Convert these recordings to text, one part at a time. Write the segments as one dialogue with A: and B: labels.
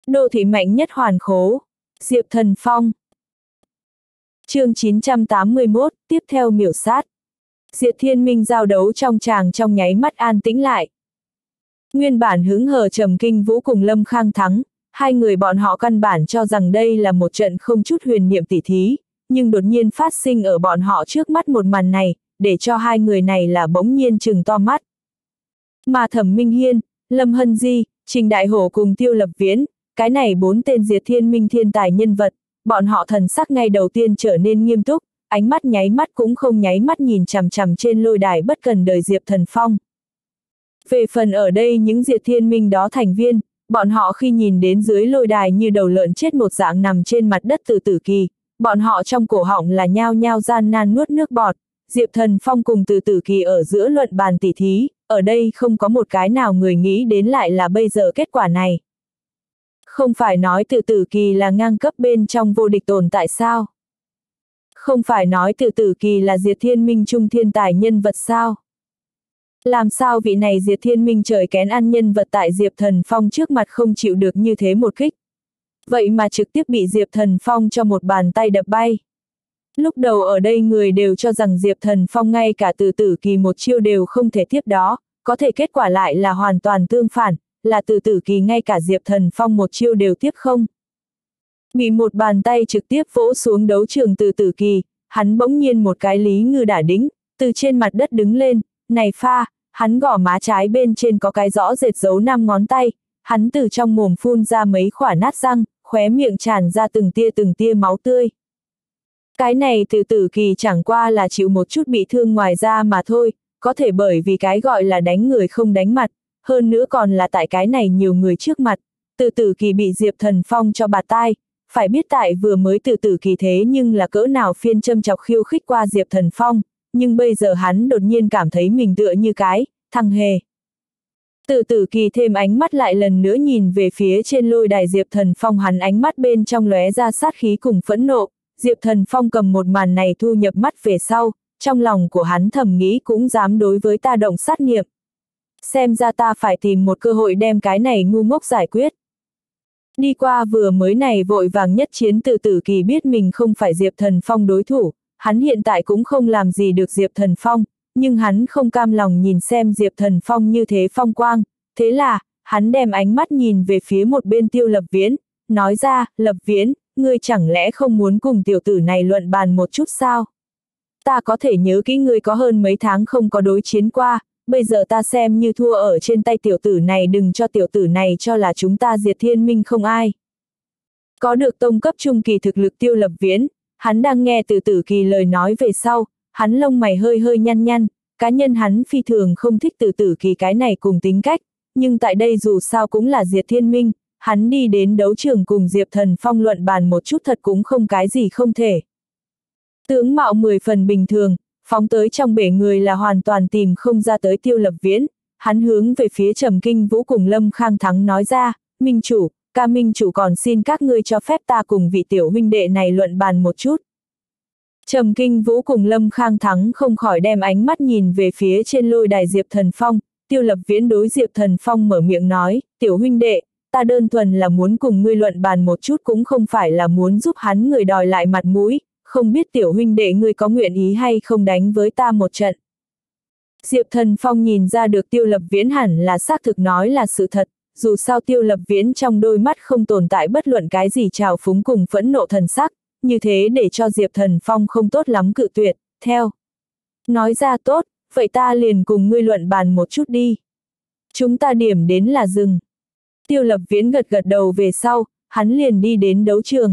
A: Đô thị mạnh nhất hoàn khố. Diệp Thần Phong. Chương 981, tiếp theo miểu sát. Diệp Thiên Minh giao đấu trong tràng trong nháy mắt an tĩnh lại. Nguyên bản hứng hờ Trầm Kinh Vũ cùng Lâm Khang thắng, hai người bọn họ căn bản cho rằng đây là một trận không chút huyền niệm tỉ thí, nhưng đột nhiên phát sinh ở bọn họ trước mắt một màn này, để cho hai người này là bỗng nhiên trừng to mắt. Mà Thẩm Minh Hiên, Lâm Hân Di, Trình Đại Hổ cùng Tiêu Lập Viễn, cái này bốn tên Diệp Thiên Minh thiên tài nhân vật, bọn họ thần sắc ngay đầu tiên trở nên nghiêm túc, ánh mắt nháy mắt cũng không nháy mắt nhìn chằm chằm trên lôi đài bất cần đời Diệp Thần Phong. Về phần ở đây những Diệp Thiên Minh đó thành viên, bọn họ khi nhìn đến dưới lôi đài như đầu lợn chết một dạng nằm trên mặt đất Từ Tử Kỳ, bọn họ trong cổ họng là nhao nhao gian nan nuốt nước bọt. Diệp Thần Phong cùng Từ Tử Kỳ ở giữa luận bàn tỉ thí, ở đây không có một cái nào người nghĩ đến lại là bây giờ kết quả này. Không phải nói Từ Tử Kỳ là ngang cấp bên trong vô địch tồn tại sao? Không phải nói Từ Tử Kỳ là Diệp Thiên Minh trung thiên tài nhân vật sao? Làm sao vị này Diệp Thiên Minh trời kén ăn nhân vật tại Diệp Thần Phong trước mặt không chịu được như thế một kích? Vậy mà trực tiếp bị Diệp Thần Phong cho một bàn tay đập bay. Lúc đầu ở đây người đều cho rằng Diệp Thần Phong ngay cả Từ Tử Kỳ một chiêu đều không thể tiếp đó, có thể kết quả lại là hoàn toàn tương phản, là Từ Tử Kỳ ngay cả Diệp Thần Phong một chiêu đều tiếp không. Bị một bàn tay trực tiếp vỗ xuống đấu trường Từ Tử Kỳ, hắn bỗng nhiên một cái lý ngư đả đĩnh, từ trên mặt đất đứng lên, này pha, hắn gò má trái bên trên có cái rõ rệt dấu 5 ngón tay, hắn từ trong mồm phun ra mấy khỏa nát răng, khóe miệng tràn ra từng tia máu tươi. Cái này Từ Tử Kỳ chẳng qua là chịu một chút bị thương ngoài da mà thôi, có thể bởi vì cái gọi là đánh người không đánh mặt, hơn nữa còn là tại cái này nhiều người trước mặt, Từ Tử Kỳ bị Diệp Thần Phong cho bạt tai, phải biết tại vừa mới Từ Tử Kỳ thế nhưng là cỡ nào phiên châm chọc khiêu khích qua Diệp Thần Phong, nhưng bây giờ hắn đột nhiên cảm thấy mình tựa như cái thằng hề. Từ Tử Kỳ thêm ánh mắt lại lần nữa nhìn về phía trên lôi đài Diệp Thần Phong, hắn ánh mắt bên trong lóe ra sát khí cùng phẫn nộ. Diệp Thần Phong cầm một màn này thu nhập mắt về sau, trong lòng của hắn thầm nghĩ cũng dám đối với ta động sát niệm. Xem ra ta phải tìm một cơ hội đem cái này ngu ngốc giải quyết. Đi qua vừa mới này vội vàng nhất chiến, Từ Tử Kỳ biết mình không phải Diệp Thần Phong đối thủ, hắn hiện tại cũng không làm gì được Diệp Thần Phong, nhưng hắn không cam lòng nhìn xem Diệp Thần Phong như thế phong quang, thế là, hắn đem ánh mắt nhìn về phía một bên Tiêu Lập Viễn, nói ra, Lập Viễn, ngươi chẳng lẽ không muốn cùng tiểu tử này luận bàn một chút sao? Ta có thể nhớ kỹ ngươi có hơn mấy tháng không có đối chiến qua, bây giờ ta xem như thua ở trên tay tiểu tử này, đừng cho tiểu tử này cho là chúng ta Diệp Thiên Minh không ai. Có được tông cấp trung kỳ thực lực Tiêu Lập Viễn, hắn đang nghe Từ Tử Kỳ lời nói về sau, hắn lông mày hơi hơi nhăn nhăn, cá nhân hắn phi thường không thích Từ Tử Kỳ cái này cùng tính cách, nhưng tại đây dù sao cũng là Diệp Thiên Minh, hắn đi đến đấu trường cùng Diệp Thần Phong luận bàn một chút thật cũng không cái gì không thể. Tướng mạo 10 phần bình thường, phóng tới trong bể người là hoàn toàn tìm không ra tới Tiêu Lập Viễn, hắn hướng về phía Trầm Kinh Vũ cùng Lâm Khang Thắng nói ra, Minh chủ, ca Minh chủ còn xin các ngươi cho phép ta cùng vị tiểu huynh đệ này luận bàn một chút. Trầm Kinh Vũ cùng Lâm Khang Thắng không khỏi đem ánh mắt nhìn về phía trên lôi đài Diệp Thần Phong, Tiêu Lập Viễn đối Diệp Thần Phong mở miệng nói, tiểu huynh đệ, ta đơn thuần là muốn cùng ngươi luận bàn một chút, cũng không phải là muốn giúp hắn người đòi lại mặt mũi, không biết tiểu huynh đệ ngươi có nguyện ý hay không đánh với ta một trận. Diệp Thần Phong nhìn ra được Tiêu Lập Viễn hẳn là xác thực nói là sự thật, dù sao Tiêu Lập Viễn trong đôi mắt không tồn tại bất luận cái gì trào phúng cùng phẫn nộ thần sắc, như thế để cho Diệp Thần Phong không tốt lắm cự tuyệt, theo. Nói ra tốt, vậy ta liền cùng ngươi luận bàn một chút đi. Chúng ta điểm đến là dừng. Tiêu Lập Viễn gật gật đầu về sau, hắn liền đi đến đấu trường.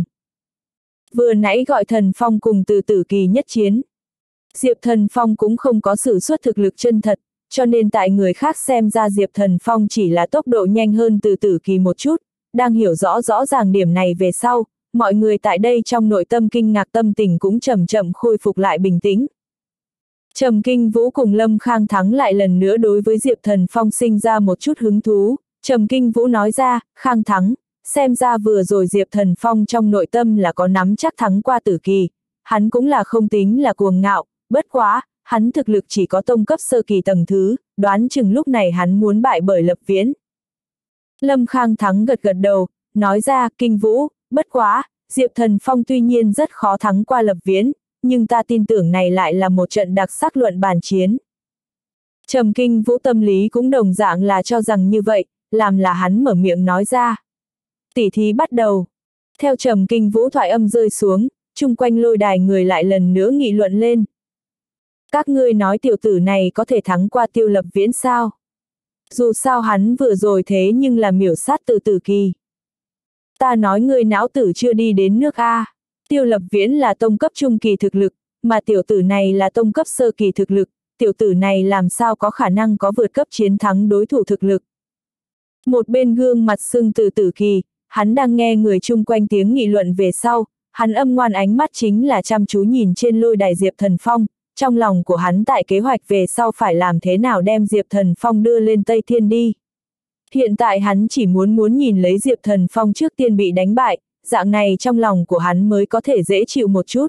A: Vừa nãy gọi Thần Phong cùng Từ Tử Kỳ nhất chiến. Diệp Thần Phong cũng không có sử xuất thực lực chân thật, cho nên tại người khác xem ra Diệp Thần Phong chỉ là tốc độ nhanh hơn Từ Tử Kỳ một chút, đang hiểu rõ ràng điểm này về sau, mọi người tại đây trong nội tâm kinh ngạc tâm tình cũng chậm chậm khôi phục lại bình tĩnh. Trầm Kinh Vũ cùng Lâm Khang Thắng lại lần nữa đối với Diệp Thần Phong sinh ra một chút hứng thú, Trầm Kinh Vũ nói ra, Khang Thắng, xem ra vừa rồi Diệp Thần Phong trong nội tâm là có nắm chắc thắng qua Tử Kỳ, hắn cũng là không tính là cuồng ngạo, bất quá, hắn thực lực chỉ có tông cấp sơ kỳ tầng thứ, đoán chừng lúc này hắn muốn bại bởi Lập Viễn. Lâm Khang Thắng gật gật đầu, nói ra, Kinh Vũ, bất quá, Diệp Thần Phong tuy nhiên rất khó thắng qua Lập Viễn, nhưng ta tin tưởng này lại là một trận đặc sắc luận bàn chiến. Trầm Kinh Vũ tâm lý cũng đồng dạng là cho rằng như vậy, làm là hắn mở miệng nói ra. Tỉ thí bắt đầu. Theo Trầm Kinh Vũ thoại âm rơi xuống, chung quanh lôi đài người lại lần nữa nghị luận lên. Các ngươi nói tiểu tử này có thể thắng qua Tiêu Lập Viễn sao? Dù sao hắn vừa rồi thế nhưng là miểu sát Từ Tử Kỳ. Ta nói ngươi não tử chưa đi đến nước A. Tiêu Lập Viễn là tông cấp trung kỳ thực lực, mà tiểu tử này là tông cấp sơ kỳ thực lực, tiểu tử này làm sao có khả năng có vượt cấp chiến thắng đối thủ thực lực. Một bên gương mặt sưng Từ Tử Kỳ, hắn đang nghe người chung quanh tiếng nghị luận về sau, hắn âm ngoan ánh mắt chính là chăm chú nhìn trên lôi đài Diệp Thần Phong, trong lòng của hắn tại kế hoạch về sau phải làm thế nào đem Diệp Thần Phong đưa lên Tây Thiên đi. Hiện tại hắn chỉ muốn nhìn lấy Diệp Thần Phong trước tiên bị đánh bại, dạng này trong lòng của hắn mới có thể dễ chịu một chút.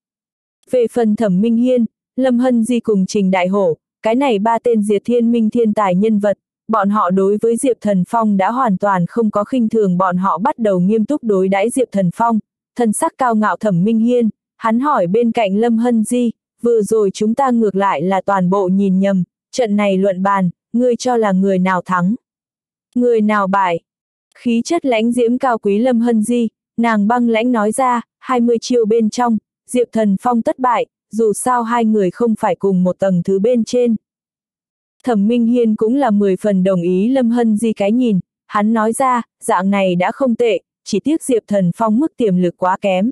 A: Về phần Thẩm Minh Hiên, Lâm Hân Di cùng Trình Đại Hổ, cái này ba tên Diệt Thiên Minh thiên tài nhân vật, bọn họ đối với Diệp Thần Phong đã hoàn toàn không có khinh thường, bọn họ bắt đầu nghiêm túc đối đãi Diệp Thần Phong, thân sắc cao ngạo Thẩm Minh Hiên, hắn hỏi bên cạnh Lâm Hân Di, vừa rồi chúng ta ngược lại là toàn bộ nhìn nhầm, trận này luận bàn, ngươi cho là người nào thắng? Người nào bại? Khí chất lãnh diễm cao quý Lâm Hân Di, nàng băng lãnh nói ra, 20 chiêu bên trong, Diệp Thần Phong tất bại, dù sao hai người không phải cùng một tầng thứ bên trên. Thẩm Minh Hiên cũng là 10 phần đồng ý Lâm Hân Di cái nhìn, hắn nói ra, dạng này đã không tệ, chỉ tiếc Diệp Thần Phong mức tiềm lực quá kém.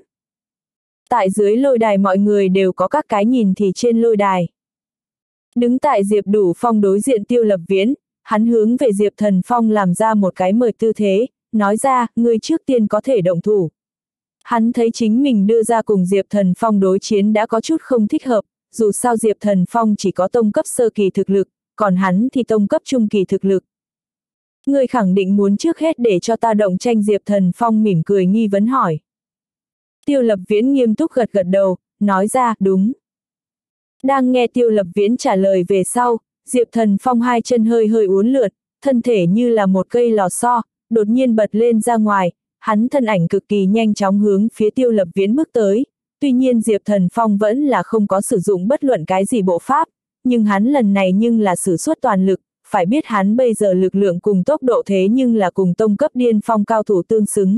A: Tại dưới lôi đài mọi người đều có các cái nhìn thì trên lôi đài. Đứng tại Diệp Đủ Phong đối diện Tiêu Lập Viễn, hắn hướng về Diệp Thần Phong làm ra một cái mời tư thế, nói ra, ngươi trước tiên có thể động thủ. Hắn thấy chính mình đưa ra cùng Diệp Thần Phong đối chiến đã có chút không thích hợp, dù sao Diệp Thần Phong chỉ có tông cấp sơ kỳ thực lực, còn hắn thì tông cấp trung kỳ thực lực. Ngươi khẳng định muốn trước hết để cho ta động tranh. Diệp Thần Phong mỉm cười nghi vấn hỏi. Tiêu Lập Viễn nghiêm túc gật gật đầu, nói ra, đúng. Đang nghe Tiêu Lập Viễn trả lời về sau, Diệp Thần Phong hai chân hơi hơi uốn lượn, thân thể như là một cây lò xo, đột nhiên bật lên ra ngoài, hắn thân ảnh cực kỳ nhanh chóng hướng phía Tiêu Lập Viễn bước tới. Tuy nhiên Diệp Thần Phong vẫn là không có sử dụng bất luận cái gì bộ pháp, nhưng hắn lần này nhưng là sử xuất toàn lực, phải biết hắn bây giờ lực lượng cùng tốc độ thế nhưng là cùng tông cấp điên phong cao thủ tương xứng.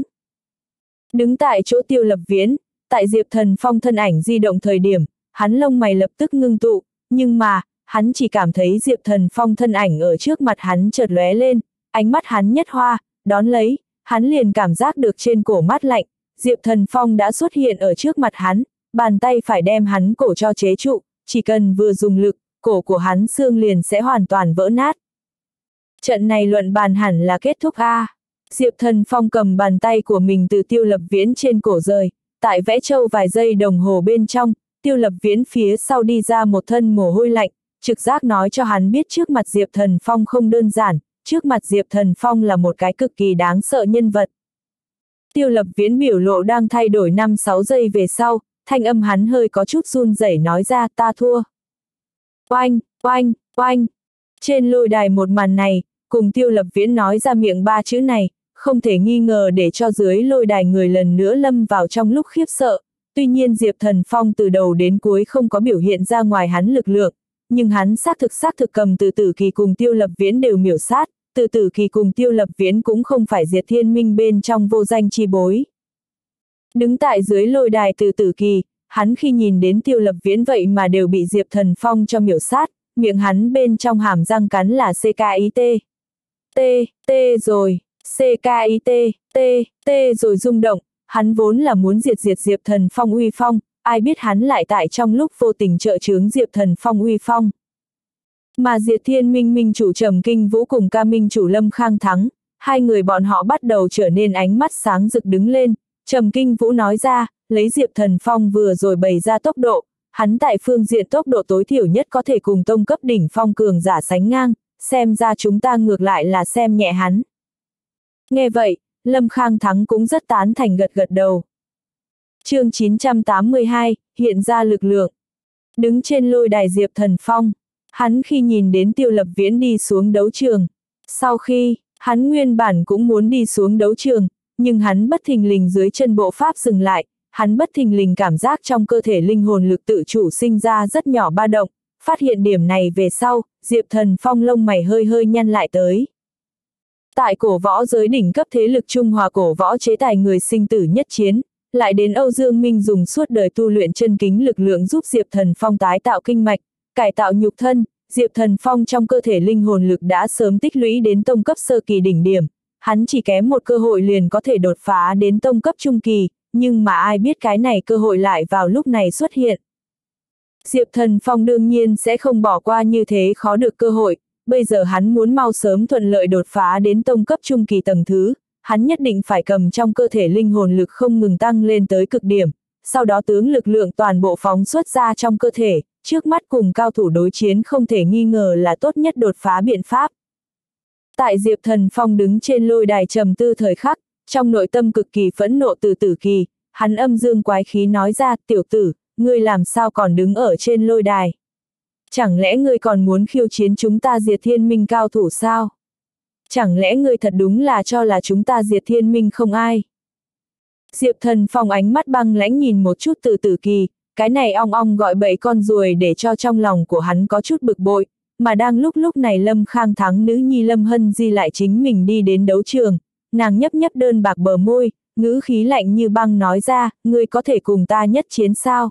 A: Đứng tại chỗ Tiêu Lập Viễn, tại Diệp Thần Phong thân ảnh di động thời điểm, hắn lông mày lập tức ngưng tụ, nhưng mà, hắn chỉ cảm thấy Diệp Thần Phong thân ảnh ở trước mặt hắn chợt lóe lên, ánh mắt hắn nhất hoa, đón lấy, hắn liền cảm giác được trên cổ mát lạnh, Diệp Thần Phong đã xuất hiện ở trước mặt hắn, bàn tay phải đem hắn cổ cho chế trụ, chỉ cần vừa dùng lực, cổ của hắn xương liền sẽ hoàn toàn vỡ nát. Trận này luận bàn hẳn là kết thúc a. Diệp Thần Phong cầm bàn tay của mình từ Tiêu Lập Viễn trên cổ rời, tại vẽ trâu vài giây đồng hồ bên trong, Tiêu Lập Viễn phía sau đi ra một thân mồ hôi lạnh, trực giác nói cho hắn biết trước mặt Diệp Thần Phong không đơn giản, trước mặt Diệp Thần Phong là một cái cực kỳ đáng sợ nhân vật. Tiêu Lập Viễn biểu lộ đang thay đổi 5-6 giây về sau, thanh âm hắn hơi có chút run rẩy nói ra, ta thua. Oanh, oanh, oanh. Trên lôi đài một màn này, cùng Tiêu Lập Viễn nói ra miệng ba chữ này, không thể nghi ngờ để cho dưới lôi đài người lần nữa lâm vào trong lúc khiếp sợ. Tuy nhiên Diệp Thần Phong từ đầu đến cuối không có biểu hiện ra ngoài hắn lực lượng, nhưng hắn xác thực cầm Từ Tử Kỳ cùng Tiêu Lập Viễn đều miểu sát, Từ Tử Kỳ cùng Tiêu Lập Viễn cũng không phải Diệt Thiên Minh bên trong vô danh chi bối. Đứng tại dưới lôi đài Từ Tử Kỳ, hắn khi nhìn đến Tiêu Lập Viễn vậy mà đều bị Diệp Thần Phong cho miểu sát, miệng hắn bên trong hàm răng cắn là CKIT. T rồi, CKIT, T rồi rung động, hắn vốn là muốn diệt Diệp Thần Phong uy phong, ai biết hắn lại tại trong lúc vô tình trợ chướng Diệp Thần Phong uy phong. Mà Diệt Thiên Minh minh chủ Trầm Kinh Vũ cùng ca minh chủ Lâm Khang Thắng, hai người bọn họ bắt đầu trở nên ánh mắt sáng rực đứng lên. Trầm Kinh Vũ nói ra, lấy Diệp Thần Phong vừa rồi bày ra tốc độ, hắn tại phương diện tốc độ tối thiểu nhất có thể cùng tông cấp đỉnh phong cường giả sánh ngang, xem ra chúng ta ngược lại là xem nhẹ hắn. Nghe vậy, Lâm Khang Thắng cũng rất tán thành gật gật đầu. Chương 982, hiện ra lực lượng. Đứng trên lôi đài Diệp Thần Phong, hắn khi nhìn đến Tiêu Lập Viễn đi xuống đấu trường. Sau khi, hắn nguyên bản cũng muốn đi xuống đấu trường, nhưng hắn bất thình lình dưới chân bộ pháp dừng lại, hắn bất thình lình cảm giác trong cơ thể linh hồn lực tự chủ sinh ra rất nhỏ ba động, phát hiện điểm này về sau, Diệp Thần Phong lông mày hơi hơi nhăn lại tới. Tại cổ võ giới đỉnh cấp thế lực Trung Hòa cổ võ chế tài người sinh tử nhất chiến, lại đến Âu Dương Minh dùng suốt đời tu luyện chân kính lực lượng giúp Diệp Thần Phong tái tạo kinh mạch, cải tạo nhục thân, Diệp Thần Phong trong cơ thể linh hồn lực đã sớm tích lũy đến tông cấp sơ kỳ đỉnh điểm, hắn chỉ kém một cơ hội liền có thể đột phá đến tông cấp trung kỳ, nhưng mà ai biết cái này cơ hội lại vào lúc này xuất hiện. Diệp Thần Phong đương nhiên sẽ không bỏ qua như thế khó được cơ hội, bây giờ hắn muốn mau sớm thuận lợi đột phá đến tông cấp trung kỳ tầng thứ, hắn nhất định phải cầm trong cơ thể linh hồn lực không ngừng tăng lên tới cực điểm, sau đó tướng lực lượng toàn bộ phóng xuất ra trong cơ thể, trước mắt cùng cao thủ đối chiến không thể nghi ngờ là tốt nhất đột phá biện pháp. Tại Diệp Thần Phong đứng trên lôi đài trầm tư thời khắc, trong nội tâm cực kỳ phẫn nộ từ Tử Kỳ, hắn âm dương quái khí nói ra, tiểu tử, ngươi làm sao còn đứng ở trên lôi đài? Chẳng lẽ ngươi còn muốn khiêu chiến chúng ta Diệt Thiên Minh cao thủ sao? Chẳng lẽ ngươi thật đúng là cho là chúng ta Diệt Thiên Minh không ai? Diệp Thần Phong ánh mắt băng lãnh nhìn một chút từ Tử Kỳ, cái này ong ong gọi bậy con ruồi để cho trong lòng của hắn có chút bực bội, mà đang lúc này Lâm Khang Thắng nữ nhi Lâm Hân Di lại chính mình đi đến đấu trường, nàng nhấp nhấp đơn bạc bờ môi, ngữ khí lạnh như băng nói ra, ngươi có thể cùng ta nhất chiến sao?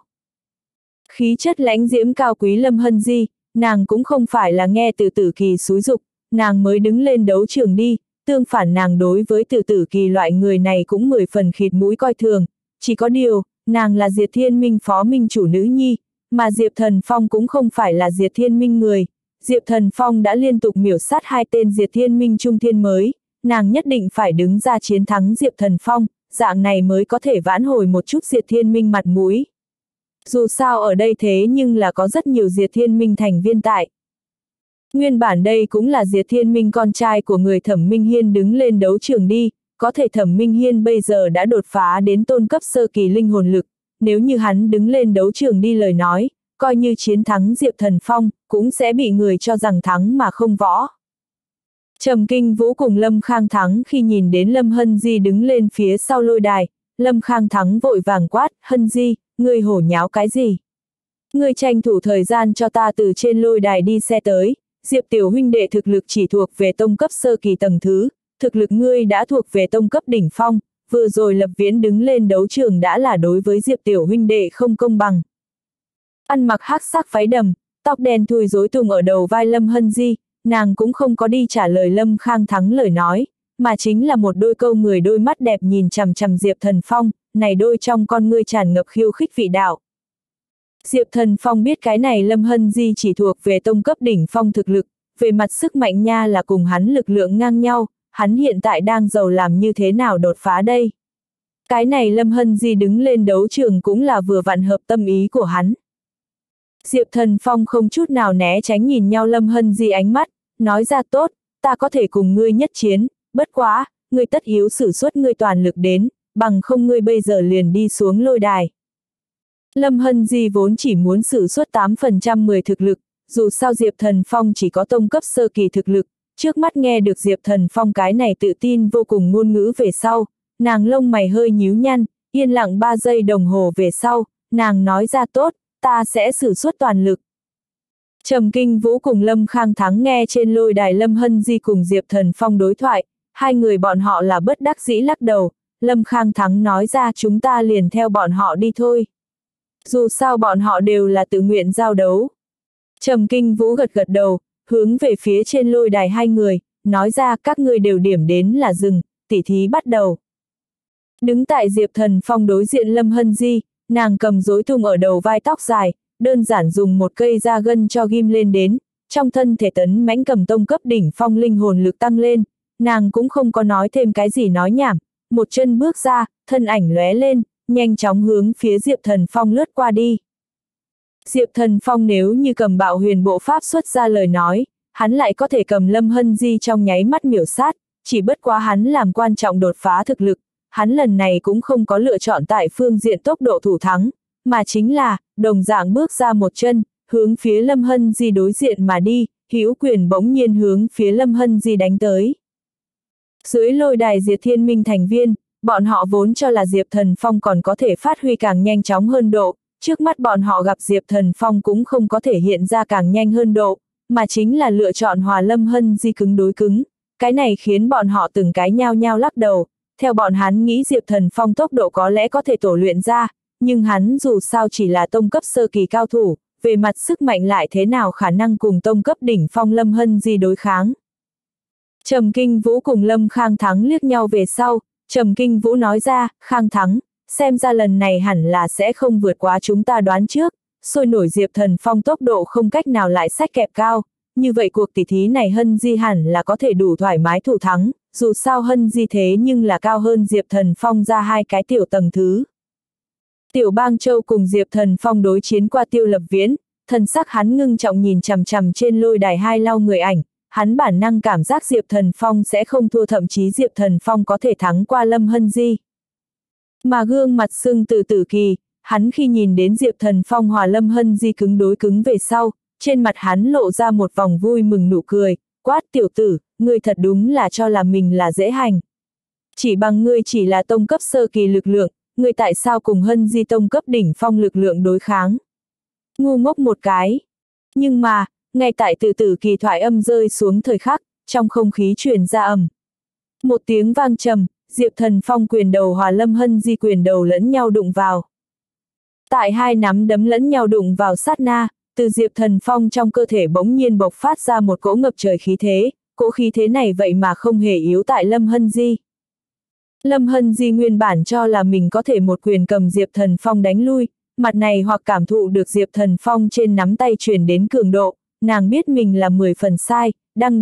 A: Khí chất lãnh diễm cao quý Lâm Hân Di, nàng cũng không phải là nghe từ Tử Kỳ xúi dục, nàng mới đứng lên đấu trường đi, tương phản nàng đối với từ Tử Kỳ loại người này cũng 10 phần khịt mũi coi thường, chỉ có điều, nàng là Diệt Thiên Minh phó minh chủ nữ nhi, mà Diệp Thần Phong cũng không phải là Diệt Thiên Minh người, Diệp Thần Phong đã liên tục miểu sát 2 tên Diệt Thiên Minh trung thiên mới, nàng nhất định phải đứng ra chiến thắng Diệp Thần Phong, dạng này mới có thể vãn hồi một chút Diệt Thiên Minh mặt mũi. Dù sao ở đây thế nhưng là có rất nhiều Diệt Thiên Minh thành viên tại. Nguyên bản đây cũng là Diệt Thiên Minh con trai của người Thẩm Minh Hiên đứng lên đấu trường đi, có thể Thẩm Minh Hiên bây giờ đã đột phá đến tôn cấp sơ kỳ linh hồn lực, nếu như hắn đứng lên đấu trường đi lời nói, coi như chiến thắng Diệp Thần Phong, cũng sẽ bị người cho rằng thắng mà không võ. Trầm Kinh Vũ cùng Lâm Khang Thắng khi nhìn đến Lâm Hân Di đứng lên phía sau lôi đài, Lâm Khang Thắng vội vàng quát, Hân Di, ngươi hổ nháo cái gì? Ngươi tranh thủ thời gian cho ta từ trên lôi đài đi xe tới, Diệp tiểu huynh đệ thực lực chỉ thuộc về tông cấp sơ kỳ tầng thứ, thực lực ngươi đã thuộc về tông cấp đỉnh phong, vừa rồi Lập Viễn đứng lên đấu trường đã là đối với Diệp tiểu huynh đệ không công bằng. Ăn mặc hắc sắc váy đầm, tóc đen thui rối tung ở đầu vai Lâm Hân Di, nàng cũng không có đi trả lời Lâm Khang Thắng lời nói, mà chính là một đôi câu người đôi mắt đẹp nhìn chằm chằm Diệp Thần Phong, này đôi trong con ngươi tràn ngập khiêu khích vị đạo. Diệp Thần Phong biết cái này Lâm Hân Di chỉ thuộc về tông cấp đỉnh phong thực lực, về mặt sức mạnh nha là cùng hắn lực lượng ngang nhau, hắn hiện tại đang giàu làm như thế nào đột phá đây. Cái này Lâm Hân Di đứng lên đấu trường cũng là vừa vặn hợp tâm ý của hắn. Diệp Thần Phong không chút nào né tránh nhìn nhau Lâm Hân Di ánh mắt, nói ra tốt, ta có thể cùng ngươi nhất chiến, bất quá, ngươi tất yếu sử xuất ngươi toàn lực đến, bằng không ngươi bây giờ liền đi xuống lôi đài. Lâm Hân Di vốn chỉ muốn sử xuất 8% 10 thực lực, dù sao Diệp Thần Phong chỉ có tông cấp sơ kỳ thực lực, trước mắt nghe được Diệp Thần Phong cái này tự tin vô cùng ngôn ngữ về sau, nàng lông mày hơi nhíu nhăn, yên lặng 3 giây đồng hồ về sau, nàng nói ra tốt, ta sẽ sử xuất toàn lực. Trầm Kinh Vũ cùng Lâm Khang Thắng nghe trên lôi đài Lâm Hân Di cùng Diệp Thần Phong đối thoại, hai người bọn họ là bất đắc dĩ lắc đầu, Lâm Khang Thắng nói ra chúng ta liền theo bọn họ đi thôi. Dù sao bọn họ đều là tự nguyện giao đấu. Trầm Kinh Vũ gật gật đầu, hướng về phía trên lôi đài hai người, nói ra các ngươi đều điểm đến là dừng, tỉ thí bắt đầu. Đứng tại Diệp Thần Phong đối diện Lâm Hân Di, nàng cầm rối tung ở đầu vai tóc dài, đơn giản dùng một cây da gân cho ghim lên đến, trong thân thể tấn mãnh cầm tông cấp đỉnh phong linh hồn lực tăng lên, nàng cũng không có nói thêm cái gì nói nhảm, một chân bước ra, thân ảnh lóe lên, nhanh chóng hướng phía Diệp Thần Phong lướt qua đi. Diệp Thần Phong nếu như cầm Bạo Huyền Bộ Pháp xuất ra lời nói, hắn lại có thể cầm Lâm Hân Di trong nháy mắt miểu sát, chỉ bất quá hắn làm quan trọng đột phá thực lực, hắn lần này cũng không có lựa chọn tại phương diện tốc độ thủ thắng, mà chính là, đồng dạng bước ra một chân, hướng phía Lâm Hân Di đối diện mà đi, hữu quyền bỗng nhiên hướng phía Lâm Hân Di đánh tới. Dưới lôi đài Diệt Thiên Minh thành viên, bọn họ vốn cho là Diệp Thần Phong còn có thể phát huy càng nhanh chóng hơn độ, trước mắt bọn họ gặp Diệp Thần Phong cũng không có thể hiện ra càng nhanh hơn độ, mà chính là lựa chọn hòa Lâm Hân Di cứng đối cứng, cái này khiến bọn họ từng cái nhao nhao lắc đầu, theo bọn hắn nghĩ Diệp Thần Phong tốc độ có lẽ có thể tổ luyện ra, nhưng hắn dù sao chỉ là tông cấp sơ kỳ cao thủ, về mặt sức mạnh lại thế nào khả năng cùng tông cấp đỉnh phong Lâm Hân Di đối kháng. Trầm Kinh Vũ cùng Lâm Khang Thắng liếc nhau về sau, Trầm Kinh Vũ nói ra, Khang Thắng, xem ra lần này hẳn là sẽ không vượt quá chúng ta đoán trước, sôi nổi Diệp Thần Phong tốc độ không cách nào lại sách kẹp cao, như vậy cuộc tỉ thí này Hân Di hẳn là có thể đủ thoải mái thủ thắng, dù sao Hân Di thế nhưng là cao hơn Diệp Thần Phong ra 2 cái tiểu tầng thứ. Tiểu Bang Châu cùng Diệp Thần Phong đối chiến qua Tiêu Lập Viễn, thần sắc hắn ngưng trọng nhìn chằm chằm trên lôi đài 2 lao người ảnh, hắn bản năng cảm giác Diệp Thần Phong sẽ không thua, thậm chí Diệp Thần Phong có thể thắng qua Lâm Hân Di. Mà gương mặt sưng từ Tử Kỳ, hắn khi nhìn đến Diệp Thần Phong hòa Lâm Hân Di cứng đối cứng về sau, trên mặt hắn lộ ra một vòng vui mừng nụ cười, quát tiểu tử, ngươi thật đúng là cho là mình là dễ hành. Chỉ bằng ngươi chỉ là tông cấp sơ kỳ lực lượng, ngươi tại sao cùng Hân Di tông cấp đỉnh phong lực lượng đối kháng? Ngu ngốc một cái. Nhưng mà, ngay tại từ Tử Kỳ thoại âm rơi xuống thời khắc, trong không khí truyền ra ầm. Một tiếng vang trầm, Diệp Thần Phong quyền đầu hòa Lâm Hân Di quyền đầu lẫn nhau đụng vào. Tại 2 nắm đấm lẫn nhau đụng vào sát na, từ Diệp Thần Phong trong cơ thể bỗng nhiên bộc phát ra một cỗ ngập trời khí thế, cỗ khí thế này vậy mà không hề yếu tại Lâm Hân Di. Lâm Hân Di nguyên bản cho là mình có thể một quyền cầm Diệp Thần Phong đánh lui, mặt này hoặc cảm thụ được Diệp Thần Phong trên nắm tay truyền đến cường độ, nàng biết mình là 10 phần sai, đăng.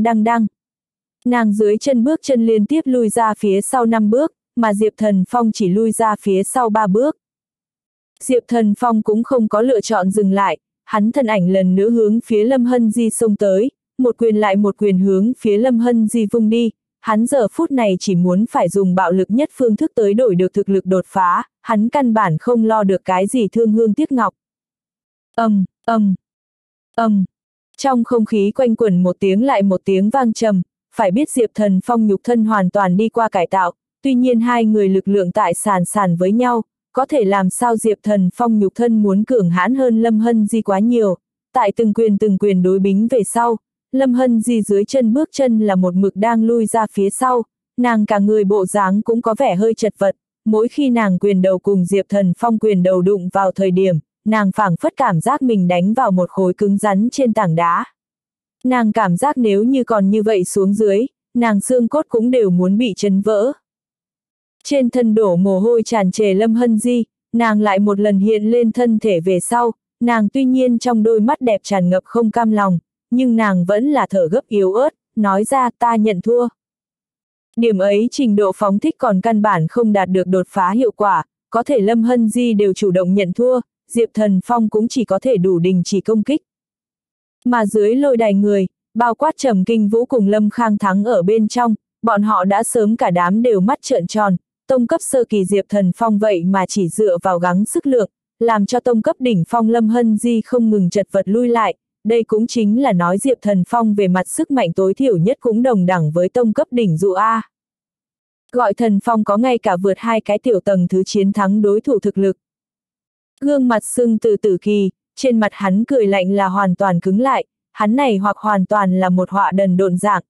A: Nàng dưới chân bước chân liên tiếp lui ra phía sau 5 bước, mà Diệp Thần Phong chỉ lui ra phía sau 3 bước. Diệp Thần Phong cũng không có lựa chọn dừng lại, hắn thân ảnh lần nữa hướng phía Lâm Hân Di xông tới, một quyền lại một quyền hướng phía Lâm Hân Di vung đi, hắn giờ phút này chỉ muốn phải dùng bạo lực nhất phương thức tới đổi được thực lực đột phá, hắn căn bản không lo được cái gì thương hương tiếc ngọc. Trong không khí quanh quẩn một tiếng lại một tiếng vang trầm, phải biết Diệp Thần Phong nhục thân hoàn toàn đi qua cải tạo, tuy nhiên 2 người lực lượng tại sàn với nhau, có thể làm sao Diệp Thần Phong nhục thân muốn cường hãn hơn Lâm Hân Di quá nhiều, tại từng quyền đối bính về sau, Lâm Hân Di dưới chân bước chân là một mực đang lui ra phía sau, nàng cả người bộ dáng cũng có vẻ hơi chật vật, mỗi khi nàng quyền đầu cùng Diệp Thần Phong quyền đầu đụng vào thời điểm, nàng phảng phất cảm giác mình đánh vào một khối cứng rắn trên tảng đá. Nàng cảm giác nếu như còn như vậy xuống dưới, nàng xương cốt cũng đều muốn bị chấn vỡ. Trên thân đổ mồ hôi tràn trề Lâm Hân Di, nàng lại một lần hiện lên thân thể về sau, nàng tuy nhiên trong đôi mắt đẹp tràn ngập không cam lòng, nhưng nàng vẫn là thở gấp yếu ớt, nói ra ta nhận thua. Điểm ấy trình độ phóng thích còn căn bản không đạt được đột phá hiệu quả, có thể Lâm Hân Di đều chủ động nhận thua, Diệp Thần Phong cũng chỉ có thể đủ đình chỉ công kích. Mà dưới lôi đài người, bao quát Trầm Kinh Vũ cùng Lâm Khang Thắng ở bên trong, bọn họ đã sớm cả đám đều mắt trợn tròn, tông cấp sơ kỳ Diệp Thần Phong vậy mà chỉ dựa vào gắng sức lượng, làm cho tông cấp đỉnh phong Lâm Hân Di không ngừng chật vật lui lại, đây cũng chính là nói Diệp Thần Phong về mặt sức mạnh tối thiểu nhất cũng đồng đẳng với tông cấp đỉnh dụ A. Gọi Thần Phong có ngay cả vượt 2 cái tiểu tầng thứ chiến thắng đối thủ thực lực. Gương mặt sưng từ Tử Kỳ, trên mặt hắn cười lạnh là hoàn toàn cứng lại, hắn này hoặc hoàn toàn là một họa đần độn dạng,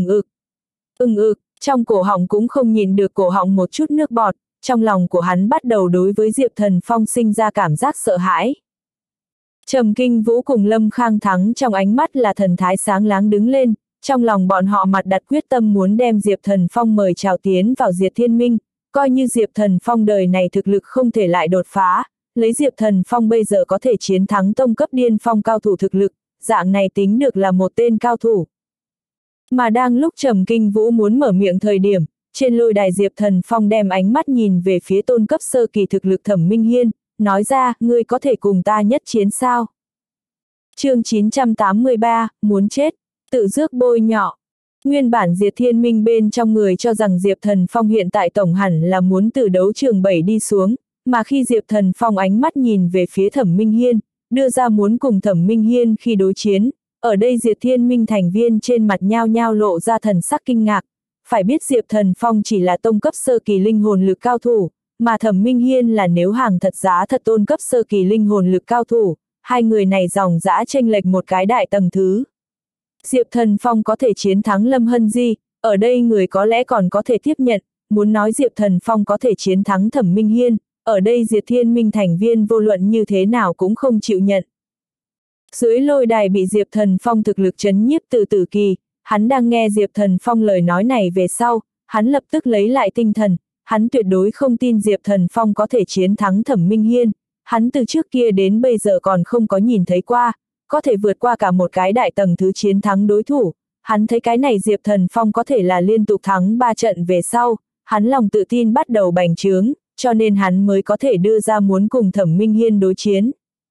A: trong cổ họng cũng không nhịn được cổ họng một chút nước bọt, trong lòng của hắn bắt đầu đối với Diệp Thần Phong sinh ra cảm giác sợ hãi. Trầm Kinh Vũ cùng Lâm Khang Thắng trong ánh mắt là thần thái sáng láng đứng lên, trong lòng bọn họ mặt đặt quyết tâm muốn đem Diệp Thần Phong mời chào tiến vào Diệt Thiên Minh, coi như Diệp Thần Phong đời này thực lực không thể lại đột phá, lấy Diệp Thần Phong bây giờ có thể chiến thắng tông cấp điên phong cao thủ thực lực, dạng này tính được là một tên cao thủ. Mà đang lúc Trầm Kinh Vũ muốn mở miệng thời điểm, trên lôi đài Diệp Thần Phong đem ánh mắt nhìn về phía tôn cấp sơ kỳ thực lực Thẩm Minh Hiên, nói ra, ngươi có thể cùng ta nhất chiến sao? Chương 983, muốn chết, tự rước bôi nhọ. Nguyên bản Diệt Thiên Minh bên trong người cho rằng Diệp Thần Phong hiện tại tổng hẳn là muốn từ đấu trường 7 đi xuống, mà khi Diệp Thần Phong ánh mắt nhìn về phía Thẩm Minh Hiên, đưa ra muốn cùng Thẩm Minh Hiên khi đối chiến, ở đây Diệt Thiên Minh thành viên trên mặt nhao nhao lộ ra thần sắc kinh ngạc, phải biết Diệp Thần Phong chỉ là tông cấp sơ kỳ linh hồn lực cao thủ, mà Thẩm Minh Hiên là nếu hàng thật giá thật tôn cấp sơ kỳ linh hồn lực cao thủ, hai người này dòng dã chênh lệch một cái đại tầng thứ. Diệp Thần Phong có thể chiến thắng Lâm Hân Di, ở đây người có lẽ còn có thể tiếp nhận, muốn nói Diệp Thần Phong có thể chiến thắng Thẩm Minh Hiên, ở đây Diệp Thiên Minh thành viên vô luận như thế nào cũng không chịu nhận. Dưới lôi đài bị Diệp Thần Phong thực lực chấn nhiếp Từ Tử Kỳ, hắn đang nghe Diệp Thần Phong lời nói này về sau, hắn lập tức lấy lại tinh thần, hắn tuyệt đối không tin Diệp Thần Phong có thể chiến thắng Thẩm Minh Hiên, hắn từ trước kia đến bây giờ còn không có nhìn thấy qua, có thể vượt qua cả một cái đại tầng thứ chiến thắng đối thủ, hắn thấy cái này Diệp Thần Phong có thể là liên tục thắng 3 trận về sau, hắn lòng tự tin bắt đầu bành trướng, cho nên hắn mới có thể đưa ra muốn cùng Thẩm Minh Hiên đối chiến.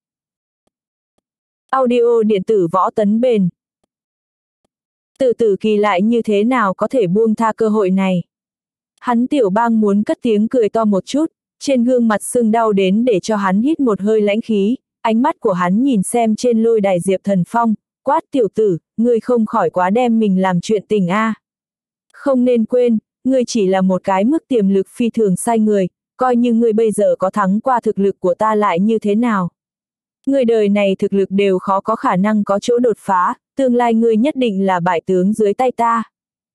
A: Audio điện tử Võ Tấn Bền. Từ Tử Kỳ lại như thế nào có thể buông tha cơ hội này. Hắn tiểu bang muốn cất tiếng cười to một chút, trên gương mặt sưng đau đến để cho hắn hít một hơi lãnh khí, ánh mắt của hắn nhìn xem trên lôi đài Diệp Thần Phong, quát tiểu tử, ngươi không khỏi quá đem mình làm chuyện tình a. Không nên quên, ngươi chỉ là một cái mức tiềm lực phi thường sai người, coi như ngươi bây giờ có thắng qua thực lực của ta lại như thế nào. Người đời này thực lực đều khó có khả năng có chỗ đột phá, tương lai ngươi nhất định là bại tướng dưới tay ta.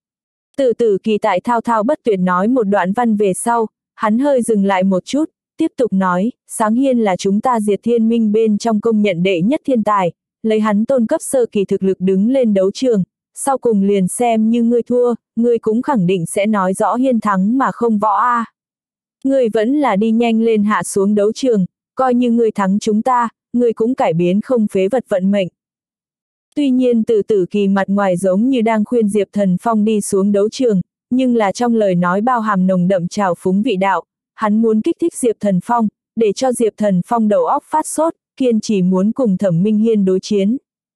A: Từ Tử Kỳ tại thao thao bất tuyệt nói một đoạn văn về sau, hắn hơi dừng lại một chút, tiếp tục nói, Sáng Hiên là chúng ta Diệp Thiên Minh bên trong công nhận đệ nhất thiên tài, lấy hắn tôn cấp sơ kỳ thực lực đứng lên đấu trường, sau cùng liền xem như ngươi thua, ngươi cũng khẳng định sẽ nói rõ Hiên thắng mà không võ a. Ngươi vẫn là đi nhanh lên hạ xuống đấu trường, coi như ngươi thắng chúng ta, ngươi cũng cải biến không phế vật vận mệnh. Tuy nhiên Từ Tử Kỳ mặt ngoài giống như đang khuyên Diệp Thần Phong đi xuống đấu trường, nhưng là trong lời nói bao hàm nồng đậm trào phúng vị đạo, hắn muốn kích thích Diệp Thần Phong, để cho Diệp Thần Phong đầu óc phát sốt, kiên trì muốn cùng Thẩm Minh Hiên đối chiến.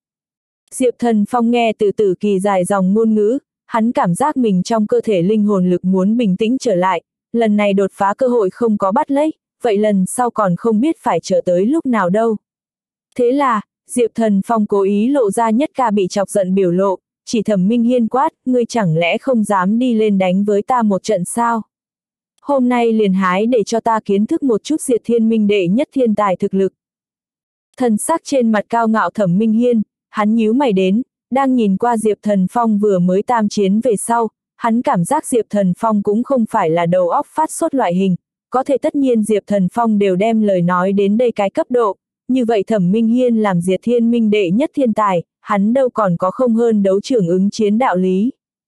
A: Diệp Thần Phong nghe Từ Tử Kỳ dài dòng ngôn ngữ, hắn cảm giác mình trong cơ thể linh hồn lực muốn bình tĩnh trở lại, lần này đột phá cơ hội không có bắt lấy, vậy lần sau còn không biết phải chờ tới lúc nào đâu. Thế là, Diệp Thần Phong cố ý lộ ra nhất ca bị chọc giận biểu lộ, chỉ Thẩm Minh Hiên quát, ngươi chẳng lẽ không dám đi lên đánh với ta một trận sao? Hôm nay liền hái để cho ta kiến thức một chút Diệp Thiên Minh đệ nhất thiên tài thực lực. Thần sắc trên mặt cao ngạo Thẩm Minh Hiên, hắn nhíu mày đến, đang nhìn qua Diệp Thần Phong vừa mới tam chiến về sau, hắn cảm giác Diệp Thần Phong cũng không phải là đầu óc phát sốt loại hình, có thể tất nhiên Diệp Thần Phong đều đem lời nói đến đây cái cấp độ, như vậy Thẩm Minh Hiên làm Diệp Thiên Minh đệ nhất thiên tài, hắn đâu còn có không hơn đấu trưởng ứng chiến đạo lý.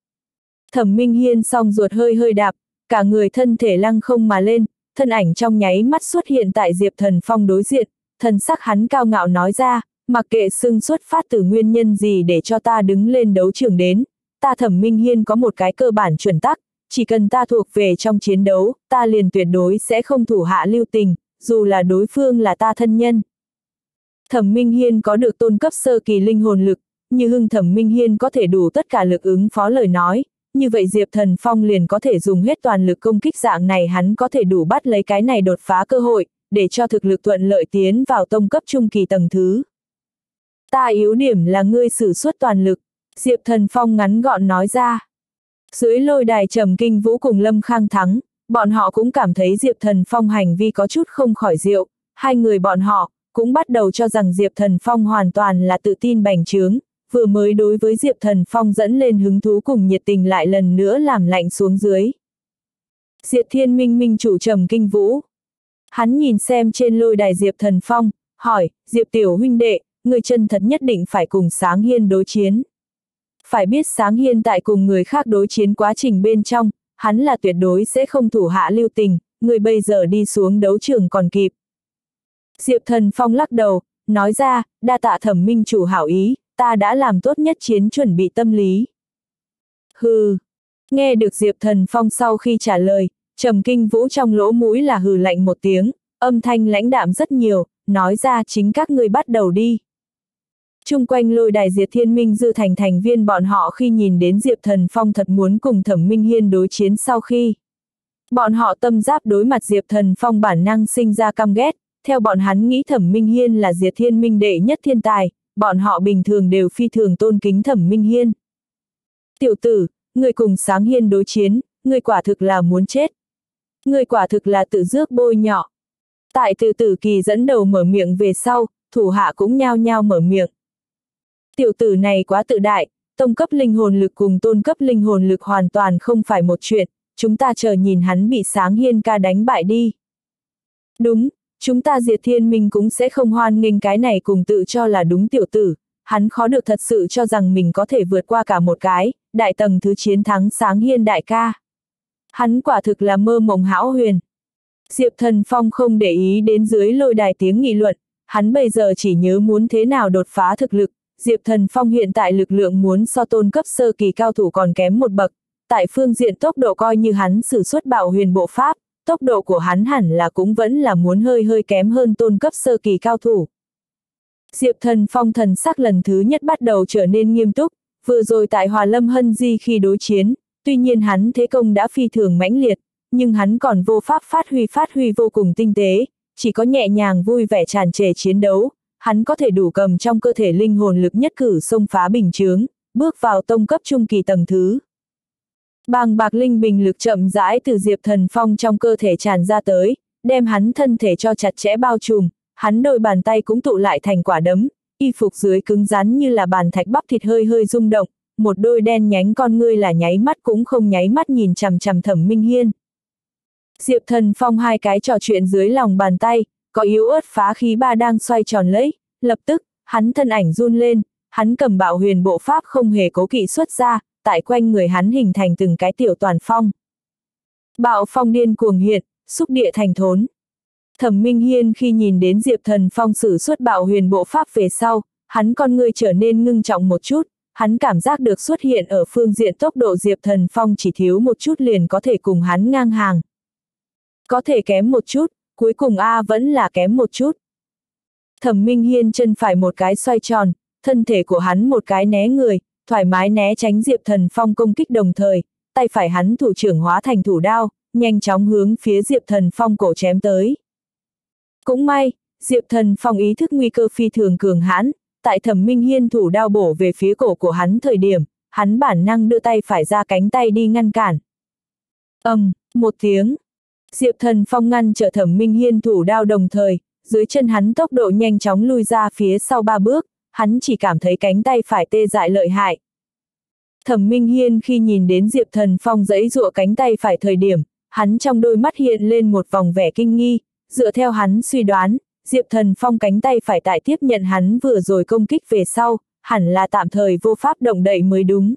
A: Thẩm Minh Hiên song ruột hơi hơi đạp, cả người thân thể lăng không mà lên, thân ảnh trong nháy mắt xuất hiện tại Diệp Thần Phong đối diện, thần sắc hắn cao ngạo nói ra, mặc kệ xưng xuất phát từ nguyên nhân gì để cho ta đứng lên đấu trường đến, ta Thẩm Minh Hiên có một cái cơ bản chuẩn tắc, chỉ cần ta thuộc về trong chiến đấu, ta liền tuyệt đối sẽ không thủ hạ lưu tình, dù là đối phương là ta thân nhân. Thẩm Minh Hiên có được tôn cấp sơ kỳ linh hồn lực, như hưng Thẩm Minh Hiên có thể đủ tất cả lực ứng phó lời nói, như vậy Diệp Thần Phong liền có thể dùng hết toàn lực công kích dạng này hắn có thể đủ bắt lấy cái này đột phá cơ hội, để cho thực lực thuận lợi tiến vào tông cấp trung kỳ tầng thứ. Ta yếu điểm là ngươi sử xuất toàn lực, Diệp Thần Phong ngắn gọn nói ra. Dưới lôi đài Trầm Kinh Vũ cùng Lâm Khang Thắng, bọn họ cũng cảm thấy Diệp Thần Phong hành vi có chút không khỏi diệu, hai người bọn họ cũng bắt đầu cho rằng Diệp Thần Phong hoàn toàn là tự tin bành trướng, vừa mới đối với Diệp Thần Phong dẫn lên hứng thú cùng nhiệt tình lại lần nữa làm lạnh xuống dưới. Diệp Thiên Minh minh chủ Trầm Kinh Vũ. Hắn nhìn xem trên lôi đài Diệp Thần Phong, hỏi, Diệp tiểu huynh đệ, người chân thật nhất định phải cùng Sáng Hiên đối chiến. Phải biết Sáng Hiên tại cùng người khác đối chiến quá trình bên trong, hắn là tuyệt đối sẽ không thủ hạ lưu tình, người bây giờ đi xuống đấu trường còn kịp. Diệp Thần Phong lắc đầu, nói ra, đa tạ Thẩm minh chủ hảo ý, ta đã làm tốt nhất chiến chuẩn bị tâm lý. Hừ. Nghe được Diệp Thần Phong sau khi trả lời, Trầm Kinh Vũ trong lỗ mũi là hừ lạnh một tiếng, âm thanh lãnh đạm rất nhiều, nói ra chính các ngươi bắt đầu đi. Chung quanh lôi đài Diệp Thiên Minh Dư thành thành viên bọn họ khi nhìn đến Diệp Thần Phong thật muốn cùng Thẩm Minh Hiên đối chiến sau khi. Bọn họ tâm giáp đối mặt Diệp Thần Phong bản năng sinh ra căm ghét, theo bọn hắn nghĩ Thẩm Minh Hiên là Diệp Thiên Minh đệ nhất thiên tài, bọn họ bình thường đều phi thường tôn kính Thẩm Minh Hiên. Tiểu tử, người cùng Sáng Hiên đối chiến, người quả thực là muốn chết. Người quả thực là tự rước bôi nhọ. Tại Từ Tử Kỳ dẫn đầu mở miệng về sau, thủ hạ cũng nhao nhao mở miệng. Tiểu tử này quá tự đại, tông cấp linh hồn lực cùng tôn cấp linh hồn lực hoàn toàn không phải một chuyện, chúng ta chờ nhìn hắn bị Sáng Hiên ca đánh bại đi. Đúng, chúng ta Diệt Thiên Minh cũng sẽ không hoan nghênh cái này cùng tự cho là đúng tiểu tử, hắn khó được thật sự cho rằng mình có thể vượt qua cả một cái, đại tầng thứ chiến thắng Sáng Hiên đại ca. Hắn quả thực là mơ mộng hão huyền. Diệp Thần Phong không để ý đến dưới lôi đài tiếng nghị luận, hắn bây giờ chỉ nhớ muốn thế nào đột phá thực lực. Diệp Thần Phong hiện tại lực lượng muốn so tôn cấp sơ kỳ cao thủ còn kém một bậc, tại phương diện tốc độ coi như hắn sử xuất Bạo Huyền Bộ Pháp, tốc độ của hắn hẳn là cũng vẫn là muốn hơi kém hơn tôn cấp sơ kỳ cao thủ. Diệp Thần Phong thần sắc lần thứ nhất bắt đầu trở nên nghiêm túc, vừa rồi tại Hòa Lâm Hân Di khi đối chiến, tuy nhiên hắn thế công đã phi thường mãnh liệt, nhưng hắn còn vô pháp phát huy vô cùng tinh tế, chỉ có nhẹ nhàng vui vẻ tràn trề chiến đấu, hắn có thể đủ cầm trong cơ thể linh hồn lực nhất cử xông phá bình chướng, bước vào tông cấp trung kỳ tầng thứ. Bàng bạc linh bình lực chậm rãi từ Diệp Thần Phong trong cơ thể tràn ra tới, đem hắn thân thể cho chặt chẽ bao trùm, hắn đôi bàn tay cũng tụ lại thành quả đấm, y phục dưới cứng rắn như là bàn thạch bắp thịt hơi rung động, một đôi đen nhánh con ngươi là nháy mắt cũng không nháy mắt nhìn chằm chằm Thẩm Minh Hiên. Diệp Thần Phong hai cái trò chuyện dưới lòng bàn tay, có yếu ớt phá khí ba đang xoay tròn lấy, lập tức, hắn thân ảnh run lên, hắn cầm Bạo Huyền Bộ Pháp không hề cố kỵ xuất ra, tại quanh người hắn hình thành từng cái tiểu toàn phong. Bạo phong điên cuồng hiện, xúc địa thành thốn. Thẩm Minh Hiên khi nhìn đến Diệp Thần Phong sử xuất Bạo Huyền Bộ Pháp về sau, hắn con ngươi trở nên ngưng trọng một chút, hắn cảm giác được xuất hiện ở phương diện tốc độ Diệp Thần Phong chỉ thiếu một chút liền có thể cùng hắn ngang hàng. Có thể kém một chút, cuối cùng vẫn là kém một chút. Thẩm Minh Hiên chân phải một cái xoay tròn, thân thể của hắn một cái né người, thoải mái né tránh Diệp Thần Phong công kích đồng thời, tay phải hắn thủ trưởng hóa thành thủ đao, nhanh chóng hướng phía Diệp Thần Phong cổ chém tới. Cũng may, Diệp Thần Phong ý thức nguy cơ phi thường cường hãn, tại Thẩm Minh Hiên thủ đao bổ về phía cổ của hắn thời điểm, hắn bản năng đưa tay phải ra cánh tay đi ngăn cản. Một tiếng. Diệp Thần Phong ngăn trở Thẩm Minh Hiên thủ đao đồng thời, dưới chân hắn tốc độ nhanh chóng lui ra phía sau 3 bước, hắn chỉ cảm thấy cánh tay phải tê dại lợi hại. Thẩm Minh Hiên khi nhìn đến Diệp Thần Phong giãy giụa cánh tay phải thời điểm, hắn trong đôi mắt hiện lên một vòng vẻ kinh nghi, dựa theo hắn suy đoán, Diệp Thần Phong cánh tay phải tại tiếp nhận hắn vừa rồi công kích về sau, hẳn là tạm thời vô pháp động đậy mới đúng.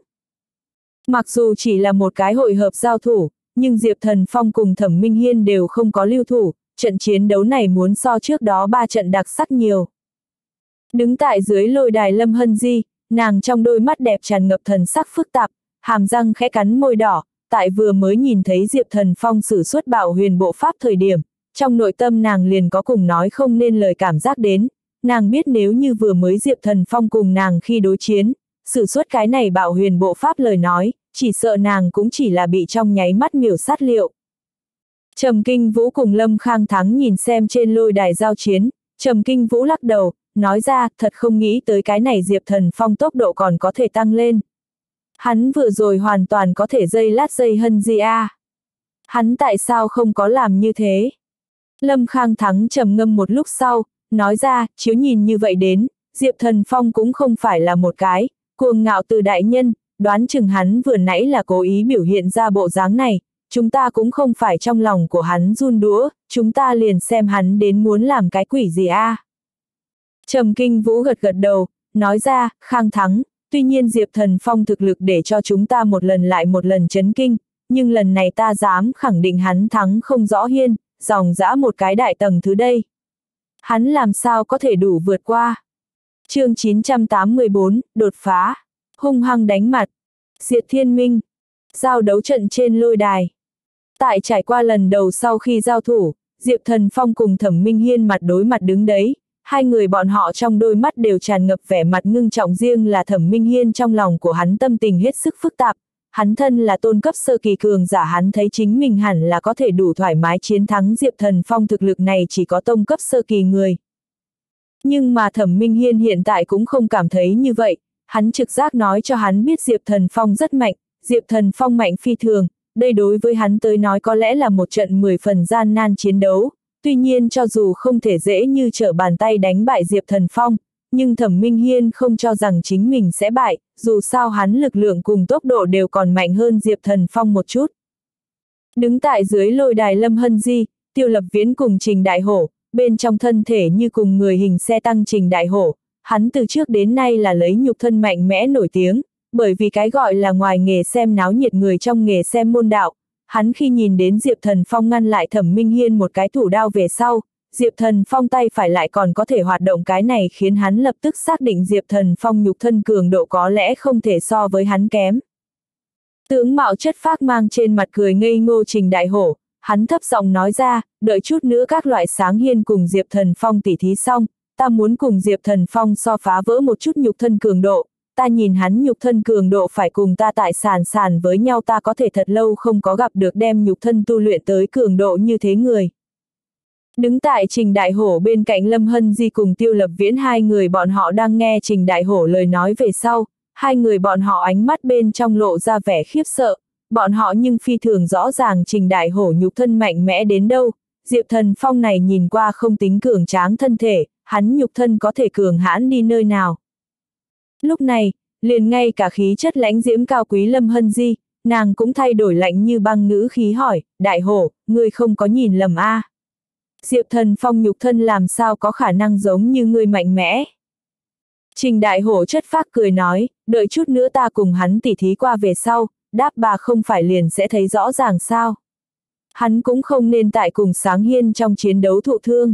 A: Mặc dù chỉ là một cái hội hợp giao thủ, nhưng Diệp Thần Phong cùng Thẩm Minh Hiên đều không có lưu thủ, trận chiến đấu này muốn so trước đó 3 trận đặc sắc nhiều. Đứng tại dưới lôi đài Lâm Hân Di, nàng trong đôi mắt đẹp tràn ngập thần sắc phức tạp, hàm răng khẽ cắn môi đỏ, tại vừa mới nhìn thấy Diệp Thần Phong sử xuất Bạo Huyền Bộ Pháp thời điểm, trong nội tâm nàng liền có cùng nói không nên lời cảm giác đến, nàng biết nếu như vừa mới Diệp Thần Phong cùng nàng khi đối chiến, sử xuất cái này Bạo Huyền Bộ Pháp lời nói, chỉ sợ nàng cũng chỉ là bị trong nháy mắt miểu sát liệu. Trầm Kinh Vũ cùng Lâm Khang Thắng nhìn xem trên lôi đài giao chiến, Trầm Kinh Vũ lắc đầu, nói ra, thật không nghĩ tới cái này Diệp Thần Phong tốc độ còn có thể tăng lên. Hắn vừa rồi hoàn toàn có thể dây Hân Di a. Hắn tại sao không có làm như thế? Lâm Khang Thắng trầm ngâm một lúc sau, nói ra, chiếu nhìn như vậy đến, Diệp Thần Phong cũng không phải là một cái cuồng ngạo từ đại nhân, đoán chừng hắn vừa nãy là cố ý biểu hiện ra bộ dáng này, chúng ta cũng không phải trong lòng của hắn run đũa, chúng ta liền xem hắn đến muốn làm cái quỷ gì a. Trầm Kinh Vũ gật đầu, nói ra, Khang Thắng, tuy nhiên Diệp Thần Phong thực lực để cho chúng ta một lần lại một lần chấn kinh, nhưng lần này ta dám khẳng định hắn thắng không rõ hiên, dòng dã một cái đại tầng thứ đây. Hắn làm sao có thể đủ vượt qua. Chương 984, đột phá, hung hăng đánh mặt, Diệt Thiên Minh, giao đấu trận trên lôi đài. Tại trải qua lần đầu sau khi giao thủ, Diệp Thần Phong cùng Thẩm Minh Hiên mặt đối mặt đứng đấy, hai người bọn họ trong đôi mắt đều tràn ngập vẻ mặt ngưng trọng, riêng là Thẩm Minh Hiên trong lòng của hắn tâm tình hết sức phức tạp, hắn thân là tôn cấp sơ kỳ cường giả, hắn thấy chính mình hẳn là có thể đủ thoải mái chiến thắng Diệp Thần Phong, thực lực này chỉ có tông cấp sơ kỳ người. Nhưng mà Thẩm Minh Hiên hiện tại cũng không cảm thấy như vậy, hắn trực giác nói cho hắn biết Diệp Thần Phong rất mạnh, Diệp Thần Phong mạnh phi thường, đây đối với hắn tới nói có lẽ là một trận 10 phần gian nan chiến đấu, tuy nhiên cho dù không thể dễ như trở bàn tay đánh bại Diệp Thần Phong, nhưng Thẩm Minh Hiên không cho rằng chính mình sẽ bại, dù sao hắn lực lượng cùng tốc độ đều còn mạnh hơn Diệp Thần Phong một chút. Đứng tại dưới lôi đài Lâm Hân Di, Tiêu Lập Viễn cùng Trình Đại Hổ, bên trong thân thể như cùng người hình xe tăng Trình Đại Hổ, hắn từ trước đến nay là lấy nhục thân mạnh mẽ nổi tiếng, bởi vì cái gọi là ngoài nghề xem náo nhiệt người trong nghề xem môn đạo, hắn khi nhìn đến Diệp Thần Phong ngăn lại Thẩm Minh Hiên một cái thủ đao về sau, Diệp Thần Phong tay phải lại còn có thể hoạt động, cái này khiến hắn lập tức xác định Diệp Thần Phong nhục thân cường độ có lẽ không thể so với hắn kém. Tướng mạo chất phác mang trên mặt cười ngây ngô Trình Đại Hổ, hắn thấp giọng nói ra, đợi chút nữa các loại Sáng Hiên cùng Diệp Thần Phong tỉ thí xong, ta muốn cùng Diệp Thần Phong so phá vỡ một chút nhục thân cường độ, ta nhìn hắn nhục thân cường độ phải cùng ta tại sàn với nhau, ta có thể thật lâu không có gặp được đem nhục thân tu luyện tới cường độ như thế người. Đứng tại Trình Đại Hổ bên cạnh Lâm Hân Di cùng Tiêu Lập Viễn, hai người bọn họ đang nghe Trình Đại Hổ lời nói về sau, hai người bọn họ ánh mắt bên trong lộ ra vẻ khiếp sợ, bọn họ nhưng phi thường rõ ràng Trình Đại Hổ nhục thân mạnh mẽ đến đâu, Diệp Thần Phong này nhìn qua không tính cường tráng thân thể, hắn nhục thân có thể cường hãn đi nơi nào. Lúc này, liền ngay cả khí chất lãnh diễm cao quý Lâm Hân Di, nàng cũng thay đổi lạnh như băng ngữ khí hỏi, Đại Hổ, ngươi không có nhìn lầm a? Diệp Thần Phong nhục thân làm sao có khả năng giống như ngươi mạnh mẽ? Trình Đại Hổ chất phác cười nói, đợi chút nữa ta cùng hắn tỉ thí qua về sau, đáp bà không phải liền sẽ thấy rõ ràng sao? Hắn cũng không nên tại cùng Sáng Hiên trong chiến đấu thụ thương.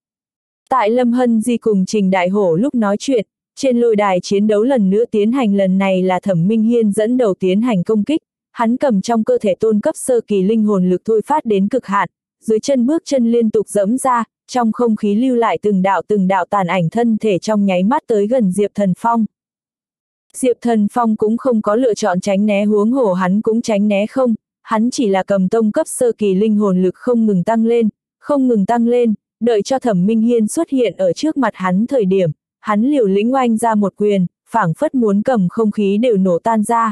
A: Tại Lâm Hân Di cùng Trình Đại Hổ lúc nói chuyện, trên lôi đài chiến đấu lần nữa tiến hành, lần này là Thẩm Minh Hiên dẫn đầu tiến hành công kích, hắn cầm trong cơ thể tôn cấp sơ kỳ linh hồn lực thôi phát đến cực hạn, dưới chân bước chân liên tục giẫm ra, trong không khí lưu lại từng đạo tàn ảnh, thân thể trong nháy mắt tới gần Diệp Thần Phong. Diệp Thần Phong cũng không có lựa chọn tránh né, huống hồ hắn cũng tránh né không, hắn chỉ là cầm tôn cấp sơ kỳ linh hồn lực không ngừng tăng lên, đợi cho Thẩm Minh Hiên xuất hiện ở trước mặt hắn thời điểm, hắn liều lĩnh oanh ra một quyền, phảng phất muốn cầm không khí đều nổ tan ra.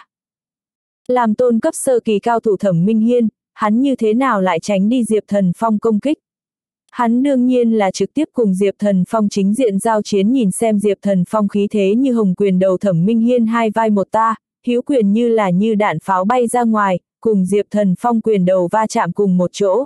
A: Làm tôn cấp sơ kỳ cao thủ Thẩm Minh Hiên, hắn như thế nào lại tránh đi Diệp Thần Phong công kích? Hắn đương nhiên là trực tiếp cùng Diệp Thần Phong chính diện giao chiến, nhìn xem Diệp Thần Phong khí thế như hồng quyền đầu Thẩm Minh Hiên hai vai một ta, hữu quyền như là như đạn pháo bay ra ngoài, cùng Diệp Thần Phong quyền đầu va chạm cùng một chỗ.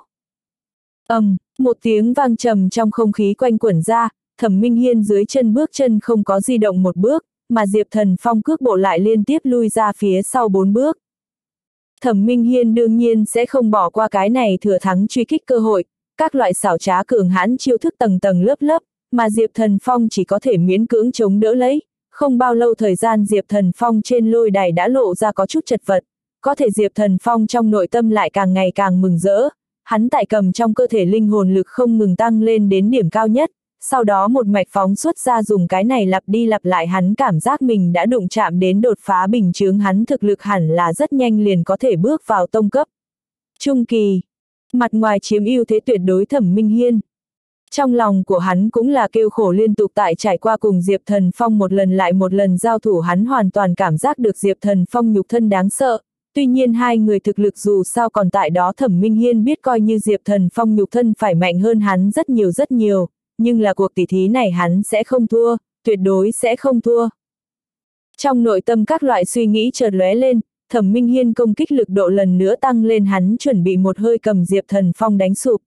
A: Một tiếng vang trầm trong không khí quanh quẩn ra, Thẩm Minh Hiên dưới chân bước chân không có di động một bước, mà Diệp Thần Phong cước bộ lại liên tiếp lui ra phía sau 4 bước. Thẩm Minh Hiên đương nhiên sẽ không bỏ qua cái này thừa thắng truy kích cơ hội, các loại xảo trá cường hãn chiêu thức tầng tầng lớp, mà Diệp Thần Phong chỉ có thể miễn cưỡng chống đỡ lấy. Không bao lâu thời gian Diệp Thần Phong trên lôi đài đã lộ ra có chút chật vật, có thể Diệp Thần Phong trong nội tâm lại càng ngày càng mừng rỡ, hắn tại cầm trong cơ thể linh hồn lực không ngừng tăng lên đến điểm cao nhất, sau đó một mạch phóng xuất ra, dùng cái này lặp đi lặp lại, hắn cảm giác mình đã đụng chạm đến đột phá bình chướng, hắn thực lực hẳn là rất nhanh liền có thể bước vào tông cấp trung kỳ. Mặt ngoài chiếm ưu thế tuyệt đối Thẩm Minh Hiên. Trong lòng của hắn cũng là kêu khổ liên tục, tại trải qua cùng Diệp Thần Phong một lần lại một lần giao thủ, hắn hoàn toàn cảm giác được Diệp Thần Phong nhục thân đáng sợ. Tuy nhiên hai người thực lực dù sao còn tại đó, Thẩm Minh Hiên biết coi như Diệp Thần Phong nhục thân phải mạnh hơn hắn rất nhiều, nhưng là cuộc tỉ thí này hắn sẽ không thua, tuyệt đối sẽ không thua. Trong nội tâm các loại suy nghĩ chợt lóe lên, Thẩm Minh Hiên công kích lực độ lần nữa tăng lên, hắn chuẩn bị một hơi cầm Diệp Thần Phong đánh sụp.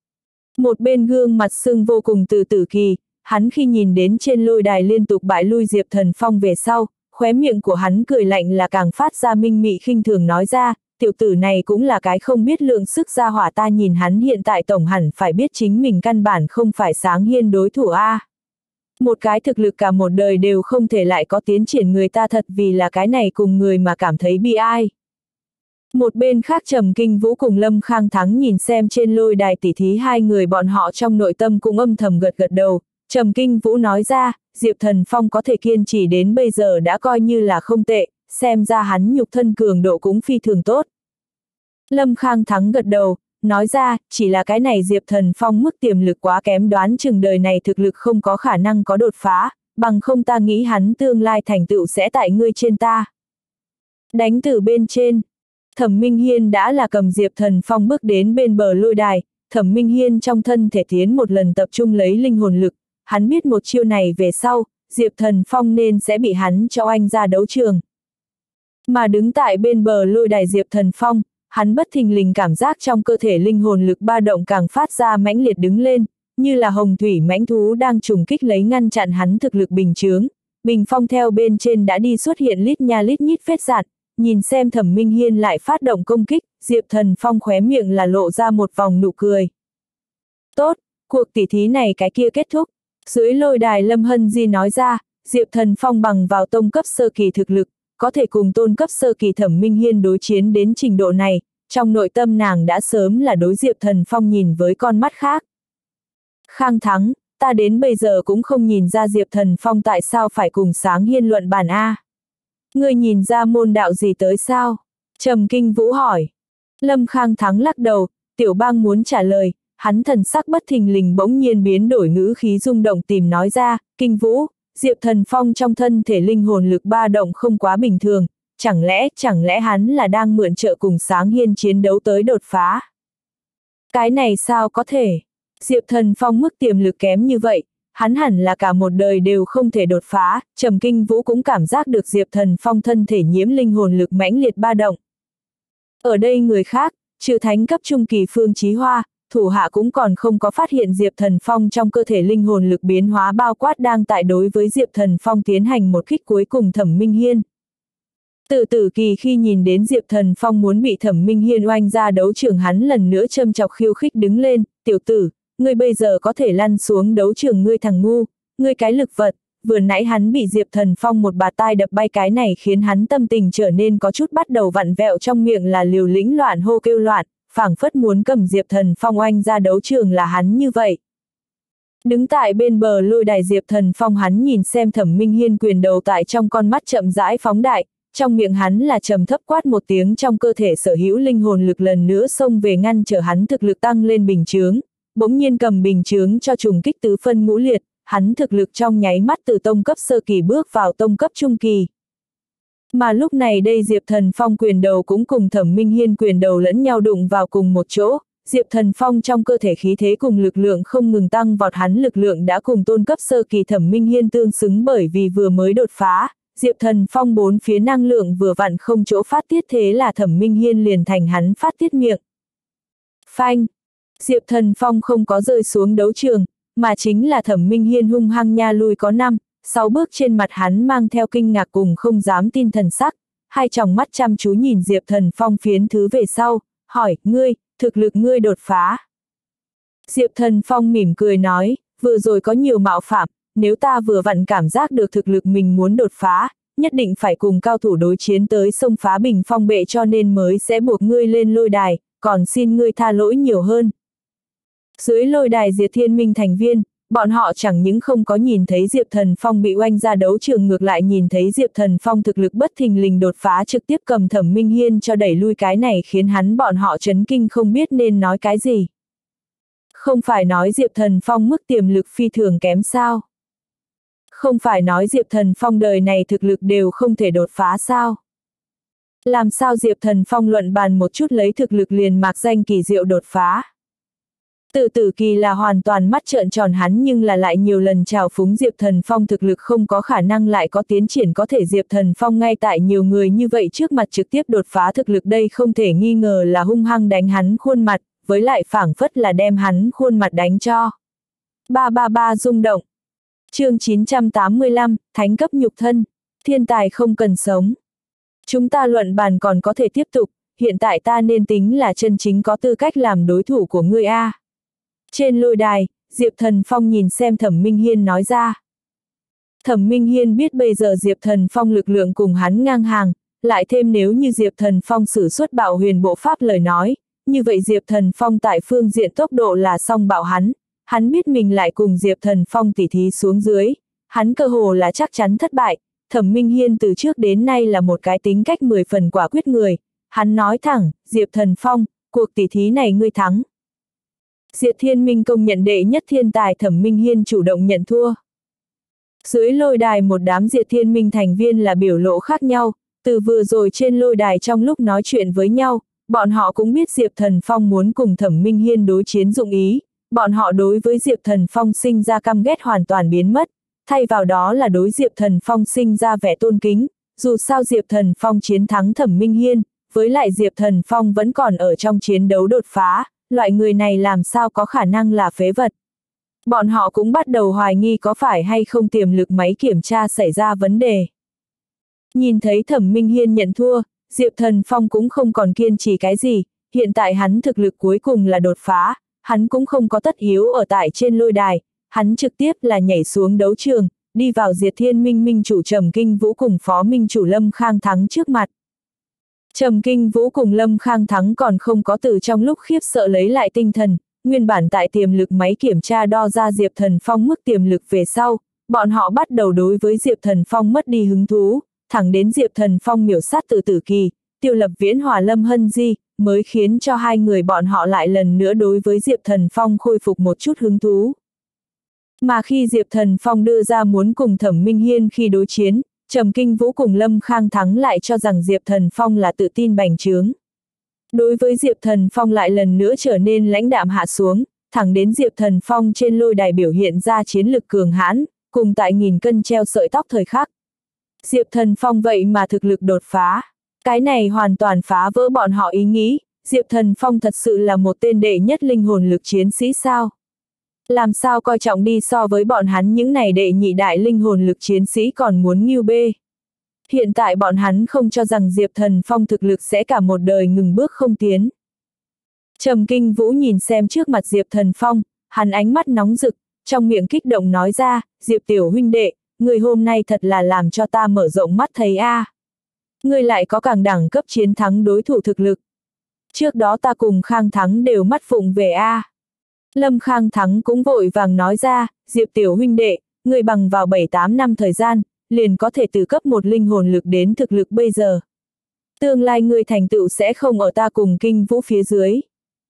A: Một bên gương mặt sưng vô cùng từ Tử Kỳ, hắn khi nhìn đến trên lôi đài liên tục bại lui Diệp Thần Phong về sau, khóe miệng của hắn cười lạnh là càng phát ra minh mị khinh thường, nói ra, tiểu tử này cũng là cái không biết lượng sức gia hỏa, ta nhìn hắn hiện tại tổng hẳn phải biết chính mình căn bản không phải Sáng Hiên đối thủ a. Một cái thực lực cả một đời đều không thể lại có tiến triển, người ta thật vì là cái này cùng người mà cảm thấy bi ai. Một bên khác Trầm Kinh Vũ cùng Lâm Khang Thắng nhìn xem trên lôi đài tỉ thí, hai người bọn họ trong nội tâm cũng âm thầm gật đầu. Trầm Kinh Vũ nói ra, Diệp Thần Phong có thể kiên trì đến bây giờ đã coi như là không tệ, xem ra hắn nhục thân cường độ cũng phi thường tốt. Lâm Khang Thắng gật đầu, nói ra, chỉ là cái này Diệp Thần Phong mức tiềm lực quá kém, đoán chừng đời này thực lực không có khả năng có đột phá, bằng không ta nghĩ hắn tương lai thành tựu sẽ tại ngươi trên ta. Đánh từ bên trên. Thẩm Minh Hiên đã là cầm Diệp Thần Phong bước đến bên bờ lôi đài, Thẩm Minh Hiên trong thân thể tiến một lần tập trung lấy linh hồn lực, hắn biết một chiêu này về sau, Diệp Thần Phong nên sẽ bị hắn cho oanh ra đấu trường. Mà đứng tại bên bờ lôi đài Diệp Thần Phong, hắn bất thình lình cảm giác trong cơ thể linh hồn lực ba động càng phát ra mãnh liệt đứng lên, như là hồng thủy mãnh thú đang trùng kích lấy ngăn chặn hắn thực lực bình chướng. Bình phong theo bên trên đã đi xuất hiện lít nha lít nhít vết dạn, nhìn xem Thẩm Minh Hiên lại phát động công kích, Diệp Thần Phong khóe miệng là lộ ra một vòng nụ cười. Tốt, cuộc tỉ thí này cái kia kết thúc. Dưới lôi đài Lâm Hân Di nói ra, Diệp Thần Phong bằng vào tông cấp sơ kỳ thực lực, có thể cùng tôn cấp sơ kỳ Thẩm Minh Hiên đối chiến đến trình độ này, trong nội tâm nàng đã sớm là đối Diệp Thần Phong nhìn với con mắt khác. Khang thắng, ta đến bây giờ cũng không nhìn ra Diệp Thần Phong tại sao phải cùng Sáng Hiên luận bàn A. Ngươi nhìn ra môn đạo gì tới sao? Trầm Kinh Vũ hỏi. Lâm Khang Thắng lắc đầu, Tiểu Bang muốn trả lời, hắn thần sắc bất thình lình bỗng nhiên biến đổi ngữ khí rung động tìm nói ra, Kinh Vũ, Diệp Thần Phong trong thân thể linh hồn lực ba động không quá bình thường, chẳng lẽ hắn là đang mượn trợ cùng Sáng Hiên chiến đấu tới đột phá? Cái này sao có thể? Diệp Thần Phong mức tiềm lực kém như vậy, hắn hẳn là cả một đời đều không thể đột phá, Trầm Kinh Vũ cũng cảm giác được Diệp Thần Phong thân thể nhiễm linh hồn lực mãnh liệt ba động. Ở đây người khác, trừ thánh cấp trung kỳ Phương Chí Hoa, thủ hạ cũng còn không có phát hiện Diệp Thần Phong trong cơ thể linh hồn lực biến hóa bao quát đang tại đối với Diệp Thần Phong tiến hành một kích cuối cùng Thẩm Minh Hiên. Từ Tử Kỳ khi nhìn đến Diệp Thần Phong muốn bị Thẩm Minh Hiên oanh ra đấu trường hắn lần nữa châm chọc khiêu khích đứng lên, tiểu tử, ngươi bây giờ có thể lăn xuống đấu trường ngươi thằng ngu, ngươi cái lực vật, vừa nãy hắn bị Diệp Thần Phong một bạt tai đập bay cái này khiến hắn tâm tình trở nên có chút bắt đầu vặn vẹo trong miệng là liều lĩnh loạn hô kêu loạn, phảng phất muốn cầm Diệp Thần Phong oanh ra đấu trường là hắn như vậy. Đứng tại bên bờ lôi đài Diệp Thần Phong hắn nhìn xem Thẩm Minh Hiên quyền đầu tại trong con mắt chậm rãi phóng đại, trong miệng hắn là trầm thấp quát một tiếng trong cơ thể sở hữu linh hồn lực lần nữa xông về ngăn trở hắn thực lực tăng lên bình chướng, bỗng nhiên cầm bình chướng cho trùng kích tứ phân ngũ liệt, hắn thực lực trong nháy mắt từ tông cấp sơ kỳ bước vào tông cấp trung kỳ. Mà lúc này đây Diệp Thần Phong quyền đầu cũng cùng Thẩm Minh Hiên quyền đầu lẫn nhau đụng vào cùng một chỗ, Diệp Thần Phong trong cơ thể khí thế cùng lực lượng không ngừng tăng vọt hắn lực lượng đã cùng tôn cấp sơ kỳ Thẩm Minh Hiên tương xứng bởi vì vừa mới đột phá, Diệp Thần Phong bốn phía năng lượng vừa vặn không chỗ phát tiết thế là Thẩm Minh Hiên liền thành hắn phát tiết miệng. Phanh! Diệp Thần Phong không có rơi xuống đấu trường, mà chính là Thẩm Minh Hiên hung hăng nha lui có 5-6 bước trên mặt hắn mang theo kinh ngạc cùng không dám tin thần sắc, hai tròng mắt chăm chú nhìn Diệp Thần Phong phiến thứ về sau, hỏi, ngươi, thực lực ngươi đột phá. Diệp Thần Phong mỉm cười nói, vừa rồi có nhiều mạo phạm, nếu ta vừa vặn cảm giác được thực lực mình muốn đột phá, nhất định phải cùng cao thủ đối chiến tới xông phá bình phong bệ cho nên mới sẽ buộc ngươi lên lôi đài, còn xin ngươi tha lỗi nhiều hơn. Dưới lôi đài Diệt Thiên Minh thành viên, bọn họ chẳng những không có nhìn thấy Diệp Thần Phong bị oanh ra đấu trường ngược lại nhìn thấy Diệp Thần Phong thực lực bất thình lình đột phá trực tiếp cầm Thẩm Minh Hiên cho đẩy lui cái này khiến bọn họ chấn kinh không biết nên nói cái gì. Không phải nói Diệp Thần Phong mức tiềm lực phi thường kém sao? Không phải nói Diệp Thần Phong đời này thực lực đều không thể đột phá sao? Làm sao Diệp Thần Phong luận bàn một chút lấy thực lực liền mạc danh kỳ diệu đột phá? Từ Tử Kỳ là hoàn toàn mắt trợn tròn hắn nhưng là lại nhiều lần trào phúng Diệp Thần Phong thực lực không có khả năng lại có tiến triển có thể Diệp Thần Phong ngay tại nhiều người như vậy trước mặt trực tiếp đột phá thực lực đây không thể nghi ngờ là hung hăng đánh hắn khuôn mặt, với lại phảng phất là đem hắn khuôn mặt đánh cho. 333 rung động. Chương 985, Thánh cấp nhục thân, thiên tài không cần sống. Chúng ta luận bàn còn có thể tiếp tục, hiện tại ta nên tính là chân chính có tư cách làm đối thủ của ngươi a. Trên lôi đài, Diệp Thần Phong nhìn xem Thẩm Minh Hiên nói ra. Thẩm Minh Hiên biết bây giờ Diệp Thần Phong lực lượng cùng hắn ngang hàng, lại thêm nếu như Diệp Thần Phong sử xuất bạo huyền bộ pháp lời nói, như vậy Diệp Thần Phong tại phương diện tốc độ là song bạo hắn biết mình lại cùng Diệp Thần Phong tỉ thí xuống dưới, hắn cơ hồ là chắc chắn thất bại, Thẩm Minh Hiên từ trước đến nay là một cái tính cách 10 phần quả quyết người, hắn nói thẳng, Diệp Thần Phong, cuộc tỉ thí này ngươi thắng. Diệt Thiên Minh công nhận đệ nhất thiên tài Thẩm Minh Hiên chủ động nhận thua. Dưới lôi đài một đám Diệt Thiên Minh thành viên là biểu lộ khác nhau, Từ vừa rồi trên lôi đài trong lúc nói chuyện với nhau, bọn họ cũng biết Diệp Thần Phong muốn cùng Thẩm Minh Hiên đối chiến dụng ý, bọn họ đối với Diệp Thần Phong sinh ra căm ghét hoàn toàn biến mất, thay vào đó là đối Diệp Thần Phong sinh ra vẻ tôn kính, dù sao Diệp Thần Phong chiến thắng Thẩm Minh Hiên, với lại Diệp Thần Phong vẫn còn ở trong chiến đấu đột phá, loại người này làm sao có khả năng là phế vật. Bọn họ cũng bắt đầu hoài nghi có phải hay không tiềm lực máy kiểm tra xảy ra vấn đề. Nhìn thấy Thẩm Minh Hiên nhận thua, Diệp Thần Phong cũng không còn kiên trì cái gì, hiện tại hắn thực lực cuối cùng là đột phá, hắn cũng không có tất yếu ở tại trên lôi đài, hắn trực tiếp là nhảy xuống đấu trường, đi vào Diệt Thiên Minh minh chủ Trầm Kinh Vũ cùng phó minh chủ Lâm Khang Thắng trước mặt. Trầm Kinh Vũ cùng Lâm Khang Thắng còn không có từ trong lúc khiếp sợ lấy lại tinh thần, nguyên bản tại tiềm lực máy kiểm tra đo ra Diệp Thần Phong mức tiềm lực về sau, bọn họ bắt đầu đối với Diệp Thần Phong mất đi hứng thú, thẳng đến Diệp Thần Phong miểu sát Từ Tử Kỳ, Tiêu Lập Viễn hòa Lâm Hân Di, mới khiến cho hai người bọn họ lại lần nữa đối với Diệp Thần Phong khôi phục một chút hứng thú. Mà khi Diệp Thần Phong đưa ra muốn cùng Thẩm Minh Hiên khi đối chiến, Trầm Kinh Vũ cùng Lâm Khang Thắng lại cho rằng Diệp Thần Phong là tự tin bành trướng. Đối với Diệp Thần Phong lại lần nữa trở nên lãnh đạm hạ xuống, thẳng đến Diệp Thần Phong trên lôi đài biểu hiện ra chiến lực cường hãn, cùng tại nghìn cân treo sợi tóc thời khắc. Diệp Thần Phong vậy mà thực lực đột phá, cái này hoàn toàn phá vỡ bọn họ ý nghĩ, Diệp Thần Phong thật sự là một tên đệ nhất linh hồn lực chiến sĩ sao? Làm sao coi trọng đi so với bọn hắn những này đệ nhị đại linh hồn lực chiến sĩ còn muốn nghiêu bê. Hiện tại bọn hắn không cho rằng Diệp Thần Phong thực lực sẽ cả một đời ngừng bước không tiến. Trầm Kinh Vũ nhìn xem trước mặt Diệp Thần Phong, hắn ánh mắt nóng rực, trong miệng kích động nói ra, Diệp tiểu huynh đệ, người hôm nay thật là làm cho ta mở rộng mắt thấy a. Người lại có càng đẳng cấp chiến thắng đối thủ thực lực. Trước đó ta cùng Khang Thắng đều mắt phụng về a. Lâm Khang Thắng cũng vội vàng nói ra, Diệp tiểu huynh đệ, người bằng vào 7-8 năm thời gian, liền có thể từ cấp một linh hồn lực đến thực lực bây giờ. Tương lai người thành tựu sẽ không ở ta cùng Kinh Vũ phía dưới.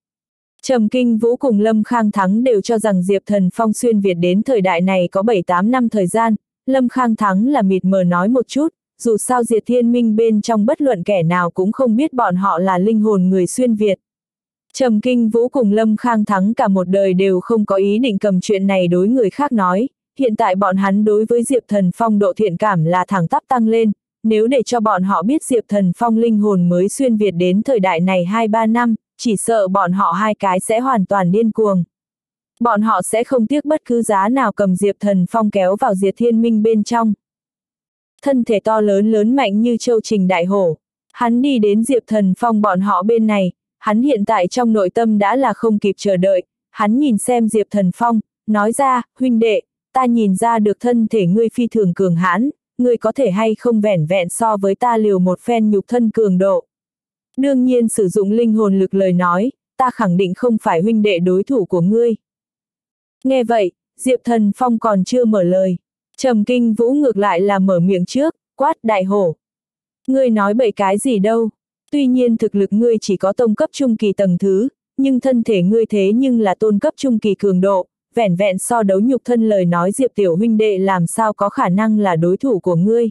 A: Trầm Kinh Vũ cùng Lâm Khang Thắng đều cho rằng Diệp Thần Phong xuyên Việt đến thời đại này có 7-8 năm thời gian, Lâm Khang Thắng là mịt mờ nói một chút, dù sao Diệt Thiên Minh bên trong bất luận kẻ nào cũng không biết bọn họ là linh hồn người xuyên Việt. Trầm Kinh Vũ cùng Lâm Khang Thắng cả một đời đều không có ý định cầm chuyện này đối người khác nói, hiện tại bọn hắn đối với Diệp Thần Phong độ thiện cảm là thẳng tắp tăng lên, nếu để cho bọn họ biết Diệp Thần Phong linh hồn mới xuyên Việt đến thời đại này 2-3 năm, chỉ sợ bọn họ hai cái sẽ hoàn toàn điên cuồng. Bọn họ sẽ không tiếc bất cứ giá nào cầm Diệp Thần Phong kéo vào Diệt Thiên Minh bên trong. Thân thể to lớn lớn mạnh như châu trình đại hổ, hắn đi đến Diệp Thần Phong bọn họ bên này, hắn hiện tại trong nội tâm đã là không kịp chờ đợi, hắn nhìn xem Diệp Thần Phong, nói ra, huynh đệ, ta nhìn ra được thân thể ngươi phi thường cường hãn, ngươi có thể hay không vẻn vẹn so với ta liều một phen nhục thân cường độ. Đương nhiên sử dụng linh hồn lực lời nói, ta khẳng định không phải huynh đệ đối thủ của ngươi. Nghe vậy, Diệp Thần Phong còn chưa mở lời. Trầm Kinh Vũ ngược lại là mở miệng trước, quát đại hổ. Ngươi nói bậy cái gì đâu, tuy nhiên thực lực ngươi chỉ có tông cấp trung kỳ tầng thứ, nhưng thân thể ngươi thế nhưng là tôn cấp trung kỳ cường độ, vẻn vẹn so đấu nhục thân lời nói Diệp tiểu huynh đệ làm sao có khả năng là đối thủ của ngươi.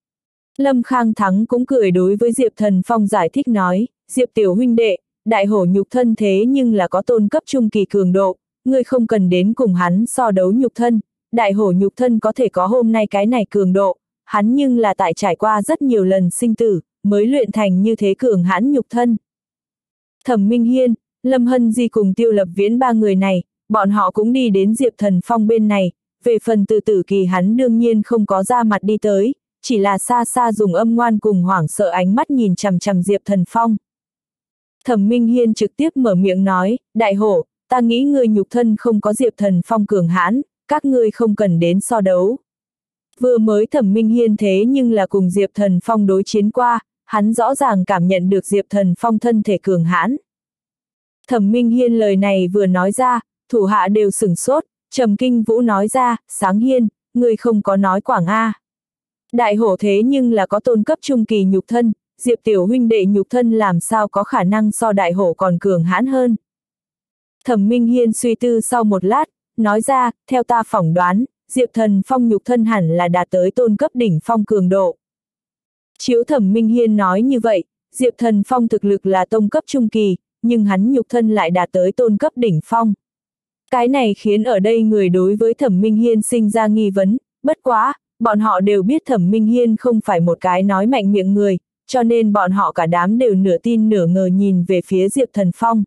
A: Lâm Khang Thắng cũng cười đối với Diệp Thần Phong giải thích nói, Diệp tiểu huynh đệ, đại hổ nhục thân thế nhưng là có tôn cấp trung kỳ cường độ, ngươi không cần đến cùng hắn so đấu nhục thân, đại hổ nhục thân có thể có hôm nay cái này cường độ, hắn nhưng là tại trải qua rất nhiều lần sinh tử, mới luyện thành như thế cường hãn nhục thân. Thẩm Minh Hiên, Lâm Hân Di cùng Tiêu Lập Viễn ba người này, bọn họ cũng đi đến Diệp Thần Phong bên này, về phần Từ Tử Kỳ hắn đương nhiên không có ra mặt đi tới, chỉ là xa xa dùng âm ngoan cùng hoảng sợ ánh mắt nhìn chằm chằm Diệp Thần Phong. Thẩm Minh Hiên trực tiếp mở miệng nói, đại hổ, ta nghĩ ngươi nhục thân không có Diệp Thần Phong cường hãn, các ngươi không cần đến so đấu. Vừa mới Thẩm Minh Hiên thế nhưng là cùng Diệp Thần Phong đối chiến qua, hắn rõ ràng cảm nhận được Diệp Thần Phong thân thể cường hãn. Thẩm Minh Hiên lời này vừa nói ra, thủ hạ đều sửng sốt, Trầm Kinh Vũ nói ra, Sáng Hiên, ngươi không có nói quảng a. Đại hổ thế nhưng là có tôn cấp trung kỳ nhục thân, Diệp tiểu huynh đệ nhục thân làm sao có khả năng so đại hổ còn cường hãn hơn. Thẩm Minh Hiên suy tư sau một lát, nói ra, theo ta phỏng đoán, Diệp Thần Phong nhục thân hẳn là đạt tới tôn cấp đỉnh phong cường độ. Chiếu Thẩm Minh Hiên nói như vậy, Diệp Thần Phong thực lực là tông cấp trung kỳ, nhưng hắn nhục thân lại đạt tới tôn cấp đỉnh phong. Cái này khiến ở đây người đối với Thẩm Minh Hiên sinh ra nghi vấn, bất quá, bọn họ đều biết Thẩm Minh Hiên không phải một cái nói mạnh miệng người, cho nên bọn họ cả đám đều nửa tin nửa ngờ nhìn về phía Diệp Thần Phong.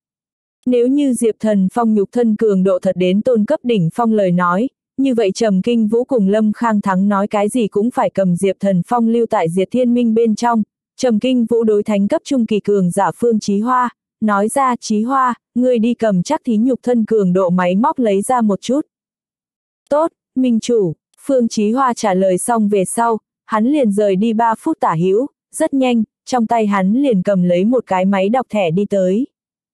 A: Nếu như Diệp Thần Phong nhục thân cường độ thật đến tôn cấp đỉnh phong lời nói, như vậy Trầm Kinh Vũ cùng Lâm Khang Thắng nói cái gì cũng phải cầm Diệp Thần Phong lưu tại Diệt Thiên Minh bên trong. Trầm Kinh Vũ đối thánh cấp trung kỳ cường giả Phương Chí Hoa, nói ra Chí Hoa, ngươi đi cầm chắc thí nhục thân cường độ máy móc lấy ra một chút. Tốt, Minh chủ, Phương Chí Hoa trả lời xong về sau, hắn liền rời đi 3 phút tả hữu, rất nhanh, trong tay hắn liền cầm lấy một cái máy đọc thẻ đi tới.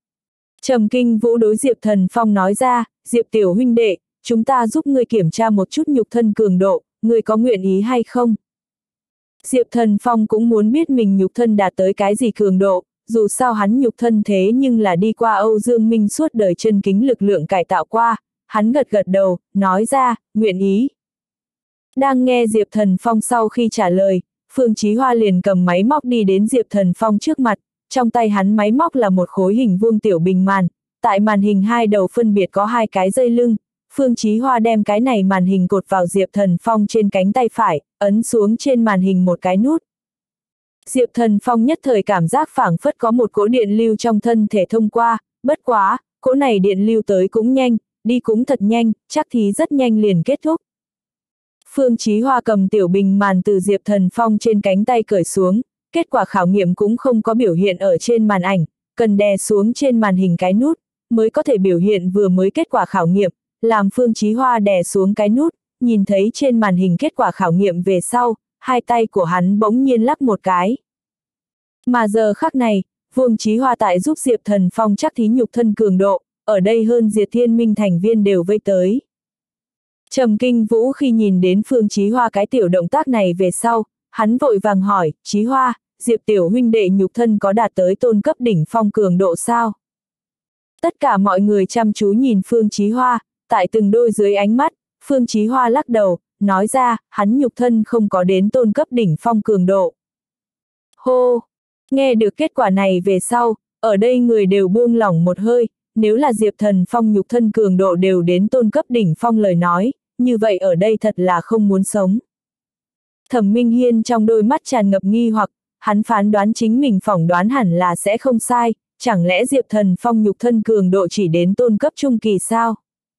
A: Trầm Kinh Vũ đối Diệp Thần Phong nói ra, Diệp tiểu huynh đệ, chúng ta giúp ngươi kiểm tra một chút nhục thân cường độ, ngươi có nguyện ý hay không? Diệp Thần Phong cũng muốn biết mình nhục thân đạt tới cái gì cường độ, dù sao hắn nhục thân thế nhưng là đi qua Âu Dương Minh suốt đời chân kính lực lượng cải tạo qua, hắn gật gật đầu, nói ra, nguyện ý. Đang nghe Diệp Thần Phong sau khi trả lời, Phương Chí Hoa liền cầm máy móc đi đến Diệp Thần Phong trước mặt, trong tay hắn máy móc là một khối hình vuông tiểu bình màn, tại màn hình hai đầu phân biệt có 2 cái dây lưng. Phương Chí Hoa đem cái này màn hình cột vào Diệp Thần Phong trên cánh tay phải, ấn xuống trên màn hình một cái nút. Diệp Thần Phong nhất thời cảm giác phảng phất có một cỗ điện lưu trong thân thể thông qua, bất quá, cỗ này điện lưu tới cũng nhanh, đi cũng thật nhanh, chắc thì rất nhanh liền kết thúc. Phương Chí Hoa cầm tiểu bình màn từ Diệp Thần Phong trên cánh tay cởi xuống, kết quả khảo nghiệm cũng không có biểu hiện ở trên màn ảnh, cần đè xuống trên màn hình cái nút, mới có thể biểu hiện vừa mới kết quả khảo nghiệm, làm Phương Chí Hoa đè xuống cái nút, nhìn thấy trên màn hình kết quả khảo nghiệm về sau, hai tay của hắn bỗng nhiên lắc một cái. Mà giờ khắc này, Phương Chí Hoa tại giúp Diệp Thần Phong chắc thí nhục thân cường độ, ở đây hơn Diệt Thiên Minh thành viên đều vây tới. Trầm Kinh Vũ khi nhìn đến Phương Chí Hoa cái tiểu động tác này về sau, hắn vội vàng hỏi, Chí Hoa, Diệp tiểu huynh đệ nhục thân có đạt tới tôn cấp đỉnh phong cường độ sao? Tất cả mọi người chăm chú nhìn Phương Chí Hoa, tại từng đôi dưới ánh mắt, Phương Chí Hoa lắc đầu, nói ra, hắn nhục thân không có đến tôn cấp đỉnh phong cường độ. Hô! Nghe được kết quả này về sau, ở đây người đều buông lỏng một hơi, nếu là Diệp Thần Phong nhục thân cường độ đều đến tôn cấp đỉnh phong lời nói, như vậy ở đây thật là không muốn sống. Thẩm Minh Hiên trong đôi mắt tràn ngập nghi hoặc, hắn phán đoán chính mình phỏng đoán hẳn là sẽ không sai, chẳng lẽ Diệp Thần Phong nhục thân cường độ chỉ đến tôn cấp trung kỳ sao?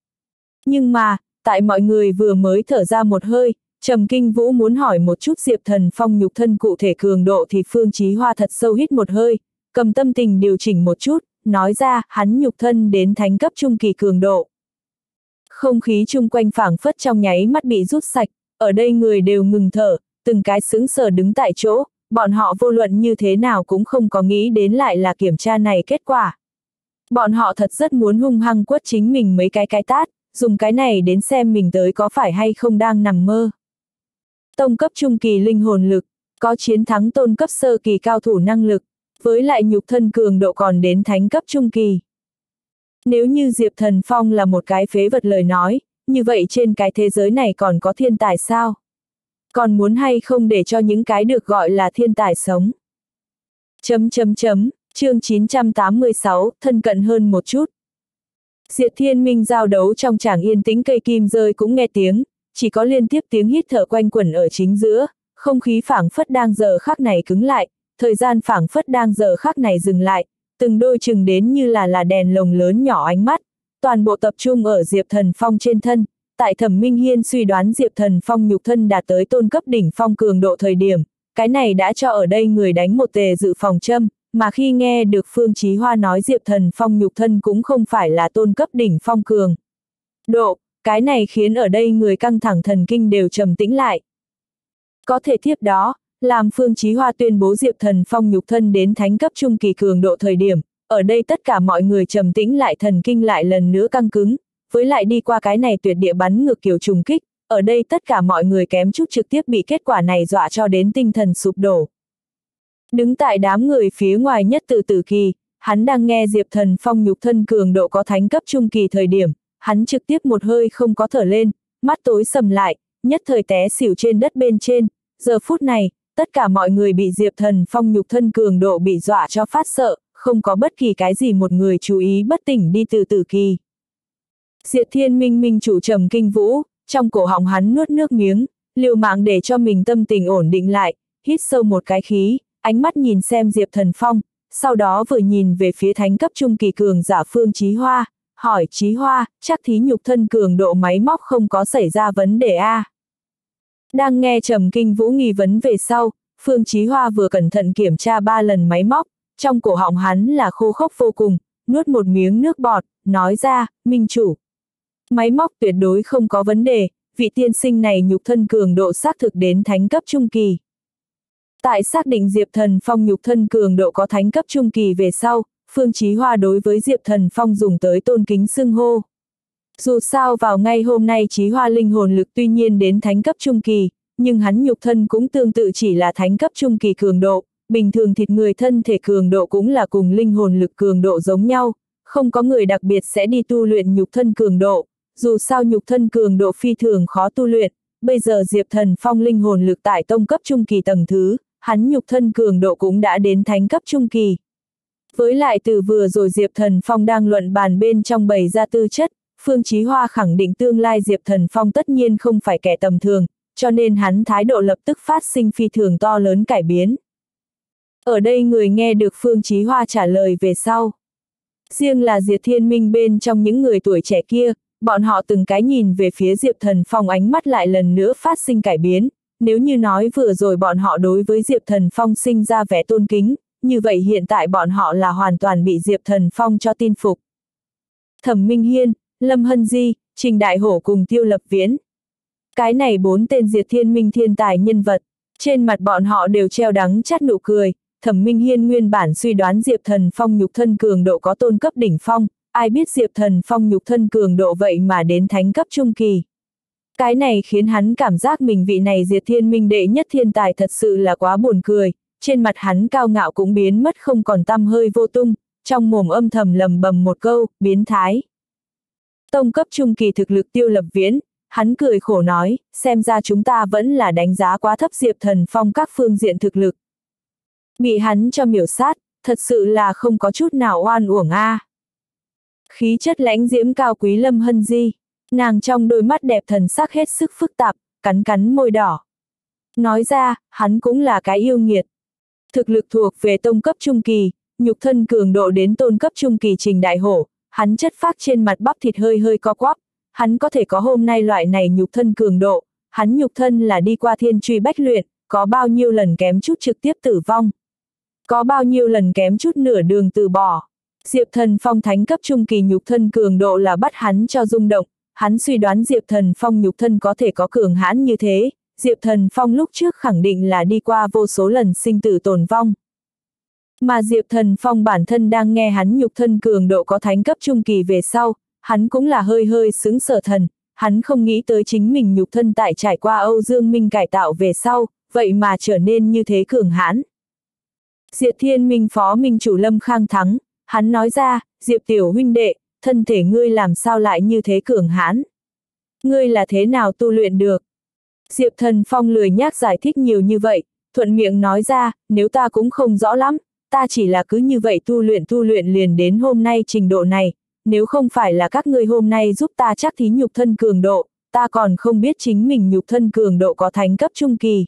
A: Nhưng mà, tại mọi người vừa mới thở ra một hơi, Trầm Kinh Vũ muốn hỏi một chút Diệp Thần Phong nhục thân cụ thể cường độ thì Phương Chí Hoa thật sâu hít một hơi, cầm tâm tình điều chỉnh một chút, nói ra, hắn nhục thân đến thánh cấp trung kỳ cường độ. Không khí chung quanh phảng phất trong nháy mắt bị rút sạch, ở đây người đều ngừng thở, từng cái sững sờ đứng tại chỗ, bọn họ vô luận như thế nào cũng không có nghĩ đến lại là kiểm tra này kết quả. Bọn họ thật rất muốn hung hăng quất chính mình mấy cái tát, dùng cái này đến xem mình tới có phải hay không đang nằm mơ. Tông cấp trung kỳ linh hồn lực, có chiến thắng tôn cấp sơ kỳ cao thủ năng lực, với lại nhục thân cường độ còn đến thánh cấp trung kỳ. Nếu như Diệp Thần Phong là một cái phế vật lời nói, như vậy trên cái thế giới này còn có thiên tài sao? Còn muốn hay không để cho những cái được gọi là thiên tài sống? Chương 986, thân cận hơn một chút. Diệt Thiên Minh giao đấu trong tràng yên tĩnh, cây kim rơi cũng nghe tiếng, chỉ có liên tiếp tiếng hít thở quanh quẩn ở chính giữa, không khí phảng phất đang giờ khắc này cứng lại, thời gian phảng phất đang giờ khắc này dừng lại, từng đôi chừng đến như là đèn lồng lớn nhỏ ánh mắt, toàn bộ tập trung ở Diệp Thần Phong trên thân. Tại Thẩm Minh Hiên suy đoán Diệp Thần Phong nhục thân đạt tới tôn cấp đỉnh phong cường độ thời điểm, cái này đã cho ở đây người đánh một tề dự phòng châm, mà khi nghe được Phương Chí Hoa nói Diệp Thần Phong nhục thân cũng không phải là tôn cấp đỉnh phong cường độ, cái này khiến ở đây người căng thẳng thần kinh đều trầm tĩnh lại. Có thể tiếp đó, làm Phương Chí Hoa tuyên bố Diệp Thần Phong nhục thân đến thánh cấp trung kỳ cường độ thời điểm, ở đây tất cả mọi người trầm tĩnh lại, thần kinh lại lần nữa căng cứng, với lại đi qua cái này tuyệt địa bắn ngược kiểu trùng kích, ở đây tất cả mọi người kém chút trực tiếp bị kết quả này dọa cho đến tinh thần sụp đổ. Đứng tại đám người phía ngoài nhất Từ Tử Kỳ, hắn đang nghe Diệp Thần Phong nhục thân cường độ có thánh cấp trung kỳ thời điểm, hắn trực tiếp một hơi không có thở lên, mắt tối sầm lại, nhất thời té xỉu trên đất bên trên. Giờ phút này, tất cả mọi người bị Diệp Thần Phong nhục thân cường độ bị dọa cho phát sợ, không có bất kỳ cái gì một người chú ý bất tỉnh đi từ tử kỳ. Diệt Thiên Minh minh chủ Trầm Kinh Vũ, trong cổ họng hắn nuốt nước miếng, liều mạng để cho mình tâm tình ổn định lại, hít sâu một cái khí, ánh mắt nhìn xem Diệp Thần Phong, sau đó vừa nhìn về phía thánh cấp trung kỳ cường giả Phương Chí Hoa, hỏi Chí Hoa, chắc thí nhục thân cường độ máy móc không có xảy ra vấn đề a? Đang nghe Trầm Kinh Vũ nghi vấn về sau, Phương Chí Hoa vừa cẩn thận kiểm tra 3 lần máy móc, trong cổ họng hắn là khô khốc vô cùng, nuốt một miếng nước bọt, nói ra, minh chủ. Máy móc tuyệt đối không có vấn đề, vị tiên sinh này nhục thân cường độ xác thực đến thánh cấp trung kỳ. Tại xác định Diệp Thần Phong nhục thân cường độ có thánh cấp trung kỳ về sau, Phương Chí Hoa đối với Diệp Thần Phong dùng tới tôn kính xưng hô. Dù sao vào ngay hôm nay Chí Hoa linh hồn lực tuy nhiên đến thánh cấp trung kỳ, nhưng hắn nhục thân cũng tương tự chỉ là thánh cấp trung kỳ cường độ, bình thường thịt người thân thể cường độ cũng là cùng linh hồn lực cường độ giống nhau, không có người đặc biệt sẽ đi tu luyện nhục thân cường độ, dù sao nhục thân cường độ phi thường khó tu luyện, bây giờ Diệp Thần Phong linh hồn lực tại tông cấp trung kỳ tầng thứ, hắn nhục thân cường độ cũng đã đến thánh cấp trung kỳ. Với lại từ vừa rồi Diệp Thần Phong đang luận bàn bên trong bày ra tư chất, Phương Chí Hoa khẳng định tương lai Diệp Thần Phong tất nhiên không phải kẻ tầm thường, cho nên hắn thái độ lập tức phát sinh phi thường to lớn cải biến. Ở đây người nghe được Phương Chí Hoa trả lời về sau. Riêng là Diệt Thiên Minh bên trong những người tuổi trẻ kia, bọn họ từng cái nhìn về phía Diệp Thần Phong ánh mắt lại lần nữa phát sinh cải biến, nếu như nói vừa rồi bọn họ đối với Diệp Thần Phong sinh ra vẻ tôn kính, như vậy hiện tại bọn họ là hoàn toàn bị Diệp Thần Phong cho tin phục. Thẩm Minh Hiên, Lâm Hân Di, Trình Đại Hổ cùng Tiêu Lập Viễn. Cái này 4 tên Diệt Thiên Minh thiên tài nhân vật, trên mặt bọn họ đều treo đắng chát nụ cười. Thẩm Minh Hiên nguyên bản suy đoán Diệp Thần Phong nhục thân cường độ có tôn cấp đỉnh phong, ai biết Diệp Thần Phong nhục thân cường độ vậy mà đến thánh cấp trung kỳ. Cái này khiến hắn cảm giác mình vị này Diệt Thiên Minh đệ nhất thiên tài thật sự là quá buồn cười, trên mặt hắn cao ngạo cũng biến mất không còn tăm hơi vô tung, trong mồm âm thầm lầm bầm một câu, biến thái. Tông cấp trung kỳ thực lực Tiêu Lập Viễn, hắn cười khổ nói, xem ra chúng ta vẫn là đánh giá quá thấp Diệp Thần Phong các phương diện thực lực. Bị hắn cho miểu sát, thật sự là không có chút nào oan uổng a. Khí chất lãnh diễm cao quý Lâm Hân Di, nàng trong đôi mắt đẹp thần sắc hết sức phức tạp, cắn cắn môi đỏ. Nói ra, hắn cũng là cái yêu nghiệt. Thực lực thuộc về tông cấp trung kỳ, nhục thân cường độ đến tôn cấp trung kỳ Trình Đại Hổ, hắn chất phác trên mặt bắp thịt hơi hơi co quắp, hắn có thể có hôm nay loại này nhục thân cường độ, hắn nhục thân là đi qua thiên truy bách luyện, có bao nhiêu lần kém chút trực tiếp tử vong. Có bao nhiêu lần kém chút nửa đường từ bỏ. Diệp Thần Phong thánh cấp trung kỳ nhục thân cường độ là bắt hắn cho rung động, hắn suy đoán Diệp Thần Phong nhục thân có thể có cường hãn như thế, Diệp Thần Phong lúc trước khẳng định là đi qua vô số lần sinh tử tồn vong. Mà Diệp Thần Phong bản thân đang nghe hắn nhục thân cường độ có thánh cấp trung kỳ về sau, hắn cũng là hơi hơi sững sờ thần, hắn không nghĩ tới chính mình nhục thân tại trải qua Âu Dương Minh cải tạo về sau, vậy mà trở nên như thế cường hãn. Diệt Thiên Minh phó minh chủ Lâm Khang Thắng, hắn nói ra, Diệp tiểu huynh đệ, thân thể ngươi làm sao lại như thế cường hãn? Ngươi là thế nào tu luyện được? Diệp Thần Phong lười nhác giải thích nhiều như vậy, thuận miệng nói ra, nếu ta cũng không rõ lắm, ta chỉ là cứ như vậy tu luyện liền đến hôm nay trình độ này, nếu không phải là các ngươi hôm nay giúp ta chắc thí nhục thân cường độ, ta còn không biết chính mình nhục thân cường độ có thánh cấp trung kỳ.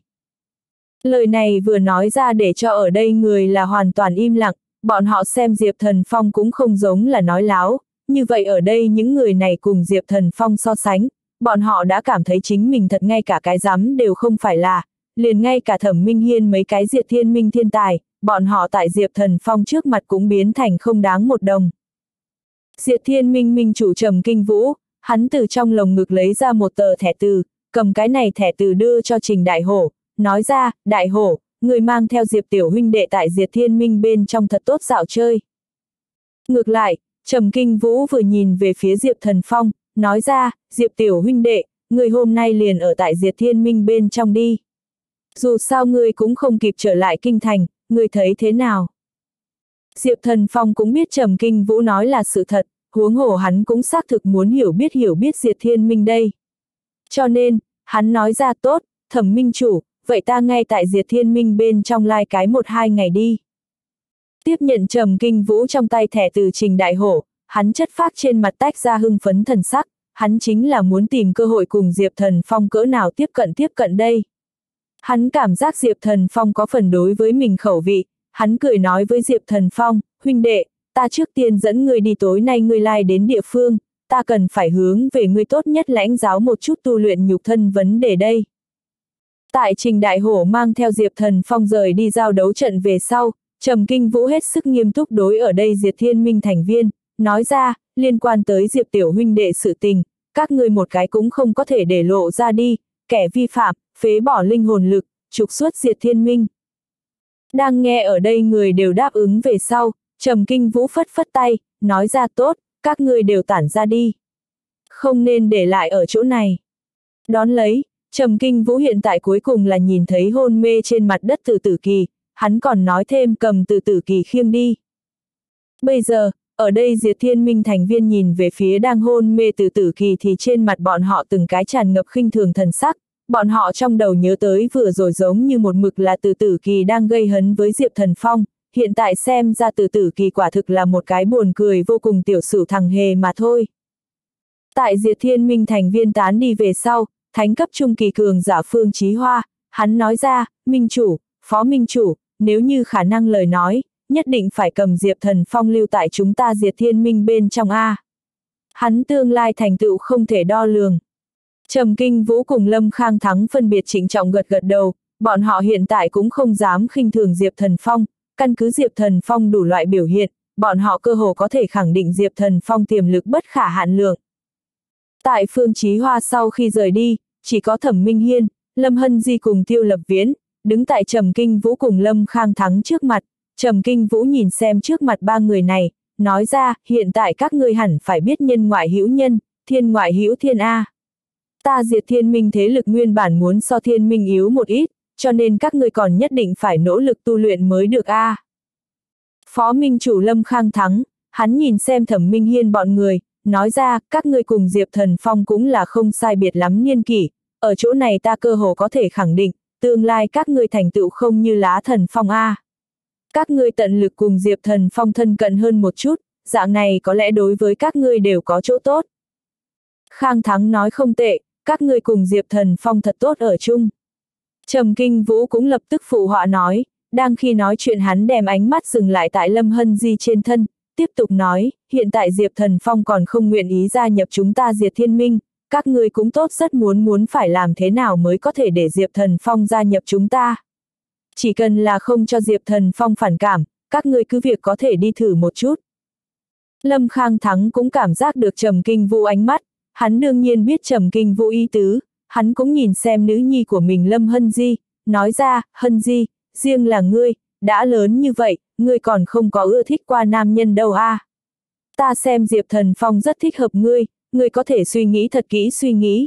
A: Lời này vừa nói ra để cho ở đây người là hoàn toàn im lặng, bọn họ xem Diệp Thần Phong cũng không giống là nói láo, như vậy ở đây những người này cùng Diệp Thần Phong so sánh, bọn họ đã cảm thấy chính mình thật ngay cả cái dám đều không phải là, liền ngay cả Thẩm Minh Hiên mấy cái Diệt Thiên Minh thiên tài, bọn họ tại Diệp Thần Phong trước mặt cũng biến thành không đáng một đồng. Diệt Thiên Minh minh chủ Trầm Kinh Vũ, hắn từ trong lồng ngực lấy ra một tờ thẻ từ, cầm cái này thẻ từ đưa cho Trình Đại Hổ, nói ra, Đại Hổ, người mang theo Diệp tiểu huynh đệ tại Diệt Thiên Minh bên trong thật tốt dạo chơi. Ngược lại, Trầm Kinh Vũ vừa nhìn về phía Diệp Thần Phong, nói ra, Diệp tiểu huynh đệ, người hôm nay liền ở tại Diệt Thiên Minh bên trong đi. Dù sao ngươi cũng không kịp trở lại kinh thành, ngươi thấy thế nào? Diệp Thần Phong cũng biết Trầm Kinh Vũ nói là sự thật, huống hồ hắn cũng xác thực muốn hiểu biết Diệt Thiên Minh đây. Cho nên, hắn nói ra tốt, Thẩm minh chủ, vậy ta ngay tại Diệt Thiên Minh bên trong lai cái 1-2 ngày đi. Tiếp nhận Trầm Kinh Vũ trong tay thẻ từ Trình Đại Hổ, hắn chất phác trên mặt tách ra hưng phấn thần sắc, hắn chính là muốn tìm cơ hội cùng Diệp Thần Phong cỡ nào tiếp cận đây. Hắn cảm giác Diệp Thần Phong có phần đối với mình khẩu vị, hắn cười nói với Diệp Thần Phong, huynh đệ, ta trước tiên dẫn ngươi đi tối nay ngươi lai đến địa phương, ta cần phải hướng về ngươi tốt nhất lãnh giáo một chút tu luyện nhục thân vấn đề đây. Tại Trình Đại Hổ mang theo Diệp Thần Phong rời đi giao đấu trận về sau, Trầm Kinh Vũ hết sức nghiêm túc đối ở đây Diệt Thiên Minh thành viên, nói ra, liên quan tới Diệp tiểu huynh đệ sự tình, các ngươi một cái cũng không có thể để lộ ra đi, kẻ vi phạm, phế bỏ linh hồn lực, trục xuất Diệt Thiên Minh. Đang nghe ở đây người đều đáp ứng về sau, Trầm Kinh Vũ phất phất tay, nói ra tốt, các ngươi đều tản ra đi. Không nên để lại ở chỗ này. Đón lấy, Trầm Kinh Vũ hiện tại cuối cùng là nhìn thấy hôn mê trên mặt đất Từ Tử Kỳ, hắn còn nói thêm cầm Từ Tử Kỳ khiêng đi. Bây giờ, ở đây Diệt Thiên Minh thành viên nhìn về phía đang hôn mê Từ Tử Kỳ thì trên mặt bọn họ từng cái tràn ngập khinh thường thần sắc, bọn họ trong đầu nhớ tới vừa rồi giống như một mực là Từ Tử Kỳ đang gây hấn với Diệp Thần Phong, hiện tại xem ra Từ Tử Kỳ quả thực là một cái buồn cười vô cùng tiểu sử thằng hề mà thôi. Tại Diệt Thiên Minh thành viên tán đi về sau, thánh cấp trung kỳ cường giả Phương Chí Hoa, hắn nói ra, Minh chủ, Phó Minh chủ, nếu như khả năng lời nói, nhất định phải cầm Diệp Thần Phong lưu tại chúng ta Diệt Thiên Minh bên trong A. Hắn tương lai thành tựu không thể đo lường. Trầm Kinh Vũ cùng Lâm Khang Thắng phân biệt trịnh trọng gật gật đầu, bọn họ hiện tại cũng không dám khinh thường Diệp Thần Phong, căn cứ Diệp Thần Phong đủ loại biểu hiện, bọn họ cơ hồ có thể khẳng định Diệp Thần Phong tiềm lực bất khả hạn lượng. Tại Phương Chí Hoa sau khi rời đi, chỉ có Thẩm Minh Hiên, Lâm Hân Di cùng Tiêu Lập Viễn, đứng tại Trầm Kinh Vũ cùng Lâm Khang Thắng trước mặt. Trầm Kinh Vũ nhìn xem trước mặt ba người này, nói ra, hiện tại các ngươi hẳn phải biết nhân ngoại hữu nhân, thiên ngoại hữu thiên A. Ta Diệt Thiên Minh thế lực nguyên bản muốn so Thiên Minh yếu một ít, cho nên các ngươi còn nhất định phải nỗ lực tu luyện mới được A. Phó Minh chủ Lâm Khang Thắng, hắn nhìn xem Thẩm Minh Hiên bọn người, nói ra, các ngươi cùng Diệp Thần Phong cũng là không sai biệt lắm niên kỷ, ở chỗ này ta cơ hồ có thể khẳng định, tương lai các ngươi thành tựu không như lá Thần Phong A. Các ngươi tận lực cùng Diệp Thần Phong thân cận hơn một chút, dạng này có lẽ đối với các ngươi đều có chỗ tốt. Khang Thắng nói không tệ, các ngươi cùng Diệp Thần Phong thật tốt ở chung. Trầm Kinh Vũ cũng lập tức phụ họa nói, đang khi nói chuyện hắn đem ánh mắt dừng lại tại Lâm Hân Di trên thân, tiếp tục nói, hiện tại Diệp Thần Phong còn không nguyện ý gia nhập chúng ta Diệt Thiên Minh, các ngươi cũng tốt rất muốn phải làm thế nào mới có thể để Diệp Thần Phong gia nhập chúng ta. Chỉ cần là không cho Diệp Thần Phong phản cảm, các ngươi cứ việc có thể đi thử một chút. Lâm Khang Thắng cũng cảm giác được Trầm Kinh Vũ ánh mắt, hắn đương nhiên biết Trầm Kinh Vũ ý tứ, hắn cũng nhìn xem nữ nhi của mình Lâm Hân Di, nói ra, Hân Di, riêng là ngươi, đã lớn như vậy, ngươi còn không có ưa thích qua nam nhân đâu a. Ta xem Diệp Thần Phong rất thích hợp ngươi có thể suy nghĩ thật kỹ suy nghĩ.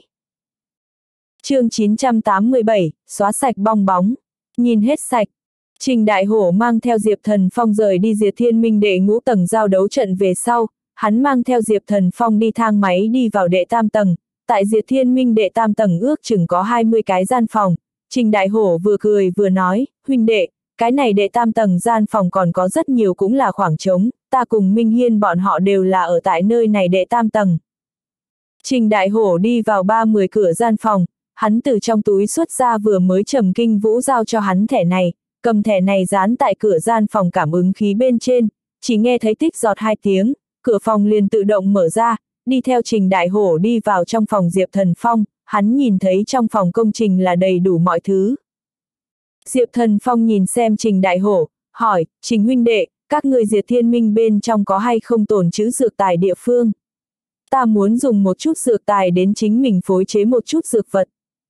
A: Chương 987, xóa sạch bong bóng. Nhìn hết sạch, Trình Đại Hổ mang theo Diệp Thần Phong rời đi Diệt Thiên Minh đệ ngũ tầng giao đấu trận về sau, hắn mang theo Diệp Thần Phong đi thang máy đi vào đệ tam tầng, tại Diệt Thiên Minh đệ tam tầng ước chừng có 20 cái gian phòng, Trình Đại Hổ vừa cười vừa nói, huynh đệ, cái này đệ tam tầng gian phòng còn có rất nhiều cũng là khoảng trống, ta cùng Minh Hiên bọn họ đều là ở tại nơi này đệ tam tầng. Trình Đại Hổ đi vào 30 cửa gian phòng, hắn từ trong túi xuất ra vừa mới Trầm Kinh Vũ giao cho hắn thẻ này, cầm thẻ này dán tại cửa gian phòng cảm ứng khí bên trên, chỉ nghe thấy tích giọt 2 tiếng, cửa phòng liền tự động mở ra, đi theo Trình Đại Hổ đi vào trong phòng Diệp Thần Phong, hắn nhìn thấy trong phòng công trình là đầy đủ mọi thứ. Diệp Thần Phong nhìn xem Trình Đại Hổ, hỏi, Trình huynh đệ, các người Diệt Thiên Minh bên trong có hay không tồn trữ dược tài địa phương? Ta muốn dùng một chút dược tài đến chính mình phối chế một chút dược vật.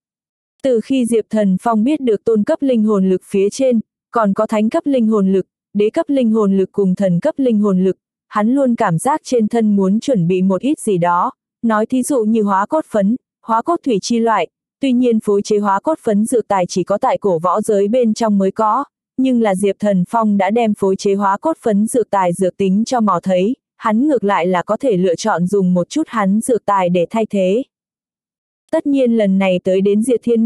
A: Từ khi Diệp Thần Phong biết được tôn cấp linh hồn lực phía trên, còn có thánh cấp linh hồn lực, đế cấp linh hồn lực cùng thần cấp linh hồn lực, hắn luôn cảm giác trên thân muốn chuẩn bị một ít gì đó, nói thí dụ như hóa cốt phấn, hóa cốt thủy chi loại, tuy nhiên phối chế hóa cốt phấn dược tài chỉ có tại cổ võ giới bên trong mới có, nhưng là Diệp Thần Phong đã đem phối chế hóa cốt phấn dược tài dược tính cho mò thấy, hắn ngược lại là có thể lựa chọn dùng một chút hắn dược tài để thay thế. Tất nhiên lần này tới đến Diệt Thiên Minh,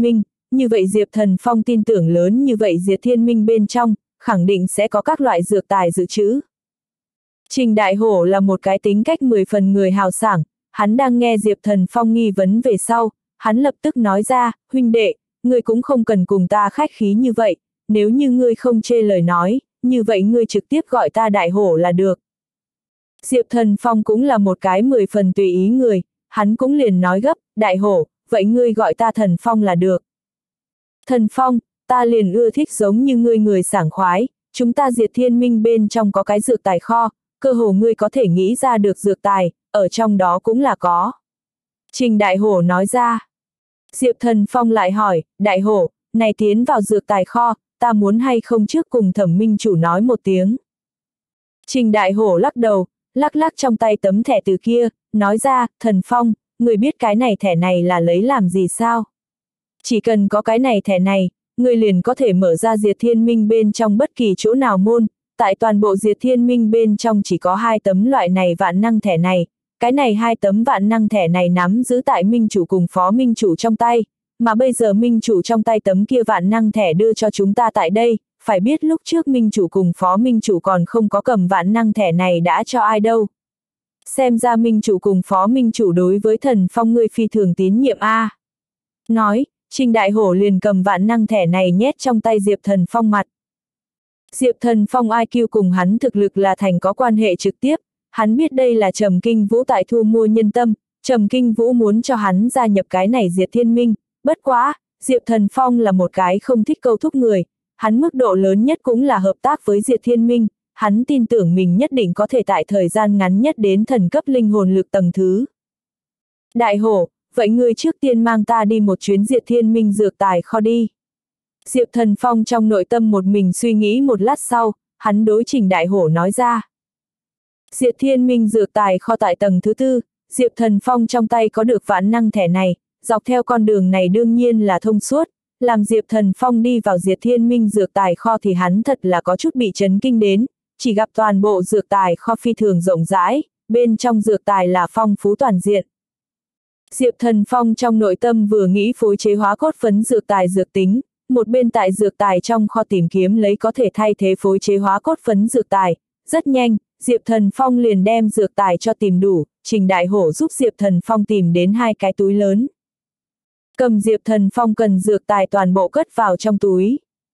A: như vậy Diệp Thần Phong tin tưởng lớn như vậy Diệt Thiên Minh bên trong, khẳng định sẽ có các loại dược tài dự trữ. Trình Đại Hổ là một cái tính cách 10 phần người hào sảng, hắn đang nghe Diệp Thần Phong nghi vấn về sau, hắn lập tức nói ra, huynh đệ, ngươi cũng không cần cùng ta khách khí như vậy, nếu như ngươi không chê lời nói, như vậy ngươi trực tiếp gọi ta Đại Hổ là được. Diệp Thần Phong cũng là một cái 10 phần tùy ý người, hắn cũng liền nói gấp, Đại Hổ, vậy ngươi gọi ta Thần Phong là được. Thần Phong, ta liền ưa thích giống như ngươi người sảng khoái, chúng ta Diệt Thiên Minh bên trong có cái dược tài kho, cơ hồ ngươi có thể nghĩ ra được dược tài, ở trong đó cũng là có. Trình Đại Hổ nói ra. Diệp Thần Phong lại hỏi, Đại Hổ, này tiến vào dược tài kho, ta muốn hay không trước cùng Thẩm Minh chủ nói một tiếng. Trình Đại Hổ lắc đầu, lắc lắc trong tay tấm thẻ từ kia, nói ra, Thần Phong, người biết cái này thẻ này là lấy làm gì sao? Chỉ cần có cái này thẻ này, người liền có thể mở ra Diệt Thiên Minh bên trong bất kỳ chỗ nào môn, tại toàn bộ Diệt Thiên Minh bên trong chỉ có 2 tấm loại này vạn năng thẻ này, cái này 2 tấm vạn năng thẻ này nắm giữ tại Minh chủ cùng Phó Minh chủ trong tay, mà bây giờ Minh chủ trong tay tấm kia vạn năng thẻ đưa cho chúng ta tại đây, phải biết lúc trước Minh chủ cùng Phó Minh chủ còn không có cầm vạn năng thẻ này đã cho ai đâu. Xem ra Minh chủ cùng Phó Minh chủ đối với Thần Phong ngươi phi thường tín nhiệm a. Nói, Trình Đại Hổ liền cầm vạn năng thẻ này nhét trong tay Diệp Thần Phong mặt. Diệp Thần Phong IQ cùng hắn thực lực là thành có quan hệ trực tiếp, hắn biết đây là Trầm Kinh Vũ tại thu mua nhân tâm, Trầm Kinh Vũ muốn cho hắn gia nhập cái này Diệt Thiên Minh, bất quá, Diệp Thần Phong là một cái không thích câu thúc người, hắn mức độ lớn nhất cũng là hợp tác với Diệt Thiên Minh, hắn tin tưởng mình nhất định có thể tại thời gian ngắn nhất đến thần cấp linh hồn lực tầng thứ. Đại Hổ, vậy ngươi trước tiên mang ta đi một chuyến Diệt Thiên Minh dược tài kho đi. Diệp Thần Phong trong nội tâm một mình suy nghĩ một lát sau, hắn đối Trình Đại Hổ nói ra. Diệt Thiên Minh dược tài kho tại tầng thứ 4, Diệp Thần Phong trong tay có được vạn năng thẻ này, dọc theo con đường này đương nhiên là thông suốt, làm Diệp Thần Phong đi vào Diệt Thiên Minh dược tài kho thì hắn thật là có chút bị chấn kinh đến, chỉ gặp toàn bộ dược tài kho phi thường rộng rãi, bên trong dược tài là phong phú toàn diện. Diệp Thần Phong trong nội tâm vừa nghĩ phối chế hóa cốt phấn dược tài dược tính, một bên tại dược tài trong kho tìm kiếm lấy có thể thay thế phối chế hóa cốt phấn dược tài, rất nhanh, Diệp Thần Phong liền đem dược tài cho tìm đủ, Trình Đại Hổ giúp Diệp Thần Phong tìm đến 2 cái túi lớn. Cầm Diệp Thần Phong cần dược tài toàn bộ cất vào trong túi.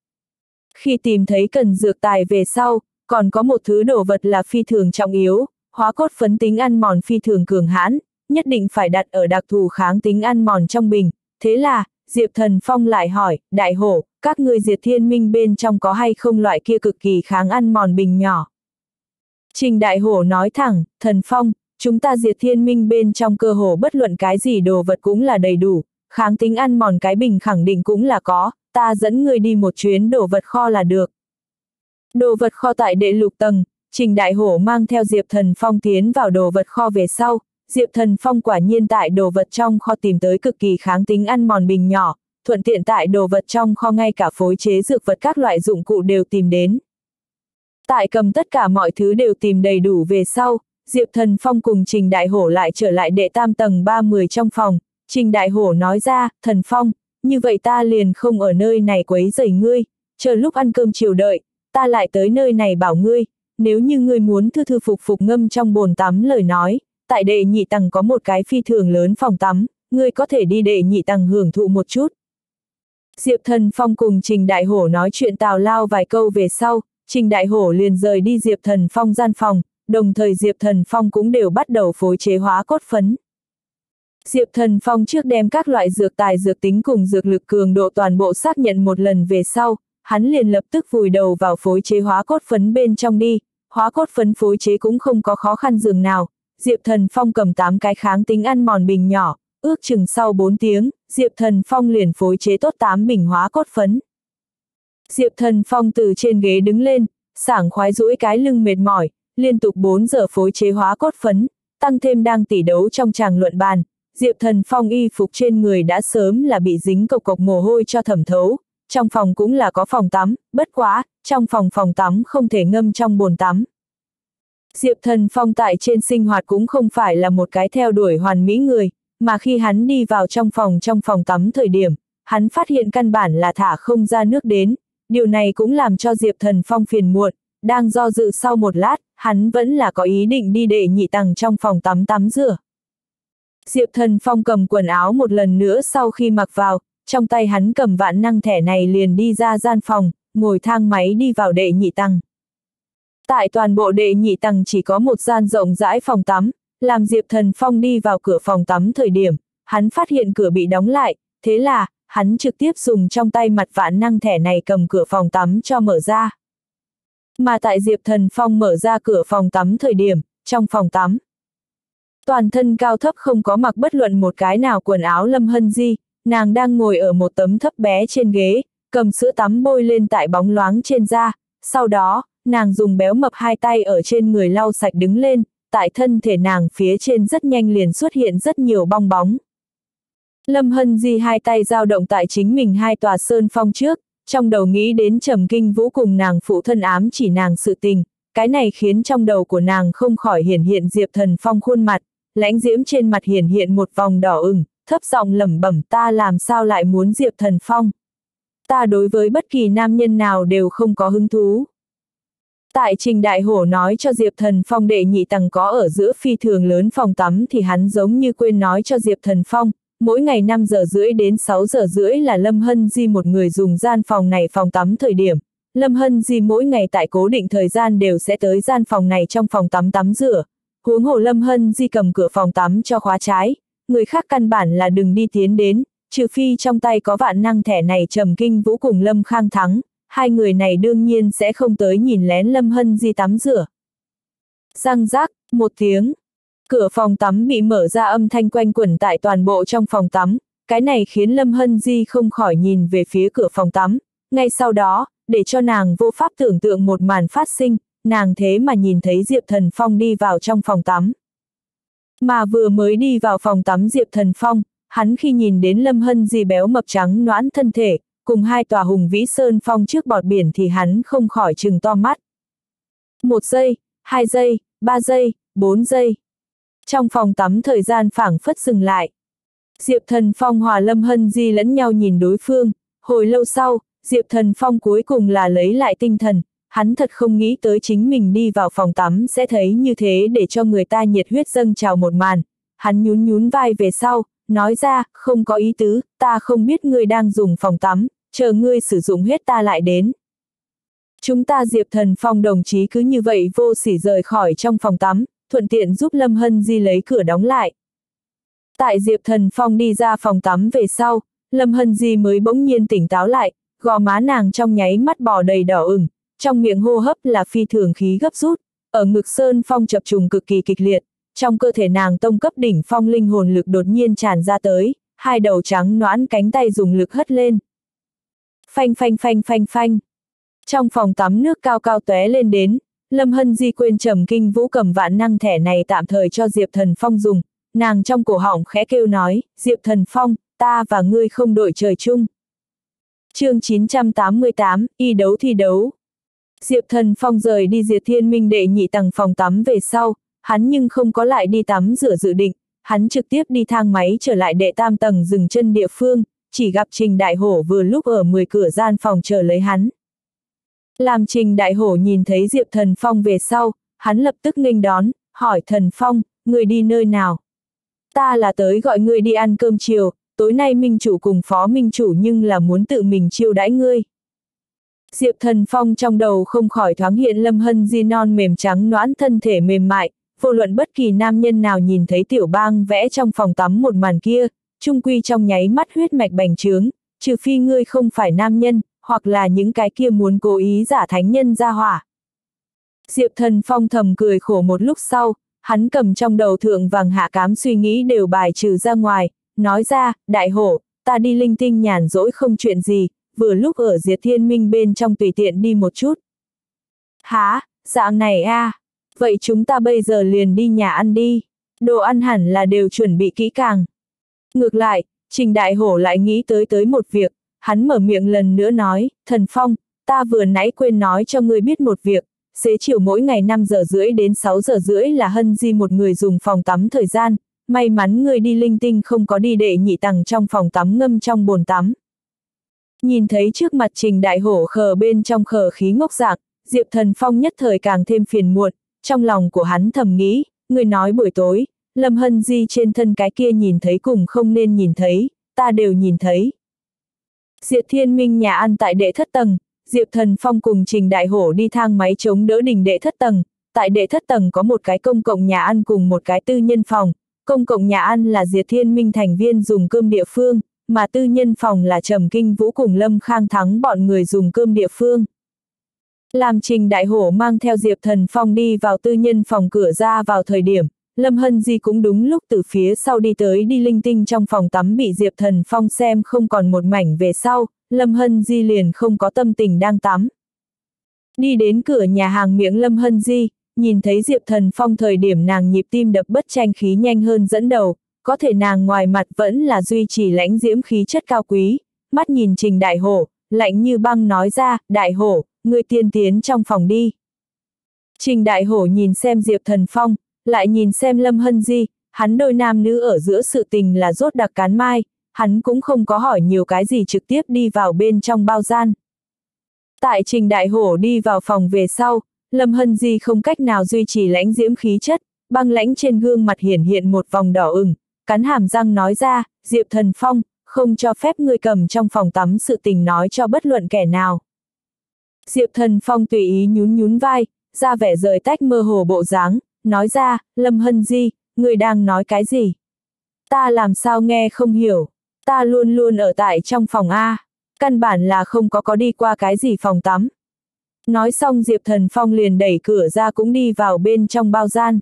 A: Khi tìm thấy cần dược tài về sau, còn có một thứ đồ vật là phi thường trọng yếu, hóa cốt phấn tính ăn mòn phi thường cường hãn, nhất định phải đặt ở đặc thù kháng tính ăn mòn trong bình, thế là, Diệp Thần Phong lại hỏi, Đại Hổ, các ngươi Diệt Thiên Minh bên trong có hay không loại kia cực kỳ kháng ăn mòn bình nhỏ? Trình Đại Hổ nói thẳng, Thần Phong, chúng ta Diệt Thiên Minh bên trong cơ hồ bất luận cái gì đồ vật cũng là đầy đủ, kháng tính ăn mòn cái bình khẳng định cũng là có, ta dẫn ngươi đi một chuyến đồ vật kho là được. Đồ vật kho tại đệ lục tầng, Trình Đại Hổ mang theo Diệp Thần Phong tiến vào đồ vật kho về sau, Diệp Thần Phong quả nhiên tại đồ vật trong kho tìm tới cực kỳ kháng tính ăn mòn bình nhỏ, thuận tiện tại đồ vật trong kho ngay cả phối chế dược vật các loại dụng cụ đều tìm đến. Tại cầm tất cả mọi thứ đều tìm đầy đủ về sau, Diệp Thần Phong cùng Trình Đại Hổ lại trở lại đệ tam tầng 30 trong phòng, Trình Đại Hổ nói ra, Thần Phong, như vậy ta liền không ở nơi này quấy rầy ngươi, chờ lúc ăn cơm chiều đợi, ta lại tới nơi này bảo ngươi, nếu như ngươi muốn thư thư phục phục ngâm trong bồn tắm lời nói, tại đệ nhị tầng có một cái phi thường lớn phòng tắm, ngươi có thể đi đệ nhị tầng hưởng thụ một chút. Diệp Thần Phong cùng Trình Đại Hổ nói chuyện tào lao vài câu về sau, Trình Đại Hổ liền rời đi Diệp Thần Phong gian phòng, đồng thời Diệp Thần Phong cũng đều bắt đầu phối chế hóa cốt phấn. Diệp Thần Phong trước đem các loại dược tài dược tính cùng dược lực cường độ toàn bộ xác nhận một lần về sau, hắn liền lập tức vùi đầu vào phối chế hóa cốt phấn bên trong đi, hóa cốt phấn phối chế cũng không có khó khăn dường nào, Diệp Thần Phong cầm 8 cái kháng tính ăn mòn bình nhỏ, ước chừng sau 4 tiếng, Diệp Thần Phong liền phối chế tốt 8 bình hóa cốt phấn. Diệp Thần Phong từ trên ghế đứng lên, sảng khoái duỗi cái lưng mệt mỏi, liên tục 4 giờ phối chế hóa cốt phấn, tăng thêm đang tỉ đấu trong tràng luận bàn, Diệp Thần Phong y phục trên người đã sớm là bị dính cộc cộc mồ hôi cho thẩm thấu, trong phòng cũng là có phòng tắm, bất quá, trong phòng tắm không thể ngâm trong bồn tắm. Diệp Thần Phong tại trên sinh hoạt cũng không phải là một cái theo đuổi hoàn mỹ người, mà khi hắn đi vào trong phòng tắm thời điểm, hắn phát hiện căn bản là thả không ra nước đến, điều này cũng làm cho Diệp Thần Phong phiền muộn, đang do dự sau một lát, hắn vẫn là có ý định đi đệ nhị tầng trong phòng tắm tắm rửa. Diệp Thần Phong cầm quần áo một lần nữa sau khi mặc vào, trong tay hắn cầm vạn năng thẻ này liền đi ra gian phòng, ngồi thang máy đi vào đệ nhị tầng. Tại toàn bộ đệ nhị tầng chỉ có một gian rộng rãi phòng tắm, làm Diệp Thần Phong đi vào cửa phòng tắm thời điểm, hắn phát hiện cửa bị đóng lại, thế là, hắn trực tiếp dùng trong tay mặt vạn năng thẻ này cầm cửa phòng tắm cho mở ra. Mà tại Diệp Thần Phong mở ra cửa phòng tắm thời điểm, trong phòng tắm, toàn thân cao thấp không có mặc bất luận một cái nào quần áo Lâm Hân Di, nàng đang ngồi ở một tấm thấp bé trên ghế, cầm sữa tắm bôi lên tại bóng loáng trên da, sau đó, nàng dùng béo mập hai tay ở trên người lau sạch đứng lên, tại thân thể nàng phía trên rất nhanh liền xuất hiện rất nhiều bong bóng. Lâm Hân Di hai tay dao động tại chính mình hai tòa sơn phong trước, trong đầu nghĩ đến Trầm Kinh Vũ cùng nàng phụ thân ám chỉ nàng sự tình, cái này khiến trong đầu của nàng không khỏi hiển hiện Diệp Thần Phong khuôn mặt, lãnh diễm trên mặt hiển hiện một vòng đỏ ửng, thấp giọng lẩm bẩm ta làm sao lại muốn Diệp Thần Phong. Ta đối với bất kỳ nam nhân nào đều không có hứng thú. Tại Trình Đại Hổ nói cho Diệp Thần Phong đệ nhị tầng có ở giữa phi thường lớn phòng tắm thì hắn giống như quên nói cho Diệp Thần Phong, mỗi ngày 5 giờ rưỡi đến 6 giờ rưỡi là Lâm Hân Di một người dùng gian phòng này phòng tắm thời điểm. Lâm Hân Di mỗi ngày tại cố định thời gian đều sẽ tới gian phòng này trong phòng tắm tắm rửa. Huống hồ Lâm Hân Di cầm cửa phòng tắm cho khóa trái, người khác căn bản là đừng đi tiến đến, trừ phi trong tay có vạn năng thẻ này Trầm Kinh Vũ cùng Lâm Khang Thắng, hai người này đương nhiên sẽ không tới nhìn lén Lâm Hân Di tắm rửa. Răng rác, một tiếng. Cửa phòng tắm bị mở ra âm thanh quanh quẩn tại toàn bộ trong phòng tắm, cái này khiến Lâm Hân Di không khỏi nhìn về phía cửa phòng tắm, ngay sau đó, để cho nàng vô pháp tưởng tượng một màn phát sinh, nàng thế mà nhìn thấy Diệp Thần Phong đi vào trong phòng tắm. Mà vừa mới đi vào phòng tắm Diệp Thần Phong, hắn khi nhìn đến Lâm Hân Di béo mập trắng nõn thân thể, cùng hai tòa hùng vĩ sơn phong trước bọt biển thì hắn không khỏi trừng to mắt. 1 giây, 2 giây, 3 giây, 4 giây. Trong phòng tắm thời gian phảng phất dừng lại. Diệp Thần Phong hòa Lâm Hân Di lẫn nhau nhìn đối phương, hồi lâu sau, Diệp Thần Phong cuối cùng là lấy lại tinh thần, hắn thật không nghĩ tới chính mình đi vào phòng tắm sẽ thấy như thế để cho người ta nhiệt huyết dâng trào một màn. Hắn nhún nhún vai về sau, nói ra, không có ý tứ, ta không biết ngươi đang dùng phòng tắm, chờ ngươi sử dụng hết ta lại đến. Chúng ta Diệp Thần Phong đồng chí cứ như vậy vô sỉ rời khỏi trong phòng tắm, thuận tiện giúp Lâm Hân Di lấy cửa đóng lại. Tại Diệp Thần Phong đi ra phòng tắm về sau, Lâm Hân Di mới bỗng nhiên tỉnh táo lại, gò má nàng trong nháy mắt bò đầy đỏ ửng, trong miệng hô hấp là phi thường khí gấp rút, ở ngực sơn phong chập trùng cực kỳ kịch liệt, trong cơ thể nàng tông cấp đỉnh phong linh hồn lực đột nhiên tràn ra tới, hai đầu trắng nõn cánh tay dùng lực hất lên. Phanh phanh phanh phanh phanh. Trong phòng tắm nước cao cao tóe lên đến, Lâm Hân Di quên Trầm Kinh Vũ cầm vạn năng thẻ này tạm thời cho Diệp Thần Phong dùng, nàng trong cổ họng khẽ kêu nói, Diệp Thần Phong, ta và ngươi không đội trời chung. Chương 988, y đấu thi đấu. Diệp Thần Phong rời đi Diệt Thiên Minh đệ nhị tầng phòng tắm về sau, hắn nhưng không có lại đi tắm rửa dự định, hắn trực tiếp đi thang máy trở lại đệ tam tầng dừng chân địa phương, chỉ gặp Trình Đại Hổ vừa lúc ở 10 cửa gian phòng chờ lấy hắn. Làm Trình Đại Hổ nhìn thấy Diệp Thần Phong về sau, hắn lập tức nghênh đón, hỏi Thần Phong, người đi nơi nào? Ta là tới gọi ngươi đi ăn cơm chiều, tối nay minh chủ cùng phó minh chủ nhưng là muốn tự mình chiêu đãi ngươi. Diệp Thần Phong trong đầu không khỏi thoáng hiện Lâm Hân Di non mềm trắng nõn thân thể mềm mại, vô luận bất kỳ nam nhân nào nhìn thấy tiểu bang vẽ trong phòng tắm một màn kia, chung quy trong nháy mắt huyết mạch bành trướng, trừ phi ngươi không phải nam nhân, hoặc là những cái kia muốn cố ý giả thánh nhân ra hỏa. Diệp Thần Phong thầm cười khổ một lúc sau, hắn cầm trong đầu thượng vàng hạ cám suy nghĩ đều bài trừ ra ngoài, nói ra, Đại Hổ, ta đi linh tinh nhàn rỗi không chuyện gì, vừa lúc ở Diệt Thiên Minh bên trong tùy tiện đi một chút. Hả, dạng này a, vậy chúng ta bây giờ liền đi nhà ăn đi, đồ ăn hẳn là đều chuẩn bị kỹ càng. Ngược lại, Trình Đại Hổ lại nghĩ tới một việc, hắn mở miệng lần nữa nói, Thần Phong, ta vừa nãy quên nói cho ngươi biết một việc, xế chiều mỗi ngày 5 giờ rưỡi đến 6 giờ rưỡi là Hân Di một người dùng phòng tắm thời gian, may mắn ngươi đi linh tinh không có đi đệ nhị tầng trong phòng tắm ngâm trong bồn tắm, Nhìn thấy trước mặt Trình Đại Hổ khờ bên trong khờ khí ngốc dạng, Diệp Thần Phong nhất thời càng thêm phiền muộn, trong lòng của hắn thầm nghĩ, người nói buổi tối, Lâm Hân Di trên thân cái kia nhìn thấy cùng không nên nhìn thấy, ta đều nhìn thấy. Diệp Thiên Minh nhà ăn tại đệ thất tầng, Diệp Thần Phong cùng Trình Đại Hổ đi thang máy chống đỡ đỉnh đệ thất tầng, tại đệ thất tầng có một cái công cộng nhà ăn cùng một cái tư nhân phòng, công cộng nhà ăn là Diệp Thiên Minh thành viên dùng cơm địa phương, mà tư nhân phòng là Trầm Kinh Vũ cùng Lâm Khang Thắng bọn người dùng cơm địa phương. Làm Trình Đại Hổ mang theo Diệp Thần Phong đi vào tư nhân phòng cửa ra vào thời điểm, Lâm Hân Di cũng đúng lúc từ phía sau đi tới đi linh tinh trong phòng tắm bị Diệp Thần Phong xem không còn một mảnh về sau, Lâm Hân Di liền không có tâm tình đang tắm. Đi đến cửa nhà hàng miệng Lâm Hân Di, nhìn thấy Diệp Thần Phong thời điểm nàng nhịp tim đập bất tranh khí nhanh hơn dẫn đầu, có thể nàng ngoài mặt vẫn là duy trì lãnh diễm khí chất cao quý, mắt nhìn Trình Đại Hổ, lạnh như băng nói ra, Đại Hổ, ngươi tiên tiến trong phòng đi. Trình Đại Hổ nhìn xem Diệp Thần Phong, lại nhìn xem Lâm Hân Di, hắn đôi nam nữ ở giữa sự tình là rốt đặc cán mai, hắn cũng không có hỏi nhiều cái gì trực tiếp đi vào bên trong bao gian. Tại Trình Đại Hổ đi vào phòng về sau, Lâm Hân Di không cách nào duy trì lãnh diễm khí chất, băng lãnh trên gương mặt hiển hiện một vòng đỏ ửng, cắn hàm răng nói ra, Diệp Thần Phong, không cho phép ngươi cầm trong phòng tắm sự tình nói cho bất luận kẻ nào. Diệp Thần Phong tùy ý nhún nhún vai, ra vẻ rời tách mơ hồ bộ dáng, nói ra, Lâm Hân Di, ngươi đang nói cái gì? Ta làm sao nghe không hiểu, ta luôn luôn ở tại trong phòng A, căn bản là không có đi qua cái gì phòng tắm. Nói xong Diệp Thần Phong liền đẩy cửa ra cũng đi vào bên trong bao gian.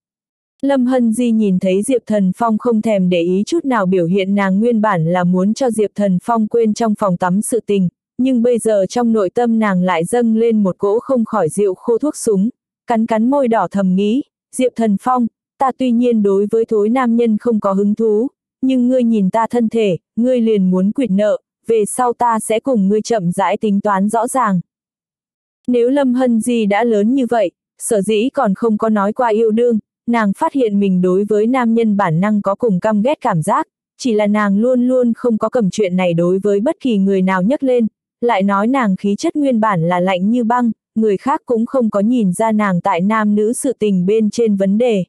A: Lâm Hân Di nhìn thấy Diệp Thần Phong không thèm để ý chút nào biểu hiện nàng nguyên bản là muốn cho Diệp Thần Phong quên trong phòng tắm sự tình, nhưng bây giờ trong nội tâm nàng lại dâng lên một cỗ không khỏi rượu khô thuốc súng, cắn cắn môi đỏ thầm nghĩ, Diệp Thần Phong, ta tuy nhiên đối với thối nam nhân không có hứng thú, nhưng ngươi nhìn ta thân thể, ngươi liền muốn quỵt nợ, về sau ta sẽ cùng ngươi chậm rãi tính toán rõ ràng. Nếu Lâm Hân Di đã lớn như vậy, sở dĩ còn không có nói qua yêu đương, nàng phát hiện mình đối với nam nhân bản năng có cùng căm ghét cảm giác, chỉ là nàng luôn luôn không có cầm chuyện này đối với bất kỳ người nào nhắc lên, lại nói nàng khí chất nguyên bản là lạnh như băng, người khác cũng không có nhìn ra nàng tại nam nữ sự tình bên trên vấn đề.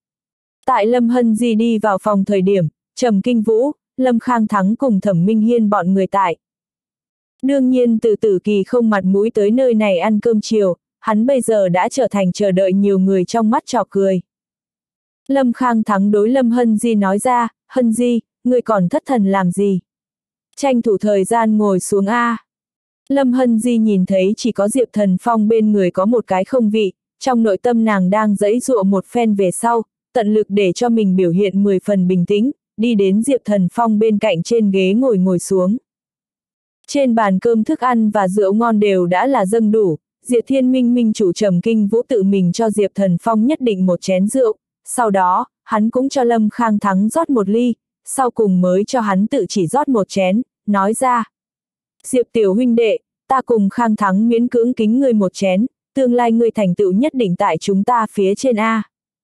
A: Tại Lâm Hân Di đi vào phòng thời điểm, Trầm Kinh Vũ, Lâm Khang Thắng cùng Thẩm Minh Hiên bọn người tại. Đương nhiên Từ Tử Kỳ không mặt mũi tới nơi này ăn cơm chiều, hắn bây giờ đã trở thành chờ đợi nhiều người trong mắt trò cười. Lâm Khang Thắng đối Lâm Hân Di nói ra, Hân Di, ngươi còn thất thần làm gì? Tranh thủ thời gian ngồi xuống A. Lâm Hân Di nhìn thấy chỉ có Diệp Thần Phong bên người có một cái không vị, trong nội tâm nàng đang giãy giụa một phen về sau, tận lực để cho mình biểu hiện 10 phần bình tĩnh, đi đến Diệp Thần Phong bên cạnh trên ghế ngồi xuống. Trên bàn cơm thức ăn và rượu ngon đều đã là dâng đủ, Diệp Thiên Minh minh chủ Trầm Kinh Vũ tự mình cho Diệp Thần Phong nhất định một chén rượu, sau đó, hắn cũng cho Lâm Khang Thắng rót một ly, sau cùng mới cho hắn tự chỉ rót một chén, nói ra. Diệp tiểu huynh đệ, ta cùng Khang Thắng miễn cưỡng kính ngươi một chén, tương lai ngươi thành tựu nhất định tại chúng ta phía trên A.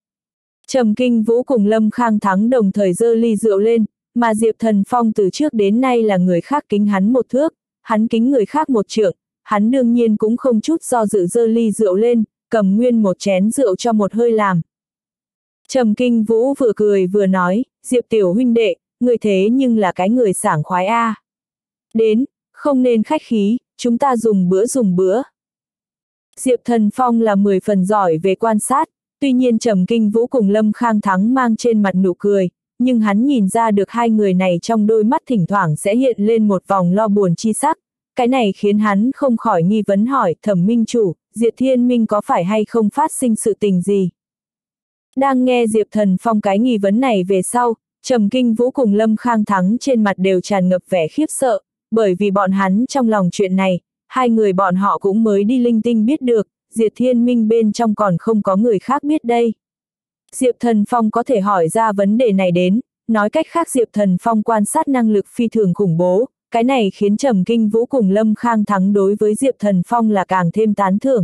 A: Trầm Kinh Vũ cùng Lâm Khang Thắng đồng thời giơ ly rượu lên, mà Diệp Thần Phong từ trước đến nay là người khác kính hắn một thước, hắn kính người khác một trượng, hắn đương nhiên cũng không chút do dự giơ ly rượu lên, cầm nguyên một chén rượu cho một hơi làm. Trầm Kinh Vũ vừa cười vừa nói, Diệp tiểu huynh đệ, người thế nhưng là cái người sảng khoái A. Đến, không nên khách khí, chúng ta dùng bữa. Diệp Thần Phong là 10 phần giỏi về quan sát, tuy nhiên Trầm Kinh Vũ cùng Lâm Khang Thắng mang trên mặt nụ cười, nhưng hắn nhìn ra được hai người này trong đôi mắt thỉnh thoảng sẽ hiện lên một vòng lo buồn chi sắc, cái này khiến hắn không khỏi nghi vấn hỏi Thẩm Minh chủ, Diệp Thiên Minh có phải hay không phát sinh sự tình gì? Đang nghe Diệp Thần Phong cái nghi vấn này về sau, Trầm Kinh Vũ cùng Lâm Khang Thắng trên mặt đều tràn ngập vẻ khiếp sợ, bởi vì bọn hắn trong lòng chuyện này, hai người bọn họ cũng mới đi linh tinh biết được, Diệp Thiên Minh bên trong còn không có người khác biết đây. Diệp Thần Phong có thể hỏi ra vấn đề này đến, nói cách khác Diệp Thần Phong quan sát năng lực phi thường khủng bố, cái này khiến Trầm Kinh Vũ cùng Lâm Khang Thắng đối với Diệp Thần Phong là càng thêm tán thưởng.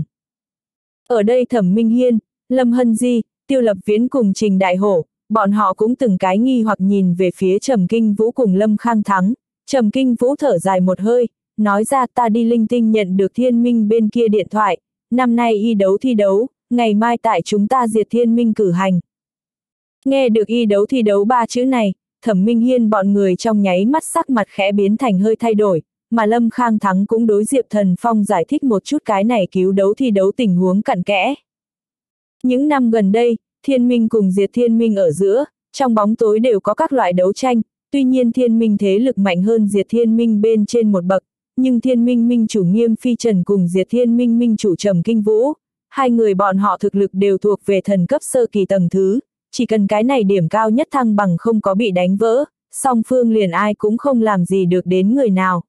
A: Ở đây Thẩm Minh Hiên, Lâm Hân Di, Tiêu Lập Viễn cùng Trình Đại Hổ, bọn họ cũng từng cái nghi hoặc nhìn về phía Trầm Kinh Vũ cùng Lâm Khang Thắng. Trầm Kinh Vũ thở dài một hơi, nói ra ta đi linh tinh nhận được thiên minh bên kia điện thoại, năm nay y đấu thi đấu, ngày mai tại chúng ta diệt thiên minh cử hành. Nghe được y đấu thi đấu ba chữ này, Thẩm Minh Hiên bọn người trong nháy mắt sắc mặt khẽ biến thành hơi thay đổi, mà Lâm Khang Thắng cũng đối Diệp Thần Phong giải thích một chút cái này cứu đấu thi đấu tình huống cặn kẽ. Những năm gần đây, Thiên Minh cùng Diệt Thiên Minh ở giữa, trong bóng tối đều có các loại đấu tranh, tuy nhiên Thiên Minh thế lực mạnh hơn Diệt Thiên Minh bên trên một bậc, nhưng Thiên Minh Minh chủ Nghiêm Phi Trần cùng Diệt Thiên Minh Minh chủ Trầm Kinh Vũ, hai người bọn họ thực lực đều thuộc về thần cấp sơ kỳ tầng thứ, chỉ cần cái này điểm cao nhất thăng bằng không có bị đánh vỡ, song phương liền ai cũng không làm gì được đến người nào.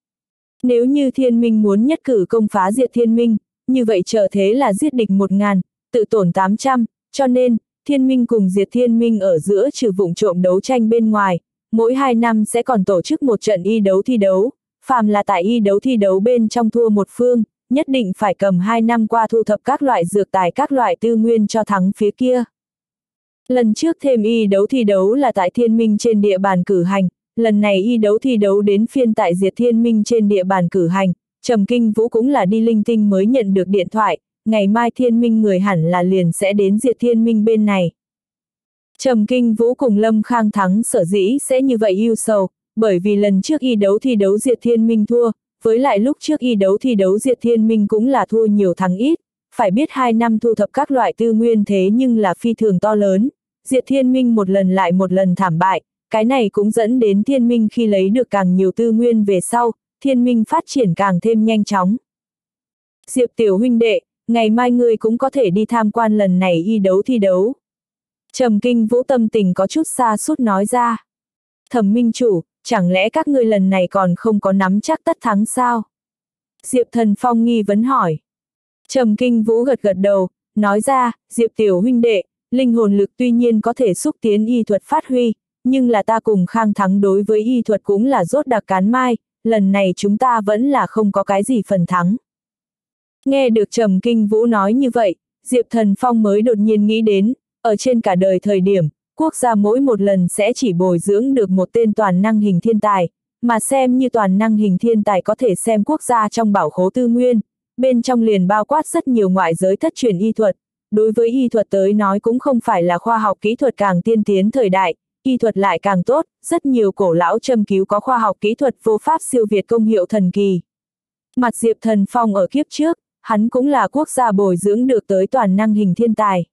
A: Nếu như Thiên Minh muốn nhất cử công phá Diệt Thiên Minh, như vậy trở thế là giết địch 1000, tự tổn 800, cho nên, Thiên Minh cùng Diệt Thiên Minh ở giữa trừ vụng trộm đấu tranh bên ngoài, mỗi 2 năm sẽ còn tổ chức một trận y đấu thi đấu, phàm là tại y đấu thi đấu bên trong thua một phương, nhất định phải cầm 2 năm qua thu thập các loại dược tài các loại tư nguyên cho thắng phía kia. Lần trước thêm y đấu thi đấu là tại Thiên Minh trên địa bàn cử hành, lần này y đấu thi đấu đến phiên tại Diệt Thiên Minh trên địa bàn cử hành, Trầm Kinh Vũ cũng là đi linh tinh mới nhận được điện thoại, ngày mai Thiên Minh người hẳn là liền sẽ đến Diệt Thiên Minh bên này. Trầm Kinh Vũ cùng Lâm Khang Thắng sở dĩ sẽ như vậy ưu sầu, bởi vì lần trước y đấu thi đấu Diệt Thiên Minh thua, với lại lúc trước y đấu thi đấu Diệt Thiên Minh cũng là thua nhiều thắng ít, phải biết 2 năm thu thập các loại tư nguyên thế nhưng là phi thường to lớn, Diệt Thiên Minh một lần lại một lần thảm bại, cái này cũng dẫn đến Thiên Minh khi lấy được càng nhiều tư nguyên về sau, Thiên Minh phát triển càng thêm nhanh chóng. Diệp tiểu huynh đệ, ngày mai ngươi cũng có thể đi tham quan lần này y đấu thi đấu. Trầm Kinh Vũ tâm tình có chút xa sút nói ra. Thẩm minh chủ, chẳng lẽ các ngươi lần này còn không có nắm chắc tất thắng sao? Diệp Thần Phong nghi vấn hỏi. Trầm Kinh Vũ gật gật đầu, nói ra, Diệp tiểu huynh đệ, linh hồn lực tuy nhiên có thể xúc tiến y thuật phát huy, nhưng là ta cùng Khang Thắng đối với y thuật cũng là rốt đặc cán mai, lần này chúng ta vẫn là không có cái gì phần thắng. Nghe được Trầm Kinh Vũ nói như vậy, Diệp Thần Phong mới đột nhiên nghĩ đến, ở trên cả đời thời điểm, quốc gia mỗi một lần sẽ chỉ bồi dưỡng được một tên toàn năng hình thiên tài, mà xem như toàn năng hình thiên tài có thể xem quốc gia trong bảo khố tư nguyên, bên trong liền bao quát rất nhiều ngoại giới thất truyền y thuật. Đối với y thuật tới nói cũng không phải là khoa học kỹ thuật càng tiên tiến thời đại, y thuật lại càng tốt, rất nhiều cổ lão châm cứu có khoa học kỹ thuật vô pháp siêu việt công hiệu thần kỳ. Mặt Diệp Thần Phong ở kiếp trước, hắn cũng là quốc gia bồi dưỡng được tới toàn năng hình thiên tài.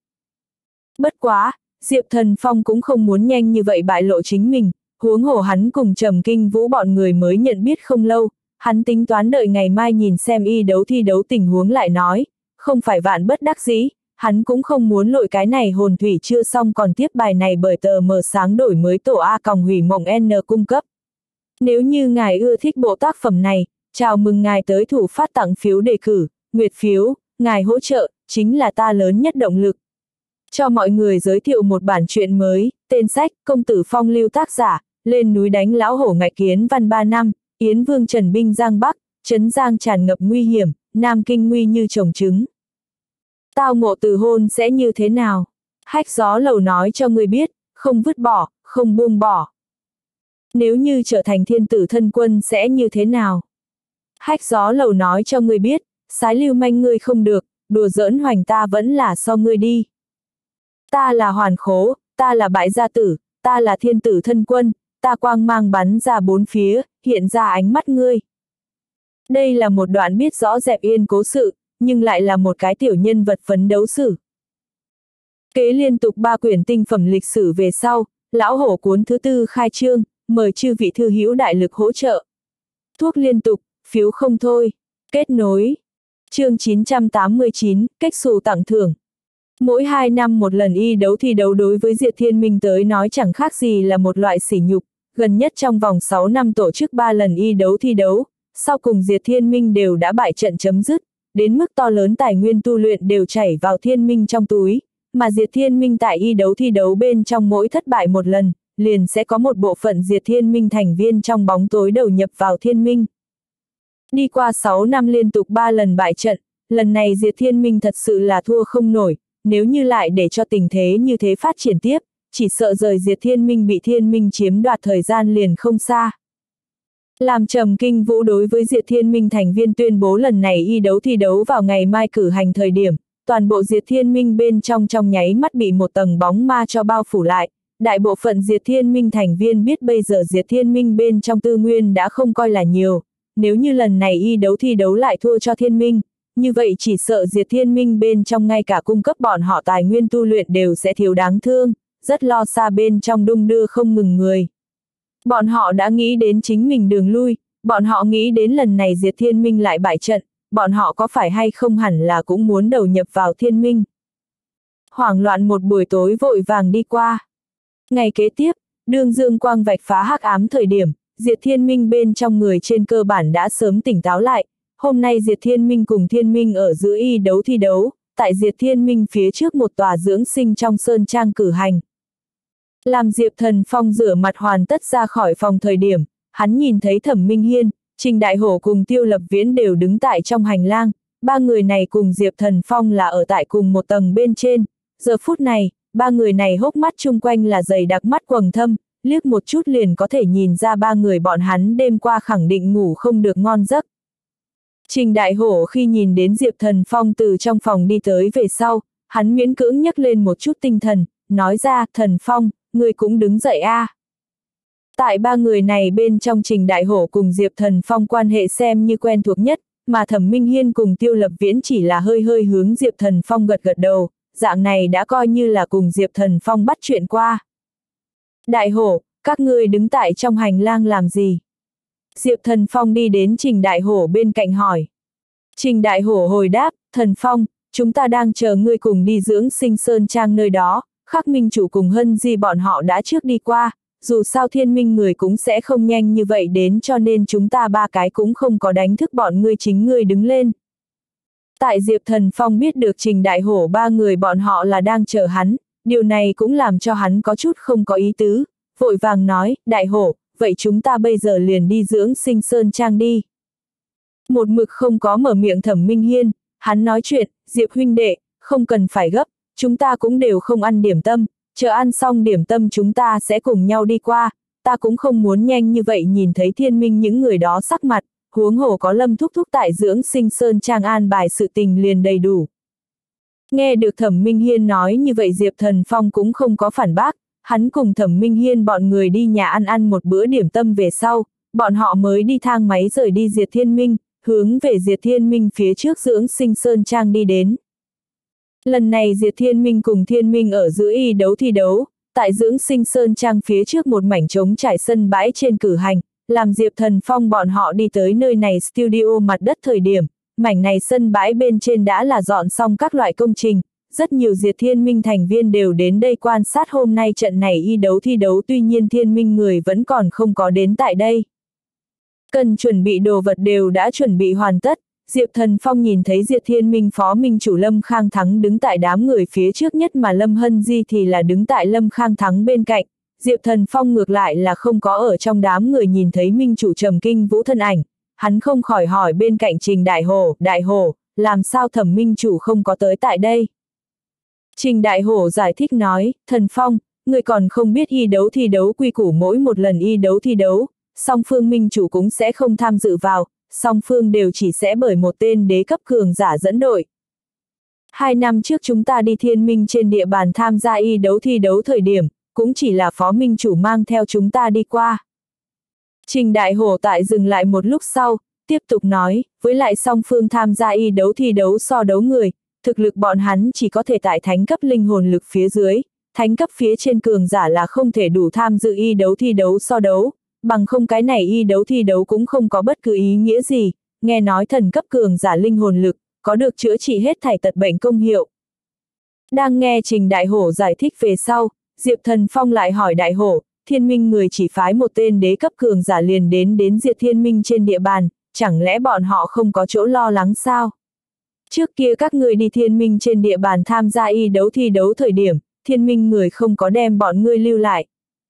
A: Bất quá, Diệp Thần Phong cũng không muốn nhanh như vậy bại lộ chính mình, huống hồ hắn cùng Trầm Kinh Vũ bọn người mới nhận biết không lâu, hắn tính toán đợi ngày mai nhìn xem y đấu thi đấu tình huống lại nói, không phải vạn bất đắc dĩ, hắn cũng không muốn lội cái này hồn thủy chưa xong còn tiếp bài này bởi tờ mờ sáng đổi mới tổ A còng hủy mộng N cung cấp. Nếu như ngài ưa thích bộ tác phẩm này, chào mừng ngài tới thủ phát tặng phiếu đề cử, nguyệt phiếu, ngài hỗ trợ, chính là ta lớn nhất động lực. Cho mọi người giới thiệu một bản truyện mới, tên sách, Công tử Phong lưu tác giả, lên núi đánh lão hổ ngạch Kiến Văn 3 năm, Yến Vương Trần binh Giang Bắc, Trấn Giang tràn ngập nguy hiểm, Nam Kinh nguy như trồng trứng. Tao ngộ từ hôn sẽ như thế nào? Hách gió lầu nói cho ngươi biết, không vứt bỏ, không buông bỏ. Nếu như trở thành thiên tử thân quân sẽ như thế nào? Hách gió lầu nói cho ngươi biết, sái lưu manh ngươi không được, đùa giỡn hoành ta vẫn là so ngươi đi. Ta là hoàn khố, ta là bại gia tử, ta là thiên tử thân quân, ta quang mang bắn ra bốn phía, hiện ra ánh mắt ngươi. Đây là một đoạn biết rõ dẹp yên cố sự, nhưng lại là một cái tiểu nhân vật phấn đấu sử. Kế liên tục 3 quyển tinh phẩm lịch sử về sau, lão hổ cuốn thứ 4 khai trương, mời chư vị thư hữu đại lực hỗ trợ. Thuốc liên tục, phiếu không thôi. Kết nối. Chương 989, cách xù tặng thưởng. Mỗi 2 năm một lần y đấu thi đấu đối với Diệt Thiên Minh tới nói chẳng khác gì là một loại sỉ nhục, gần nhất trong vòng 6 năm tổ chức 3 lần y đấu thi đấu, sau cùng Diệt Thiên Minh đều đã bại trận chấm dứt, đến mức to lớn tài nguyên tu luyện đều chảy vào Thiên Minh trong túi, mà Diệt Thiên Minh tại y đấu thi đấu bên trong mỗi thất bại một lần, liền sẽ có một bộ phận Diệt Thiên Minh thành viên trong bóng tối đầu nhập vào Thiên Minh. Đi qua 6 năm liên tục 3 lần bại trận, lần này Diệt Thiên Minh thật sự là thua không nổi, nếu như lại để cho tình thế như thế phát triển tiếp, chỉ sợ rời Diệt Thiên Minh bị Thiên Minh chiếm đoạt thời gian liền không xa. Làm Trầm Kinh Vũ đối với Diệt Thiên Minh thành viên tuyên bố lần này y đấu thi đấu vào ngày mai cử hành thời điểm, toàn bộ Diệt Thiên Minh bên trong nháy mắt bị một tầng bóng ma cho bao phủ lại. Đại bộ phận Diệt Thiên Minh thành viên biết bây giờ Diệt Thiên Minh bên trong tư nguyên đã không coi là nhiều, nếu như lần này y đấu thi đấu lại thua cho Thiên Minh, như vậy chỉ sợ Diệt Thiên Minh bên trong ngay cả cung cấp bọn họ tài nguyên tu luyện đều sẽ thiếu đáng thương, rất lo xa bên trong đung đưa không ngừng người. Bọn họ đã nghĩ đến chính mình đường lui, bọn họ nghĩ đến lần này Diệt Thiên Minh lại bại trận, bọn họ có phải hay không hẳn là cũng muốn đầu nhập vào Thiên Minh. Hoảng loạn một buổi tối vội vàng đi qua. Ngày kế tiếp, đương dương quang vạch phá hắc ám thời điểm, Diệt Thiên Minh bên trong người trên cơ bản đã sớm tỉnh táo lại. Hôm nay Diệt Thiên Minh cùng Thiên Minh ở giữa y đấu thi đấu, tại Diệt Thiên Minh phía trước một tòa dưỡng sinh trong sơn trang cử hành. Làm Diệp Thần Phong rửa mặt hoàn tất ra khỏi phòng thời điểm, hắn nhìn thấy Thẩm Minh Hiên, Trình Đại Hổ cùng Tiêu Lập Viễn đều đứng tại trong hành lang, ba người này cùng Diệp Thần Phong là ở tại cùng một tầng bên trên. Giờ phút này, ba người này hốc mắt chung quanh là dày đặc mắt quầng thâm, liếc một chút liền có thể nhìn ra ba người bọn hắn đêm qua khẳng định ngủ không được ngon giấc. Trình Đại Hổ khi nhìn đến Diệp Thần Phong từ trong phòng đi tới về sau, hắn miễn cưỡng nhấc lên một chút tinh thần, nói ra, Thần Phong, người cũng đứng dậy a. Tại ba người này bên trong Trình Đại Hổ cùng Diệp Thần Phong quan hệ xem như quen thuộc nhất, mà Thẩm Minh Hiên cùng Tiêu Lập Viễn chỉ là hơi hơi hướng Diệp Thần Phong gật gật đầu, dạng này đã coi như là cùng Diệp Thần Phong bắt chuyện qua. Đại Hổ, các ngươi đứng tại trong hành lang làm gì? Diệp Thần Phong đi đến Trình Đại Hổ bên cạnh hỏi. Trình Đại Hổ hồi đáp, Thần Phong, chúng ta đang chờ ngươi cùng đi dưỡng sinh sơn trang nơi đó, Khắc Minh chủ cùng Hân Di bọn họ đã trước đi qua, dù sao Thiên Minh người cũng sẽ không nhanh như vậy đến cho nên chúng ta ba cái cũng không có đánh thức bọn ngươi, chính ngươi đứng lên. Tại Diệp Thần Phong biết được Trình Đại Hổ ba người bọn họ là đang chờ hắn, điều này cũng làm cho hắn có chút không có ý tứ, vội vàng nói, Đại Hổ, vậy chúng ta bây giờ liền đi dưỡng sinh sơn trang đi. Một mực không có mở miệng Thẩm Minh Hiên, hắn nói chuyện, Diệp huynh đệ, không cần phải gấp, chúng ta cũng đều không ăn điểm tâm, chờ ăn xong điểm tâm chúng ta sẽ cùng nhau đi qua, ta cũng không muốn nhanh như vậy nhìn thấy Thiên Minh những người đó sắc mặt, huống hồ có Lâm thúc thúc tại dưỡng sinh sơn trang an bài sự tình liền đầy đủ. Nghe được Thẩm Minh Hiên nói như vậy Diệp Thần Phong cũng không có phản bác, hắn cùng Thẩm Minh Hiên bọn người đi nhà ăn một bữa điểm tâm về sau, bọn họ mới đi thang máy rời đi Diệt Thiên Minh, hướng về Diệt Thiên Minh phía trước dưỡng sinh sơn trang đi đến. Lần này Diệt Thiên Minh cùng Thiên Minh ở giữa y đấu thi đấu, tại dưỡng sinh sơn trang phía trước một mảnh trống trải sân bãi trên cử hành, làm Diệp Thần Phong bọn họ đi tới nơi này studio mặt đất thời điểm, mảnh này sân bãi bên trên đã là dọn xong các loại công trình, rất nhiều Diệt Thiên Minh thành viên đều đến đây quan sát hôm nay trận này y đấu thi đấu, tuy nhiên Thiên Minh người vẫn còn không có đến tại đây. Cần chuẩn bị đồ vật đều đã chuẩn bị hoàn tất, Diệp Thần Phong nhìn thấy Diệt Thiên Minh phó minh chủ Lâm Khang Thắng đứng tại đám người phía trước nhất mà Lâm Hân Di thì là đứng tại Lâm Khang Thắng bên cạnh, Diệp Thần Phong ngược lại là không có ở trong đám người nhìn thấy minh chủ Trầm Kinh Vũ thân ảnh, hắn không khỏi hỏi bên cạnh Trình Đại Hổ, làm sao Thẩm minh chủ không có tới tại đây? Trình Đại Hổ giải thích nói, Thần Phong, người còn không biết y đấu thi đấu quy củ, mỗi một lần y đấu thi đấu, song phương minh chủ cũng sẽ không tham dự vào, song phương đều chỉ sẽ bởi một tên đế cấp cường giả dẫn đội. 2 năm trước chúng ta đi Thiên Minh trên địa bàn tham gia y đấu thi đấu thời điểm, cũng chỉ là phó minh chủ mang theo chúng ta đi qua. Trình Đại Hổ tại dừng lại một lúc sau, tiếp tục nói, với lại song phương tham gia y đấu thi đấu so đấu người, thực lực bọn hắn chỉ có thể tại thánh cấp linh hồn lực phía dưới, thánh cấp phía trên cường giả là không thể đủ tham dự y đấu thi đấu so đấu, bằng không cái này y đấu thi đấu cũng không có bất cứ ý nghĩa gì, nghe nói thần cấp cường giả linh hồn lực, có được chữa trị hết thảy tật bệnh công hiệu. Đang nghe Trình Đại Hổ giải thích về sau, Diệp Thần Phong lại hỏi Đại Hổ, Thiên Minh người chỉ phái một tên đế cấp cường giả liền đến Diệt Thiên Minh trên địa bàn, chẳng lẽ bọn họ không có chỗ lo lắng sao? Trước kia các người đi Thiên Minh trên địa bàn tham gia y đấu thi đấu thời điểm, Thiên Minh người không có đem bọn ngươi lưu lại.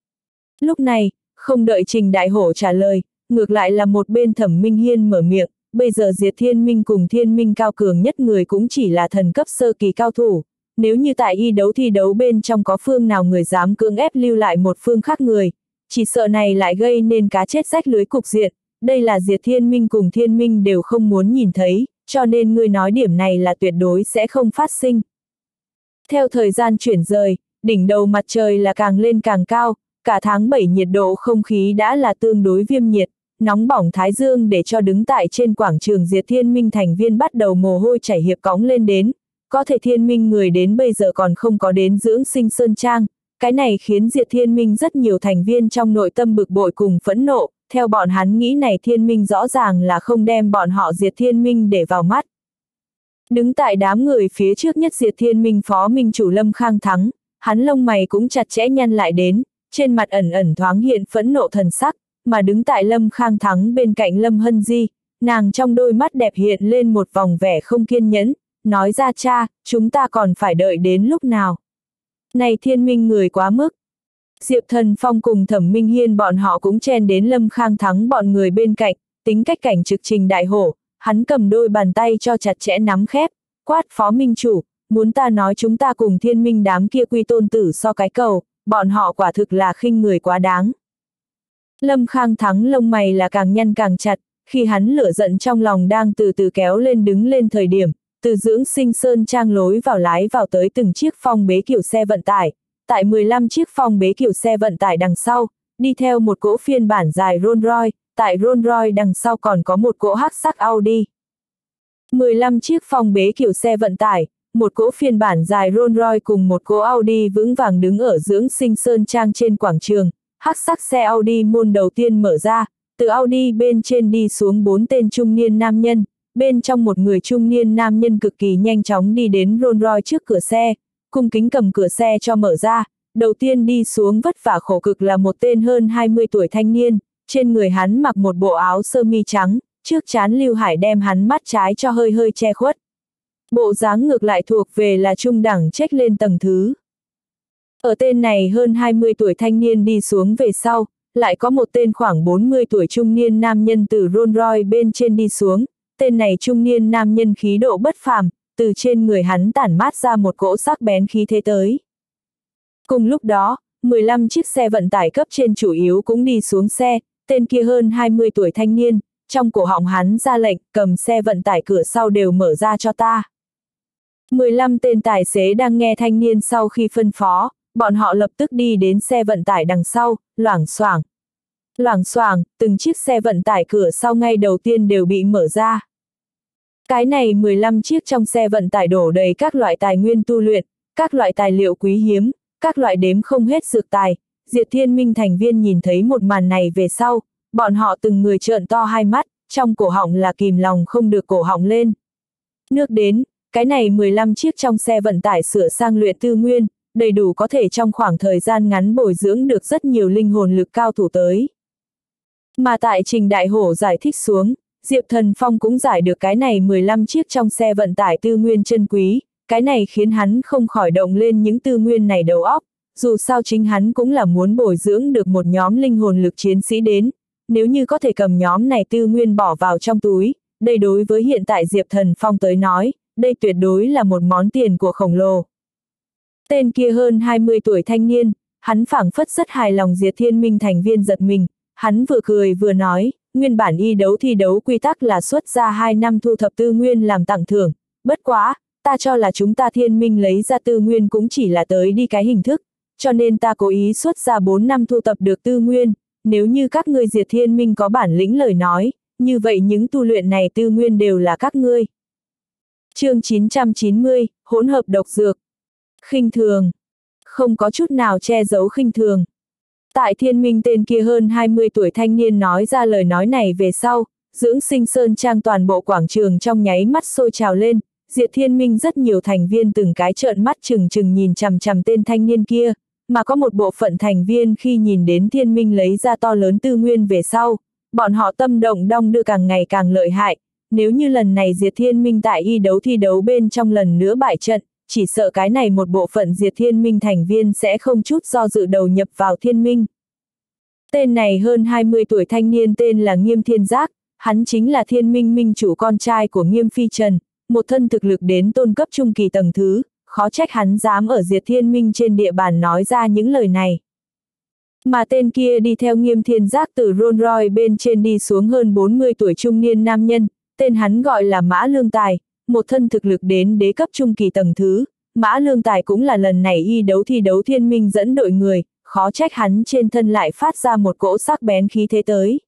A: Lúc này, không đợi Trình Đại Hổ trả lời, ngược lại là một bên Thẩm Minh Hiên mở miệng, bây giờ Diệt Thiên Minh cùng Thiên Minh cao cường nhất người cũng chỉ là thần cấp sơ kỳ cao thủ, nếu như tại y đấu thi đấu bên trong có phương nào người dám cưỡng ép lưu lại một phương khác người, chỉ sợ này lại gây nên cá chết rách lưới cục diện, đây là Diệt Thiên Minh cùng Thiên Minh đều không muốn nhìn thấy, cho nên ngươi nói điểm này là tuyệt đối sẽ không phát sinh. Theo thời gian chuyển rời, đỉnh đầu mặt trời là càng lên càng cao, cả tháng 7 nhiệt độ không khí đã là tương đối viêm nhiệt, nóng bỏng thái dương để cho đứng tại trên quảng trường Diệt Thiên Minh thành viên bắt đầu mồ hôi chảy hiệp cóng lên đến, có thể Thiên Minh người đến bây giờ còn không có đến dưỡng sinh sơn trang, cái này khiến Diệt Thiên Minh rất nhiều thành viên trong nội tâm bực bội cùng phẫn nộ, theo bọn hắn nghĩ này Thiên Minh rõ ràng là không đem bọn họ Diệt Thiên Minh để vào mắt. Đứng tại đám người phía trước nhất Diệt Thiên Minh phó minh chủ Lâm Khang Thắng, hắn lông mày cũng chặt chẽ nhăn lại đến, trên mặt ẩn ẩn thoáng hiện phẫn nộ thần sắc, mà đứng tại Lâm Khang Thắng bên cạnh Lâm Hân Di, nàng trong đôi mắt đẹp hiện lên một vòng vẻ không kiên nhẫn, nói ra cha, chúng ta còn phải đợi đến lúc nào. Này Thiên Minh người quá mức. Diệp Thần Phong cùng Thẩm Minh Hiên bọn họ cũng chen đến Lâm Khang Thắng bọn người bên cạnh, tính cách cảnh trực Trình Đại Hổ, hắn cầm đôi bàn tay cho chặt chẽ nắm khép, quát phó minh chủ, muốn ta nói chúng ta cùng Thiên Minh đám kia quy tôn tử so cái cầu, bọn họ quả thực là khinh người quá đáng. Lâm Khang Thắng lông mày là càng nhăn càng chặt, khi hắn lửa giận trong lòng đang từ từ kéo lên đứng lên thời điểm, từ dưỡng sinh sơn trang lối vào lái vào tới từng chiếc phong bế kiểu xe vận tải, tại 15 chiếc phong bế kiểu xe vận tải đằng sau, đi theo một cỗ phiên bản dài Rolls Royce, tại Rolls Royce đằng sau còn có một cỗ hắc sắc Audi. 15 chiếc phong bế kiểu xe vận tải, một cỗ phiên bản dài Rolls Royce cùng một cỗ Audi vững vàng đứng ở dưỡng sinh sơn trang trên quảng trường, hắc sắc xe Audi môn đầu tiên mở ra, từ Audi bên trên đi xuống 4 tên trung niên nam nhân, bên trong một người trung niên nam nhân cực kỳ nhanh chóng đi đến Rolls Royce trước cửa xe, cung kính cầm cửa xe cho mở ra, đầu tiên đi xuống vất vả khổ cực là một tên hơn 20 tuổi thanh niên, trên người hắn mặc một bộ áo sơ mi trắng, trước trán Lưu Hải đem hắn mắt trái cho hơi hơi che khuất. Bộ dáng ngược lại thuộc về là trung đẳng chếch lên tầng thứ. Ở tên này hơn 20 tuổi thanh niên đi xuống về sau, lại có một tên khoảng 40 tuổi trung niên nam nhân từ Rolls Royce bên trên đi xuống, tên này trung niên nam nhân khí độ bất phàm, từ trên người hắn tản mát ra một cỗ sắc bén khí thế tới. Cùng lúc đó, 15 chiếc xe vận tải cấp trên chủ yếu cũng đi xuống xe, tên kia hơn 20 tuổi thanh niên, trong cổ họng hắn ra lệnh, cầm xe vận tải cửa sau đều mở ra cho ta. 15 tên tài xế đang nghe thanh niên sau khi phân phó, bọn họ lập tức đi đến xe vận tải đằng sau, loảng xoảng. Loảng xoảng, từng chiếc xe vận tải cửa sau ngay đầu tiên đều bị mở ra. Cái này 15 chiếc trong xe vận tải đổ đầy các loại tài nguyên tu luyện, các loại tài liệu quý hiếm, các loại đếm không hết dược tài. Diệt Thiên Minh thành viên nhìn thấy một màn này về sau, bọn họ từng người trợn to hai mắt, trong cổ họng là kìm lòng không được cổ họng lên. Nước đến, cái này 15 chiếc trong xe vận tải sửa sang luyện tư nguyên, đầy đủ có thể trong khoảng thời gian ngắn bồi dưỡng được rất nhiều linh hồn lực cao thủ tới. Mà tại Trình Đại Hổ giải thích xuống, Diệp Thần Phong cũng giải được cái này 15 chiếc trong xe vận tải tư nguyên chân quý, cái này khiến hắn không khỏi động lên những tư nguyên này đầu óc, dù sao chính hắn cũng là muốn bồi dưỡng được một nhóm linh hồn lực chiến sĩ đến, nếu như có thể cầm nhóm này tư nguyên bỏ vào trong túi, đây đối với hiện tại Diệp Thần Phong tới nói, đây tuyệt đối là một món tiền của khổng lồ. Tên kia hơn 20 tuổi thanh niên, hắn phảng phất rất hài lòng Diệt Thiên Minh thành viên giật mình, hắn vừa cười vừa nói, nguyên bản y đấu thi đấu quy tắc là xuất ra 2 năm thu thập tư nguyên làm tặng thưởng, bất quá, ta cho là chúng ta Thiên Minh lấy ra tư nguyên cũng chỉ là tới đi cái hình thức, cho nên ta cố ý xuất ra 4 năm thu thập được tư nguyên, nếu như các ngươi Diệt Thiên Minh có bản lĩnh lời nói, như vậy những tu luyện này tư nguyên đều là các ngươi. Chương 990, hỗn hợp độc dược. Khinh thường. Không có chút nào che giấu khinh thường. Tại Thiên Minh tên kia hơn 20 tuổi thanh niên nói ra lời nói này về sau, dưỡng sinh sơn trang toàn bộ quảng trường trong nháy mắt sôi trào lên, Diệt Thiên Minh rất nhiều thành viên từng cái trợn mắt trừng trừng nhìn chằm chằm tên thanh niên kia, mà có một bộ phận thành viên khi nhìn đến Thiên Minh lấy ra to lớn tư nguyên về sau, bọn họ tâm động đong đưa càng ngày càng lợi hại, nếu như lần này Diệt Thiên Minh tại y đấu thi đấu bên trong lần nữa bại trận, chỉ sợ cái này một bộ phận Diệt Thiên Minh thành viên sẽ không chút do dự đầu nhập vào Thiên Minh. Tên này hơn 20 tuổi thanh niên tên là Nghiêm Thiên Giác, hắn chính là Thiên Minh minh chủ con trai của Nghiêm Phi Trần, một thân thực lực đến tôn cấp trung kỳ tầng thứ, khó trách hắn dám ở Diệt Thiên Minh trên địa bàn nói ra những lời này. Mà tên kia đi theo Nghiêm Thiên Giác từ Rolls Royce bên trên đi xuống hơn 40 tuổi trung niên nam nhân, tên hắn gọi là Mã Lương Tài, một thân thực lực đến đế cấp trung kỳ tầng thứ. Mã Lương Tài cũng là lần này thi đấu Thiên Minh dẫn đội người, khó trách hắn trên thân lại phát ra một cỗ sắc bén khí thế tới.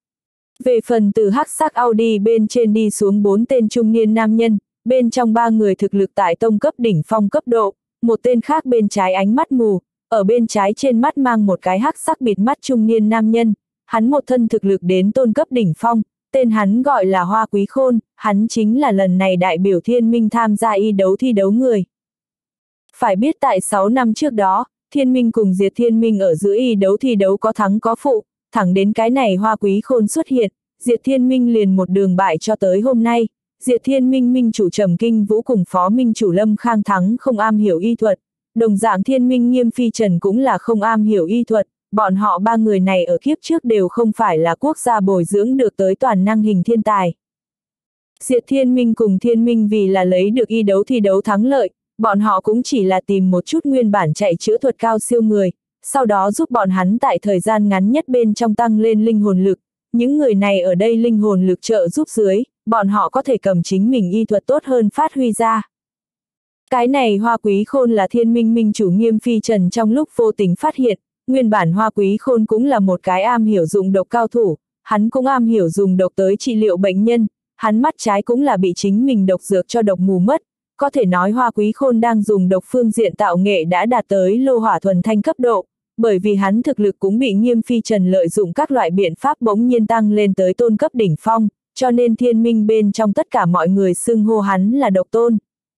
A: Về phần từ hắc sắc Audi bên trên đi xuống 4 tên trung niên nam nhân, bên trong 3 người thực lực tại tông cấp đỉnh phong cấp độ, một tên khác bên trái ánh mắt mù, ở bên trái trên mắt mang một cái hắc sắc bịt mắt trung niên nam nhân, hắn một thân thực lực đến tôn cấp đỉnh phong, tên hắn gọi là Hoa Quý Khôn, hắn chính là lần này đại biểu Thiên Minh tham gia thi đấu người. Phải biết tại 6 năm trước đó, Thiên Minh cùng Diệt Thiên Minh ở giữa thi đấu có thắng có phụ, thẳng đến cái này Hoa Quý Khôn xuất hiện, Diệt Thiên Minh liền một đường bại cho tới hôm nay. Diệt Thiên Minh minh chủ Trầm Kinh Vũ cùng phó minh chủ Lâm Khang Thắng không am hiểu y thuật, đồng dạng Thiên Minh Nghiêm Phi Trần cũng là không am hiểu y thuật, bọn họ 3 người này ở kiếp trước đều không phải là quốc gia bồi dưỡng được tới toàn năng hình thiên tài. Diệt Thiên Minh cùng Thiên Minh vì là lấy được thi đấu thắng lợi, bọn họ cũng chỉ là tìm một chút nguyên bản chạy chữa thuật cao siêu người, sau đó giúp bọn hắn tại thời gian ngắn nhất bên trong tăng lên linh hồn lực. Những người này ở đây linh hồn lực trợ giúp dưới, bọn họ có thể cầm chính mình y thuật tốt hơn phát huy ra. Cái này Hoa Quý Khôn là Thiên Minh minh chủ Nghiêm Phi Trần trong lúc vô tình phát hiện, nguyên bản Hoa Quý Khôn cũng là một cái am hiểu dùng độc cao thủ, hắn cũng am hiểu dùng độc tới trị liệu bệnh nhân, hắn mắt trái cũng là bị chính mình độc dược cho độc mù mất, có thể nói Hoa Quý Khôn đang dùng độc phương diện tạo nghệ đã đạt tới lô hỏa thuần thanh cấp độ, bởi vì hắn thực lực cũng bị Nghiêm Phi Trần lợi dụng các loại biện pháp bỗng nhiên tăng lên tới tôn cấp đỉnh phong, cho nên Thiên Minh bên trong tất cả mọi người xưng hô hắn là độc tôn.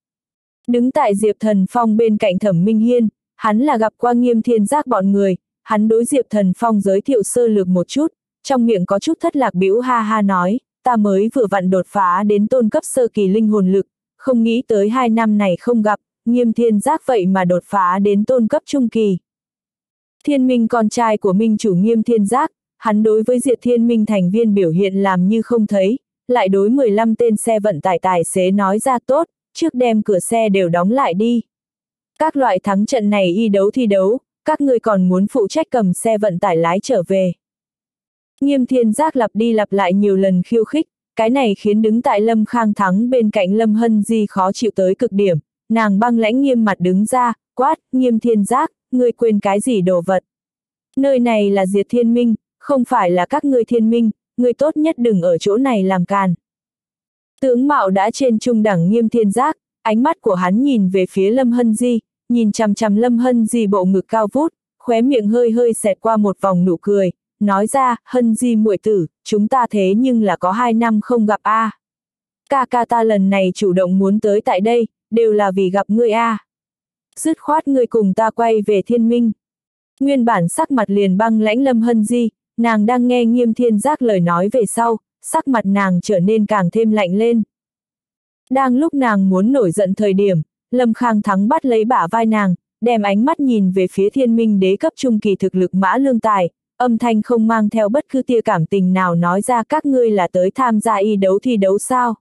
A: Đứng tại Diệp Thần Phong bên cạnh Thẩm Minh Hiên, hắn là gặp qua Nghiêm Thiên Giác bọn người, hắn đối Diệp Thần Phong giới thiệu sơ lược một chút, trong miệng có chút thất lạc bĩu ha ha nói, ta mới vừa vặn đột phá đến tôn cấp sơ kỳ linh hồn lực, không nghĩ tới 2 năm này không gặp, Nghiêm Thiên Giác vậy mà đột phá đến tôn cấp trung kỳ. Thiên Minh con trai của minh chủ Nghiêm Thiên Giác, hắn đối với Diệt Thiên Minh thành viên biểu hiện làm như không thấy, lại đối 15 tên xe vận tải tài xế nói ra tốt, trước đem cửa xe đều đóng lại đi. Các loại thắng trận này thi đấu, các ngươi còn muốn phụ trách cầm xe vận tải lái trở về. Nghiêm Thiên Giác lặp đi lặp lại nhiều lần khiêu khích, cái này khiến đứng tại Lâm Khang Thắng bên cạnh Lâm Hân Di khó chịu tới cực điểm, nàng băng lãnh nghiêm mặt đứng ra, quát, Nghiêm Thiên Giác, ngươi quên cái gì đồ vật. Nơi này là Diệt Thiên Minh, không phải là các ngươi Thiên Minh, ngươi tốt nhất đừng ở chỗ này làm càn. Tướng mạo đã trên trung đẳng Nghiêm Thiên Giác, ánh mắt của hắn nhìn về phía Lâm Hân Di, nhìn chằm chằm Lâm Hân Di bộ ngực cao vút, khóe miệng hơi hơi xẹt qua một vòng nụ cười, nói ra, Hân Di muội tử, chúng ta thế nhưng là có 2 năm không gặp a. Ca ca ta lần này chủ động muốn tới tại đây, đều là vì gặp ngươi a. Dứt khoát ngươi cùng ta quay về Thiên Minh. Nguyên bản sắc mặt liền băng lãnh Lâm Hân Di, nàng đang nghe Nghiêm Thiên Giác lời nói về sau, sắc mặt nàng trở nên càng thêm lạnh lên. Đang lúc nàng muốn nổi giận thời điểm, Lâm Khang Thắng bắt lấy bả vai nàng, đem ánh mắt nhìn về phía Thiên Minh đế cấp trung kỳ thực lực Mã Lương Tài, âm thanh không mang theo bất cứ tia cảm tình nào nói ra các ngươi là tới tham gia thi đấu sao.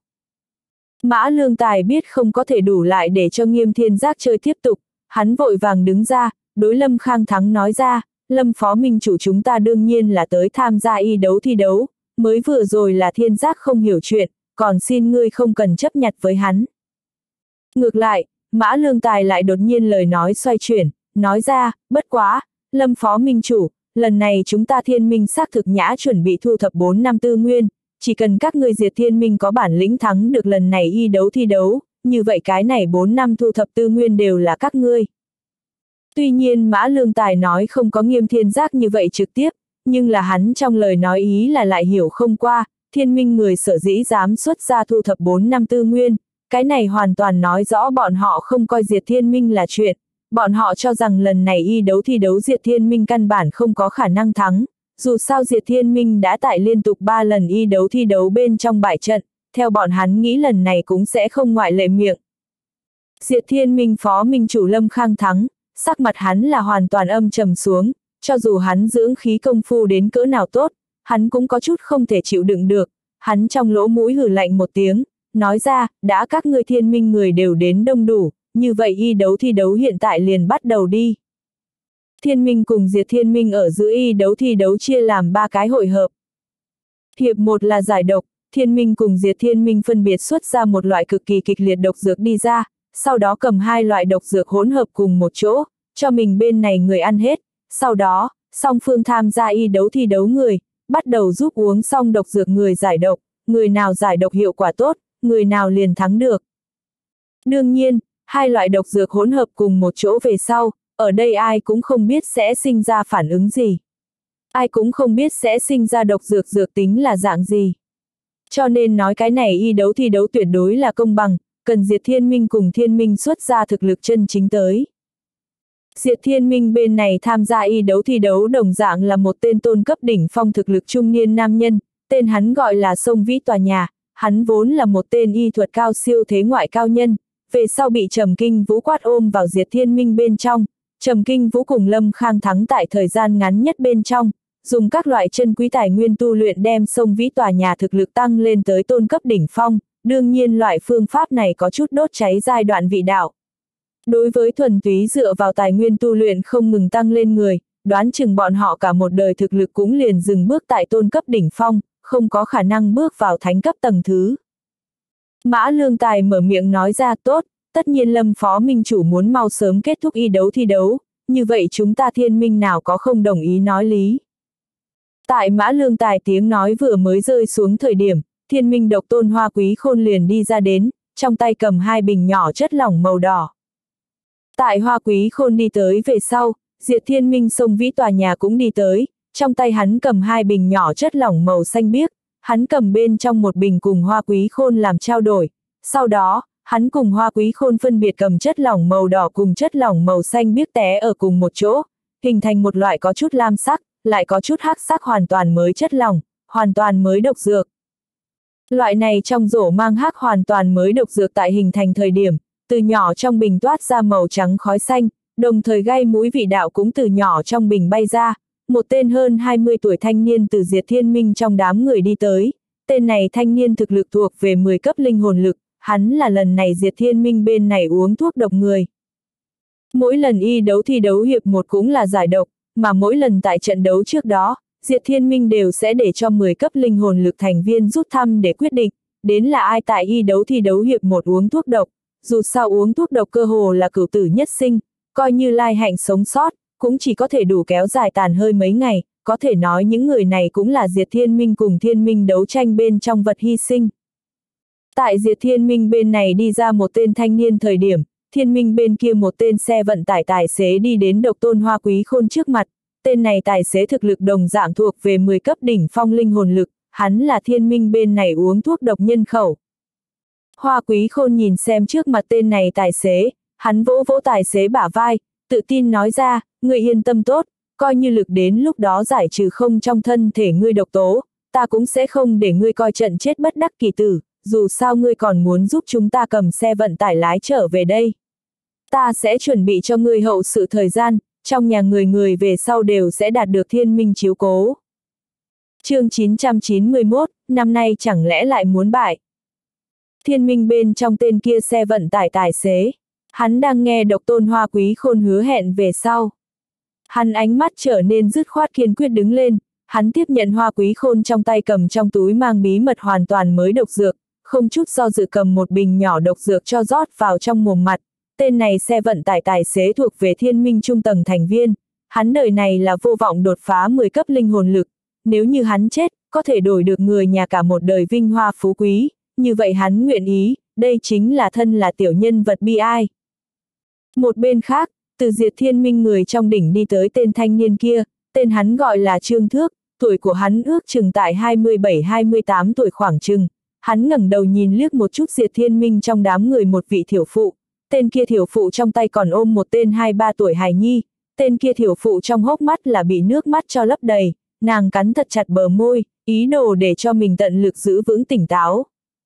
A: Mã Lương Tài biết không có thể đủ lại để cho Nghiêm Thiên Giác chơi tiếp tục, hắn vội vàng đứng ra, đối Lâm Khang Thắng nói ra, Lâm phó minh chủ chúng ta đương nhiên là tới tham gia thi đấu, mới vừa rồi là Thiên Giác không hiểu chuyện, còn xin ngươi không cần chấp nhặt với hắn. Ngược lại, Mã Lương Tài lại đột nhiên lời nói xoay chuyển, nói ra, bất quá, Lâm phó minh chủ, lần này chúng ta Thiên Minh xác thực nhã chuẩn bị thu thập 4 năm tư nguyên, chỉ cần các ngươi Diệt Thiên Minh có bản lĩnh thắng được lần này thi đấu, như vậy cái này 4 năm thu thập tư nguyên đều là các ngươi. Tuy nhiên Mã Lương Tài nói không có Nghiêm Thiên Giác như vậy trực tiếp, nhưng là hắn trong lời nói ý là lại hiểu không qua, Thiên Minh người sở dĩ dám xuất ra thu thập 4 năm tư nguyên, cái này hoàn toàn nói rõ bọn họ không coi Diệt Thiên Minh là chuyện, bọn họ cho rằng lần này thi đấu Diệt Thiên Minh căn bản không có khả năng thắng, dù sao Diệt Thiên Minh đã tại liên tục 3 lần thi đấu bên trong bại trận, theo bọn hắn nghĩ lần này cũng sẽ không ngoại lệ miệng. Diệt Thiên Minh phó minh chủ Lâm Khang Thắng, sắc mặt hắn là hoàn toàn âm trầm xuống, cho dù hắn dưỡng khí công phu đến cỡ nào tốt, hắn cũng có chút không thể chịu đựng được, hắn trong lỗ mũi hừ lạnh một tiếng, nói ra, đã các ngươi Thiên Minh người đều đến đông đủ, như vậy thi đấu hiện tại liền bắt đầu đi. Thiên Minh cùng Diệt Thiên Minh ở giữa y đấu thi đấu chia làm 3 cái hội hợp. Hiệp 1 là giải độc, Thiên Minh cùng Diệt Thiên Minh phân biệt xuất ra một loại cực kỳ kịch liệt độc dược đi ra, sau đó cầm 2 loại độc dược hỗn hợp cùng một chỗ, cho mình bên này người ăn hết, sau đó, song phương tham gia y đấu thi đấu người, bắt đầu giúp uống xong độc dược người giải độc, người nào giải độc hiệu quả tốt, người nào liền thắng được. Đương nhiên, 2 loại độc dược hỗn hợp cùng một chỗ về sau, ở đây ai cũng không biết sẽ sinh ra phản ứng gì. Ai cũng không biết sẽ sinh ra độc dược dược tính là dạng gì. Cho nên nói cái này y đấu thi đấu tuyệt đối là công bằng, cần Diệt Thiên Minh cùng Thiên Minh xuất ra thực lực chân chính tới. Diệt Thiên Minh bên này tham gia y đấu thi đấu đồng dạng là một tên tôn cấp đỉnh phong thực lực trung niên nam nhân, tên hắn gọi là Sông Vĩ Tòa Nhà, hắn vốn là một tên y thuật cao siêu thế ngoại cao nhân, về sau bị Trầm Kinh Vũ quát ôm vào Diệt Thiên Minh bên trong, Trầm Kinh Vũ cùng Lâm Khang thắng tại thời gian ngắn nhất bên trong, dùng các loại chân quý tài nguyên tu luyện đem Sông Vĩ Tòa Nhà thực lực tăng lên tới tôn cấp đỉnh phong, đương nhiên loại phương pháp này có chút đốt cháy giai đoạn vị đạo. Đối với thuần túy dựa vào tài nguyên tu luyện không ngừng tăng lên người, đoán chừng bọn họ cả một đời thực lực cũng liền dừng bước tại tôn cấp đỉnh phong, không có khả năng bước vào thánh cấp tầng thứ. Mã Lương Tài mở miệng nói ra tốt, tất nhiên Lâm Phó Minh Chủ muốn mau sớm kết thúc y đấu thi đấu, như vậy chúng ta Thiên Minh nào có không đồng ý nói lý. Tại Mã Lương Tài tiếng nói vừa mới rơi xuống thời điểm, Thiên Minh độc tôn Hoa Quý Khôn liền đi ra đến, trong tay cầm 2 bình nhỏ chất lỏng màu đỏ. Tại Hoa Quý Khôn đi tới về sau, Diệt Thiên Minh Sông Vĩ Tòa Nhà cũng đi tới, trong tay hắn cầm 2 bình nhỏ chất lỏng màu xanh biếc, hắn cầm bên trong một bình cùng Hoa Quý Khôn làm trao đổi, sau đó, hắn cùng Hoa Quý Khôn phân biệt cầm chất lỏng màu đỏ cùng chất lỏng màu xanh biếc té ở cùng một chỗ, hình thành một loại có chút lam sắc, lại có chút hắc sắc hoàn toàn mới chất lỏng, hoàn toàn mới độc dược. Loại này trong rổ mang hắc hoàn toàn mới độc dược tại hình thành thời điểm, từ nhỏ trong bình toát ra màu trắng khói xanh, đồng thời gây mũi vị đạo cũng từ nhỏ trong bình bay ra, một tên hơn 20 tuổi thanh niên từ Diệt Thiên Minh trong đám người đi tới, tên này thanh niên thực lực thuộc về 10 cấp linh hồn lực, hắn là lần này Diệt Thiên Minh bên này uống thuốc độc người. Mỗi lần y đấu thi đấu hiệp 1 cũng là giải độc, mà mỗi lần tại trận đấu trước đó, Diệt Thiên Minh đều sẽ để cho 10 cấp linh hồn lực thành viên rút thăm để quyết định, đến là ai tại y đấu thi đấu hiệp 1 uống thuốc độc. Dù sao uống thuốc độc cơ hồ là cửu tử nhất sinh, coi như lai hạnh sống sót, cũng chỉ có thể đủ kéo dài tàn hơi mấy ngày, có thể nói những người này cũng là Diệt Thiên Minh cùng Thiên Minh đấu tranh bên trong vật hy sinh. Tại Diệt Thiên Minh bên này đi ra một tên thanh niên thời điểm, Thiên Minh bên kia một tên xe vận tải tài xế đi đến độc tôn Hoa Quý Khôn trước mặt, tên này tài xế thực lực đồng dạng thuộc về 10 cấp đỉnh phong linh hồn lực, hắn là Thiên Minh bên này uống thuốc độc nhân khẩu. Hoa Quý Khôn nhìn xem trước mặt tên này tài xế, hắn vỗ vỗ tài xế bả vai, tự tin nói ra, ngươi yên tâm tốt, coi như lực đến lúc đó giải trừ không trong thân thể ngươi độc tố, ta cũng sẽ không để ngươi coi trận chết bất đắc kỳ tử, dù sao ngươi còn muốn giúp chúng ta cầm xe vận tải lái trở về đây. Ta sẽ chuẩn bị cho ngươi hậu sự thời gian, trong nhà người về sau đều sẽ đạt được Thiên Minh chiếu cố. Chương 991, năm nay chẳng lẽ lại muốn bại. Thiên Minh bên trong tên kia xe vận tải tài xế, hắn đang nghe độc tôn Hoa Quý Khôn hứa hẹn về sau. Hắn ánh mắt trở nên dứt khoát kiên quyết đứng lên, hắn tiếp nhận Hoa Quý Khôn trong tay cầm trong túi mang bí mật hoàn toàn mới độc dược, không chút do dự cầm một bình nhỏ độc dược cho rót vào trong mồm mặt. Tên này xe vận tải tài xế thuộc về Thiên Minh trung tầng thành viên, hắn đời này là vô vọng đột phá 10 cấp linh hồn lực, nếu như hắn chết, có thể đổi được người nhà cả một đời vinh hoa phú quý. Như vậy hắn nguyện ý, đây chính là thân là tiểu nhân vật bi ai. Một bên khác, từ Diệt Thiên Minh người trong đỉnh đi tới tên thanh niên kia, tên hắn gọi là Trương Thước, tuổi của hắn ước chừng tại 27-28 tuổi khoảng chừng. Hắn ngẩng đầu nhìn liếc một chút Diệt Thiên Minh trong đám người một vị thiểu phụ, tên kia thiểu phụ trong tay còn ôm một tên 2-3 tuổi hài nhi, tên kia thiểu phụ trong hốc mắt là bị nước mắt cho lấp đầy, nàng cắn thật chặt bờ môi, ý đồ để cho mình tận lực giữ vững tỉnh táo.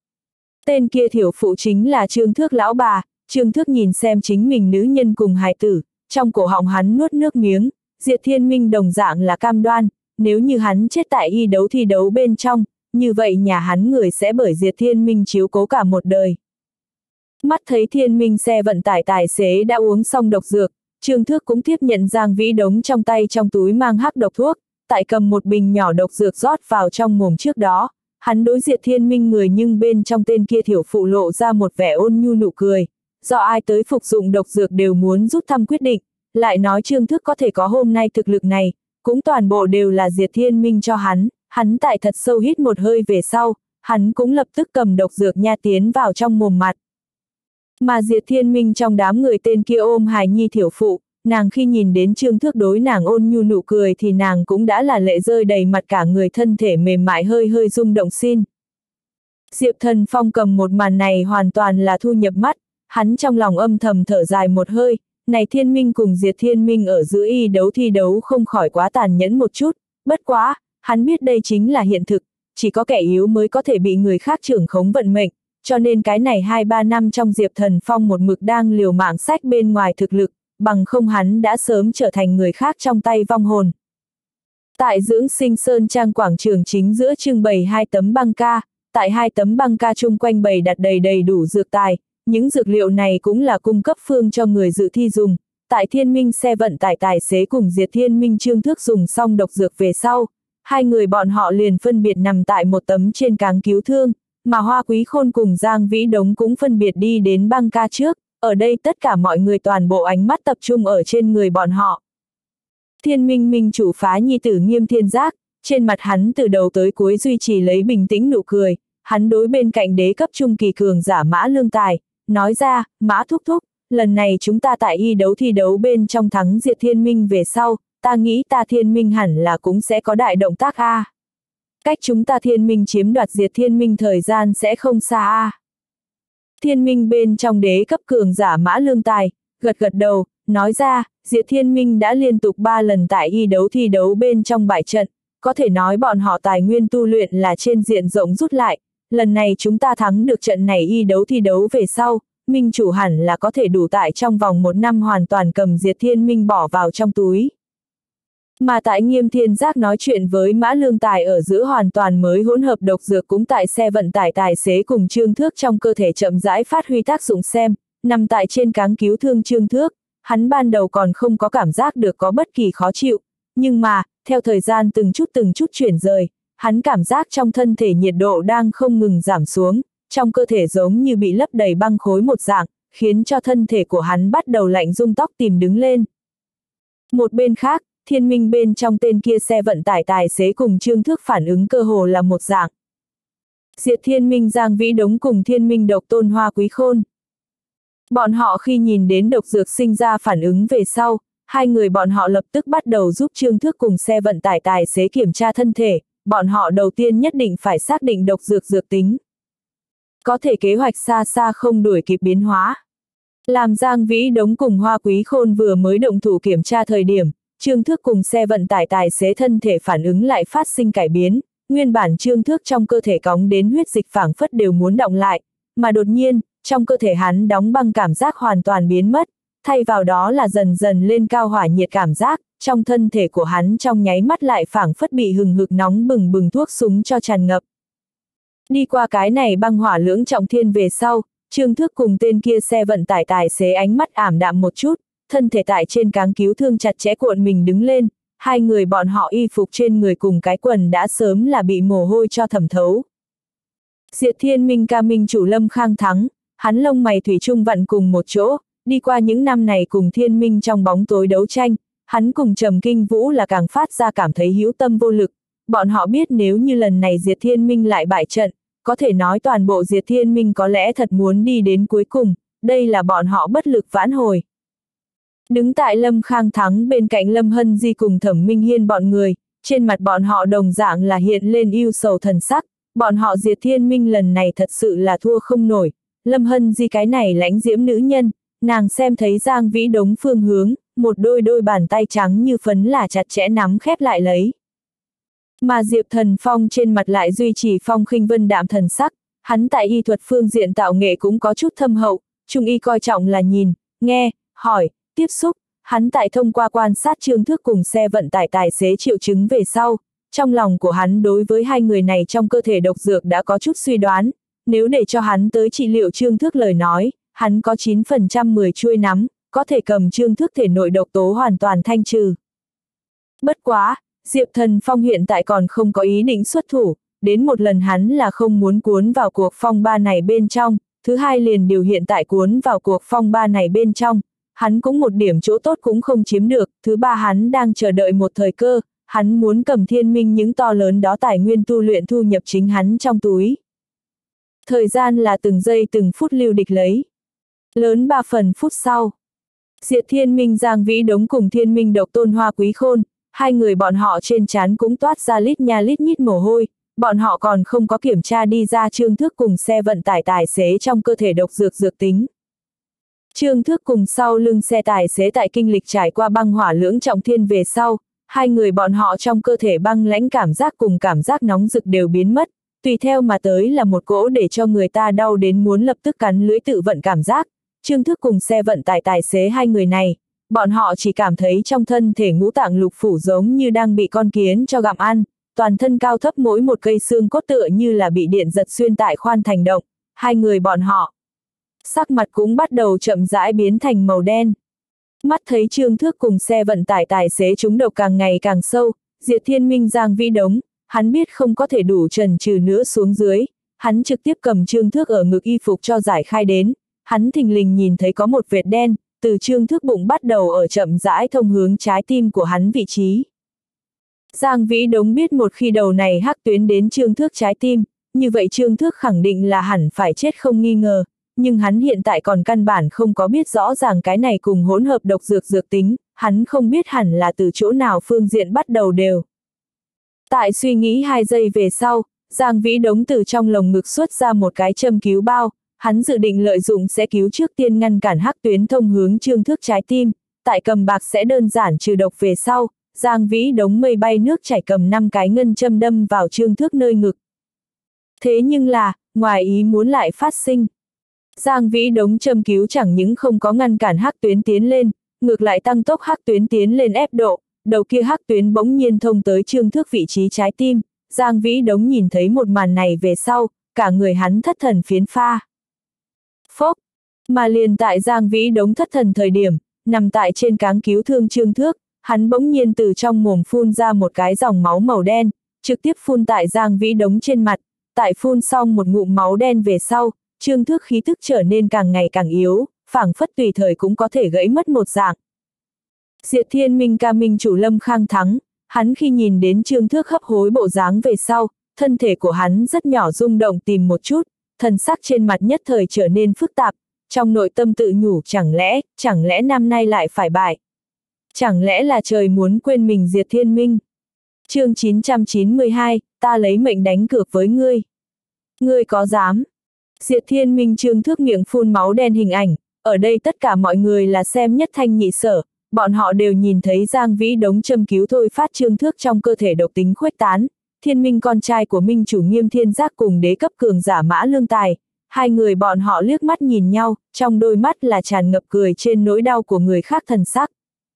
A: Tên kia thiểu phụ chính là Trương Thước lão bà, Trương Thước nhìn xem chính mình nữ nhân cùng hài tử, trong cổ họng hắn nuốt nước miếng, Diệt Thiên Minh đồng dạng là cam đoan, nếu như hắn chết tại y đấu thi đấu bên trong, như vậy nhà hắn người sẽ bởi Diệt Thiên Minh chiếu cố cả một đời. Mắt thấy Thiên Minh xe vận tải tài xế đã uống xong độc dược, Trương Thước cũng tiếp nhận Giang Vĩ Đống trong tay trong túi mang hắc độc thuốc, tại cầm một bình nhỏ độc dược rót vào trong mồm trước đó. Hắn đối Diệp Thiên Minh người nhưng bên trong tên kia thiểu phụ lộ ra một vẻ ôn nhu nụ cười. Do ai tới phục dụng độc dược đều muốn rút thăm quyết định, lại nói Trương Thước có thể có hôm nay thực lực này, cũng toàn bộ đều là Diệp Thiên Minh cho hắn tại thật sâu hít một hơi về sau, hắn cũng lập tức cầm độc dược nha tiến vào trong mồm mặt. Mà Diệp Thiên Minh trong đám người tên kia ôm hài nhi thiểu phụ, nàng khi nhìn đến Trương Thước đối nàng ôn nhu nụ cười thì nàng cũng đã là lệ rơi đầy mặt, cả người thân thể mềm mại hơi hơi rung động xin. Diệp Thần Phong cầm một màn này hoàn toàn là thu nhập mắt, hắn trong lòng âm thầm thở dài một hơi, này Thiên Minh cùng Diệp Thiên Minh ở giữa y đấu thi đấu không khỏi quá tàn nhẫn một chút, bất quá, hắn biết đây chính là hiện thực, chỉ có kẻ yếu mới có thể bị người khác trưởng khống vận mệnh, cho nên cái này 2-3 năm trong Diệp Thần Phong một mực đang liều mạng sách bên ngoài thực lực, bằng không hắn đã sớm trở thành người khác trong tay vong hồn. Tại Dưỡng Sinh Sơn Trang quảng trường chính giữa trưng bày 2 tấm băng ca, tại 2 tấm băng ca chung quanh bày đặt đầy đủ dược tài, những dược liệu này cũng là cung cấp phương cho người dự thi dùng. Tại Thiên Minh xe vận tải tài xế cùng Diệp Thiên Minh Trương Thước dùng xong độc dược về sau, hai người bọn họ liền phân biệt nằm tại một tấm trên cáng cứu thương, mà Hoa Quý Khôn cùng Giang Vĩ Đống cũng phân biệt đi đến băng ca trước, ở đây tất cả mọi người toàn bộ ánh mắt tập trung ở trên người bọn họ. Thiên Minh Minh chủ phá nhi tử Nghiêm Thiên Giác, trên mặt hắn từ đầu tới cuối duy trì lấy bình tĩnh nụ cười, hắn đối bên cạnh đế cấp trung kỳ cường giả Mã Lương Tài, nói ra, Mã thúc thúc, lần này chúng ta tại y đấu thi đấu bên trong thắng Diệp Thiên Minh về sau, ta nghĩ ta Thiên Minh hẳn là cũng sẽ có đại động tác a. Cách chúng ta Thiên Minh chiếm đoạt Diệp Thiên Minh thời gian sẽ không xa a. Thiên Minh bên trong đế cấp cường giả Mã Lương Tài, gật đầu, nói ra, Diệp Thiên Minh đã liên tục 3 lần tại y đấu thi đấu bên trong bại trận, có thể nói bọn họ tài nguyên tu luyện là trên diện rộng rút lại, lần này chúng ta thắng được trận này y đấu thi đấu về sau, Minh chủ hẳn là có thể đủ tại trong vòng 1 năm hoàn toàn cầm Diệp Thiên Minh bỏ vào trong túi. Mà tại Nghiêm Thiên Giác nói chuyện với Mã Lương Tài ở giữa hoàn toàn mới hỗn hợp độc dược cũng tại xe vận tải tài xế cùng Trương Thước trong cơ thể chậm rãi phát huy tác dụng xem, nằm tại trên cáng cứu thương Trương Thước, hắn ban đầu còn không có cảm giác được có bất kỳ khó chịu, nhưng mà, theo thời gian từng chút chuyển rời, hắn cảm giác trong thân thể nhiệt độ đang không ngừng giảm xuống, trong cơ thể giống như bị lấp đầy băng khối một dạng, khiến cho thân thể của hắn bắt đầu lạnh rung tóc tìm đứng lên. Một bên khác, Thiên Minh bên trong tên kia xe vận tải tài xế cùng Trương Thước phản ứng cơ hồ là một dạng. Diệp Thiên Minh Giang Vĩ Đống cùng Thiên Minh độc tôn Hoa Quý Khôn. Bọn họ khi nhìn đến độc dược sinh ra phản ứng về sau, hai người bọn họ lập tức bắt đầu giúp Trương Thước cùng xe vận tải tài xế kiểm tra thân thể, bọn họ đầu tiên nhất định phải xác định độc dược dược tính. Có thể kế hoạch xa xa không đuổi kịp biến hóa. Làm Giang Vĩ Đống cùng Hoa Quý Khôn vừa mới động thủ kiểm tra thời điểm, Trương Thước cùng xe vận tải tài xế thân thể phản ứng lại phát sinh cải biến, nguyên bản Trương Thước trong cơ thể cóng đến huyết dịch phảng phất đều muốn đọng lại, mà đột nhiên, trong cơ thể hắn đóng băng cảm giác hoàn toàn biến mất, thay vào đó là dần dần lên cao hỏa nhiệt cảm giác, trong thân thể của hắn trong nháy mắt lại phảng phất bị hừng hực nóng bừng bừng thuốc súng cho tràn ngập. Đi qua cái này băng hỏa lưỡng trọng thiên về sau, Trương Thước cùng tên kia xe vận tải tài xế ánh mắt ảm đạm một chút, thân thể tại trên cáng cứu thương chặt chẽ cuộn mình đứng lên, hai người bọn họ y phục trên người cùng cái quần đã sớm là bị mồ hôi cho thẩm thấu. Diệp Thiên Minh ca minh chủ Lâm Khang thắng, hắn lông mày thủy chung vặn cùng một chỗ, đi qua những năm này cùng Thiên Minh trong bóng tối đấu tranh, hắn cùng Trầm Kinh Vũ là càng phát ra cảm thấy hữu tâm vô lực, bọn họ biết nếu như lần này Diệp Thiên Minh lại bại trận, có thể nói toàn bộ Diệp Thiên Minh có lẽ thật muốn đi đến cuối cùng, đây là bọn họ bất lực vãn hồi. Đứng tại Lâm Khang thắng bên cạnh Lâm Hân Di cùng Thẩm Minh Hiên bọn người, trên mặt bọn họ đồng dạng là hiện lên ưu sầu thần sắc, bọn họ Diệp Thiên Minh lần này thật sự là thua không nổi. Lâm Hân Di cái này lãnh diễm nữ nhân, nàng xem thấy Giang Vĩ Đống phương hướng, một đôi bàn tay trắng như phấn là chặt chẽ nắm khép lại lấy. Mà Diệp Thần Phong trên mặt lại duy trì phong khinh vân đạm thần sắc, hắn tại y thuật phương diện tạo nghệ cũng có chút thâm hậu, trung y coi trọng là nhìn, nghe, hỏi, tiếp xúc, hắn tại thông qua quan sát Trương Thước cùng xe vận tải tài xế triệu chứng về sau, trong lòng của hắn đối với hai người này trong cơ thể độc dược đã có chút suy đoán, nếu để cho hắn tới trị liệu Trương Thước lời nói, hắn có 9% 10 chuôi nắm, có thể cầm Trương Thức thể nội độc tố hoàn toàn thanh trừ. Bất quá, Diệp Thần Phong hiện tại còn không có ý định xuất thủ, đến một lần hắn là không muốn cuốn vào cuộc phong ba này bên trong, thứ hai liền điều hiện tại cuốn vào cuộc phong ba này bên trong, hắn cũng một điểm chỗ tốt cũng không chiếm được, thứ ba hắn đang chờ đợi một thời cơ, hắn muốn cầm thiên minh những to lớn đó tài nguyên tu luyện thu nhập chính hắn trong túi. Thời gian là từng giây từng phút lưu địch lấy. Lớn 3 phần phút sau. Diệp Thiên Minh Giang Vĩ Đống cùng Thiên Minh Độc Tôn Hoa Quý Khôn, hai người bọn họ trên trán cũng toát ra lít nha lít nhít mồ hôi, bọn họ còn không có kiểm tra đi ra Trương Thức cùng xe vận tải tài xế trong cơ thể độc dược dược tính. Trương Thức cùng sau lưng xe tài xế tại kinh lịch trải qua băng hỏa lưỡng trọng thiên về sau, hai người bọn họ trong cơ thể băng lãnh cảm giác cùng cảm giác nóng rực đều biến mất, tùy theo mà tới là một cỗ để cho người ta đau đến muốn lập tức cắn lưỡi tự vận cảm giác. Trương Thức cùng xe vận tải tài xế hai người này, bọn họ chỉ cảm thấy trong thân thể ngũ tạng lục phủ giống như đang bị con kiến cho gặm ăn, toàn thân cao thấp mỗi một cây xương cốt tựa như là bị điện giật xuyên tại khoan thành động, hai người bọn họ. Sắc mặt cũng bắt đầu chậm rãi biến thành màu đen. Mắt thấy Trương Thức cùng xe vận tải tài xế trúng độc càng ngày càng sâu, Diệp Thiên Minh Giang Vĩ Đống, hắn biết không có thể đủ chần chừ nữa xuống dưới, hắn trực tiếp cầm Trương Thức ở ngực y phục cho giải khai đến, hắn thình lình nhìn thấy có một vệt đen, từ Trương Thức bụng bắt đầu ở chậm rãi thông hướng trái tim của hắn vị trí. Giang Vĩ Đống biết một khi đầu này hắc tuyến đến Trương Thức trái tim, như vậy Trương Thức khẳng định là hẳn phải chết không nghi ngờ, nhưng hắn hiện tại còn căn bản không có biết rõ ràng cái này cùng hỗn hợp độc dược dược tính, hắn không biết hẳn là từ chỗ nào phương diện bắt đầu đều. Tại suy nghĩ 2 giây về sau, Giang Vĩ Đống từ trong lồng ngực xuất ra một cái châm cứu bao, hắn dự định lợi dụng sẽ cứu trước tiên ngăn cản hắc tuyến thông hướng Trương Thức trái tim, tại cầm bạc sẽ đơn giản trừ độc về sau, Giang Vĩ Đống mây bay nước chảy cầm 5 cái ngân châm đâm vào Trương Thức nơi ngực. Thế nhưng là, ngoài ý muốn lại phát sinh. Giang Vĩ Đống châm cứu chẳng những không có ngăn cản hắc tuyến tiến lên, ngược lại tăng tốc hắc tuyến tiến lên ép độ, đầu kia hắc tuyến bỗng nhiên thông tới Trương Thức vị trí trái tim, Giang Vĩ Đống nhìn thấy một màn này về sau, cả người hắn thất thần phiến pha. Phốc, mà liền tại Giang Vĩ Đống thất thần thời điểm, nằm tại trên cáng cứu thương Trương Thức, hắn bỗng nhiên từ trong mồm phun ra một cái dòng máu màu đen, trực tiếp phun tại Giang Vĩ Đống trên mặt, tại phun xong một ngụm máu đen về sau, Trương Thức khí tức trở nên càng ngày càng yếu, phảng phất tùy thời cũng có thể gãy mất một dạng. Diệp Thiên Minh ca minh chủ Lâm Khang Thắng, hắn khi nhìn đến Trương Thức hấp hối bộ dáng về sau, thân thể của hắn rất nhỏ rung động tìm một chút, thần sắc trên mặt nhất thời trở nên phức tạp, trong nội tâm tự nhủ chẳng lẽ năm nay lại phải bại. Chẳng lẽ là trời muốn quên mình Diệp Thiên Minh. Chương 992, ta lấy mệnh đánh cược với ngươi. Ngươi có dám? Diệp Thiên Minh Trương Thức miệng phun máu đen hình ảnh, ở đây tất cả mọi người là xem nhất thanh nhị sở, bọn họ đều nhìn thấy Giang Vĩ Đống châm cứu thôi phát Trương Thức trong cơ thể độc tính khuếch tán, Thiên Minh con trai của Minh chủ Nghiêm Thiên Giác cùng đế cấp cường giả Mã Lương Tài, hai người bọn họ liếc mắt nhìn nhau, trong đôi mắt là tràn ngập cười trên nỗi đau của người khác thần sắc.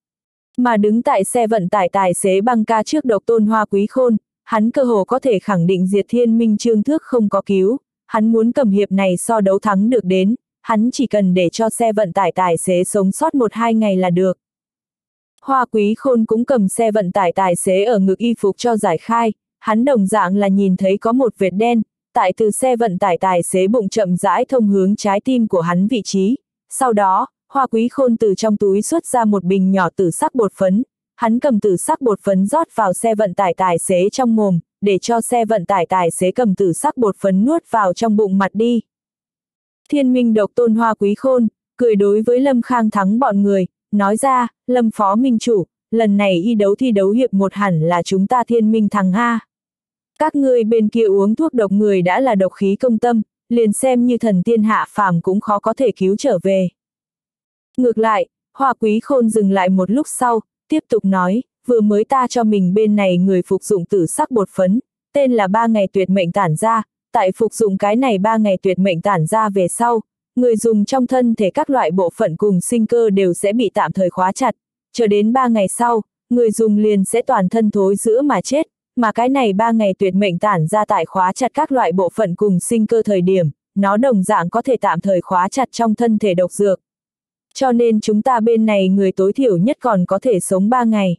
A: Mà đứng tại xe vận tải tài xế băng ca trước Độc Tôn Hoa Quý Khôn, hắn cơ hồ có thể khẳng định Diệp Thiên Minh Trương Thức không có cứu, hắn muốn cầm hiệp này so đấu thắng được đến, hắn chỉ cần để cho xe vận tải tài xế sống sót 1-2 ngày là được. Hoa Quý Khôn cũng cầm xe vận tải tài xế ở ngực y phục cho giải khai, hắn đồng dạng là nhìn thấy có một vệt đen, tại từ xe vận tải tài xế bụng chậm rãi thông hướng trái tim của hắn vị trí. Sau đó, Hoa Quý Khôn từ trong túi xuất ra một bình nhỏ tử sắc bột phấn, hắn cầm tử sắc bột phấn rót vào xe vận tải tài xế trong mồm, để cho xe vận tải tài xế cầm tử sắc bột phấn nuốt vào trong bụng mặt đi. Thiên Minh Độc Tôn Hoa Quý Khôn, cười đối với Lâm Khang Thắng bọn người, nói ra, Lâm Phó Minh Chủ, lần này y đấu thi đấu hiệp 1 hẳn là chúng ta Thiên Minh thắng a. Các ngươi bên kia uống thuốc độc người đã là độc khí công tâm, liền xem như thần tiên hạ phàm cũng khó có thể cứu trở về. Ngược lại, Hoa Quý Khôn dừng lại một lúc sau, tiếp tục nói, vừa mới ta cho mình bên này người phục dụng tử sắc bột phấn, tên là 3 ngày tuyệt mệnh tản ra, tại phục dụng cái này 3 ngày tuyệt mệnh tản ra về sau, người dùng trong thân thể các loại bộ phận cùng sinh cơ đều sẽ bị tạm thời khóa chặt, chờ đến 3 ngày sau, người dùng liền sẽ toàn thân thối rữa mà chết, mà cái này 3 ngày tuyệt mệnh tản ra tại khóa chặt các loại bộ phận cùng sinh cơ thời điểm, nó đồng dạng có thể tạm thời khóa chặt trong thân thể độc dược. Cho nên chúng ta bên này người tối thiểu nhất còn có thể sống 3 ngày.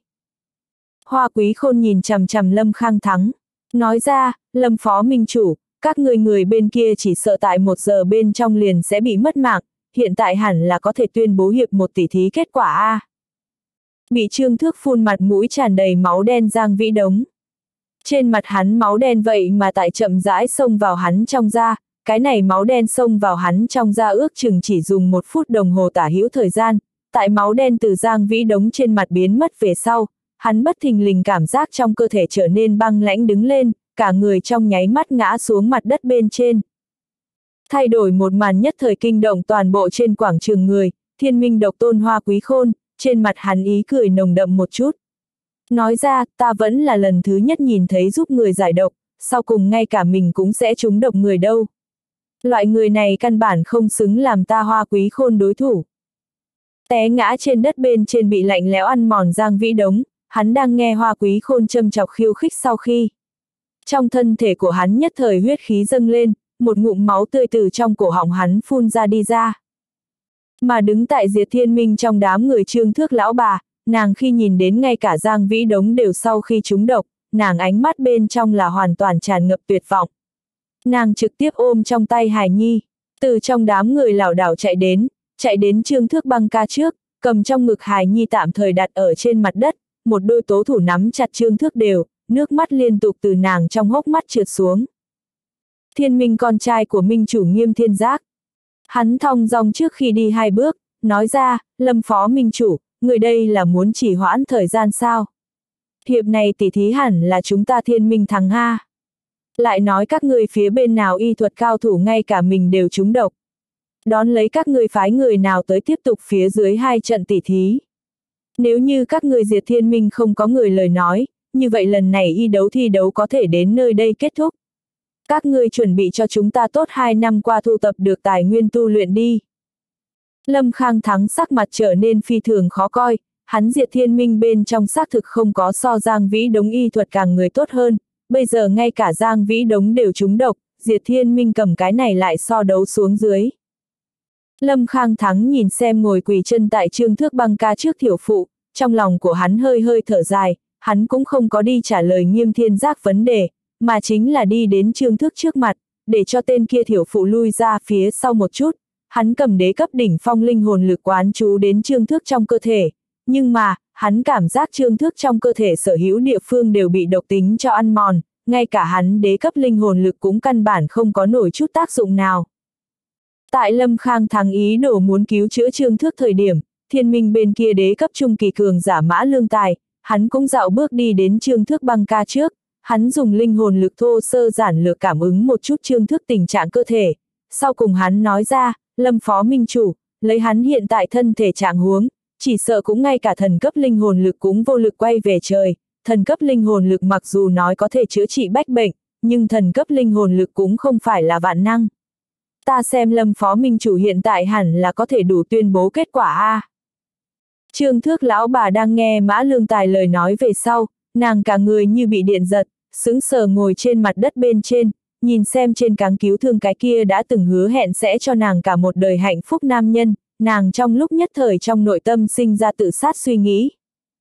A: Hoa Quý Khôn nhìn chằm chằm Lâm Khang Thắng. Nói ra, Lâm phó minh chủ, các người bên kia chỉ sợ tại 1 giờ bên trong liền sẽ bị mất mạng, hiện tại hẳn là có thể tuyên bố hiệp một tỷ thí kết quả a. Bị Trương Thước phun mặt mũi tràn đầy máu đen Giang Vĩ Đống. Trên mặt hắn máu đen vậy mà tại chậm rãi xông vào hắn trong da, cái này máu đen xông vào hắn trong da ước chừng chỉ dùng 1 phút đồng hồ tả hữu thời gian, tại máu đen từ Giang Vĩ Đống trên mặt biến mất về sau, hắn bất thình lình cảm giác trong cơ thể trở nên băng lãnh đứng lên, cả người trong nháy mắt ngã xuống mặt đất bên trên. Thay đổi một màn nhất thời kinh động toàn bộ trên quảng trường người, Thiên Minh Độc Tôn Hoa Quý Khôn, trên mặt hắn ý cười nồng đậm một chút. Nói ra, ta vẫn là lần thứ nhất nhìn thấy giúp người giải độc, sau cùng ngay cả mình cũng sẽ trúng độc người đâu. Loại người này căn bản không xứng làm ta Hoa Quý Khôn đối thủ. Té ngã trên đất bên trên bị lạnh lẽo ăn mòn Giang Vĩ Đống, hắn đang nghe Hoa Quý Khôn châm chọc khiêu khích sau khi. Trong thân thể của hắn nhất thời huyết khí dâng lên, một ngụm máu tươi từ trong cổ họng hắn phun ra đi ra. Mà đứng tại Diệt Thiên Minh trong đám người Trương Thước lão bà, nàng khi nhìn đến ngay cả Giang Vĩ Đống đều sau khi trúng độc, nàng ánh mắt bên trong là hoàn toàn tràn ngập tuyệt vọng. Nàng trực tiếp ôm trong tay hài nhi, từ trong đám người lảo đảo chạy đến Trương Thước băng ca trước, cầm trong ngực hài nhi tạm thời đặt ở trên mặt đất, một đôi tố thủ nắm chặt Trương Thước đều, nước mắt liên tục từ nàng trong hốc mắt trượt xuống. Thiên Minh con trai của Minh chủ Nghiêm Thiên Giác. Hắn thong dong trước khi đi 2 bước, nói ra, Lâm phó minh chủ, người đây là muốn chỉ hoãn thời gian sao? Hiệp này tỷ thí hẳn là chúng ta Thiên Minh thắng ha. Lại nói các người phía bên nào y thuật cao thủ ngay cả mình đều trúng độc. Đón lấy các người phái người nào tới tiếp tục phía dưới 2 trận tỷ thí. Nếu như các người Diệt Thiên Minh không có người lời nói, như vậy lần này thi đấu có thể đến nơi đây kết thúc. Các ngươi chuẩn bị cho chúng ta tốt 2 năm qua thu tập được tài nguyên tu luyện đi. Lâm Khang Thắng sắc mặt trở nên phi thường khó coi, hắn Diệt Thiên Minh bên trong xác thực không có so Giang Vĩ Đống y thuật càng người tốt hơn, bây giờ ngay cả Giang Vĩ Đống đều trúng độc, Diệt Thiên Minh cầm cái này lại so đấu xuống dưới. Lâm Khang Thắng nhìn xem ngồi quỳ chân tại Trương Thước băng ca trước thiểu phụ, trong lòng của hắn hơi hơi thở dài, hắn cũng không có đi trả lời Nghiêm Thiên Giác vấn đề, mà chính là đi đến Trương Thước trước mặt, để cho tên kia thiểu phụ lui ra phía sau một chút, hắn cầm đế cấp đỉnh phong linh hồn lực quán chú đến Trương Thước trong cơ thể, nhưng mà, hắn cảm giác Trương Thước trong cơ thể sở hữu địa phương đều bị độc tính cho ăn mòn, ngay cả hắn đế cấp linh hồn lực cũng căn bản không có nổi chút tác dụng nào. Tại Lâm Khang Thắng ý đồ muốn cứu chữa Trương Thước thời điểm, Thiên Minh bên kia đế cấp trung kỳ cường giả Mã Lương Tài, hắn cũng dạo bước đi đến Trương Thước băng ca trước, hắn dùng linh hồn lực thô sơ giản lược cảm ứng một chút Trương Thước tình trạng cơ thể, sau cùng hắn nói ra, Lâm phó minh chủ, lấy hắn hiện tại thân thể trạng huống, chỉ sợ cũng ngay cả thần cấp linh hồn lực cũng vô lực quay về trời, thần cấp linh hồn lực mặc dù nói có thể chữa trị bách bệnh, nhưng thần cấp linh hồn lực cũng không phải là vạn năng. Ta xem Lâm phó minh chủ hiện tại hẳn là có thể đủ tuyên bố kết quả a. Trương Thước lão bà đang nghe Mã Lương Tài lời nói về sau, nàng cả người như bị điện giật, sững sờ ngồi trên mặt đất bên trên, nhìn xem trên cáng cứu thương cái kia đã từng hứa hẹn sẽ cho nàng cả một đời hạnh phúc nam nhân, nàng trong lúc nhất thời trong nội tâm sinh ra tự sát suy nghĩ.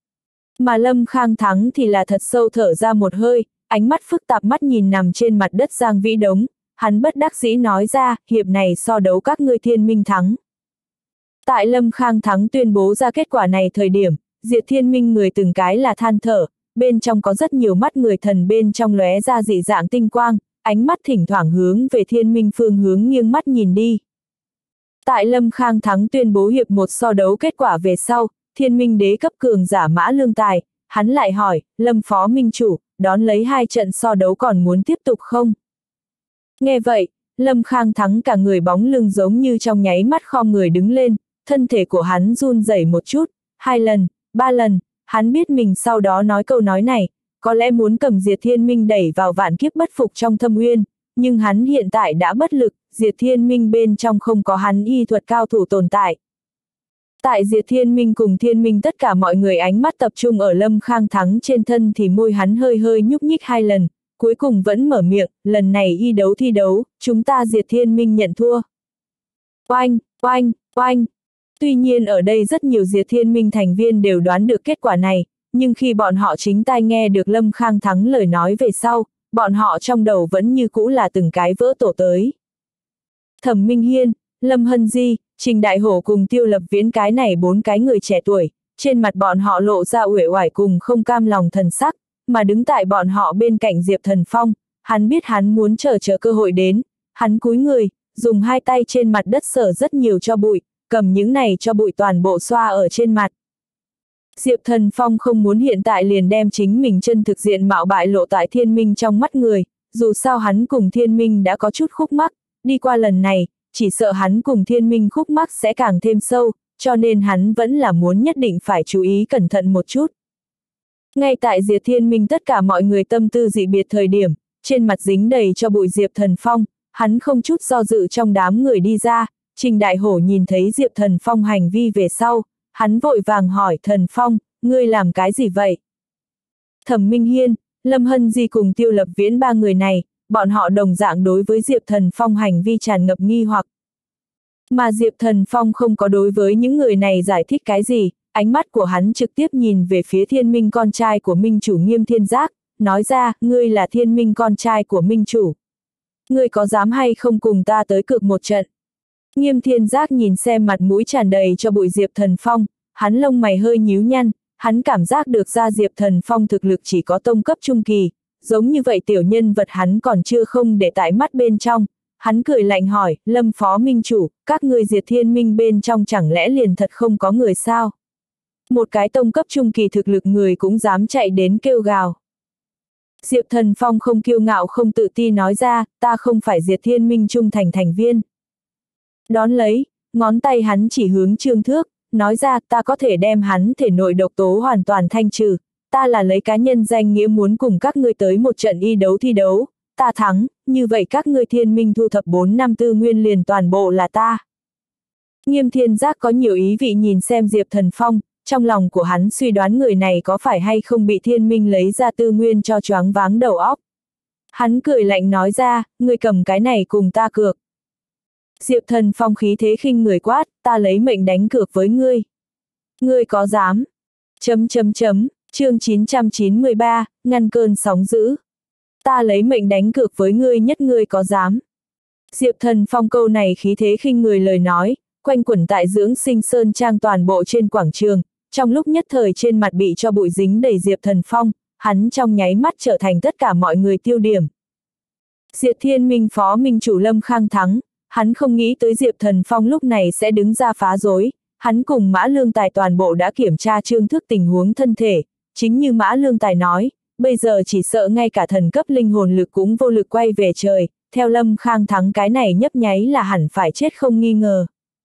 A: Mà Lâm Khang Thắng thì là thật sâu thở ra một hơi, ánh mắt phức tạp mắt nhìn nằm trên mặt đất Giang Vĩ Đống, hắn bất đắc dĩ nói ra, hiệp này so đấu các ngươi Thiên Minh thắng. Tại Lâm Khang Thắng tuyên bố ra kết quả này thời điểm, Diệt Thiên Minh người từng cái là than thở, bên trong có rất nhiều mắt người thần bên trong lóe ra dị dạng tinh quang, ánh mắt thỉnh thoảng hướng về Thiên Minh phương hướng nghiêng mắt nhìn đi. Tại Lâm Khang Thắng tuyên bố hiệp một so đấu kết quả về sau, Thiên Minh đế cấp cường giả Mã Lương Tài, hắn lại hỏi, Lâm phó minh chủ, đón lấy 2 trận so đấu còn muốn tiếp tục không? Nghe vậy, Lâm Khang Thắng cả người bóng lưng giống như trong nháy mắt khom người đứng lên, thân thể của hắn run rẩy một chút, 2 lần, 3 lần, hắn biết mình sau đó nói câu nói này, có lẽ muốn cầm Diệt Thiên Minh đẩy vào vạn kiếp bất phục trong thâm uyên, nhưng hắn hiện tại đã bất lực, Diệt Thiên Minh bên trong không có hắn y thuật cao thủ tồn tại. Tại Diệt Thiên Minh cùng Thiên Minh tất cả mọi người ánh mắt tập trung ở Lâm Khang Thắng trên thân thì môi hắn hơi hơi nhúc nhích 2 lần, cuối cùng vẫn mở miệng, lần này thi đấu, chúng ta Diệt Thiên Minh nhận thua. Oanh, oanh, oanh. Tuy nhiên ở đây rất nhiều Diệt Thiên Minh thành viên đều đoán được kết quả này, nhưng khi bọn họ chính tai nghe được Lâm Khang Thắng lời nói về sau, bọn họ trong đầu vẫn như cũ là từng cái vỡ tổ tới. Thẩm Minh Hiên, Lâm Hân Di, Trình Đại Hổ cùng Tiêu Lập Viễn cái này 4 cái người trẻ tuổi, trên mặt bọn họ lộ ra uể oải cùng không cam lòng thần sắc, mà đứng tại bọn họ bên cạnh Diệp Thần Phong, hắn biết hắn muốn chờ cơ hội đến, hắn cúi người, dùng 2 tay trên mặt đất sờ rất nhiều cho bụi, cầm những này cho bụi toàn bộ xoa ở trên mặt. Diệp Thần Phong không muốn hiện tại liền đem chính mình chân thực diện mạo bại lộ tại Thiên Minh trong mắt người, dù sao hắn cùng Thiên Minh đã có chút khúc mắc, đi qua lần này, chỉ sợ hắn cùng Thiên Minh khúc mắc sẽ càng thêm sâu, cho nên hắn vẫn là muốn nhất định phải chú ý cẩn thận một chút. Ngay tại Diệp Thiên Minh tất cả mọi người tâm tư dị biệt thời điểm, trên mặt dính đầy cho bụi Diệp Thần Phong, hắn không chút do dự trong đám người đi ra, Trình Đại Hổ nhìn thấy Diệp Thần Phong hành vi về sau, hắn vội vàng hỏi Thần Phong, ngươi làm cái gì vậy? Thẩm Minh Hiên, Lâm Hân Di cùng Tiêu Lập Viễn 3 người này, bọn họ đồng dạng đối với Diệp Thần Phong hành vi tràn ngập nghi hoặc. Mà Diệp Thần Phong không có đối với những người này giải thích cái gì, ánh mắt của hắn trực tiếp nhìn về phía Thiên Minh con trai của Minh chủ Nghiêm Thiên Giác, nói ra, ngươi là Thiên Minh con trai của Minh chủ. Ngươi có dám hay không cùng ta tới cược một trận? Nghiêm Thiên Giác nhìn xem mặt mũi tràn đầy cho bụi Diệp Thần Phong, hắn lông mày hơi nhíu nhăn, hắn cảm giác được ra Diệp Thần Phong thực lực chỉ có tông cấp trung kỳ, giống như vậy tiểu nhân vật hắn còn chưa không để tại mắt bên trong. Hắn cười lạnh hỏi, Lâm Phó Minh chủ, các ngươi Diệt Thiên Minh bên trong chẳng lẽ liền thật không có người sao? Một cái tông cấp trung kỳ thực lực người cũng dám chạy đến kêu gào. Diệp Thần Phong không kiêu ngạo không tự ti nói ra, ta không phải Diệt Thiên Minh trung thành thành viên. Đón lấy, ngón tay hắn chỉ hướng Trương Thước, nói ra ta có thể đem hắn thể nội độc tố hoàn toàn thanh trừ, ta là lấy cá nhân danh nghĩa muốn cùng các ngươi tới một trận y đấu thi đấu, ta thắng, như vậy các ngươi Thiên Minh thu thập 4 năm tư nguyên liền toàn bộ là ta. Nghiêm Thiên Giác có nhiều ý vị nhìn xem Diệp Thần Phong, trong lòng của hắn suy đoán người này có phải hay không bị Thiên Minh lấy ra tư nguyên cho choáng váng đầu óc. Hắn cười lạnh nói ra, ngươi cầm cái này cùng ta cược. Diệp Thần Phong khí thế khinh người quát, ta lấy mệnh đánh cược với ngươi. Ngươi có dám? Chương 993, ngăn cơn sóng dữ. Ta lấy mệnh đánh cược với ngươi nhất ngươi có dám? Diệp Thần Phong câu này khí thế khinh người lời nói, quanh quẩn tại Dưỡng Sinh Sơn Trang toàn bộ trên quảng trường, trong lúc nhất thời trên mặt bị cho bụi dính đầy Diệp Thần Phong, hắn trong nháy mắt trở thành tất cả mọi người tiêu điểm. Diệt Thiên Minh Phó Minh chủ Lâm Khang Thắng, hắn không nghĩ tới Diệp Thần Phong lúc này sẽ đứng ra phá rối, hắn cùng Mã Lương Tài toàn bộ đã kiểm tra Trương Thước tình huống thân thể, chính như Mã Lương Tài nói, bây giờ chỉ sợ ngay cả thần cấp linh hồn lực cũng vô lực quay về trời, theo Lâm Khang Thắng cái này nhấp nháy là hẳn phải chết không nghi ngờ.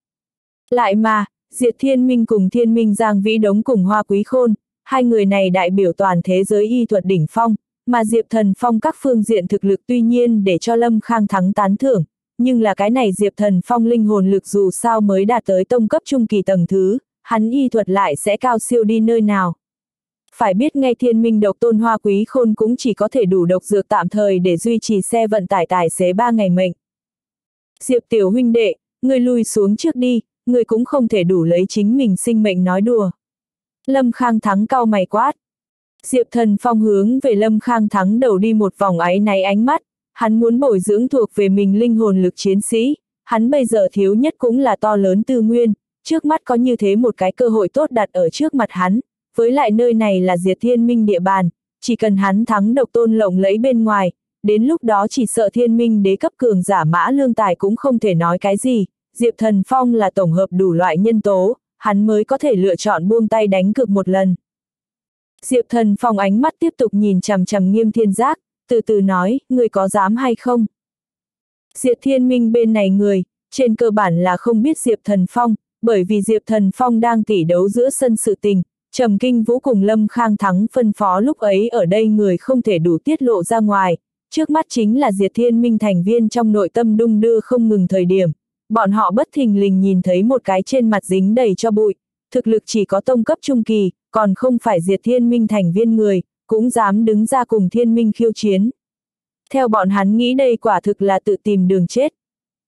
A: Lại mà, Diệt Thiên Minh cùng Thiên Minh Giang Vĩ Đống cùng Hoa Quý Khôn, hai người này đại biểu toàn thế giới y thuật đỉnh phong, mà Diệp Thần Phong các phương diện thực lực tuy nhiên để cho Lâm Khang Thắng tán thưởng, nhưng là cái này Diệp Thần Phong linh hồn lực dù sao mới đạt tới tông cấp trung kỳ tầng thứ, hắn y thuật lại sẽ cao siêu đi nơi nào. Phải biết ngay Thiên Minh độc tôn Hoa Quý Khôn cũng chỉ có thể đủ độc dược tạm thời để duy trì xe vận tải tài xế 3 ngày mệnh. Diệp tiểu huynh đệ, ngươi lui xuống trước đi, ngươi cũng không thể đủ lấy chính mình sinh mệnh nói đùa. Lâm Khang Thắng cau mày quát. Diệp Thần Phong hướng về Lâm Khang Thắng đầu đi một vòng áy náy ánh mắt, hắn muốn bồi dưỡng thuộc về mình linh hồn lực chiến sĩ, hắn bây giờ thiếu nhất cũng là to lớn tư nguyên, trước mắt có như thế một cái cơ hội tốt đặt ở trước mặt hắn, với lại nơi này là Diệt Thiên Minh địa bàn, chỉ cần hắn thắng độc tôn lộng lẫy bên ngoài, đến lúc đó chỉ sợ Thiên Minh đế cấp cường giả Mã Lương Tài cũng không thể nói cái gì, Diệp Thần Phong là tổng hợp đủ loại nhân tố, hắn mới có thể lựa chọn buông tay đánh cược một lần. Diệp Thần Phong ánh mắt tiếp tục nhìn chằm chằm Nghiêm Thiên Giác, từ từ nói, người có dám hay không? Diệp Thiên Minh bên này người, trên cơ bản là không biết Diệp Thần Phong, bởi vì Diệp Thần Phong đang tỉ đấu giữa sân sự tình, Trầm Kinh Vũ cùng Lâm Khang Thắng phân phó lúc ấy ở đây người không thể đủ tiết lộ ra ngoài, trước mắt chính là Diệp Thiên Minh thành viên trong nội tâm đung đưa không ngừng thời điểm, bọn họ bất thình lình nhìn thấy một cái trên mặt dính đầy cho bụi, thực lực chỉ có tông cấp trung kỳ, còn không phải Diệp Thiên Minh thành viên người, cũng dám đứng ra cùng Thiên Minh khiêu chiến. Theo bọn hắn nghĩ đây quả thực là tự tìm đường chết.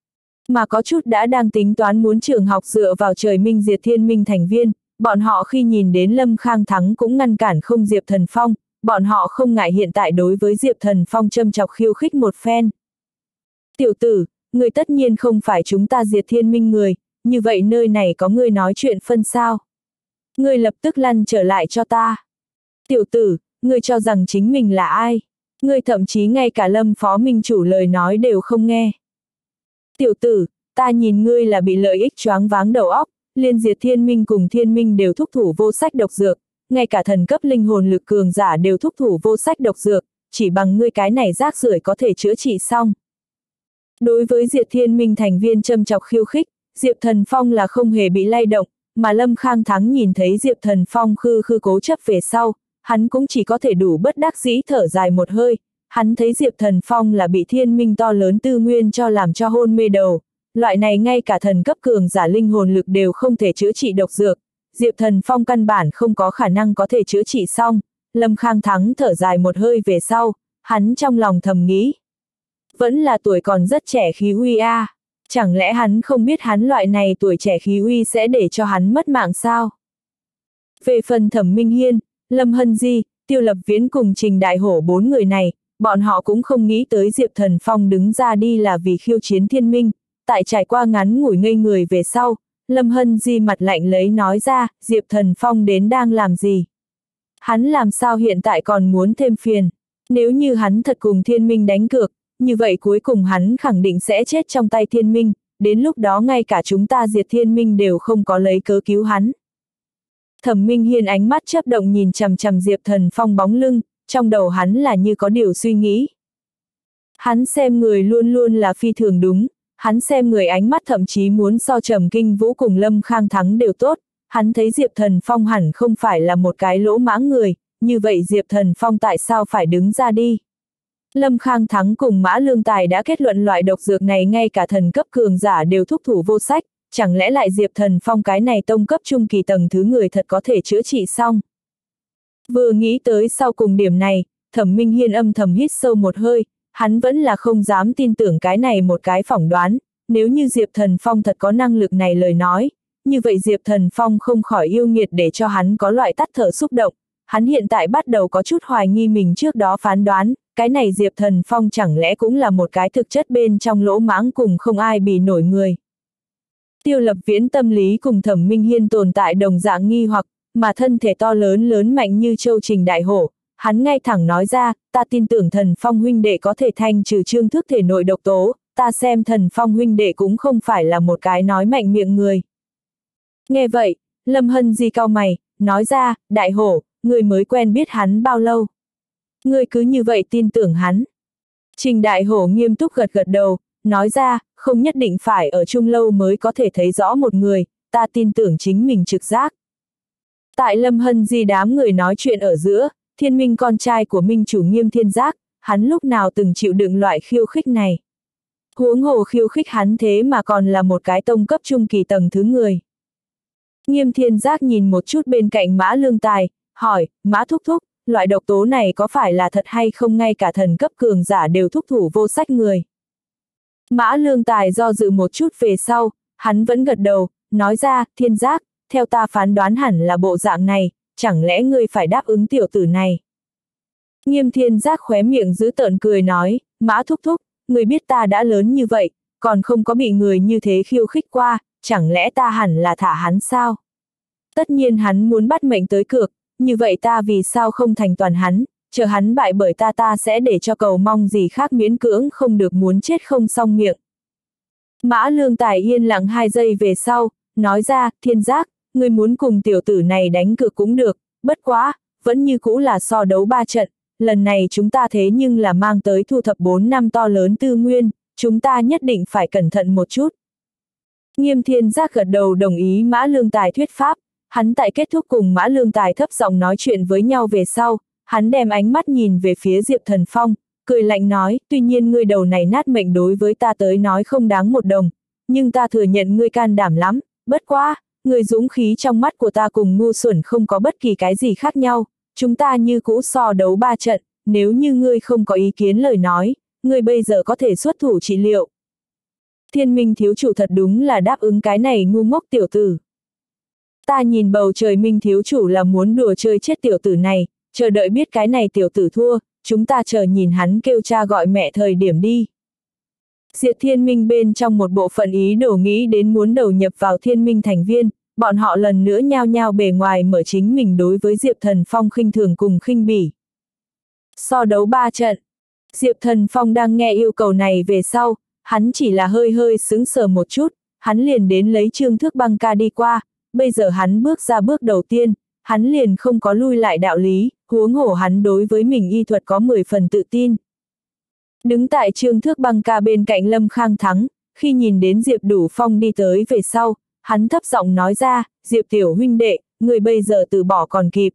A: Mà có chút đã đang tính toán muốn trường học dựa vào trời minh diệt thiên minh thành viên, bọn họ khi nhìn đến Lâm Khang Thắng cũng ngăn cản không Diệp Thần Phong, bọn họ không ngại hiện tại đối với Diệp Thần Phong châm chọc khiêu khích một phen. Tiểu tử, người tất nhiên không phải chúng ta diệt thiên minh người, như vậy nơi này có người nói chuyện phân sao? Người lập tức lăn trở lại cho ta. Tiểu tử, người cho rằng chính mình là ai? Người thậm chí ngay cả Lâm phó minh chủ lời nói đều không nghe. Tiểu tử, ta nhìn ngươi là bị lợi ích choáng váng đầu óc, liên diệt thiên minh cùng thiên minh đều thúc thủ vô sách độc dược, ngay cả thần cấp linh hồn lực cường giả đều thúc thủ vô sách độc dược, chỉ bằng ngươi cái này rác rưởi có thể chữa trị xong. Đối với diệt thiên minh thành viên châm chọc khiêu khích, Diệp Thần Phong là không hề bị lay động, mà Lâm Khang Thắng nhìn thấy Diệp Thần Phong khư cố chấp về sau, hắn cũng chỉ có thể đủ bất đắc dĩ thở dài một hơi, hắn thấy Diệp Thần Phong là bị thiên minh to lớn tư nguyên cho làm cho hôn mê đầu, loại này ngay cả thần cấp cường giả linh hồn lực đều không thể chữa trị độc dược, Diệp Thần Phong căn bản không có khả năng có thể chữa trị xong, Lâm Khang Thắng thở dài một hơi về sau, hắn trong lòng thầm nghĩ. Vẫn là tuổi còn rất trẻ khí uy a, chẳng lẽ hắn không biết hắn loại này tuổi trẻ khí uy sẽ để cho hắn mất mạng sao? Về phần Thẩm Minh Hiên, Lâm Hân Di, Tiêu Lập Viễn cùng Trình Đại Hổ 4 người này, bọn họ cũng không nghĩ tới Diệp Thần Phong đứng ra đi là vì khiêu chiến thiên minh, tại trải qua ngắn ngủi ngây người về sau, Lâm Hân Di mặt lạnh lấy nói ra, Diệp Thần Phong đến đang làm gì? Hắn làm sao hiện tại còn muốn thêm phiền? Nếu như hắn thật cùng thiên minh đánh cược, như vậy cuối cùng hắn khẳng định sẽ chết trong tay thiên minh, đến lúc đó ngay cả chúng ta diệt thiên minh đều không có lấy cớ cứu hắn. Thẩm Minh Hiên ánh mắt chớp động nhìn chằm chằm Diệp Thần Phong bóng lưng, trong đầu hắn là như có điều suy nghĩ. Hắn xem người luôn luôn là phi thường đúng, hắn xem người ánh mắt thậm chí muốn so Trầm Kinh Vũ cùng Lâm Khang Thắng đều tốt, hắn thấy Diệp Thần Phong hẳn không phải là một cái lỗ mãng người, như vậy Diệp Thần Phong tại sao phải đứng ra đi? Lâm Khang Thắng cùng Mã Lương Tài đã kết luận loại độc dược này ngay cả thần cấp cường giả đều thúc thủ vô sách, chẳng lẽ lại Diệp Thần Phong cái này tông cấp trung kỳ tầng thứ người thật có thể chữa trị xong? Vừa nghĩ tới sau cùng điểm này, Thẩm Minh Hiên âm thầm hít sâu một hơi, hắn vẫn là không dám tin tưởng cái này một cái phỏng đoán, nếu như Diệp Thần Phong thật có năng lực này lời nói, như vậy Diệp Thần Phong không khỏi yêu nghiệt để cho hắn có loại tắt thở xúc động, hắn hiện tại bắt đầu có chút hoài nghi mình trước đó phán đoán, cái này Diệp Thần Phong chẳng lẽ cũng là một cái thực chất bên trong lỗ mãng cùng không ai bì nổi người. Tiêu Lập Viễn tâm lý cùng Thẩm Minh Hiên tồn tại đồng dạng nghi hoặc, mà thân thể to lớn mạnh như châu Trình Đại Hổ, hắn ngay thẳng nói ra, ta tin tưởng Thần Phong huynh đệ có thể thanh trừ trương thức thể nội độc tố, ta xem Thần Phong huynh đệ cũng không phải là một cái nói mạnh miệng người. Nghe vậy, Lâm Hân Di cau mày, nói ra, Đại Hổ, người mới quen biết hắn bao lâu? Ngươi cứ như vậy tin tưởng hắn. Trình Đại Hổ nghiêm túc gật đầu, nói ra, không nhất định phải ở chung lâu mới có thể thấy rõ một người, ta tin tưởng chính mình trực giác. Tại Lâm Hân Di đám người nói chuyện ở giữa, Thiên Minh con trai của Minh chủ Nghiêm Thiên Giác, hắn lúc nào từng chịu đựng loại khiêu khích này. Huống hồ khiêu khích hắn thế mà còn là một cái tông cấp trung kỳ tầng thứ người. Nghiêm Thiên Giác nhìn một chút bên cạnh Mã Lương Tài, hỏi, Mã thúc thúc, loại độc tố này có phải là thật hay không ngay cả thần cấp cường giả đều thúc thủ vô sách người. Mã Lương Tài do dự một chút về sau, hắn vẫn gật đầu, nói ra, Thiên Giác, theo ta phán đoán hẳn là bộ dạng này, chẳng lẽ ngươi phải đáp ứng tiểu tử này. Nghiêm Thiên Giác khóe miệng giữ tợn cười nói, Mã thúc thúc, ngươi biết ta đã lớn như vậy, còn không có bị người như thế khiêu khích qua, chẳng lẽ ta hẳn là thả hắn sao? Tất nhiên hắn muốn bắt mệnh tới cược, như vậy ta vì sao không thành toàn hắn, chờ hắn bại bởi ta sẽ để cho cầu mong gì khác miễn cưỡng không được muốn chết không xong miệng. Mã Lương Tài yên lặng 2 giây về sau, nói ra, Thiên Giác, ngươi muốn cùng tiểu tử này đánh cược cũng được, bất quá, vẫn như cũ là so đấu 3 trận, lần này chúng ta thế nhưng là mang tới thu thập 4 năm to lớn tư nguyên, chúng ta nhất định phải cẩn thận một chút. Nghiêm Thiên Giác gật đầu đồng ý Mã Lương Tài thuyết pháp, hắn tại kết thúc cùng Mã Lương Tài thấp giọng nói chuyện với nhau về sau, hắn đem ánh mắt nhìn về phía Diệp Thần Phong, cười lạnh nói, tuy nhiên ngươi đầu này nát mệnh đối với ta tới nói không đáng một đồng, nhưng ta thừa nhận ngươi can đảm lắm, bất quá, ngươi dũng khí trong mắt của ta cùng ngu xuẩn không có bất kỳ cái gì khác nhau, chúng ta như cũ so đấu 3 trận, nếu như ngươi không có ý kiến lời nói, ngươi bây giờ có thể xuất thủ trị liệu. Thiên Minh thiếu chủ thật đúng là đáp ứng cái này ngu ngốc tiểu tử. Ta nhìn bầu trời Minh thiếu chủ là muốn đùa chơi chết tiểu tử này, chờ đợi biết cái này tiểu tử thua, chúng ta chờ nhìn hắn kêu cha gọi mẹ thời điểm đi. Diệp Thiên Minh bên trong một bộ phận ý đồ nghĩ đến muốn đầu nhập vào Thiên Minh thành viên, bọn họ lần nữa nhao nhao bề ngoài mở chính mình đối với Diệp Thần Phong khinh thường cùng khinh bỉ. So đấu 3 trận. Diệp Thần Phong đang nghe yêu cầu này về sau, hắn chỉ là hơi hơi sững sờ một chút, hắn liền đến lấy Trương Thước Băng ca đi qua, bây giờ hắn bước ra bước đầu tiên, hắn liền không có lui lại đạo lý, huống hồ hắn đối với mình y thuật có 10 phần tự tin. Đứng tại Trương Thước Băng ca bên cạnh Lâm Khang Thắng, khi nhìn đến Diệp Đủ Phong đi tới về sau, hắn thấp giọng nói ra, Diệp tiểu huynh đệ, người bây giờ từ bỏ còn kịp.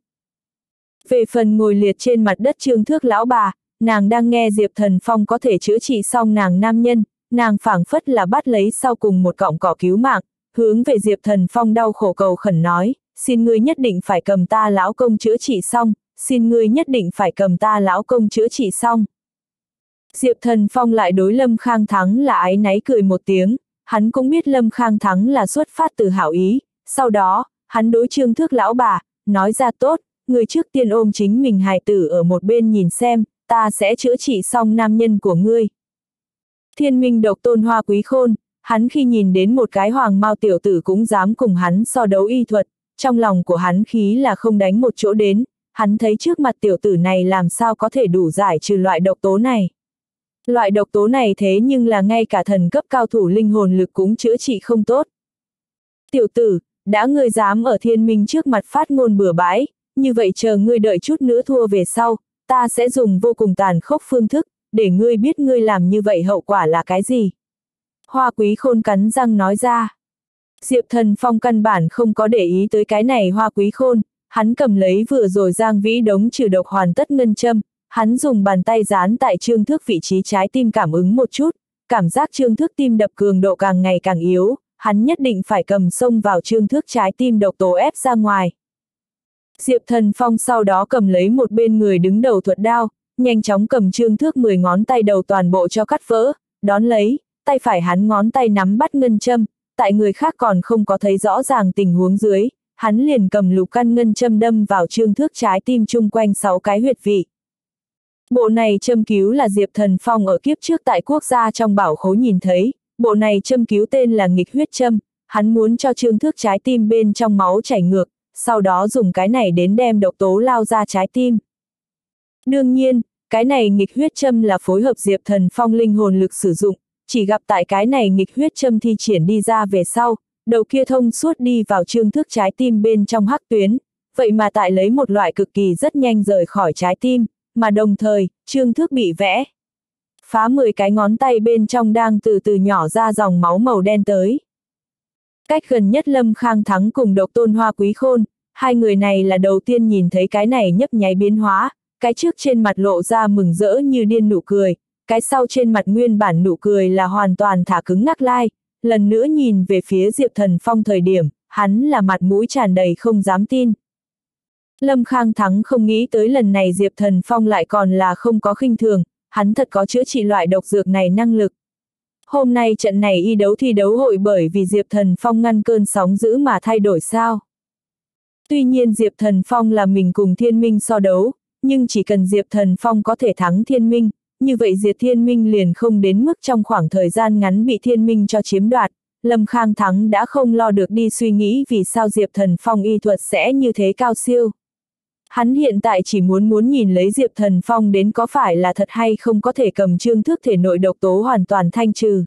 A: Về phần ngồi liệt trên mặt đất Trương Thước lão bà, nàng đang nghe Diệp Thần Phong có thể chữa trị xong nàng nam nhân, nàng phảng phất là bắt lấy sau cùng một cọng cỏ cứu mạng, hướng về Diệp Thần Phong đau khổ cầu khẩn nói, xin ngươi nhất định phải cầm ta lão công chữa trị xong, xin ngươi nhất định phải cầm ta lão công chữa trị xong. Diệp Thần Phong lại đối Lâm Khang Thắng là áy náy cười một tiếng, hắn cũng biết Lâm Khang Thắng là xuất phát từ hảo ý, sau đó, hắn đối Trương Thước lão bà, nói ra tốt, người trước tiên ôm chính mình hài tử ở một bên nhìn xem, ta sẽ chữa trị xong nam nhân của ngươi. Thiên Minh độc tôn Hoa Quý Khôn, hắn khi nhìn đến một cái hoàng mao tiểu tử cũng dám cùng hắn so đấu y thuật, trong lòng của hắn khí là không đánh một chỗ đến, hắn thấy trước mặt tiểu tử này làm sao có thể đủ giải trừ loại độc tố này. Loại độc tố này thế nhưng là ngay cả thần cấp cao thủ linh hồn lực cũng chữa trị không tốt. Tiểu tử, đã ngươi dám ở Thiên Minh trước mặt phát ngôn bừa bãi, như vậy chờ ngươi đợi chút nữa thua về sau, ta sẽ dùng vô cùng tàn khốc phương thức, để ngươi biết ngươi làm như vậy hậu quả là cái gì. Hoa Quý Khôn cắn răng nói ra. Diệp Thần Phong căn bản không có để ý tới cái này Hoa Quý Khôn, hắn cầm lấy vừa rồi Giang Vĩ đống trừ độc hoàn tất ngân châm, hắn dùng bàn tay dán tại Trương Thước vị trí trái tim cảm ứng một chút, cảm giác Trương Thước tim đập cường độ càng ngày càng yếu, hắn nhất định phải cầm xông vào Trương Thước trái tim độc tố ép ra ngoài. Diệp Thần Phong sau đó cầm lấy một bên người đứng đầu thuật đao, nhanh chóng cầm Trương Thước 10 ngón tay đầu toàn bộ cho cắt vỡ, đón lấy, tay phải hắn ngón tay nắm bắt ngân châm, tại người khác còn không có thấy rõ ràng tình huống dưới, hắn liền cầm lục căn ngân châm đâm vào Trương Thước trái tim chung quanh 6 cái huyệt vị. Bộ này châm cứu là Diệp Thần Phong ở kiếp trước tại quốc gia trong bảo khố nhìn thấy, bộ này châm cứu tên là nghịch huyết châm, hắn muốn cho Trương Thước trái tim bên trong máu chảy ngược, sau đó dùng cái này đến đem độc tố lao ra trái tim. Đương nhiên, cái này nghịch huyết châm là phối hợp Diệp Thần Phong linh hồn lực sử dụng, chỉ gặp tại cái này nghịch huyết châm thi triển đi ra về sau, đầu kia thông suốt đi vào Trương Thước trái tim bên trong hắc tuyến, vậy mà tại lấy một loại cực kỳ rất nhanh rời khỏi trái tim, mà đồng thời, Trương Thước bị vẽ phá 10 cái ngón tay bên trong đang từ từ nhỏ ra dòng máu màu đen tới. Cách gần nhất Lâm Khang Thắng cùng độc tôn Hoa Quý Khôn, hai người này là đầu tiên nhìn thấy cái này nhấp nháy biến hóa, cái trước trên mặt lộ ra mừng rỡ như điên nụ cười, cái sau trên mặt nguyên bản nụ cười là hoàn toàn thả cứng ngắc lai, lần nữa nhìn về phía Diệp Thần Phong thời điểm, hắn là mặt mũi tràn đầy không dám tin. Lâm Khang Thắng không nghĩ tới lần này Diệp Thần Phong lại còn là không có khinh thường, hắn thật có chữa trị loại độc dược này năng lực. Hôm nay trận này y đấu thi đấu hội bởi vì Diệp Thần Phong ngăn cơn sóng dữ mà thay đổi sao. Tuy nhiên Diệp Thần Phong là mình cùng Thiên Minh so đấu, nhưng chỉ cần Diệp Thần Phong có thể thắng Thiên Minh, như vậy Diệp Thiên Minh liền không đến mức trong khoảng thời gian ngắn bị Thiên Minh cho chiếm đoạt. Lâm Khang Thắng đã không lo được đi suy nghĩ vì sao Diệp Thần Phong y thuật sẽ như thế cao siêu. Hắn hiện tại chỉ muốn nhìn lấy Diệp Thần Phong đến có phải là thật hay không có thể cầm Trương Thước thể nội độc tố hoàn toàn thanh trừ.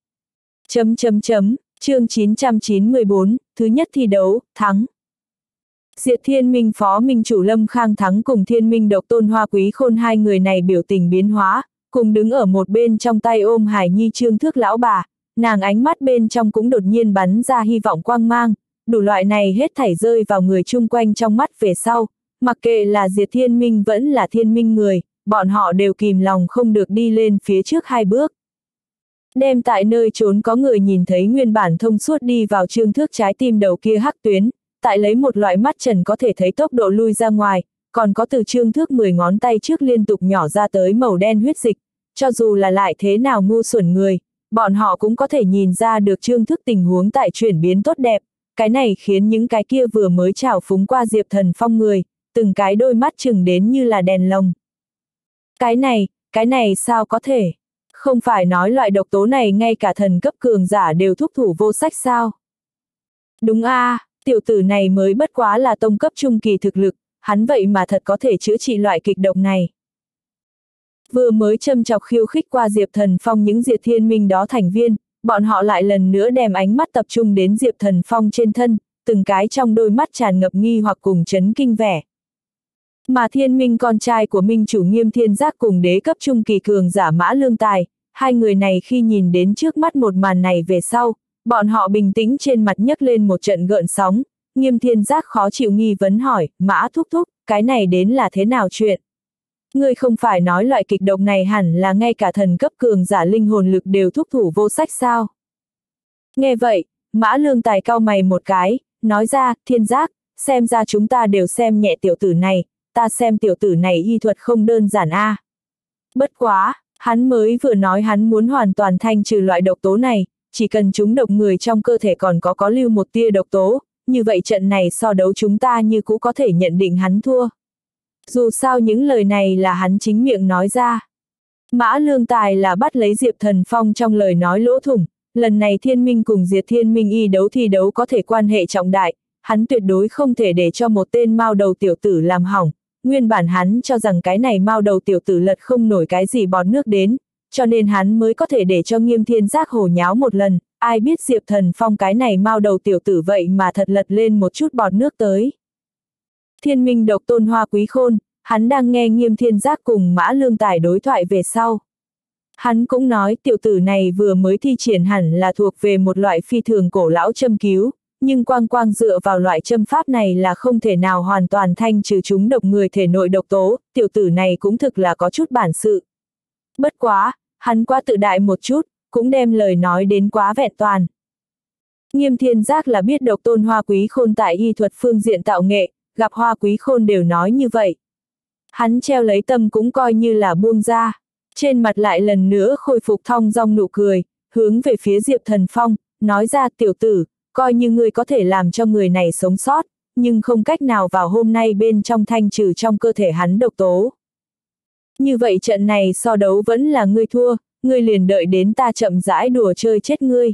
A: Chương 994, thứ nhất thi đấu, thắng. Diệp Thiên Minh phó minh chủ Lâm Khang Thắng cùng Thiên Minh độc tôn Hoa Quý Khôn hai người này biểu tình biến hóa, cùng đứng ở một bên trong tay ôm Hải Nhi Trương Thước lão bà, nàng ánh mắt bên trong cũng đột nhiên bắn ra hy vọng quang mang, đủ loại này hết thảy rơi vào người chung quanh trong mắt về sau, mặc kệ là Diệp Thiên Minh vẫn là Thiên Minh người, bọn họ đều kìm lòng không được đi lên phía trước 2 bước. Đem tại nơi trốn có người nhìn thấy nguyên bản thông suốt đi vào Trương Thước trái tim đầu kia hắc tuyến, tại lấy một loại mắt trần có thể thấy tốc độ lui ra ngoài, còn có từ Trương Thước 10 ngón tay trước liên tục nhỏ ra tới màu đen huyết dịch, cho dù là lại thế nào ngu xuẩn người, bọn họ cũng có thể nhìn ra được Trương Thức tình huống tại chuyển biến tốt đẹp, cái này khiến những cái kia vừa mới trào phúng qua Diệp Thần Phong người, từng cái đôi mắt chừng đến như là đèn lồng. Cái này sao có thể? Không phải nói loại độc tố này ngay cả thần cấp cường giả đều thúc thủ vô sách sao? Đúng a, tiểu tử này mới bất quá là tông cấp trung kỳ thực lực, hắn vậy mà thật có thể chữa trị loại kịch độc này. Vừa mới châm chọc khiêu khích qua Diệp Thần Phong những Diệt Thiên Minh đó thành viên, bọn họ lại lần nữa đem ánh mắt tập trung đến Diệp Thần Phong trên thân, từng cái trong đôi mắt tràn ngập nghi hoặc cùng chấn kinh vẻ. Mà Thiên Minh con trai của Minh chủ Nghiêm Thiên Giác cùng đế cấp trung kỳ cường giả Mã Lương Tài, hai người này khi nhìn đến trước mắt một màn này về sau, bọn họ bình tĩnh trên mặt nhấc lên một trận gợn sóng, Nghiêm Thiên Giác khó chịu nghi vấn hỏi, Mã thúc thúc, cái này đến là thế nào chuyện? Ngươi không phải nói loại kịch độc này hẳn là ngay cả thần cấp cường giả linh hồn lực đều thúc thủ vô sách sao? Nghe vậy, Mã Lương Tài cau mày một cái, nói ra, Thiên Giác, xem ra chúng ta đều xem nhẹ tiểu tử này, ta xem tiểu tử này y thuật không đơn giản a. Bất quá, hắn mới vừa nói hắn muốn hoàn toàn thanh trừ loại độc tố này, chỉ cần chúng độc người trong cơ thể còn có lưu một tia độc tố, như vậy trận này so đấu chúng ta như cũ có thể nhận định hắn thua. Dù sao những lời này là hắn chính miệng nói ra. Mã Lương Tài là bắt lấy Diệp Thần Phong trong lời nói lỗ thủng, lần này Thiên Minh cùng Diệt Thiên Minh y đấu thi đấu có thể quan hệ trọng đại, hắn tuyệt đối không thể để cho một tên mao đầu tiểu tử làm hỏng. Nguyên bản hắn cho rằng cái này mao đầu tiểu tử lật không nổi cái gì bọt nước đến, cho nên hắn mới có thể để cho Nghiêm Thiên Giác hồ nháo một lần, ai biết Diệp Thần Phong cái này mao đầu tiểu tử vậy mà thật lật lên một chút bọt nước tới. Thiên Minh độc tôn Hoa Quý Khôn, hắn đang nghe Nghiêm Thiên Giác cùng Mã Lương Tài đối thoại về sau. Hắn cũng nói tiểu tử này vừa mới thi triển hẳn là thuộc về một loại phi thường cổ lão châm cứu, nhưng quang dựa vào loại châm pháp này là không thể nào hoàn toàn thanh trừ chúng độc người thể nội độc tố, tiểu tử này cũng thực là có chút bản sự. Bất quá, hắn quá tự đại một chút, cũng đem lời nói đến quá vẹn toàn. Nghiêm Thiên Giác là biết độc tôn Hoa Quý Khôn tại y thuật phương diện tạo nghệ, gặp Hoa Quý Khôn đều nói như vậy. Hắn treo lấy tâm cũng coi như là buông ra, trên mặt lại lần nữa khôi phục thong dong nụ cười, hướng về phía Diệp Thần Phong, nói ra tiểu tử, coi như ngươi có thể làm cho người này sống sót, nhưng không cách nào vào hôm nay bên trong thanh trừ trong cơ thể hắn độc tố. Như vậy trận này so đấu vẫn là ngươi thua, ngươi liền đợi đến ta chậm rãi đùa chơi chết ngươi.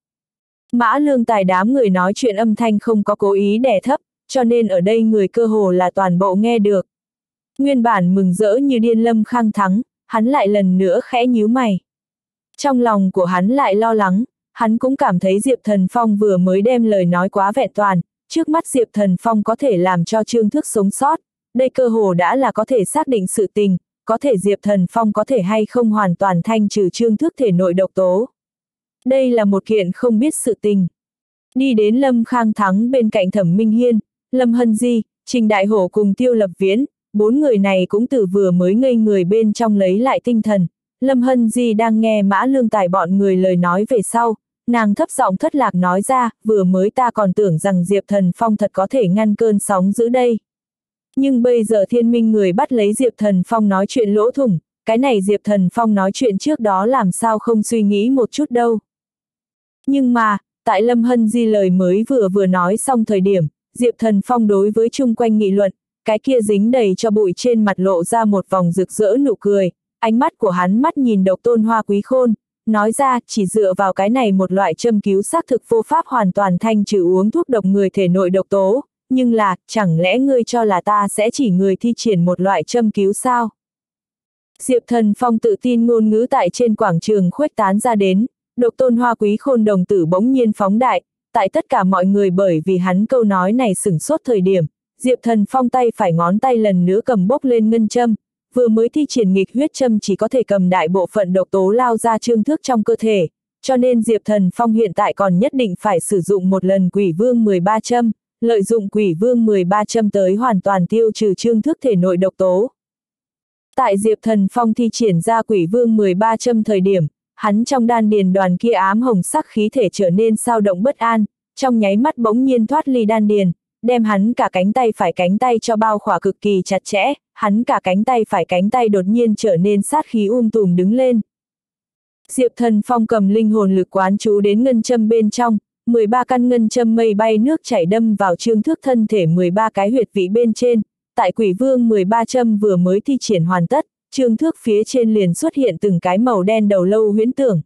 A: Mã Lương Tài đám người nói chuyện âm thanh không có cố ý đè thấp, cho nên ở đây người cơ hồ là toàn bộ nghe được. Nguyên bản mừng rỡ như điên Lâm Khang thắng, hắn lại lần nữa khẽ nhíu mày. Trong lòng của hắn lại lo lắng, hắn cũng cảm thấy Diệp Thần Phong vừa mới đem lời nói quá vẹn toàn, trước mắt Diệp Thần Phong có thể làm cho Trương Thức sống sót, đây cơ hồ đã là có thể xác định sự tình, có thể Diệp Thần Phong có thể hay không hoàn toàn thanh trừ Trương Thức thể nội độc tố. Đây là một kiện không biết sự tình. Đi đến Lâm Khang thắng bên cạnh Thẩm Minh Hiên, Lâm Hân Di, Trình Đại Hổ cùng Tiêu Lập Viễn, bốn người này cũng từ vừa mới ngây người bên trong lấy lại tinh thần. Lâm Hân Di đang nghe Mã Lương Tài bọn người lời nói về sau, nàng thấp giọng thất lạc nói ra, vừa mới ta còn tưởng rằng Diệp Thần Phong thật có thể ngăn cơn sóng dữ đây. Nhưng bây giờ Thiên Minh người bắt lấy Diệp Thần Phong nói chuyện lỗ thủng, cái này Diệp Thần Phong nói chuyện trước đó làm sao không suy nghĩ một chút đâu. Nhưng mà, tại Lâm Hân Di lời mới vừa nói xong thời điểm, Diệp Thần Phong đối với chung quanh nghị luận, cái kia dính đầy cho bụi trên mặt lộ ra một vòng rực rỡ nụ cười, ánh mắt của hắn mắt nhìn độc tôn Hoa Quý Khôn, nói ra chỉ dựa vào cái này một loại châm cứu xác thực vô pháp hoàn toàn thanh trừ uống thuốc độc người thể nội độc tố, nhưng là, chẳng lẽ ngươi cho là ta sẽ chỉ người thi triển một loại châm cứu sao? Diệp Thần Phong tự tin ngôn ngữ tại trên quảng trường khuếch tán ra đến, độc tôn Hoa Quý Khôn đồng tử bỗng nhiên phóng đại, tại tất cả mọi người bởi vì hắn câu nói này sửng sốt thời điểm, Diệp Thần Phong tay phải ngón tay lần nữa cầm bốc lên ngân châm, vừa mới thi triển nghịch huyết châm chỉ có thể cầm đại bộ phận độc tố lao ra Trương Thức trong cơ thể, cho nên Diệp Thần Phong hiện tại còn nhất định phải sử dụng một lần Quỷ Vương 13 châm, lợi dụng Quỷ Vương 13 châm tới hoàn toàn tiêu trừ Trương Thức thể nội độc tố. Tại Diệp Thần Phong thi triển ra Quỷ Vương 13 châm thời điểm, hắn trong đan điền đoàn kia ám hồng sắc khí thể trở nên xao động bất an, trong nháy mắt bỗng nhiên thoát ly đan điền, đem hắn cả cánh tay phải cánh tay cho bao khỏa cực kỳ chặt chẽ, hắn cả cánh tay phải cánh tay đột nhiên trở nên sát khí tùm đứng lên. Diệp Thần Phong cầm linh hồn lực quán chú đến ngân châm bên trong, 13 căn ngân châm mây bay nước chảy đâm vào Trương Thước thân thể 13 cái huyệt vị bên trên, tại Quỷ Vương 13 châm vừa mới thi triển hoàn tất, Trương Thước phía trên liền xuất hiện từng cái màu đen đầu lâu huyễn tưởng.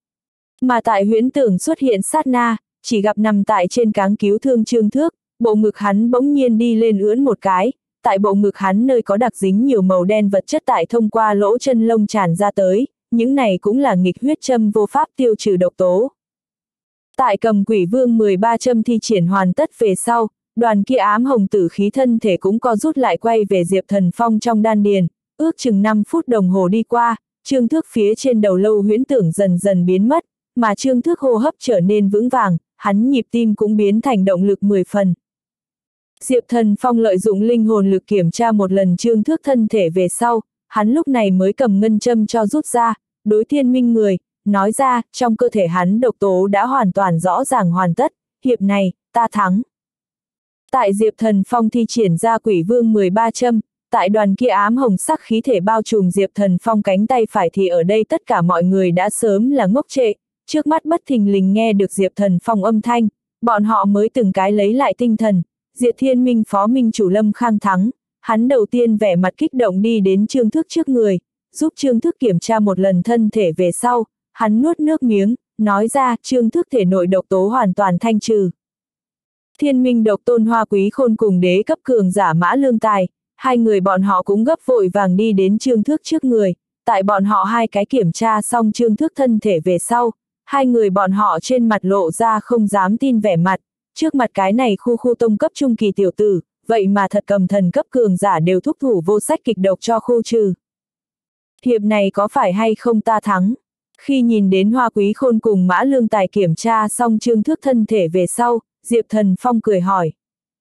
A: Mà tại huyễn tưởng xuất hiện sát na, chỉ gặp nằm tại trên cáng cứu thương Trương Thước, bộ ngực hắn bỗng nhiên đi lên ưỡn một cái, tại bộ ngực hắn nơi có đặc dính nhiều màu đen vật chất tại thông qua lỗ chân lông tràn ra tới, những này cũng là nghịch huyết châm vô pháp tiêu trừ độc tố. Tại cầm Quỷ Vương 13 châm thi triển hoàn tất về sau, đoàn kia ám hồng tử khí thân thể cũng co rút lại quay về Diệp Thần Phong trong đan điền, ước chừng 5 phút đồng hồ đi qua, Trương Thước phía trên đầu lâu huyễn tưởng dần dần biến mất, mà Trương Thước hô hấp trở nên vững vàng, hắn nhịp tim cũng biến thành động lực 10 phần. Diệp Thần Phong lợi dụng linh hồn lực kiểm tra một lần Trương Thước thân thể về sau, hắn lúc này mới cầm ngân châm cho rút ra, đối Thiên Minh người, nói ra, trong cơ thể hắn độc tố đã hoàn toàn rõ ràng hoàn tất, hiệp này, ta thắng. Tại Diệp Thần Phong thi triển ra Quỷ Vương 13 châm, tại đoàn kia ám hồng sắc khí thể bao trùm Diệp Thần Phong cánh tay phải thì ở đây tất cả mọi người đã sớm là ngốc trệ, trước mắt bất thình lình nghe được Diệp Thần Phong âm thanh, bọn họ mới từng cái lấy lại tinh thần. Diệp Thiên Minh phó minh chủ Lâm Khang thắng, hắn đầu tiên vẻ mặt kích động đi đến Trương Thước trước người, giúp Trương Thước kiểm tra một lần thân thể về sau, hắn nuốt nước miếng, nói ra Trương Thước thể nội độc tố hoàn toàn thanh trừ. Thiên Minh độc tôn Hoa Quý Khôn cùng đế cấp cường giả Mã Lương Tài, hai người bọn họ cũng gấp vội vàng đi đến Trương Thước trước người, tại bọn họ hai cái kiểm tra xong Trương Thước thân thể về sau, hai người bọn họ trên mặt lộ ra không dám tin vẻ mặt. Trước mặt cái này khu tông cấp trung kỳ tiểu tử, vậy mà thật cầm thần cấp cường giả đều thúc thủ vô sách kịch độc cho khu trừ. Hiệp này có phải hay không ta thắng? Khi nhìn đến Hoa Quý Khôn cùng Mã Lương Tài kiểm tra xong Trương Thước thân thể về sau, Diệp Thần Phong cười hỏi.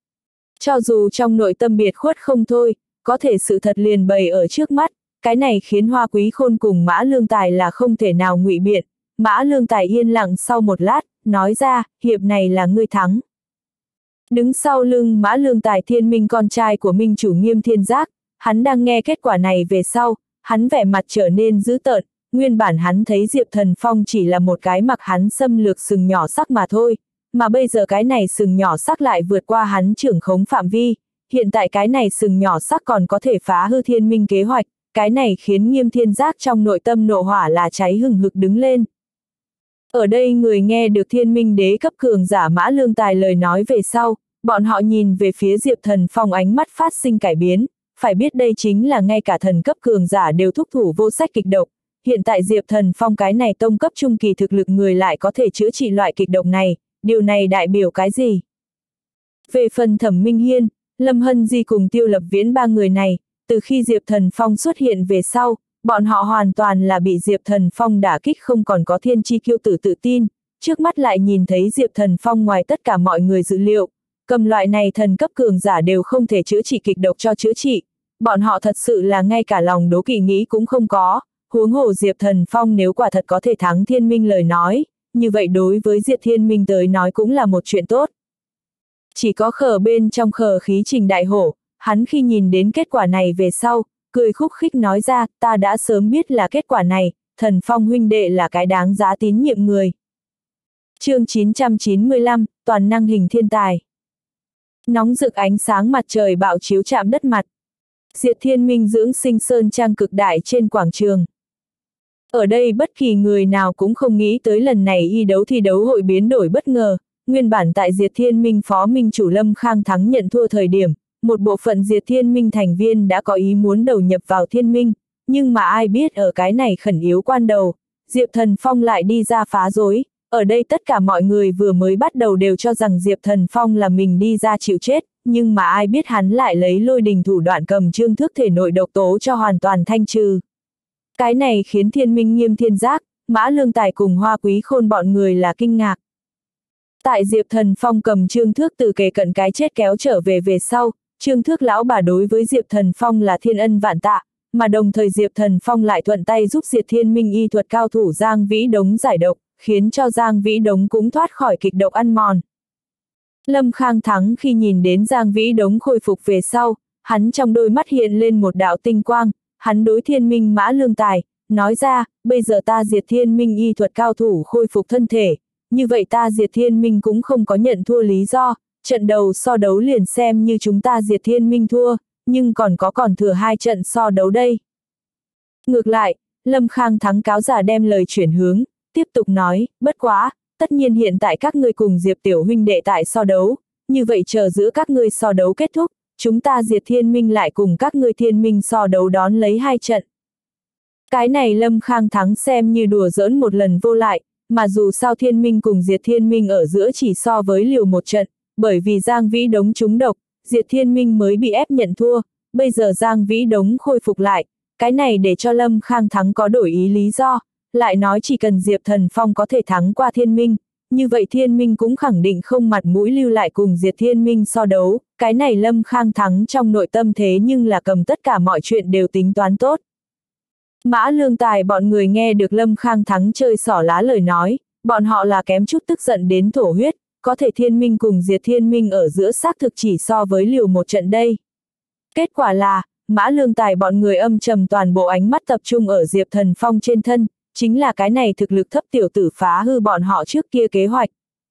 A: Cho dù trong nội tâm biệt khuất không thôi, có thể sự thật liền bày ở trước mắt, cái này khiến Hoa Quý Khôn cùng Mã Lương Tài là không thể nào ngụy biện. Mã Lương Tài yên lặng sau một lát, nói ra, hiệp này là ngươi thắng. Đứng sau lưng Mã Lương Tài Thiên Minh con trai của Minh chủ Nghiêm Thiên Giác, hắn đang nghe kết quả này về sau, hắn vẻ mặt trở nên dữ tợn, nguyên bản hắn thấy Diệp Thần Phong chỉ là một cái mặc hắn xâm lược sừng nhỏ sắc mà thôi, mà bây giờ cái này sừng nhỏ sắc lại vượt qua hắn trưởng khống phạm vi, hiện tại cái này sừng nhỏ sắc còn có thể phá hư Thiên Minh kế hoạch, cái này khiến Nghiêm Thiên Giác trong nội tâm nộ hỏa là cháy hừng hực đứng lên. Ở đây người nghe được Thiên Minh đế cấp cường giả Mã Lương Tài lời nói về sau, bọn họ nhìn về phía Diệp Thần Phong ánh mắt phát sinh cải biến, phải biết đây chính là ngay cả thần cấp cường giả đều thúc thủ vô sách kịch độc, hiện tại Diệp Thần Phong cái này tông cấp trung kỳ thực lực người lại có thể chữa trị loại kịch độc này, điều này đại biểu cái gì? Về phần Thẩm Minh Hiên, Lâm Hân Di cùng Tiêu Lập Viễn ba người này, từ khi Diệp Thần Phong xuất hiện về sau, bọn họ hoàn toàn là bị Diệp Thần Phong đả kích không còn có thiên chi kiêu tử tự tin, trước mắt lại nhìn thấy Diệp Thần Phong ngoài tất cả mọi người dự liệu, cầm loại này thần cấp cường giả đều không thể chữa trị kịch độc cho chữa trị, bọn họ thật sự là ngay cả lòng đố kỵ nghĩ cũng không có, huống hồ Diệp Thần Phong nếu quả thật có thể thắng Thiên Minh lời nói, như vậy đối với Diệp Thiên Minh tới nói cũng là một chuyện tốt. Chỉ có khờ bên trong khờ khí Trình Đại Hổ, hắn khi nhìn đến kết quả này về sau, cười khúc khích nói ra, ta đã sớm biết là kết quả này, Thần Phong huynh đệ là cái đáng giá tín nhiệm người. Chương 995, toàn năng hình thiên tài. Nóng rực ánh sáng mặt trời bạo chiếu chạm đất mặt. Diệp Thiên Minh dưỡng sinh sơn trang cực đại trên quảng trường. Ở đây bất kỳ người nào cũng không nghĩ tới lần này y đấu thi đấu hội biến đổi bất ngờ, nguyên bản tại Diệp Thiên Minh phó minh chủ Lâm Khang thắng nhận thua thời điểm, một bộ phận Diệp Thiên Minh thành viên đã có ý muốn đầu nhập vào Thiên Minh, nhưng mà ai biết ở cái này khẩn yếu quan đầu, Diệp Thần Phong lại đi ra phá rối, ở đây tất cả mọi người vừa mới bắt đầu đều cho rằng Diệp Thần Phong là mình đi ra chịu chết, nhưng mà ai biết hắn lại lấy lôi đình thủ đoạn cầm Trương Thước thể nội độc tố cho hoàn toàn thanh trừ. Cái này khiến Thiên Minh Nghiêm Thiên Giác, Mã Lương Tài cùng Hoa Quý Khôn bọn người là kinh ngạc. Tại Diệp Thần Phong cầm Trương Thước từ kề cận cái chết kéo trở về sau, Trương Thước lão bà đối với Diệp Thần Phong là thiên ân vạn tạ, mà đồng thời Diệp Thần Phong lại thuận tay giúp Diệp Thiên Minh y thuật cao thủ Giang Vĩ Đống giải độc, khiến cho Giang Vĩ Đống cũng thoát khỏi kịch độc ăn mòn. Lâm Khang thắng khi nhìn đến Giang Vĩ Đống khôi phục về sau, hắn trong đôi mắt hiện lên một đạo tinh quang, hắn đối Thiên Minh Mã Lương Tài, nói ra, bây giờ ta Diệt Thiên Minh y thuật cao thủ khôi phục thân thể, như vậy ta Diệt Thiên Minh cũng không có nhận thua lý do, trận đầu so đấu liền xem như chúng ta Diệt Thiên Minh thua, nhưng còn thừa 2 trận so đấu đây. Ngược lại, Lâm Khang Thắng cáo giả đem lời chuyển hướng, tiếp tục nói, bất quá, tất nhiên hiện tại các ngươi cùng Diệp tiểu huynh đệ tại so đấu, như vậy chờ giữa các ngươi so đấu kết thúc, chúng ta Diệt Thiên Minh lại cùng các ngươi Thiên Minh so đấu đón lấy 2 trận. Cái này Lâm Khang Thắng xem như đùa giỡn một lần vô lại, mà dù sao Thiên Minh cùng Diệt Thiên Minh ở giữa chỉ so với liều một trận, bởi vì Giang Vĩ Đống trúng độc, Diệt Thiên Minh mới bị ép nhận thua, bây giờ Giang Vĩ Đống khôi phục lại, cái này để cho Lâm Khang Thắng có đổi ý lý do, lại nói chỉ cần Diệp Thần Phong có thể thắng qua Thiên Minh, như vậy Thiên Minh cũng khẳng định không mặt mũi lưu lại cùng Diệt Thiên Minh so đấu, cái này Lâm Khang Thắng trong nội tâm thế nhưng là cầm tất cả mọi chuyện đều tính toán tốt. Mã Lương Tài bọn người nghe được Lâm Khang Thắng chơi xỏ lá lời nói, bọn họ là kém chút tức giận đến thổ huyết, có thể Thiên Minh cùng Diệt Thiên Minh ở giữa xác thực chỉ so với liều một trận đây. Kết quả là, Mã Lương Tài bọn người âm trầm toàn bộ ánh mắt tập trung ở Diệp Thần Phong trên thân, chính là cái này thực lực thấp tiểu tử phá hư bọn họ trước kia kế hoạch.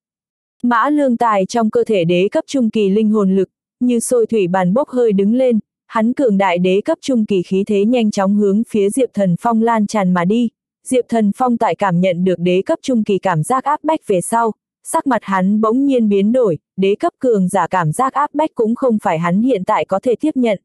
A: Mã Lương Tài trong cơ thể đế cấp trung kỳ linh hồn lực, như sôi thủy bàn bốc hơi đứng lên, hắn cường đại đế cấp trung kỳ khí thế nhanh chóng hướng phía Diệp Thần Phong lan tràn mà đi. Diệp Thần Phong tại cảm nhận được đế cấp trung kỳ cảm giác áp bách về sau, sắc mặt hắn bỗng nhiên biến đổi, đế cấp cường giả cảm giác áp bách cũng không phải hắn hiện tại có thể tiếp nhận.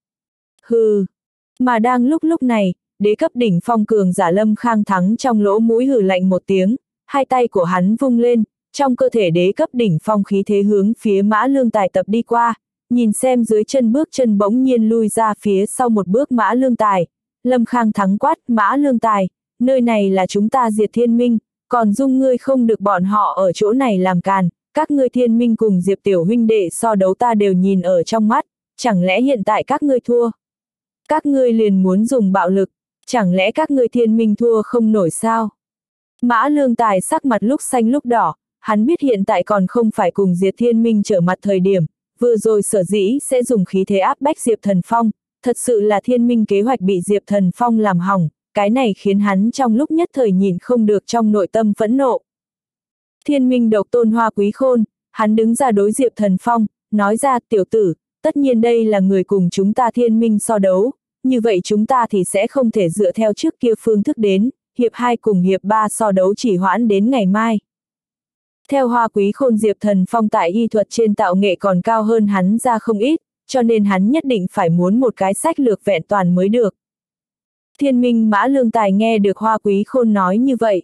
A: Hừ. Mà đang lúc này, đế cấp đỉnh phong cường giả Lâm Khang Thắng trong lỗ mũi hừ lạnh một tiếng, hai tay của hắn vung lên, trong cơ thể đế cấp đỉnh phong khí thế hướng phía Mã Lương Tài tập đi qua, nhìn xem dưới chân bước chân bỗng nhiên lui ra phía sau một bước Mã Lương Tài, Lâm Khang Thắng quát, Mã Lương Tài, nơi này là chúng ta Diệt Thiên Minh, còn dung ngươi không được bọn họ ở chỗ này làm càn, các ngươi Thiên Minh cùng Diệp tiểu huynh đệ so đấu ta đều nhìn ở trong mắt, chẳng lẽ hiện tại các ngươi thua? Các ngươi liền muốn dùng bạo lực, chẳng lẽ các ngươi Thiên Minh thua không nổi sao? Mã Lương Tài sắc mặt lúc xanh lúc đỏ, hắn biết hiện tại còn không phải cùng Diệt Thiên Minh trở mặt thời điểm, vừa rồi sở dĩ sẽ dùng khí thế áp bách Diệp Thần Phong, thật sự là Thiên Minh kế hoạch bị Diệp Thần Phong làm hỏng, cái này khiến hắn trong lúc nhất thời nhìn không được trong nội tâm phẫn nộ. Thiên Minh độc tôn Hoa Quý Khôn, hắn đứng ra đối Diệp Thần Phong, nói ra, tiểu tử, tất nhiên đây là người cùng chúng ta Thiên Minh so đấu, như vậy chúng ta thì sẽ không thể dựa theo trước kia phương thức đến, hiệp 2 cùng hiệp 3 so đấu chỉ hoãn đến ngày mai. Theo Hoa Quý Khôn, Diệp Thần Phong tại y thuật trên tạo nghệ còn cao hơn hắn ra không ít, cho nên hắn nhất định phải muốn một cái sách lược vẹn toàn mới được. Thiên Minh Mã Lương Tài nghe được Hoa Quý Khôn nói như vậy.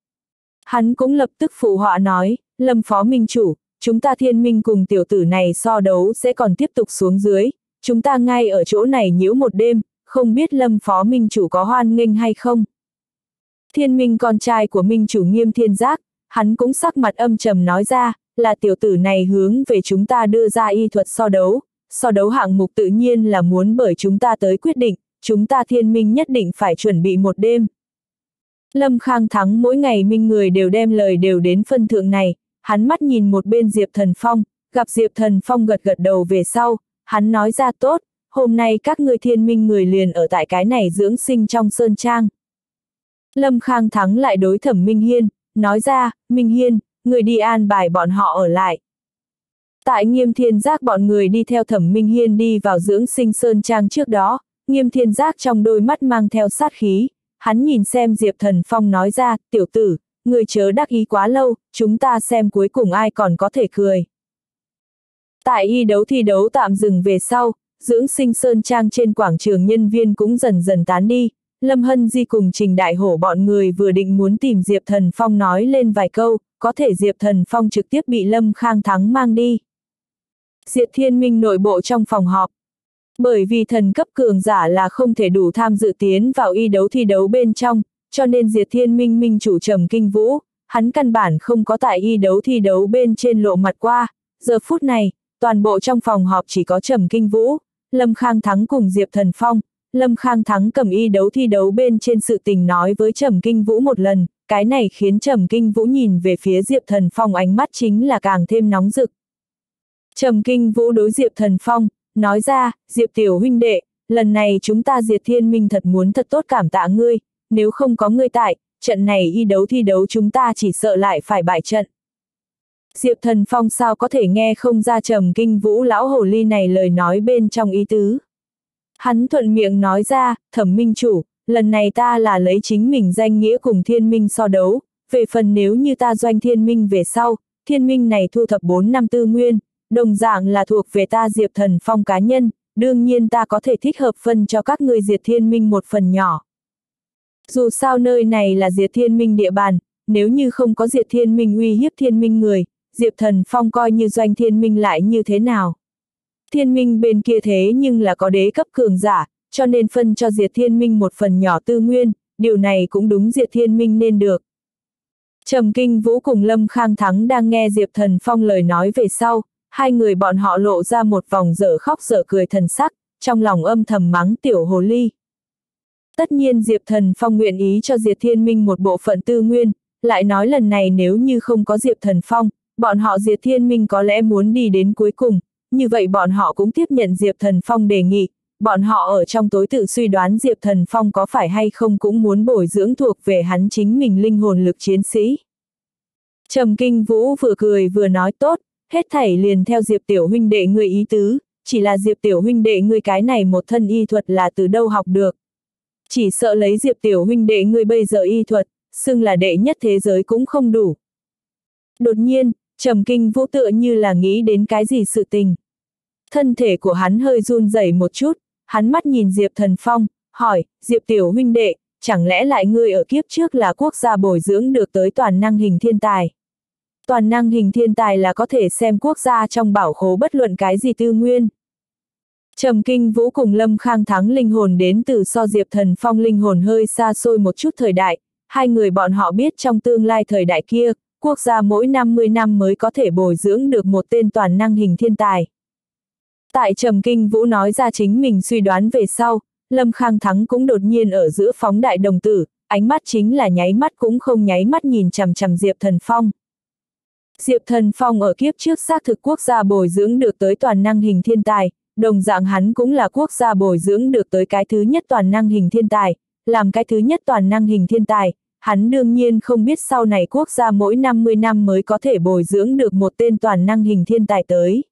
A: Hắn cũng lập tức phụ họa nói, Lâm Phó Minh Chủ, chúng ta Thiên Minh cùng tiểu tử này so đấu sẽ còn tiếp tục xuống dưới, chúng ta ngay ở chỗ này nhiễu một đêm, không biết Lâm Phó Minh Chủ có hoan nghênh hay không. Thiên Minh con trai của Minh Chủ Nghiêm Thiên Giác, hắn cũng sắc mặt âm trầm nói ra, là tiểu tử này hướng về chúng ta đưa ra y thuật so đấu hạng mục tự nhiên là muốn bởi chúng ta tới quyết định, chúng ta Thiên Minh nhất định phải chuẩn bị một đêm. Lâm Khang Thắng mỗi ngày minh người đều đem lời đều đến phân thượng này, hắn mắt nhìn một bên Diệp Thần Phong, gặp Diệp Thần Phong gật gật đầu về sau, hắn nói ra tốt, hôm nay các ngươi Thiên Minh người liền ở tại cái này dưỡng sinh trong sơn trang. Lâm Khang Thắng lại đối Thẩm Minh Hiên, nói ra, Minh Hiên, người đi an bài bọn họ ở lại. Tại Nghiêm Thiên Giác bọn người đi theo Thẩm Minh Hiên đi vào dưỡng sinh sơn trang trước đó, Nghiêm Thiên Giác trong đôi mắt mang theo sát khí, hắn nhìn xem Diệp Thần Phong nói ra, tiểu tử, người chớ đắc ý quá lâu, chúng ta xem cuối cùng ai còn có thể cười. Tại y đấu thi đấu tạm dừng về sau, dưỡng sinh sơn trang trên quảng trường nhân viên cũng dần dần tán đi, Lâm Hân Di cùng Trình Đại Hổ bọn người vừa định muốn tìm Diệp Thần Phong nói lên vài câu, có thể Diệp Thần Phong trực tiếp bị Lâm Khang Thắng mang đi. Diệt Thiên Minh nội bộ trong phòng họp. Bởi vì thần cấp cường giả là không thể đủ tham dự tiến vào y đấu thi đấu bên trong, cho nên Diệt Thiên Minh Minh chủ Trầm Kinh Vũ, hắn căn bản không có tại y đấu thi đấu bên trên lộ mặt qua. Giờ phút này, toàn bộ trong phòng họp chỉ có Trầm Kinh Vũ, Lâm Khang Thắng cùng Diệp Thần Phong. Lâm Khang Thắng cầm y đấu thi đấu bên trên sự tình nói với Trầm Kinh Vũ một lần, cái này khiến Trầm Kinh Vũ nhìn về phía Diệp Thần Phong ánh mắt chính là càng thêm nóng rực. Trầm Kinh Vũ đối Diệp Thần Phong, nói ra, Diệp tiểu huynh đệ, lần này chúng ta Diệt Thiên Minh thật muốn thật tốt cảm tạ ngươi, nếu không có ngươi tại, trận này y đấu thi đấu chúng ta chỉ sợ lại phải bại trận. Diệp Thần Phong sao có thể nghe không ra Trầm Kinh Vũ lão hồ ly này lời nói bên trong ý tứ. Hắn thuận miệng nói ra, Thẩm minh chủ, lần này ta là lấy chính mình danh nghĩa cùng thiên minh so đấu, về phần nếu như ta doanh thiên minh về sau, thiên minh này thu thập 4 năm tư nguyên, đồng dạng là thuộc về ta Diệp Thần Phong cá nhân, đương nhiên ta có thể thích hợp phân cho các ngươi Diệp Thiên Minh một phần nhỏ. Dù sao nơi này là Diệp Thiên Minh địa bàn, nếu như không có Diệp Thiên Minh uy hiếp Thiên Minh người, Diệp Thần Phong coi như doanh Thiên Minh lại như thế nào. Thiên Minh bên kia thế nhưng là có đế cấp cường giả, cho nên phân cho Diệp Thiên Minh một phần nhỏ tư nguyên, điều này cũng đúng Diệp Thiên Minh nên được. Trầm Kinh Vũ cùng Lâm Khang Thắng đang nghe Diệp Thần Phong lời nói về sau, hai người bọn họ lộ ra một vòng dở khóc dở cười thần sắc, trong lòng âm thầm mắng tiểu hồ ly. Tất nhiên Diệp Thần Phong nguyện ý cho Diệp Thiên Minh một bộ phận tư nguyên, lại nói lần này nếu như không có Diệp Thần Phong, bọn họ Diệp Thiên Minh có lẽ muốn đi đến cuối cùng, như vậy bọn họ cũng tiếp nhận Diệp Thần Phong đề nghị, bọn họ ở trong tối tự suy đoán Diệp Thần Phong có phải hay không cũng muốn bồi dưỡng thuộc về hắn chính mình linh hồn lực chiến sĩ. Trầm Kinh Vũ vừa cười vừa nói tốt, hết thảy liền theo Diệp tiểu huynh đệ ngươi ý tứ, chỉ là Diệp tiểu huynh đệ ngươi cái này một thân y thuật là từ đâu học được. Chỉ sợ lấy Diệp tiểu huynh đệ ngươi bây giờ y thuật, xưng là đệ nhất thế giới cũng không đủ. Đột nhiên, Trầm Kinh Vũ tựa như là nghĩ đến cái gì sự tình. Thân thể của hắn hơi run rẩy một chút, hắn mắt nhìn Diệp Thần Phong, hỏi, Diệp tiểu huynh đệ, chẳng lẽ lại ngươi ở kiếp trước là quốc gia bồi dưỡng được tới toàn năng hình thiên tài? Toàn năng hình thiên tài là có thể xem quốc gia trong bảo khố bất luận cái gì tư nguyên. Trầm Kinh Vũ cùng Lâm Khang Thắng linh hồn đến từ so Diệp Thần Phong linh hồn hơi xa xôi một chút thời đại, hai người bọn họ biết trong tương lai thời đại kia, quốc gia mỗi 50 năm mới có thể bồi dưỡng được một tên toàn năng hình thiên tài. Tại Trầm Kinh Vũ nói ra chính mình suy đoán về sau, Lâm Khang Thắng cũng đột nhiên ở giữa phóng đại đồng tử, ánh mắt chính là nháy mắt cũng không nháy mắt nhìn chằm chằm Diệp Thần Phong. Diệp Thần Phong ở kiếp trước xác thực quốc gia bồi dưỡng được tới toàn năng hình thiên tài, đồng dạng hắn cũng là quốc gia bồi dưỡng được tới cái thứ nhất toàn năng hình thiên tài, làm cái thứ nhất toàn năng hình thiên tài, hắn đương nhiên không biết sau này quốc gia mỗi 50 năm mới có thể bồi dưỡng được một tên toàn năng hình thiên tài tới.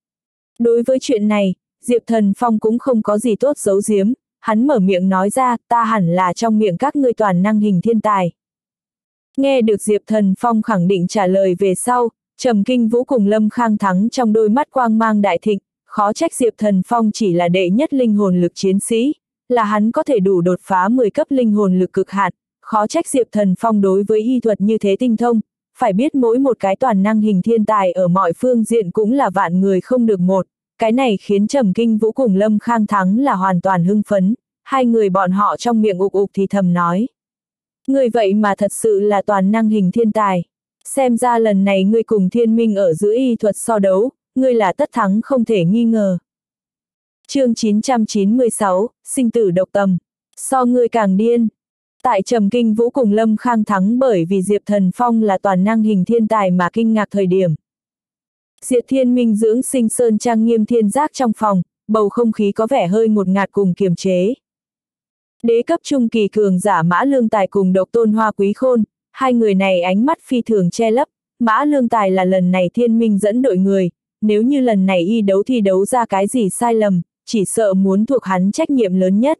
A: Đối với chuyện này, Diệp Thần Phong cũng không có gì tốt giấu giếm, hắn mở miệng nói ra, ta hẳn là trong miệng các ngươi toàn năng hình thiên tài. Nghe được Diệp Thần Phong khẳng định trả lời về sau, Trầm Kinh Vũ cùng Lâm Khang Thắng trong đôi mắt quang mang đại thịnh, khó trách Diệp Thần Phong chỉ là đệ nhất linh hồn lực chiến sĩ, là hắn có thể đủ đột phá 10 cấp linh hồn lực cực hạn, khó trách Diệp Thần Phong đối với y thuật như thế tinh thông, phải biết mỗi một cái toàn năng hình thiên tài ở mọi phương diện cũng là vạn người không được một, cái này khiến Trầm Kinh Vũ cùng Lâm Khang Thắng là hoàn toàn hưng phấn, hai người bọn họ trong miệng ục ục thì thầm nói. Người vậy mà thật sự là toàn năng hình thiên tài. Xem ra lần này ngươi cùng thiên minh ở giữa y thuật so đấu, ngươi là tất thắng không thể nghi ngờ. Chương 996, sinh tử độc tầm. So ngươi càng điên. Tại Trầm Kinh Vũ cùng Lâm Khang Thắng bởi vì Diệp Thần Phong là toàn năng hình thiên tài mà kinh ngạc thời điểm. Diệp Thiên Minh dưỡng sinh sơn trang nghiêm thiên giác trong phòng, bầu không khí có vẻ hơi ngột ngạt cùng kiềm chế. Đế cấp trung kỳ cường giả Mã Lương Tài cùng Độc Tôn Hoa Quý Khôn, hai người này ánh mắt phi thường che lấp, Mã Lương Tài là lần này Thiên Minh dẫn đội người, nếu như lần này y đấu thi đấu ra cái gì sai lầm, chỉ sợ muốn thuộc hắn trách nhiệm lớn nhất.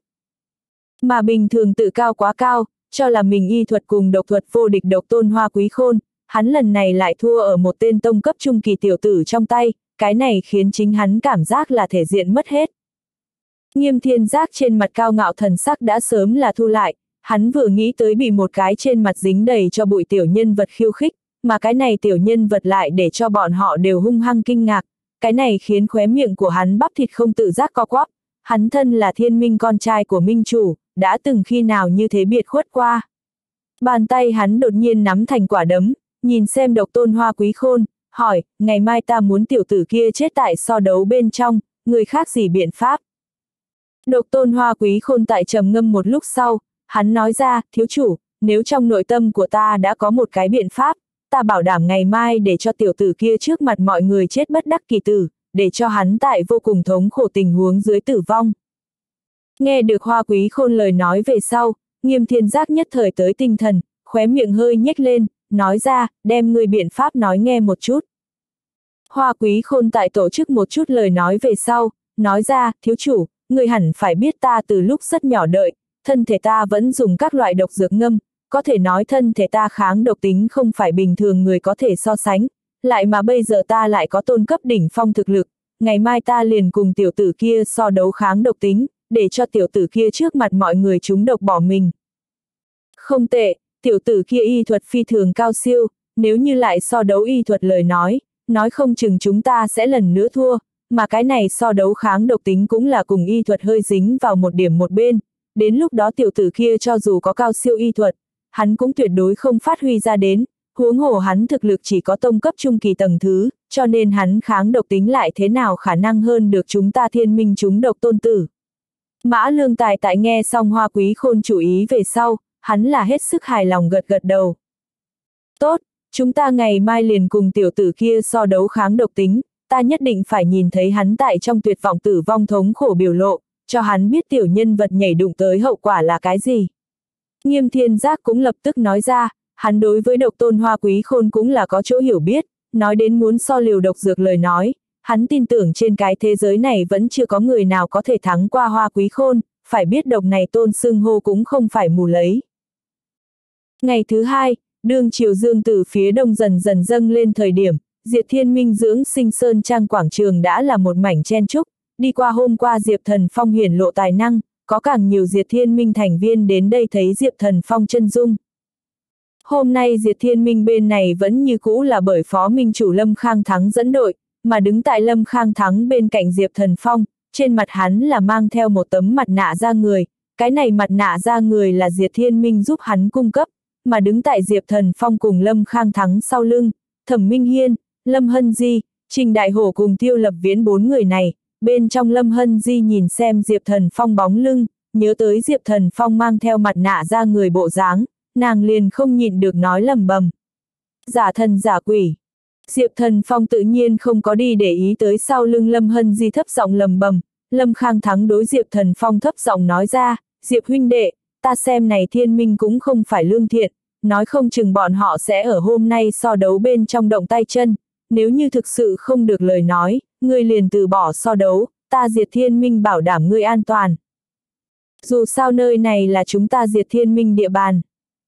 A: Mà bình thường tự cao quá cao, cho là mình y thuật cùng độc thuật vô địch Độc Tôn Hoa Quý Khôn, hắn lần này lại thua ở một tên tông cấp trung kỳ tiểu tử trong tay, cái này khiến chính hắn cảm giác là thể diện mất hết. Nghiêm thiên giác trên mặt cao ngạo thần sắc đã sớm là thu lại, hắn vừa nghĩ tới bị một cái trên mặt dính đầy cho bụi tiểu nhân vật khiêu khích, mà cái này tiểu nhân vật lại để cho bọn họ đều hung hăng kinh ngạc, cái này khiến khóe miệng của hắn bắp thịt không tự giác co quắp, hắn thân là Thiên Minh con trai của Minh Chủ, đã từng khi nào như thế biệt khuất qua. Bàn tay hắn đột nhiên nắm thành quả đấm, nhìn xem Độc Tôn Hoa Quý Khôn, hỏi, ngày mai ta muốn tiểu tử kia chết tại so đấu bên trong, người khác gì biện pháp. Độc Tôn Hoa Quý Khôn tại trầm ngâm một lúc sau, hắn nói ra, thiếu chủ, nếu trong nội tâm của ta đã có một cái biện pháp, ta bảo đảm ngày mai để cho tiểu tử kia trước mặt mọi người chết bất đắc kỳ tử, để cho hắn tại vô cùng thống khổ tình huống dưới tử vong. Nghe được Hoa Quý Khôn lời nói về sau, Nghiêm Thiên Giác nhất thời tới tinh thần, khóe miệng hơi nhếch lên, nói ra, đem ngươi biện pháp nói nghe một chút. Hoa Quý Khôn tại tổ chức một chút lời nói về sau, nói ra, thiếu chủ, ngươi hẳn phải biết ta từ lúc rất nhỏ đợi, thân thể ta vẫn dùng các loại độc dược ngâm, có thể nói thân thể ta kháng độc tính không phải bình thường người có thể so sánh, lại mà bây giờ ta lại có tôn cấp đỉnh phong thực lực, ngày mai ta liền cùng tiểu tử kia so đấu kháng độc tính, để cho tiểu tử kia trước mặt mọi người trúng độc bỏ mình. Không tệ, tiểu tử kia y thuật phi thường cao siêu, nếu như lại so đấu y thuật lời nói không chừng chúng ta sẽ lần nữa thua, mà cái này so đấu kháng độc tính cũng là cùng y thuật hơi dính vào một điểm một bên, đến lúc đó tiểu tử kia cho dù có cao siêu y thuật, hắn cũng tuyệt đối không phát huy ra đến, huống hồ hắn thực lực chỉ có tông cấp trung kỳ tầng thứ, cho nên hắn kháng độc tính lại thế nào khả năng hơn được chúng ta Thiên Minh chúng độc tôn tử. Mã Lương Tài tại nghe xong Hoa Quý Khôn chủ ý về sau, hắn là hết sức hài lòng gật gật đầu. Tốt, chúng ta ngày mai liền cùng tiểu tử kia so đấu kháng độc tính, ta nhất định phải nhìn thấy hắn tại trong tuyệt vọng tử vong thống khổ biểu lộ, cho hắn biết tiểu nhân vật nhảy đụng tới hậu quả là cái gì. Nghiêm Thiên Giác cũng lập tức nói ra, hắn đối với độc tôn Hoa Quý Khôn cũng là có chỗ hiểu biết, nói đến muốn so liều độc dược lời nói, hắn tin tưởng trên cái thế giới này vẫn chưa có người nào có thể thắng qua Hoa Quý Khôn, phải biết độc này tôn xưng hô cũng không phải mù lấy. Ngày thứ hai, đương chiều dương từ phía đông dần dần dâng lên thời điểm, Diệp Thiên Minh dưỡng sinh sơn trang quảng trường đã là một mảnh chen chúc, đi qua hôm qua Diệp Thần Phong hiển lộ tài năng, có càng nhiều Diệp Thiên Minh thành viên đến đây thấy Diệp Thần Phong chân dung. Hôm nay Diệp Thiên Minh bên này vẫn như cũ là bởi phó minh chủ Lâm Khang Thắng dẫn đội, mà đứng tại Lâm Khang Thắng bên cạnh Diệp Thần Phong, trên mặt hắn là mang theo một tấm mặt nạ da người, cái này mặt nạ da người là Diệp Thiên Minh giúp hắn cung cấp, mà đứng tại Diệp Thần Phong cùng Lâm Khang Thắng sau lưng, Thẩm Minh Hiên, Lâm Hân Di, Trình Đại Hổ cùng Tiêu Lập Viễn bốn người này, bên trong Lâm Hân Di nhìn xem Diệp Thần Phong bóng lưng, nhớ tới Diệp Thần Phong mang theo mặt nạ da người bộ dáng, nàng liền không nhịn được nói lầm bầm. Giả thần giả quỷ. Diệp Thần Phong tự nhiên không có đi để ý tới sau lưng Lâm Hân Di thấp giọng lầm bầm, Lâm Khang Thắng đối Diệp Thần Phong thấp giọng nói ra, Diệp huynh đệ, ta xem này Thiên Minh cũng không phải lương thiện, nói không chừng bọn họ sẽ ở hôm nay so đấu bên trong động tay chân, nếu như thực sự không được lời nói, ngươi liền từ bỏ so đấu, ta Diệp Thiên Minh bảo đảm ngươi an toàn. Dù sao nơi này là chúng ta Diệp Thiên Minh địa bàn.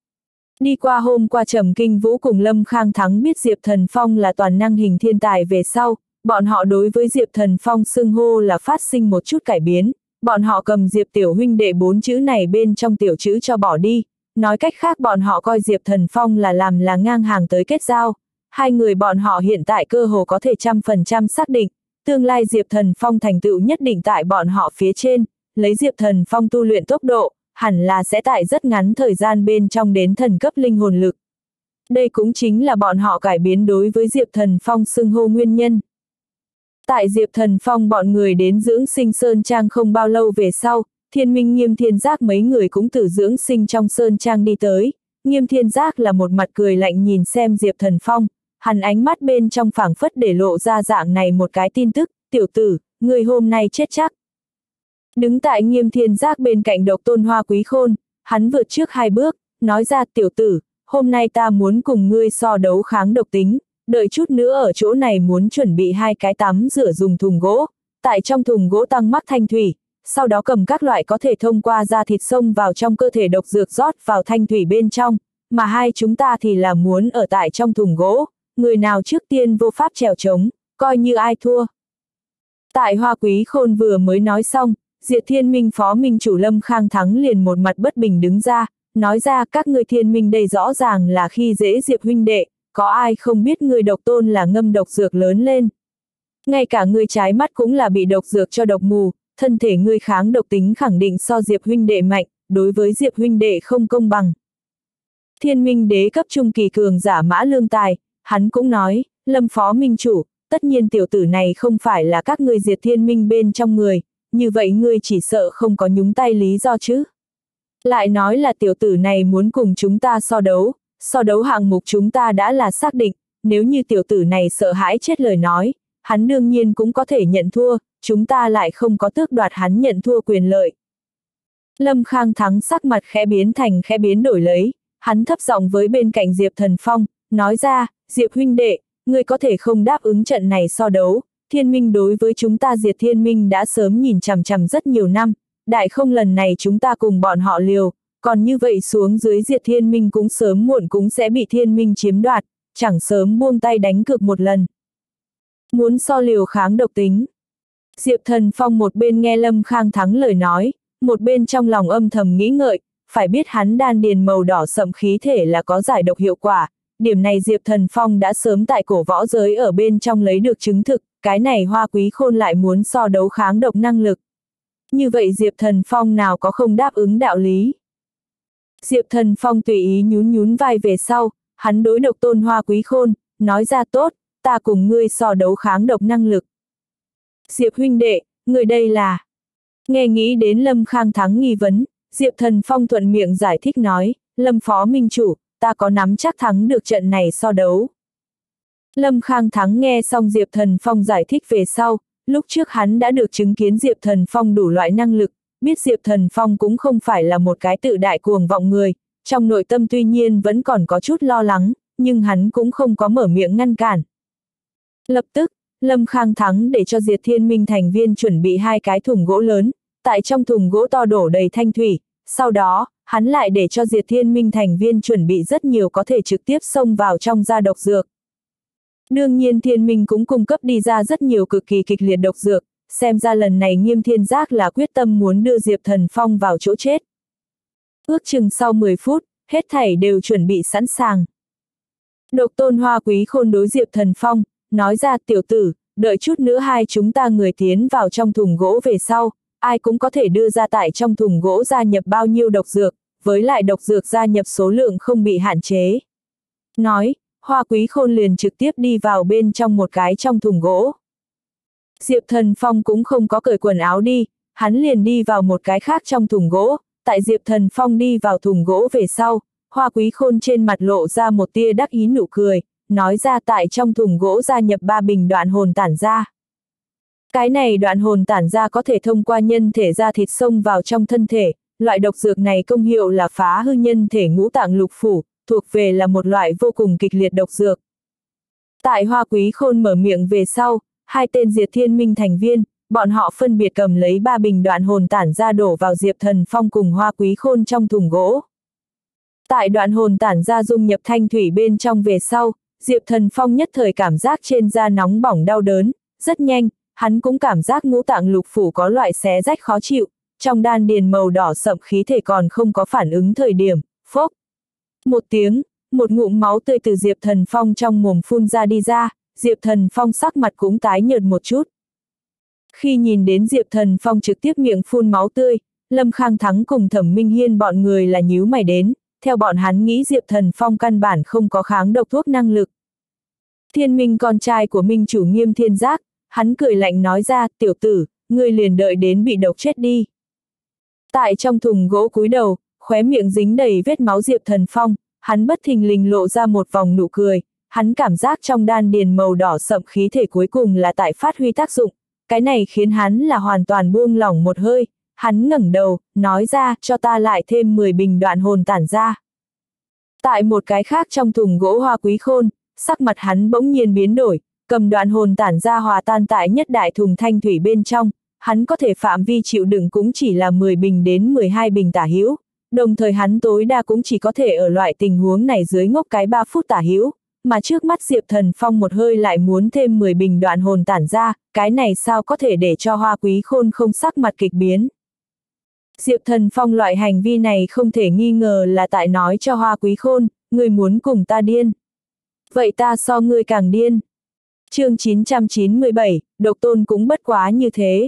A: Đi qua hôm qua Trầm Kinh Vũ cùng Lâm Khang Thắng biết Diệp Thần Phong là toàn năng hình thiên tài về sau, bọn họ đối với Diệp Thần Phong xưng hô là phát sinh một chút cải biến, bọn họ cầm Diệp tiểu huynh đệ 4 chữ này bên trong tiểu chữ cho bỏ đi, nói cách khác bọn họ coi Diệp Thần Phong là ngang hàng tới kết giao, hai người bọn họ hiện tại cơ hồ có thể 100% xác định, tương lai Diệp Thần Phong thành tựu nhất định tại bọn họ phía trên, lấy Diệp Thần Phong tu luyện tốc độ, hẳn là sẽ tại rất ngắn thời gian bên trong đến thần cấp linh hồn lực. Đây cũng chính là bọn họ cải biến đối với Diệp Thần Phong xưng hô nguyên nhân. Tại Diệp Thần Phong bọn người đến dưỡng sinh sơn trang không bao lâu về sau, Thiên Minh Nghiêm Thiên Giác mấy người cũng từ dưỡng sinh trong sơn trang đi tới. Nghiêm Thiên Giác là một mặt cười lạnh nhìn xem Diệp Thần Phong, hắn ánh mắt bên trong phảng phất để lộ ra dạng này một cái tin tức, tiểu tử, người hôm nay chết chắc. Đứng tại Nghiêm Thiên Giác bên cạnh độc tôn Hoa Quý Khôn, hắn vượt trước 2 bước, nói ra tiểu tử, hôm nay ta muốn cùng ngươi so đấu kháng độc tính, đợi chút nữa ở chỗ này muốn chuẩn bị 2 cái tắm rửa dùng thùng gỗ, tại trong thùng gỗ tăng mắc thanh thủy, sau đó cầm các loại có thể thông qua da thịt xông vào trong cơ thể độc dược rót vào thanh thủy bên trong, mà hai chúng ta thì là muốn ở tại trong thùng gỗ, người nào trước tiên vô pháp trèo trống, coi như ai thua. Tại Hoa Quý Khôn vừa mới nói xong, Diệp Thiên Minh phó minh chủ Lâm Khang Thắng liền một mặt bất bình đứng ra, nói ra các ngươi Thiên Minh đây rõ ràng là khi dễ Diệp huynh đệ, có ai không biết người độc tôn là ngâm độc dược lớn lên. Ngay cả người trái mắt cũng là bị độc dược cho độc mù, thân thể ngươi kháng độc tính khẳng định so Diệp huynh đệ mạnh, đối với Diệp huynh đệ không công bằng. Thiên Minh đế cấp trung kỳ cường giả Mã Lương Tài, hắn cũng nói, Lâm phó minh chủ, tất nhiên tiểu tử này không phải là các ngươi Diệp Thiên Minh bên trong người, như vậy ngươi chỉ sợ không có nhúng tay lý do chứ. Lại nói là tiểu tử này muốn cùng chúng ta so đấu hạng mục chúng ta đã là xác định, nếu như tiểu tử này sợ hãi chết lời nói, hắn đương nhiên cũng có thể nhận thua, chúng ta lại không có tước đoạt hắn nhận thua quyền lợi. Lâm Khang Thắng sắc mặt khẽ biến thành khẽ biến đổi lấy, hắn thấp giọng với bên cạnh Diệp Thần Phong, nói ra, Diệp huynh đệ, ngươi có thể không đáp ứng trận này so đấu, Thiên Minh đối với chúng ta Diệt Thiên Minh đã sớm nhìn chằm chằm rất nhiều năm, đại không lần này chúng ta cùng bọn họ liều, còn như vậy xuống dưới Diệt Thiên Minh cũng sớm muộn cũng sẽ bị Thiên Minh chiếm đoạt, chẳng sớm buông tay đánh cược một lần. Muốn so liều kháng độc tính. Diệp Thần Phong một bên nghe Lâm Khang Thắng lời nói, một bên trong lòng âm thầm nghĩ ngợi, phải biết hắn đan điền màu đỏ sậm khí thể là có giải độc hiệu quả, điểm này Diệp Thần Phong đã sớm tại cổ võ giới ở bên trong lấy được chứng thực, cái này Hoa Quý Khôn lại muốn so đấu kháng độc năng lực. Như vậy Diệp Thần Phong nào có không đáp ứng đạo lý. Diệp Thần Phong tùy ý nhún nhún vai về sau, hắn đối độc tôn Hoa Quý Khôn, nói ra tốt, ta cùng ngươi so đấu kháng độc năng lực. Diệp huynh đệ, người đây là... Nghe nghĩ đến Lâm Khang Thắng nghi vấn, Diệp Thần Phong thuận miệng giải thích nói, Lâm phó minh chủ, ta có nắm chắc thắng được trận này so đấu. Lâm Khang Thắng nghe xong Diệp Thần Phong giải thích về sau, lúc trước hắn đã được chứng kiến Diệp Thần Phong đủ loại năng lực, biết Diệp Thần Phong cũng không phải là một cái tự đại cuồng vọng người, trong nội tâm tuy nhiên vẫn còn có chút lo lắng, nhưng hắn cũng không có mở miệng ngăn cản. Lập tức, Lâm Khang Thắng để cho Diệt Thiên Minh thành viên chuẩn bị 2 cái thùng gỗ lớn, tại trong thùng gỗ to đổ đầy thanh thủy, sau đó, hắn lại để cho Diệt Thiên Minh thành viên chuẩn bị rất nhiều có thể trực tiếp xông vào trong ra độc dược. Đương nhiên Thiên Minh cũng cung cấp đi ra rất nhiều cực kỳ kịch liệt độc dược, xem ra lần này Nghiêm Thiên Giác là quyết tâm muốn đưa Diệp Thần Phong vào chỗ chết. Ước chừng sau 10 phút, hết thảy đều chuẩn bị sẵn sàng. Độc tôn Hoa Quý Khôn đối Diệp Thần Phong, nói ra tiểu tử, đợi chút nữa hai chúng ta người tiến vào trong thùng gỗ về sau, ai cũng có thể đưa ra tại trong thùng gỗ gia nhập bao nhiêu độc dược, với lại độc dược gia nhập số lượng không bị hạn chế. Nói, Hoa Quý Khôn liền trực tiếp đi vào bên trong một cái trong thùng gỗ. Diệp Thần Phong cũng không có cởi quần áo đi, hắn liền đi vào một cái khác trong thùng gỗ, tại Diệp Thần Phong đi vào thùng gỗ về sau, Hoa Quý Khôn trên mặt lộ ra một tia đắc ý nụ cười, nói ra tại trong thùng gỗ gia nhập 3 bình đoạn hồn tản ra. Cái này đoạn hồn tản ra có thể thông qua nhân thể da thịt xông vào trong thân thể, loại độc dược này công hiệu là phá hư nhân thể ngũ tạng lục phủ, thuộc về là một loại vô cùng kịch liệt độc dược. Tại Hoa Quý Khôn mở miệng về sau, 2 tên Diệt Thiên Minh thành viên, bọn họ phân biệt cầm lấy 3 bình đoạn hồn tản ra đổ vào Diệp Thần Phong cùng Hoa Quý Khôn trong thùng gỗ. Tại đoạn hồn tản ra dung nhập thanh thủy bên trong về sau, Diệp Thần Phong nhất thời cảm giác trên da nóng bỏng đau đớn, rất nhanh, hắn cũng cảm giác ngũ tạng lục phủ có loại xé rách khó chịu, trong đan điền màu đỏ sậm khí thể còn không có phản ứng thời điểm, phốc. Một tiếng, một ngụm máu tươi từ Diệp Thần Phong trong mồm phun ra đi ra, Diệp Thần Phong sắc mặt cũng tái nhợt một chút. Khi nhìn đến Diệp Thần Phong trực tiếp miệng phun máu tươi, Lâm Khang Thắng cùng Thẩm Minh Hiên bọn người là nhíu mày đến, theo bọn hắn nghĩ Diệp Thần Phong căn bản không có kháng độc thuốc năng lực. Thiên Minh con trai của Minh chủ Nghiêm Thiên Giác, hắn cười lạnh nói ra, tiểu tử, ngươi liền đợi đến bị độc chết đi. Tại trong thùng gỗ cúi đầu, khóe miệng dính đầy vết máu Diệp Thần Phong, hắn bất thình lình lộ ra một vòng nụ cười, hắn cảm giác trong đan điền màu đỏ sậm khí thể cuối cùng là tại phát huy tác dụng, cái này khiến hắn là hoàn toàn buông lỏng một hơi, hắn ngẩng đầu, nói ra, cho ta lại thêm 10 bình đoạn hồn tản ra. Tại một cái khác trong thùng gỗ Hoa Quý Khôn, sắc mặt hắn bỗng nhiên biến đổi, cầm đoạn hồn tản ra hòa tan tại nhất đại thùng thanh thủy bên trong, hắn có thể phạm vi chịu đựng cũng chỉ là 10 bình đến 12 bình tả hữu, đồng thời hắn tối đa cũng chỉ có thể ở loại tình huống này dưới ngốc cái 3 phút tả hữu, mà trước mắt Diệp Thần Phong một hơi lại muốn thêm 10 bình đoạn hồn tản ra, cái này sao có thể để cho Hoa Quý Khôn không sắc mặt kịch biến. Diệp Thần Phong loại hành vi này không thể nghi ngờ là tại nói cho Hoa Quý Khôn, ngươi muốn cùng ta điên. Vậy ta so ngươi càng điên. Chương 997, độc tôn cũng bất quá như thế.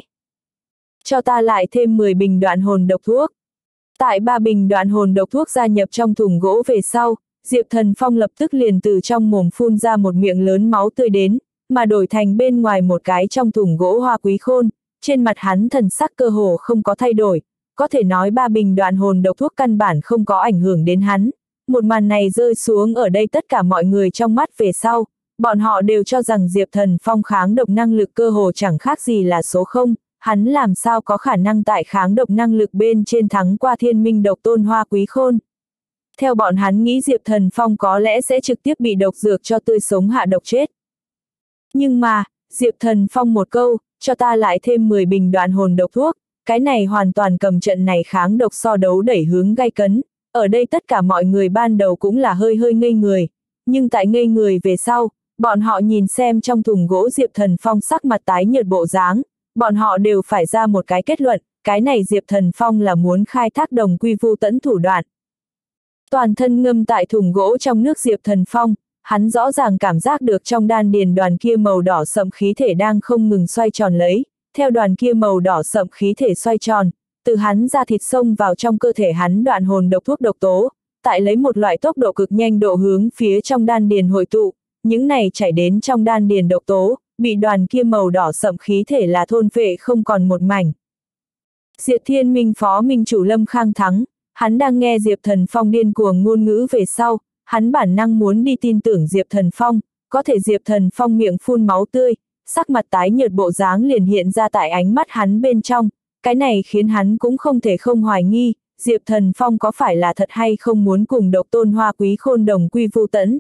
A: Cho ta lại thêm 10 bình đoạn hồn độc thuốc. Tại 3 bình đoạn hồn độc thuốc gia nhập trong thùng gỗ về sau, Diệp Thần Phong lập tức liền từ trong mồm phun ra một miệng lớn máu tươi đến, mà đổi thành bên ngoài một cái trong thùng gỗ Hoa Quý Khôn, trên mặt hắn thần sắc cơ hồ không có thay đổi, có thể nói 3 bình đoạn hồn độc thuốc căn bản không có ảnh hưởng đến hắn. Một màn này rơi xuống ở đây tất cả mọi người trong mắt về sau, bọn họ đều cho rằng Diệp Thần Phong kháng độc năng lực cơ hồ chẳng khác gì là số 0, hắn làm sao có khả năng tại kháng độc năng lực bên trên thắng qua thiên minh độc tôn Hoa Quý Khôn. Theo bọn hắn nghĩ Diệp Thần Phong có lẽ sẽ trực tiếp bị độc dược cho tươi sống hạ độc chết. Nhưng mà, Diệp Thần Phong một câu, cho ta lại thêm 10 bình đoạn hồn độc thuốc, cái này hoàn toàn cầm trận này kháng độc so đấu đẩy hướng gay cấn. Ở đây tất cả mọi người ban đầu cũng là hơi ngây người, nhưng tại ngây người về sau, bọn họ nhìn xem trong thùng gỗ Diệp Thần Phong sắc mặt tái nhợt bộ dáng, bọn họ đều phải ra một cái kết luận, cái này Diệp Thần Phong là muốn khai thác đồng quy vu tẫn thủ đoạn. Toàn thân ngâm tại thùng gỗ trong nước Diệp Thần Phong, hắn rõ ràng cảm giác được trong đan điền đoàn kia màu đỏ sậm khí thể đang không ngừng xoay tròn lấy, theo đoàn kia màu đỏ sậm khí thể xoay tròn, từ hắn ra thịt xông vào trong cơ thể hắn đoạn hồn độc thuốc độc tố, tại lấy một loại tốc độ cực nhanh độ hướng phía trong đan điền hội tụ, những này chảy đến trong đan điền độc tố, bị đoàn kia màu đỏ sậm khí thể là thôn phệ không còn một mảnh. Diệt Thiên Minh phó minh chủ Lâm Khang Thắng, hắn đang nghe Diệp Thần Phong điên cuồng ngôn ngữ về sau, hắn bản năng muốn đi tin tưởng Diệp Thần Phong, có thể Diệp Thần Phong miệng phun máu tươi, sắc mặt tái nhợt bộ dáng liền hiện ra tại ánh mắt hắn bên trong, cái này khiến hắn cũng không thể không hoài nghi, Diệp Thần Phong có phải là thật hay không muốn cùng độc tôn Hoa Quý Khôn đồng quy vu tẫn.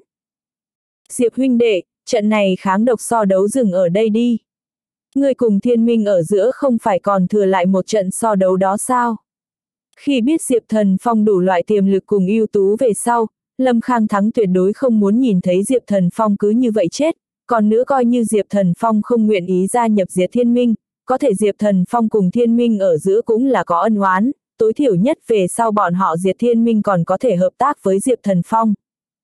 A: Diệp huynh đệ, trận này kháng độc so đấu dừng ở đây đi. Ngươi cùng Thiên Minh ở giữa không phải còn thừa lại một trận so đấu đó sao? Khi biết Diệp Thần Phong đủ loại tiềm lực cùng ưu tú về sau, Lâm Khang Thắng tuyệt đối không muốn nhìn thấy Diệp Thần Phong cứ như vậy chết, còn nữa coi như Diệp Thần Phong không nguyện ý gia nhập Diệt Thiên Minh, có thể Diệp Thần Phong cùng Thiên Minh ở giữa cũng là có ân oán, tối thiểu nhất về sau bọn họ Diệt Thiên Minh còn có thể hợp tác với Diệp Thần Phong.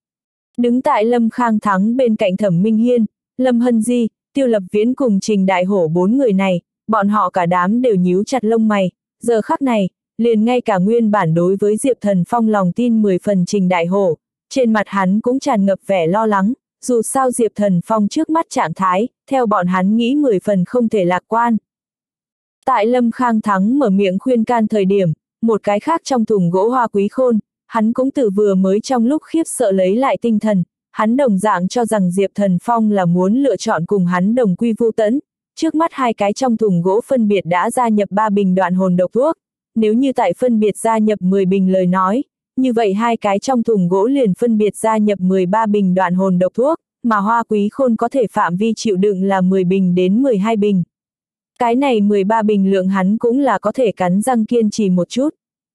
A: Đứng tại Lâm Khang Thắng bên cạnh Thẩm Minh Hiên, Lâm Hân Di, Tiêu Lập Viễn cùng Trình Đại Hổ 4 người này, bọn họ cả đám đều nhíu chặt lông mày, giờ khắc này, liền ngay cả nguyên bản đối với Diệp Thần Phong lòng tin 10 phần Trình Đại Hổ, trên mặt hắn cũng tràn ngập vẻ lo lắng, dù sao Diệp Thần Phong trước mắt trạng thái, theo bọn hắn nghĩ 10 phần không thể lạc quan. Tại Lâm Khang Thắng mở miệng khuyên can thời điểm, một cái khác trong thùng gỗ Hoa Quý Khôn, hắn cũng từ vừa mới trong lúc khiếp sợ lấy lại tinh thần, hắn đồng dạng cho rằng Diệp Thần Phong là muốn lựa chọn cùng hắn đồng quy vu tẫn, trước mắt hai cái trong thùng gỗ phân biệt đã gia nhập 3 bình đoạn hồn độc thuốc, nếu như tại phân biệt gia nhập 10 bình lời nói, như vậy hai cái trong thùng gỗ liền phân biệt gia nhập 13 bình đoạn hồn độc thuốc, mà Hoa Quý Khôn có thể phạm vi chịu đựng là 10 bình đến 12 bình. Cái này 13 bình lượng hắn cũng là có thể cắn răng kiên trì một chút.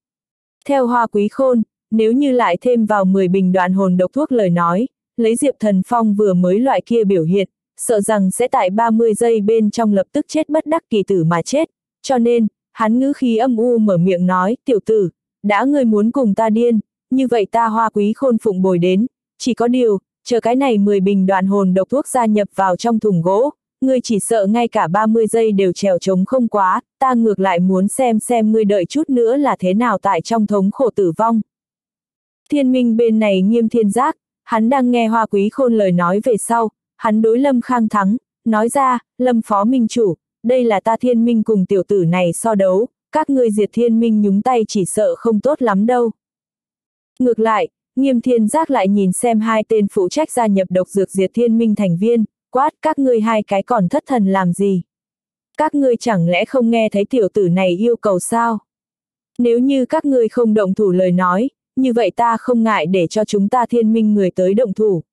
A: Theo Hoa Quý Khôn, nếu như lại thêm vào 10 bình đoạn hồn độc thuốc lời nói, lấy Diệp Thần Phong vừa mới loại kia biểu hiện, sợ rằng sẽ tại 30 giây bên trong lập tức chết bất đắc kỳ tử mà chết, cho nên, hắn ngữ khí âm u mở miệng nói, tiểu tử, đã ngươi muốn cùng ta điên, như vậy ta Hoa Quý Khôn phụng bồi đến, chỉ có điều, chờ cái này 10 bình đoạn hồn độc thuốc gia nhập vào trong thùng gỗ, ngươi chỉ sợ ngay cả 30 giây đều trèo trống không quá, ta ngược lại muốn xem ngươi đợi chút nữa là thế nào tại trong thống khổ tử vong. Thiên Minh bên này Nghiêm Thiên Giác, hắn đang nghe Hoa Quý Khôn lời nói về sau, hắn đối Lâm Khang Thắng, nói ra, Lâm Phó Minh Chủ, đây là ta Thiên Minh cùng tiểu tử này so đấu, các ngươi Diệt Thiên Minh nhúng tay chỉ sợ không tốt lắm đâu. Ngược lại, Nghiêm Thiên Giác lại nhìn xem hai tên phụ trách gia nhập độc dược Diệt Thiên Minh thành viên, quát các ngươi hai cái còn thất thần làm gì? Các ngươi chẳng lẽ không nghe thấy tiểu tử này yêu cầu sao? Nếu như các ngươi không động thủ lời nói, như vậy ta không ngại để cho chúng ta Thiên Minh người tới động thủ.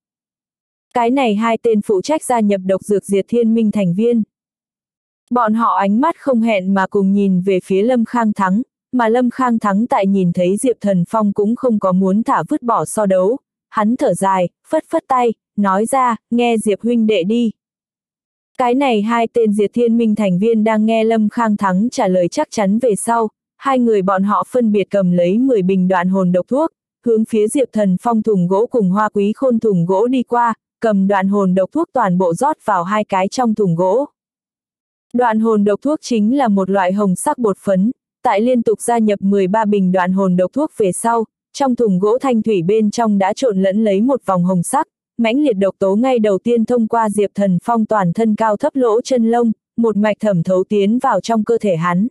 A: Cái này hai tên phụ trách gia nhập độc dược Diệt Thiên Minh thành viên. Bọn họ ánh mắt không hẹn mà cùng nhìn về phía Lâm Khang Thắng, mà Lâm Khang Thắng tại nhìn thấy Diệp Thần Phong cũng không có muốn thả vứt bỏ so đấu, hắn thở dài, phất phất tay, nói ra, nghe Diệp huynh đệ đi. Cái này hai tên Diệt Thiên Minh thành viên đang nghe Lâm Khang Thắng trả lời chắc chắn về sau, hai người bọn họ phân biệt cầm lấy 10 bình đoạn hồn độc thuốc, hướng phía Diệp Thần Phong thùng gỗ cùng Hoa Quý Khôn thùng gỗ đi qua, cầm đoạn hồn độc thuốc toàn bộ rót vào hai cái trong thùng gỗ. Đoạn hồn độc thuốc chính là một loại hồng sắc bột phấn, tại liên tục gia nhập 13 bình đoạn hồn độc thuốc về sau, trong thùng gỗ thanh thủy bên trong đã trộn lẫn lấy một vòng hồng sắc, mãnh liệt độc tố ngay đầu tiên thông qua Diệp Thần Phong toàn thân cao thấp lỗ chân lông, một mạch thẩm thấu tiến vào trong cơ thể hắn.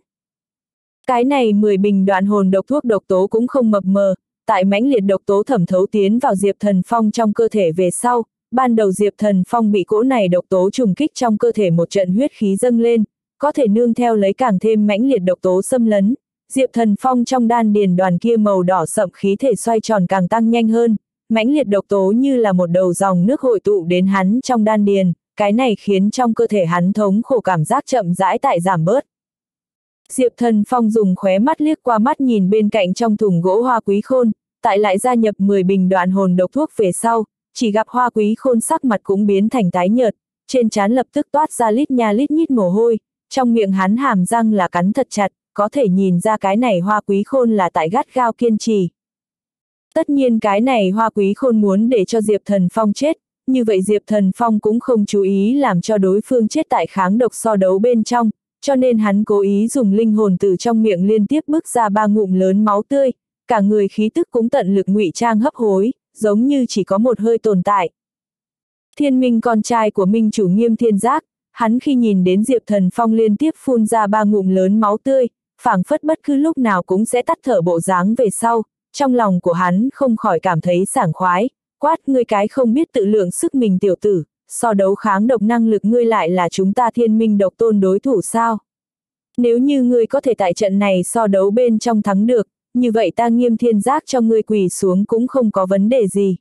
A: Cái này 10 bình đoạn hồn độc thuốc độc tố cũng không mập mờ, tại mãnh liệt độc tố thẩm thấu tiến vào Diệp Thần Phong trong cơ thể về sau, ban đầu Diệp Thần Phong bị cỗ này độc tố trùng kích trong cơ thể một trận huyết khí dâng lên, có thể nương theo lấy càng thêm mãnh liệt độc tố xâm lấn. Diệp Thần Phong trong đan điền đoàn kia màu đỏ sậm khí thể xoay tròn càng tăng nhanh hơn, mãnh liệt độc tố như là một đầu dòng nước hội tụ đến hắn trong đan điền, cái này khiến trong cơ thể hắn thống khổ cảm giác chậm rãi tại giảm bớt. Diệp Thần Phong dùng khóe mắt liếc qua mắt nhìn bên cạnh trong thùng gỗ Hoa Quý Khôn, tại lại gia nhập 10 bình đoạn hồn độc thuốc về sau, chỉ gặp Hoa Quý Khôn sắc mặt cũng biến thành tái nhợt, trên trán lập tức toát ra lít nha lít nhít mồ hôi, trong miệng hắn hàm răng là cắn thật chặt, có thể nhìn ra cái này Hoa Quý Khôn là tại gắt gao kiên trì. Tất nhiên cái này Hoa Quý Khôn muốn để cho Diệp Thần Phong chết, như vậy Diệp Thần Phong cũng không chú ý làm cho đối phương chết tại kháng độc so đấu bên trong, cho nên hắn cố ý dùng linh hồn từ trong miệng liên tiếp bước ra 3 ngụm lớn máu tươi, cả người khí tức cũng tận lực ngụy trang hấp hối, giống như chỉ có một hơi tồn tại. Thiên Minh con trai của Minh chủ Nghiêm Thiên Giác, hắn khi nhìn đến Diệp Thần Phong liên tiếp phun ra 3 ngụm lớn máu tươi, phảng phất bất cứ lúc nào cũng sẽ tắt thở bộ dáng về sau, trong lòng của hắn không khỏi cảm thấy sảng khoái, quát ngươi cái không biết tự lượng sức mình tiểu tử, so đấu kháng độc năng lực ngươi lại là chúng ta Thiên Minh độc tôn đối thủ sao? Nếu như ngươi có thể tại trận này so đấu bên trong thắng được, như vậy ta Nghiêm Thiên Giác cho ngươi quỳ xuống cũng không có vấn đề gì.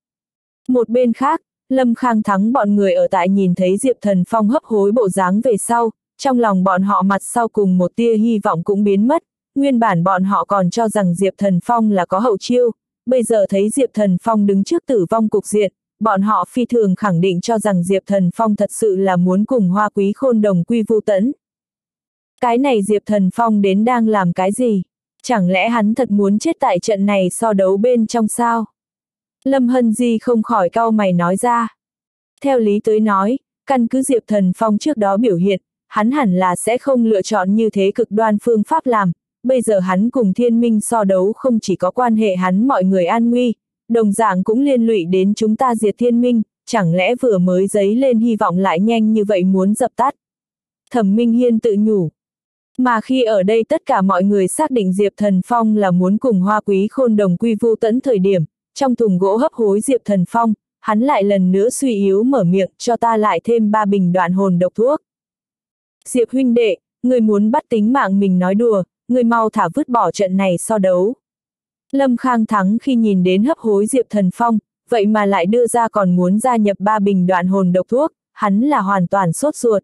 A: Một bên khác, Lâm Khang Thắng bọn người ở tại nhìn thấy Diệp Thần Phong hấp hối bộ dáng về sau, trong lòng bọn họ mặt sau cùng một tia hy vọng cũng biến mất, nguyên bản bọn họ còn cho rằng Diệp Thần Phong là có hậu chiêu, bây giờ thấy Diệp Thần Phong đứng trước tử vong cục diện, bọn họ phi thường khẳng định cho rằng Diệp Thần Phong thật sự là muốn cùng Hoa Quý Khôn đồng quy vu tẫn. Cái này Diệp Thần Phong đến đang làm cái gì? Chẳng lẽ hắn thật muốn chết tại trận này so đấu bên trong sao? Lâm Hân Di không khỏi cau mày nói ra. Theo lý tới nói, căn cứ Diệp Thần Phong trước đó biểu hiện, hắn hẳn là sẽ không lựa chọn như thế cực đoan phương pháp làm, bây giờ hắn cùng Thiên Minh so đấu không chỉ có quan hệ hắn mọi người an nguy, đồng dạng cũng liên lụy đến chúng ta diệt Thiên Minh, chẳng lẽ vừa mới dấy lên hy vọng lại nhanh như vậy muốn dập tắt. Thẩm Minh Hiên tự nhủ. Mà khi ở đây tất cả mọi người xác định Diệp Thần Phong là muốn cùng Hoa Quý Khôn đồng quy vu tẫn thời điểm, trong thùng gỗ hấp hối Diệp Thần Phong, hắn lại lần nữa suy yếu mở miệng cho ta lại thêm 3 bình đoạn hồn độc thuốc. Diệp huynh đệ, người muốn bắt tính mạng mình nói đùa, người mau thả vứt bỏ trận này so đấu. Lâm Khang Thắng khi nhìn đến hấp hối Diệp Thần Phong, vậy mà lại đưa ra còn muốn gia nhập 3 bình đoạn hồn độc thuốc, hắn là hoàn toàn sốt ruột.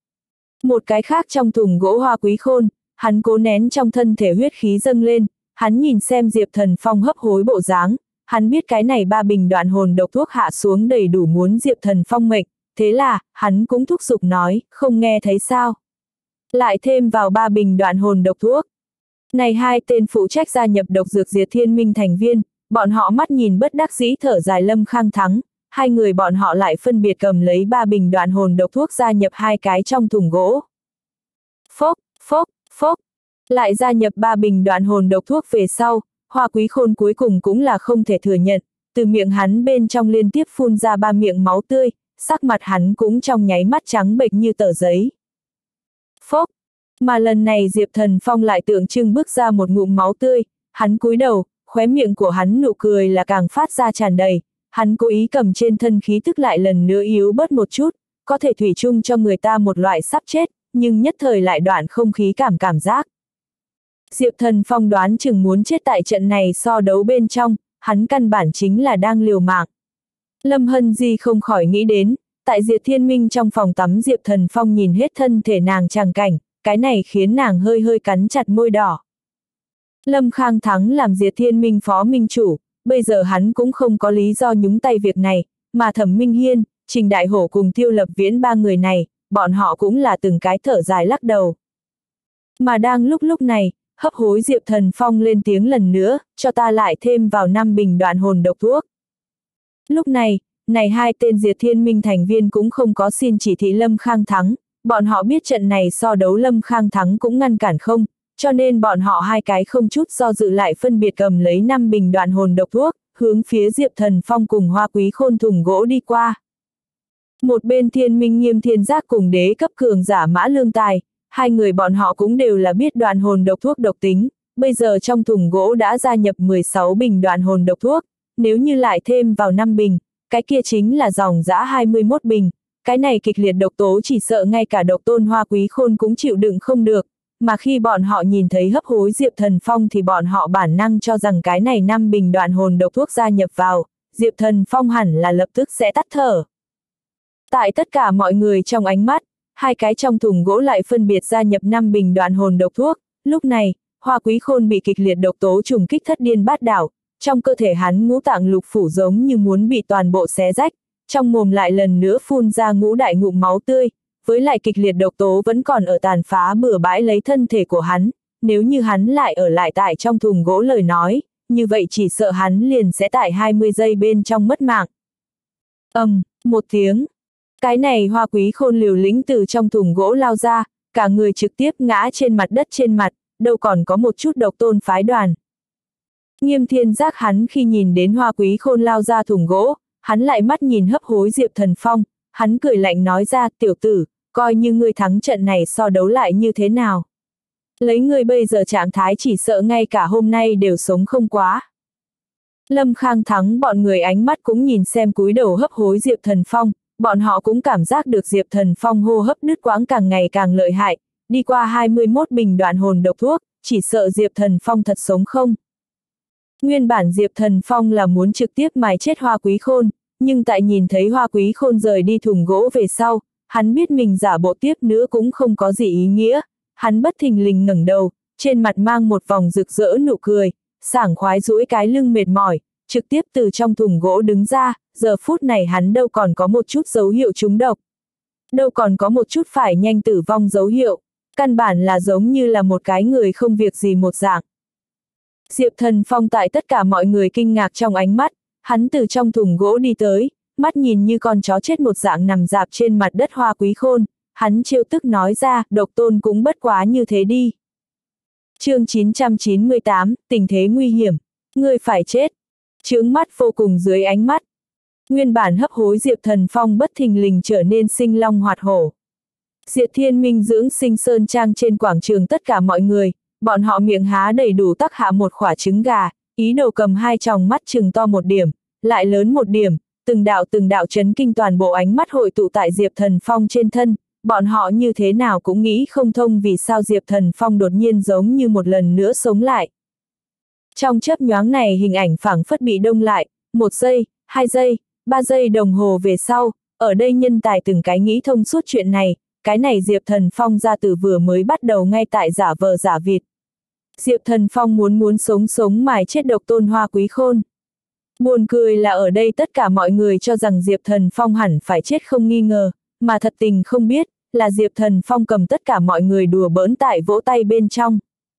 A: Một cái khác trong thùng gỗ Hoa Quý Khôn, hắn cố nén trong thân thể huyết khí dâng lên, hắn nhìn xem Diệp Thần Phong hấp hối bộ dáng, hắn biết cái này 3 bình đoạn hồn độc thuốc hạ xuống đầy đủ muốn Diệp Thần Phong mệnh, thế là, hắn cũng thúc giục nói, không nghe thấy sao. Lại thêm vào 3 bình đoạn hồn độc thuốc. Này hai tên phụ trách gia nhập độc dược diệt Thiên Minh thành viên, bọn họ mắt nhìn bất đắc dĩ thở dài Lâm Khang Thắng, hai người bọn họ lại phân biệt cầm lấy 3 bình đoạn hồn độc thuốc gia nhập 2 cái trong thùng gỗ. Phốc, phốc, phốc, lại gia nhập 3 bình đoạn hồn độc thuốc về sau, Hoa Quý Khôn cuối cùng cũng là không thể thừa nhận, từ miệng hắn bên trong liên tiếp phun ra 3 miệng máu tươi, sắc mặt hắn cũng trong nháy mắt trắng bệch như tờ giấy. Phốc, mà lần này Diệp Thần Phong lại tượng trưng bước ra một ngụm máu tươi, hắn cúi đầu, khóe miệng của hắn nụ cười là càng phát ra tràn đầy, hắn cố ý cầm trên thân khí tức lại lần nữa yếu bớt một chút, có thể thủy chung cho người ta một loại sắp chết, nhưng nhất thời lại đoạn không khí cảm giác. Diệp Thần Phong đoán chừng muốn chết tại trận này so đấu bên trong, hắn căn bản chính là đang liều mạng. Lâm Hân Di không khỏi nghĩ đến, tại Diệt Thiên Minh trong phòng tắm Diệp Thần Phong nhìn hết thân thể nàng tràng cảnh, cái này khiến nàng hơi hơi cắn chặt môi đỏ. Lâm Khang Thắng làm Diệt Thiên Minh phó minh chủ, bây giờ hắn cũng không có lý do nhúng tay việc này, mà Thẩm Minh Hiên, Trình Đại Hổ cùng Tiêu Lập Viễn 3 người này, bọn họ cũng là từng cái thở dài lắc đầu. Mà đang lúc này, hấp hối Diệp Thần Phong lên tiếng lần nữa, cho ta lại thêm vào 5 bình đoạn hồn độc thuốc. Lúc này, hai tên Diệt Thiên Minh thành viên cũng không có xin chỉ thị Lâm Khang Thắng, bọn họ biết trận này so đấu Lâm Khang Thắng cũng ngăn cản không, cho nên bọn họ 2 cái không chút do dự lại phân biệt cầm lấy 5 bình đoạn hồn độc thuốc, hướng phía Diệp Thần Phong cùng Hoa Quý Khôn thùng gỗ đi qua. Một bên Thiên Minh Nghiêm Thiên Giác cùng đế cấp cường giả Mã Lương Tài, 2 người bọn họ cũng đều là biết đoạn hồn độc thuốc độc tính, bây giờ trong thùng gỗ đã gia nhập 16 bình đoạn hồn độc thuốc, nếu như lại thêm vào 5 bình, cái kia chính là dòng dã 21 bình, cái này kịch liệt độc tố chỉ sợ ngay cả độc tôn Hoa Quý Khôn cũng chịu đựng không được, mà khi bọn họ nhìn thấy hấp hối Diệp Thần Phong thì bọn họ bản năng cho rằng cái này 5 bình đoạn hồn độc thuốc gia nhập vào, Diệp Thần Phong hẳn là lập tức sẽ tắt thở. Tại tất cả mọi người trong ánh mắt, hai cái trong thùng gỗ lại phân biệt gia nhập 5 bình đoạn hồn độc thuốc, lúc này, Hoa Quý Khôn bị kịch liệt độc tố trùng kích thất điên bát đảo, trong cơ thể hắn ngũ tạng lục phủ giống như muốn bị toàn bộ xé rách, trong mồm lại lần nữa phun ra ngũ đại ngụm máu tươi, với lại kịch liệt độc tố vẫn còn ở tàn phá bừa bãi lấy thân thể của hắn, nếu như hắn lại ở lại tại trong thùng gỗ lời nói, như vậy chỉ sợ hắn liền sẽ tại 20 giây bên trong mất mạng. Một tiếng. Cái này Hoa Quý Khôn liều lĩnh từ trong thùng gỗ lao ra, cả người trực tiếp ngã trên mặt đất trên mặt, đâu còn có một chút độc tôn phái đoàn. Nghiêm Thiên Giác hắn khi nhìn đến Hoa Quý Khôn lao ra thùng gỗ, hắn lại mắt nhìn hấp hối Diệp Thần Phong, hắn cười lạnh nói ra, tiểu tử, coi như ngươi thắng trận này so đấu lại như thế nào. Lấy ngươi bây giờ trạng thái chỉ sợ ngay cả hôm nay đều sống không quá. Lâm Khang Thắng bọn người ánh mắt cũng nhìn xem cúi đầu hấp hối Diệp Thần Phong, bọn họ cũng cảm giác được Diệp Thần Phong hô hấp đứt quãng càng ngày càng lợi hại, đi qua 21 bình đoạn hồn độc thuốc, chỉ sợ Diệp Thần Phong thật sống không. Nguyên bản Diệp Thần Phong là muốn trực tiếp mài chết Hoa Quý Khôn, nhưng tại nhìn thấy Hoa Quý Khôn rời đi thùng gỗ về sau, hắn biết mình giả bộ tiếp nữa cũng không có gì ý nghĩa, hắn bất thình lình ngẩng đầu, trên mặt mang một vòng rực rỡ nụ cười, sảng khoái duỗi cái lưng mệt mỏi, trực tiếp từ trong thùng gỗ đứng ra, giờ phút này hắn đâu còn có một chút dấu hiệu trúng độc. Đâu còn có một chút phải nhanh tử vong dấu hiệu, căn bản là giống như là một cái người không việc gì một dạng. Diệp Thần Phong tại tất cả mọi người kinh ngạc trong ánh mắt, hắn từ trong thùng gỗ đi tới, mắt nhìn như con chó chết một dạng nằm rạp trên mặt đất Hoa Quý Khôn, hắn trêu tức nói ra, độc tôn cũng bất quá như thế đi. Chương 998, tình thế nguy hiểm, ngươi phải chết. Chướng mắt vô cùng dưới ánh mắt. Nguyên bản hấp hối Diệp Thần Phong bất thình lình trở nên sinh long hoạt hổ. Diệp Thiên Minh dưỡng sinh sơn trang trên quảng trường tất cả mọi người, bọn họ miệng há đầy đủ tắc hạ một quả trứng gà, ý đồ cầm hai tròng mắt trừng to một điểm, lại lớn một điểm, từng đạo chấn kinh toàn bộ ánh mắt hội tụ tại Diệp Thần Phong trên thân, bọn họ như thế nào cũng nghĩ không thông vì sao Diệp Thần Phong đột nhiên giống như một lần nữa sống lại. Trong chớp nhoáng này hình ảnh phảng phất bị đông lại, 1 giây, 2 giây, 3 giây đồng hồ về sau, ở đây nhân tài từng cái nghĩ thông suốt chuyện này, cái này Diệp Thần Phong ra từ vừa mới bắt đầu ngay tại giả vờ giả vịt. Diệp Thần Phong muốn sống mài chết độc tôn Hoa Quý Khôn. Buồn cười là ở đây tất cả mọi người cho rằng Diệp Thần Phong hẳn phải chết không nghi ngờ, mà thật tình không biết, là Diệp Thần Phong cầm tất cả mọi người đùa bỡn tại vỗ tay bên trong.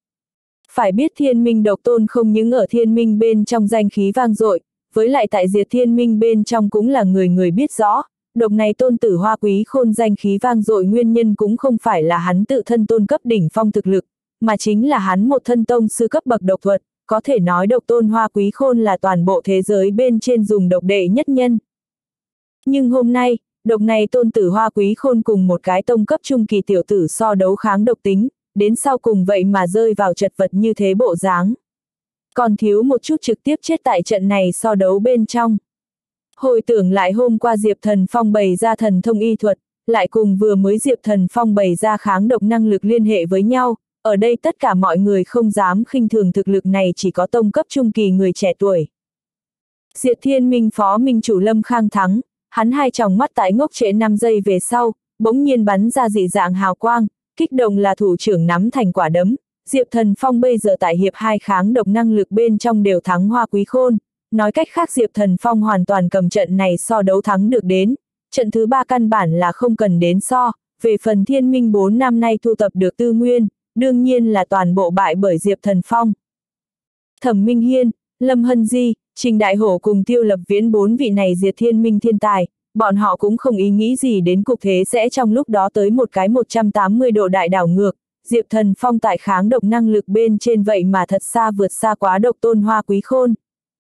A: Phải biết Thiên Minh độc tôn không những ở Thiên Minh bên trong danh khí vang dội, với lại tại Diệp Thiên Minh bên trong cũng là người biết rõ, độc này tôn tử Hoa Quý Khôn danh khí vang dội nguyên nhân cũng không phải là hắn tự thân tôn cấp đỉnh phong thực lực, mà chính là hắn một thân tông sư cấp bậc độc thuật, có thể nói độc tôn Hoa Quý Khôn là toàn bộ thế giới bên trên dùng độc đệ nhất nhân. Nhưng hôm nay, độc này tôn tử Hoa Quý Khôn cùng một cái tông cấp trung kỳ tiểu tử so đấu kháng độc tính, đến sau cùng vậy mà rơi vào chật vật như thế bộ dáng. Còn thiếu một chút trực tiếp chết tại trận này so đấu bên trong. Hồi tưởng lại hôm qua Diệp Thần Phong bày ra thần thông y thuật, lại cùng vừa mới Diệp Thần Phong bày ra kháng độc năng lực liên hệ với nhau, ở đây tất cả mọi người không dám khinh thường thực lực này chỉ có tông cấp trung kỳ người trẻ tuổi. Diệp Thiên Minh phó minh chủ Lâm Khang Thắng, hắn hai tròng mắt tại ngốc trễ 5 giây về sau, bỗng nhiên bắn ra dị dạng hào quang, kích động là thủ trưởng nắm thành quả đấm. Diệp Thần Phong bây giờ tại hiệp 2 kháng độc năng lực bên trong đều thắng Hoa Quý Khôn, nói cách khác Diệp Thần Phong hoàn toàn cầm trận này so đấu thắng được đến, trận thứ 3 căn bản là không cần đến so, về phần Thiên Minh 4 năm nay thu tập được tư nguyên, đương nhiên là toàn bộ bại bởi Diệp Thần Phong. Thẩm Minh Hiên, Lâm Hân Di, Trình Đại Hổ cùng Tiêu Lập Viễn 4 vị này Diệp Thiên Minh thiên tài, bọn họ cũng không ý nghĩ gì đến cục thế sẽ trong lúc đó tới một cái 180 độ đại đảo ngược. Diệp Thần Phong tại kháng độc năng lực bên trên vậy mà thật xa vượt xa quá độc tôn Hoa Quý Khôn.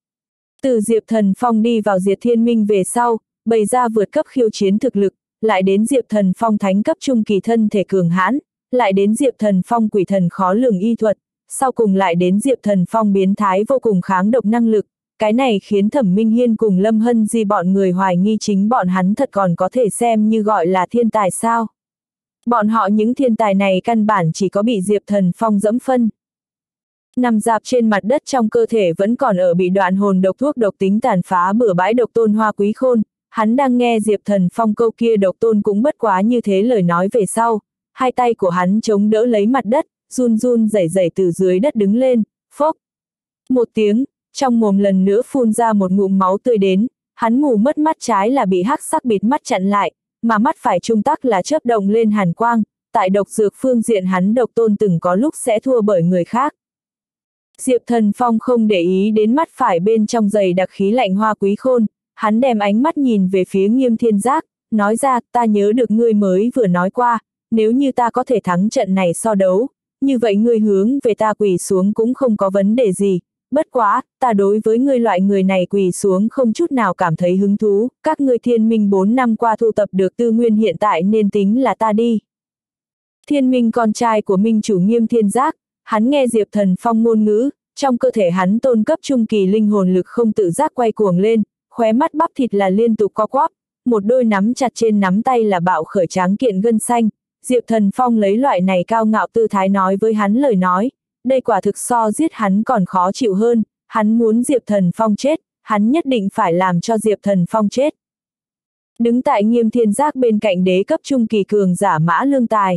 A: Từ Diệp Thần Phong đi vào Diệp Thiên Minh về sau, bày ra vượt cấp khiêu chiến thực lực, lại đến Diệp Thần Phong thánh cấp trung kỳ thân thể cường hãn, lại đến Diệp Thần Phong quỷ thần khó lường y thuật, sau cùng lại đến Diệp Thần Phong biến thái vô cùng kháng độc năng lực, cái này khiến Thẩm Minh Hiên cùng Lâm Hân Di bọn người hoài nghi chính bọn hắn thật còn có thể xem như gọi là thiên tài sao. Bọn họ những thiên tài này căn bản chỉ có bị Diệp Thần Phong dẫm phân. Nằm dạp trên mặt đất trong cơ thể vẫn còn ở bị đoạn hồn độc thuốc độc tính tàn phá bừa bãi độc tôn Hoa Quý Khôn, hắn đang nghe Diệp Thần Phong câu kia độc tôn cũng bất quá như thế lời nói về sau, hai tay của hắn chống đỡ lấy mặt đất, run run rẩy rẩy từ dưới đất đứng lên, phốc. Một tiếng, trong mồm lần nữa phun ra một ngụm máu tươi đến, hắn mù mất mắt trái là bị hắc sắc bịt mắt chặn lại, mà mắt phải trung tắc là chớp động lên hàn quang, tại độc dược phương diện hắn độc tôn từng có lúc sẽ thua bởi người khác. Diệp Thần Phong không để ý đến mắt phải bên trong giày đặc khí lạnh Hoa Quý Khôn, hắn đem ánh mắt nhìn về phía Nghiêm Thiên Giác, nói ra, ta nhớ được ngươi mới vừa nói qua, nếu như ta có thể thắng trận này so đấu, như vậy ngươi hướng về ta quỳ xuống cũng không có vấn đề gì, bất quá, ta đối với ngươi loại người này quỳ xuống không chút nào cảm thấy hứng thú, các ngươi Thiên Minh 4 năm qua thu tập được tư nguyên hiện tại nên tính là ta đi. Thiên Minh con trai của Minh chủ Nghiêm Thiên Giác, hắn nghe Diệp Thần Phong ngôn ngữ, trong cơ thể hắn tôn cấp trung kỳ linh hồn lực không tự giác quay cuồng lên, khóe mắt bắp thịt là liên tục co quắp, một đôi nắm chặt trên nắm tay là bạo khởi tráng kiện gân xanh. Diệp Thần Phong lấy loại này cao ngạo tư thái nói với hắn lời nói, đây quả thực so giết hắn còn khó chịu hơn, hắn muốn Diệp Thần Phong chết, hắn nhất định phải làm cho Diệp Thần Phong chết. Đứng tại Nghiêm Thiên Giác bên cạnh đế cấp trung kỳ cường giả Mã Lương Tài.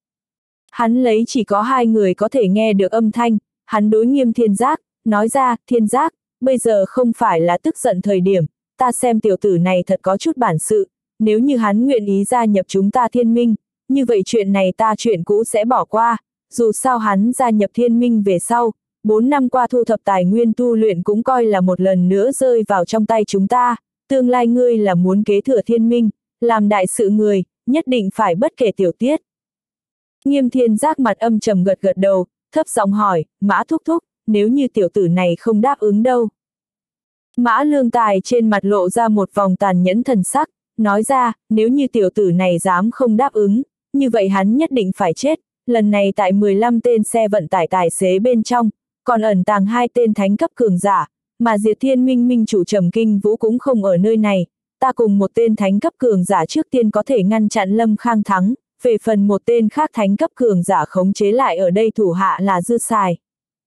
A: Hắn lấy chỉ có hai người có thể nghe được âm thanh, hắn đối Nghiêm Thiên Giác, nói ra, Thiên Giác, bây giờ không phải là tức giận thời điểm, ta xem tiểu tử này thật có chút bản sự, nếu như hắn nguyện ý gia nhập chúng ta Thiên Minh, như vậy chuyện này ta chuyện cũ sẽ bỏ qua, dù sao hắn gia nhập Thiên Minh về sau, 4 năm qua thu thập tài nguyên tu luyện cũng coi là một lần nữa rơi vào trong tay chúng ta, tương lai ngươi là muốn kế thừa Thiên Minh, làm đại sự người, nhất định phải bất kể tiểu tiết. Nghiêm Thiên Giác mặt âm trầm gật gật đầu, thấp giọng hỏi, Mã thúc thúc, nếu như tiểu tử này không đáp ứng đâu. Mã Lương Tài trên mặt lộ ra một vòng tàn nhẫn thần sắc, nói ra, nếu như tiểu tử này dám không đáp ứng, như vậy hắn nhất định phải chết, lần này tại 15 tên xe vận tải tài xế bên trong, còn ẩn tàng 2 tên thánh cấp cường giả, mà Diệt Thiên Minh Minh chủ Trầm Kinh Vũ cũng không ở nơi này, ta cùng một tên thánh cấp cường giả trước tiên có thể ngăn chặn Lâm Khang thắng, về phần một tên khác thánh cấp cường giả khống chế lại ở đây thủ hạ là dư xài.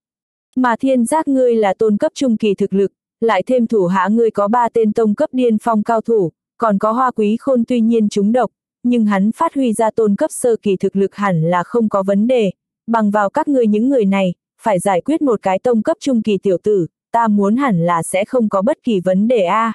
A: Mà Thiên Giác ngươi là tôn cấp trung kỳ thực lực, lại thêm thủ hạ ngươi có 3 tên tông cấp điên phong cao thủ, còn có Hoa Quý Khôn tuy nhiên trúng độc, nhưng hắn phát huy ra tôn cấp sơ kỳ thực lực hẳn là không có vấn đề, bằng vào các ngươi những người này, phải giải quyết một cái tông cấp trung kỳ tiểu tử, ta muốn hẳn là sẽ không có bất kỳ vấn đề a.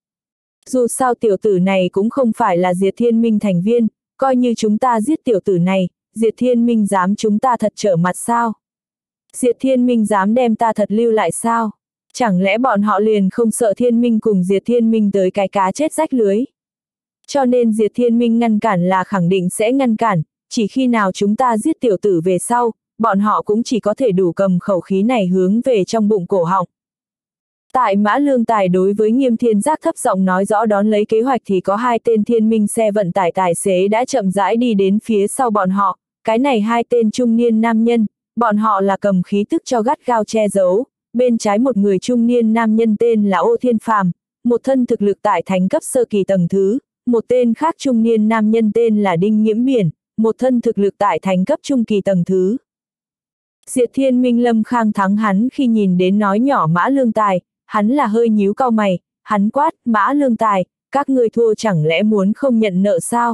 A: Dù sao tiểu tử này cũng không phải là Diệt Thiên Minh thành viên, coi như chúng ta giết tiểu tử này, Diệt Thiên Minh dám chúng ta thật trở mặt sao? Diệt Thiên Minh dám đem ta thật lưu lại sao? Chẳng lẽ bọn họ liền không sợ Thiên Minh cùng Diệt Thiên Minh tới cái cá chết rách lưới? Cho nên Diệt Thiên Minh ngăn cản là khẳng định sẽ ngăn cản, chỉ khi nào chúng ta giết tiểu tử về sau, bọn họ cũng chỉ có thể đủ cầm khẩu khí này hướng về trong bụng cổ họng. Tại Mã Lương Tài đối với Nghiêm Thiên Giác thấp giọng nói rõ đón lấy kế hoạch thì có 2 tên Thiên Minh xe vận tải tài xế đã chậm rãi đi đến phía sau bọn họ, cái này 2 tên trung niên nam nhân, bọn họ là cầm khí tức cho gắt gao che giấu, bên trái một người trung niên nam nhân tên là Ô Thiên Phàm, một thân thực lực tại thánh cấp sơ kỳ tầng thứ, một tên khác trung niên nam nhân tên là Đinh Nghiễm Biển, một thân thực lực tại thánh cấp trung kỳ tầng thứ. Diệt Thiên Minh Lâm Khang thắng hắn khi nhìn đến nói nhỏ Mã Lương Tài, hắn là hơi nhíu cau mày, hắn quát, Mã Lương Tài, các ngươi thua chẳng lẽ muốn không nhận nợ sao?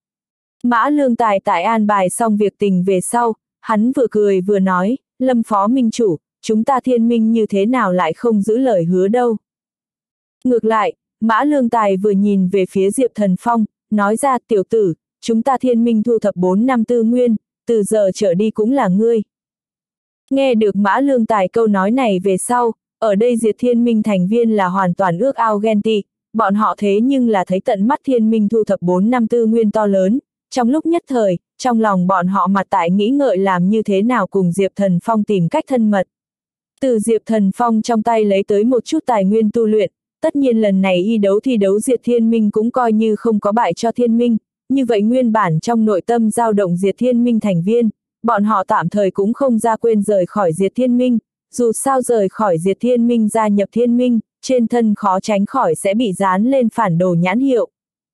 A: Mã Lương Tài tại an bài xong việc tình về sau, hắn vừa cười vừa nói, Lâm Phó Minh chủ, chúng ta Thiên Minh như thế nào lại không giữ lời hứa đâu. Ngược lại, Mã Lương Tài vừa nhìn về phía Diệp Thần Phong, nói ra tiểu tử, chúng ta Thiên Minh thu thập 4 năm tư nguyên, từ giờ trở đi cũng là ngươi. Nghe được Mã Lương Tài câu nói này về sau, ở đây Diệt Thiên Minh thành viên là hoàn toàn ước ao ghen tị, bọn họ thế nhưng là thấy tận mắt Thiên Minh thu thập 4 năm tư nguyên to lớn, trong lúc nhất thời, trong lòng bọn họ mặt tại nghĩ ngợi làm như thế nào cùng Diệp Thần Phong tìm cách thân mật. Từ Diệp Thần Phong trong tay lấy tới một chút tài nguyên tu luyện, tất nhiên lần này thi đấu Diệt Thiên Minh cũng coi như không có bại cho Thiên Minh, như vậy nguyên bản trong nội tâm dao động Diệt Thiên Minh thành viên, bọn họ tạm thời cũng không ra quên rời khỏi Diệt Thiên Minh, dù sao rời khỏi Diệt Thiên Minh gia nhập Thiên Minh, trên thân khó tránh khỏi sẽ bị dán lên phản đồ nhãn hiệu.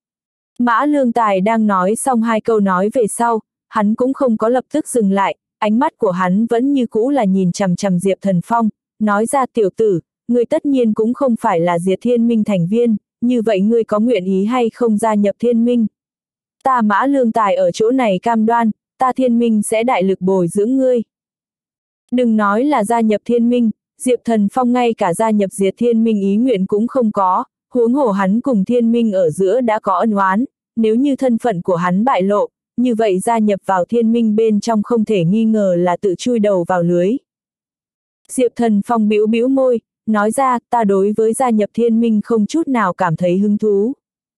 A: Mã Lương Tài đang nói xong hai câu nói về sau, hắn cũng không có lập tức dừng lại, ánh mắt của hắn vẫn như cũ là nhìn chằm chằm Diệp Thần Phong, nói ra tiểu tử, ngươi tất nhiên cũng không phải là Diệt Thiên Minh thành viên, như vậy ngươi có nguyện ý hay không gia nhập Thiên Minh? Ta Mã Lương Tài ở chỗ này cam đoan, ta Thiên Minh sẽ đại lực bồi dưỡng ngươi. Đừng nói là gia nhập Thiên Minh, Diệp Thần Phong ngay cả gia nhập Diệt Thiên Minh ý nguyện cũng không có, huống hồ hắn cùng Thiên Minh ở giữa đã có ân oán, nếu như thân phận của hắn bại lộ, như vậy gia nhập vào Thiên Minh bên trong không thể nghi ngờ là tự chui đầu vào lưới. Diệp Thần Phong bĩu bĩu môi, nói ra, ta đối với gia nhập Thiên Minh không chút nào cảm thấy hứng thú.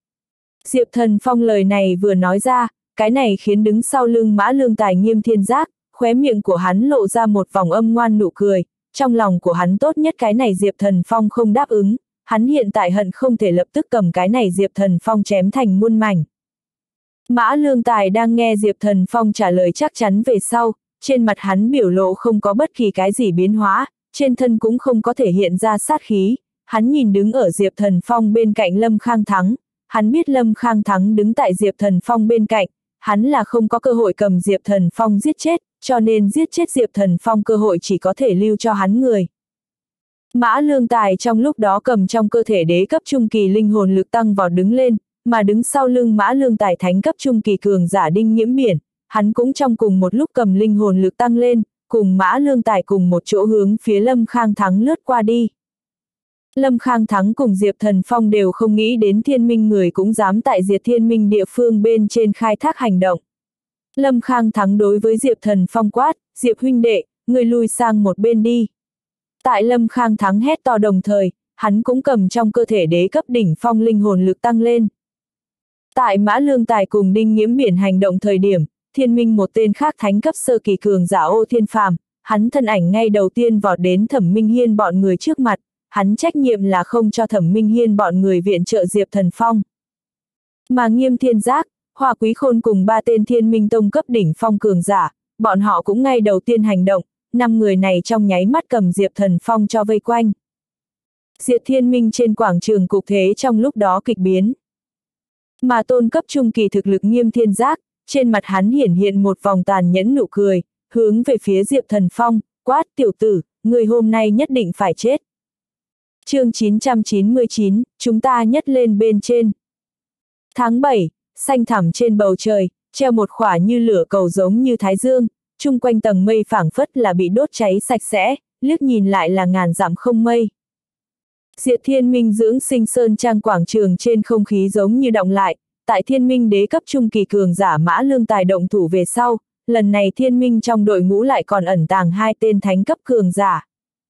A: Diệp Thần Phong lời này vừa nói ra, cái này khiến đứng sau lưng Mã Lương Tài Nghiêm Thiên Giác, khóe miệng của hắn lộ ra một vòng âm ngoan nụ cười, trong lòng của hắn tốt nhất cái này Diệp Thần Phong không đáp ứng, hắn hiện tại hận không thể lập tức cầm cái này Diệp Thần Phong chém thành muôn mảnh. Mã Lương Tài đang nghe Diệp Thần Phong trả lời chắc chắn về sau, trên mặt hắn biểu lộ không có bất kỳ cái gì biến hóa, trên thân cũng không có thể hiện ra sát khí, hắn nhìn đứng ở Diệp Thần Phong bên cạnh Lâm Khang Thắng, hắn biết Lâm Khang Thắng đứng tại Diệp Thần Phong bên cạnh, hắn là không có cơ hội cầm Diệp Thần Phong giết chết, cho nên giết chết Diệp Thần Phong cơ hội chỉ có thể lưu cho hắn người. Mã Lương Tài trong lúc đó cầm trong cơ thể đế cấp trung kỳ linh hồn lực tăng vọt đứng lên, mà đứng sau lưng Mã Lương Tài thánh cấp trung kỳ cường giả Đinh Nghiễm Biển, hắn cũng trong cùng một lúc cầm linh hồn lực tăng lên, cùng Mã Lương Tài cùng một chỗ hướng phía Lâm Khang Thắng lướt qua đi. Lâm Khang Thắng cùng Diệp Thần Phong đều không nghĩ đến Thiên Minh người cũng dám tại Diệt Thiên Minh địa phương bên trên khai thác hành động. Lâm Khang Thắng đối với Diệp Thần Phong quát, Diệp huynh đệ, người lui sang một bên đi. Tại Lâm Khang Thắng hét to đồng thời, hắn cũng cầm trong cơ thể đế cấp đỉnh phong linh hồn lực tăng lên. Tại Mã Lương Tài cùng Đinh Nghiễm Biển hành động thời điểm, Thiên Minh một tên khác thánh cấp sơ kỳ cường giả Ô Thiên Phàm, hắn thân ảnh ngay đầu tiên vọt đến Thẩm Minh Hiên bọn người trước mặt, hắn trách nhiệm là không cho Thẩm Minh Hiên bọn người viện trợ Diệp Thần Phong. Mà Nghiêm Thiên Giác, Hoa Quý Khôn cùng ba tên Thiên Minh tông cấp đỉnh phong cường giả, bọn họ cũng ngay đầu tiên hành động, 5 người này trong nháy mắt cầm Diệp Thần Phong cho vây quanh. Diệt Thiên Minh trên quảng trường cục thế trong lúc đó kịch biến. Mà tôn cấp trung kỳ thực lực Nghiêm Thiên Giác, trên mặt hắn hiển hiện một vòng tàn nhẫn nụ cười, hướng về phía Diệp Thần Phong, quát tiểu tử, người hôm nay nhất định phải chết. Chương 999, chúng ta nhất lên bên trên. Tháng 7, xanh thẳm trên bầu trời, treo một khỏa như lửa cầu giống như thái dương, chung quanh tầng mây phảng phất là bị đốt cháy sạch sẽ, liếc nhìn lại là ngàn dặm không mây. Diệt Thiên Minh dưỡng sinh sơn trang quảng trường trên không khí giống như động lại, tại Thiên Minh đế cấp trung kỳ cường giả Mã Lương Tài động thủ về sau, lần này Thiên Minh trong đội ngũ lại còn ẩn tàng 2 tên thánh cấp cường giả.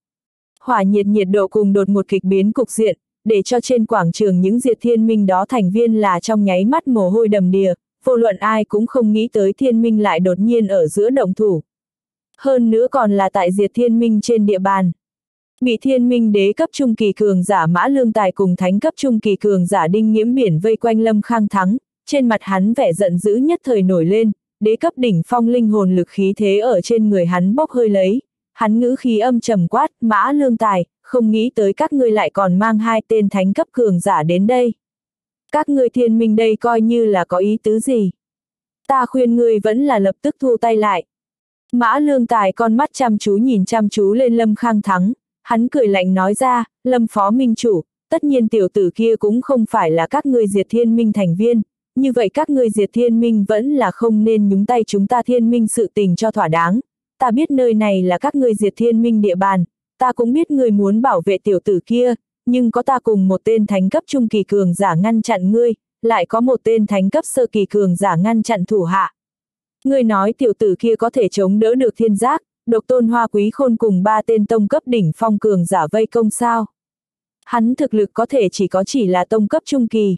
A: Hỏa nhiệt độ cùng đột ngột kịch biến cục diện, để cho trên quảng trường những Diệt Thiên Minh đó thành viên là trong nháy mắt mồ hôi đầm đìa, vô luận ai cũng không nghĩ tới Thiên Minh lại đột nhiên ở giữa động thủ. Hơn nữa còn là tại Diệt Thiên Minh trên địa bàn. Bị Thiên Minh đế cấp trung kỳ cường giả Mã Lương Tài cùng thánh cấp trung kỳ cường giả Đinh Nghiễm Biển vây quanh Lâm Khang Thắng, trên mặt hắn vẻ giận dữ nhất thời nổi lên, đế cấp đỉnh phong linh hồn lực khí thế ở trên người hắn bốc hơi lấy, hắn ngữ khí âm trầm quát, Mã Lương Tài, không nghĩ tới các ngươi lại còn mang 2 tên thánh cấp cường giả đến đây. Các ngươi Thiên Minh đây coi như là có ý tứ gì? Ta khuyên ngươi vẫn là lập tức thu tay lại. Mã Lương Tài con mắt chăm chú lên Lâm Khang Thắng, hắn cười lạnh nói ra, Lâm phó minh chủ, tất nhiên tiểu tử kia cũng không phải là các ngươi Diệt Thiên Minh thành viên, như vậy các ngươi Diệt Thiên Minh vẫn là không nên nhúng tay chúng ta Thiên Minh sự tình cho thỏa đáng. Ta biết nơi này là các ngươi Diệt Thiên Minh địa bàn, ta cũng biết ngươi muốn bảo vệ tiểu tử kia, nhưng có ta cùng một tên thánh cấp trung kỳ cường giả ngăn chặn ngươi, lại có một tên thánh cấp sơ kỳ cường giả ngăn chặn thủ hạ. Ngươi nói tiểu tử kia có thể chống đỡ được Thiên Giác, Độc Tôn Hoa Quý Khôn cùng 3 tên tông cấp đỉnh phong cường giả vây công sao? Hắn thực lực có thể chỉ là tông cấp trung kỳ.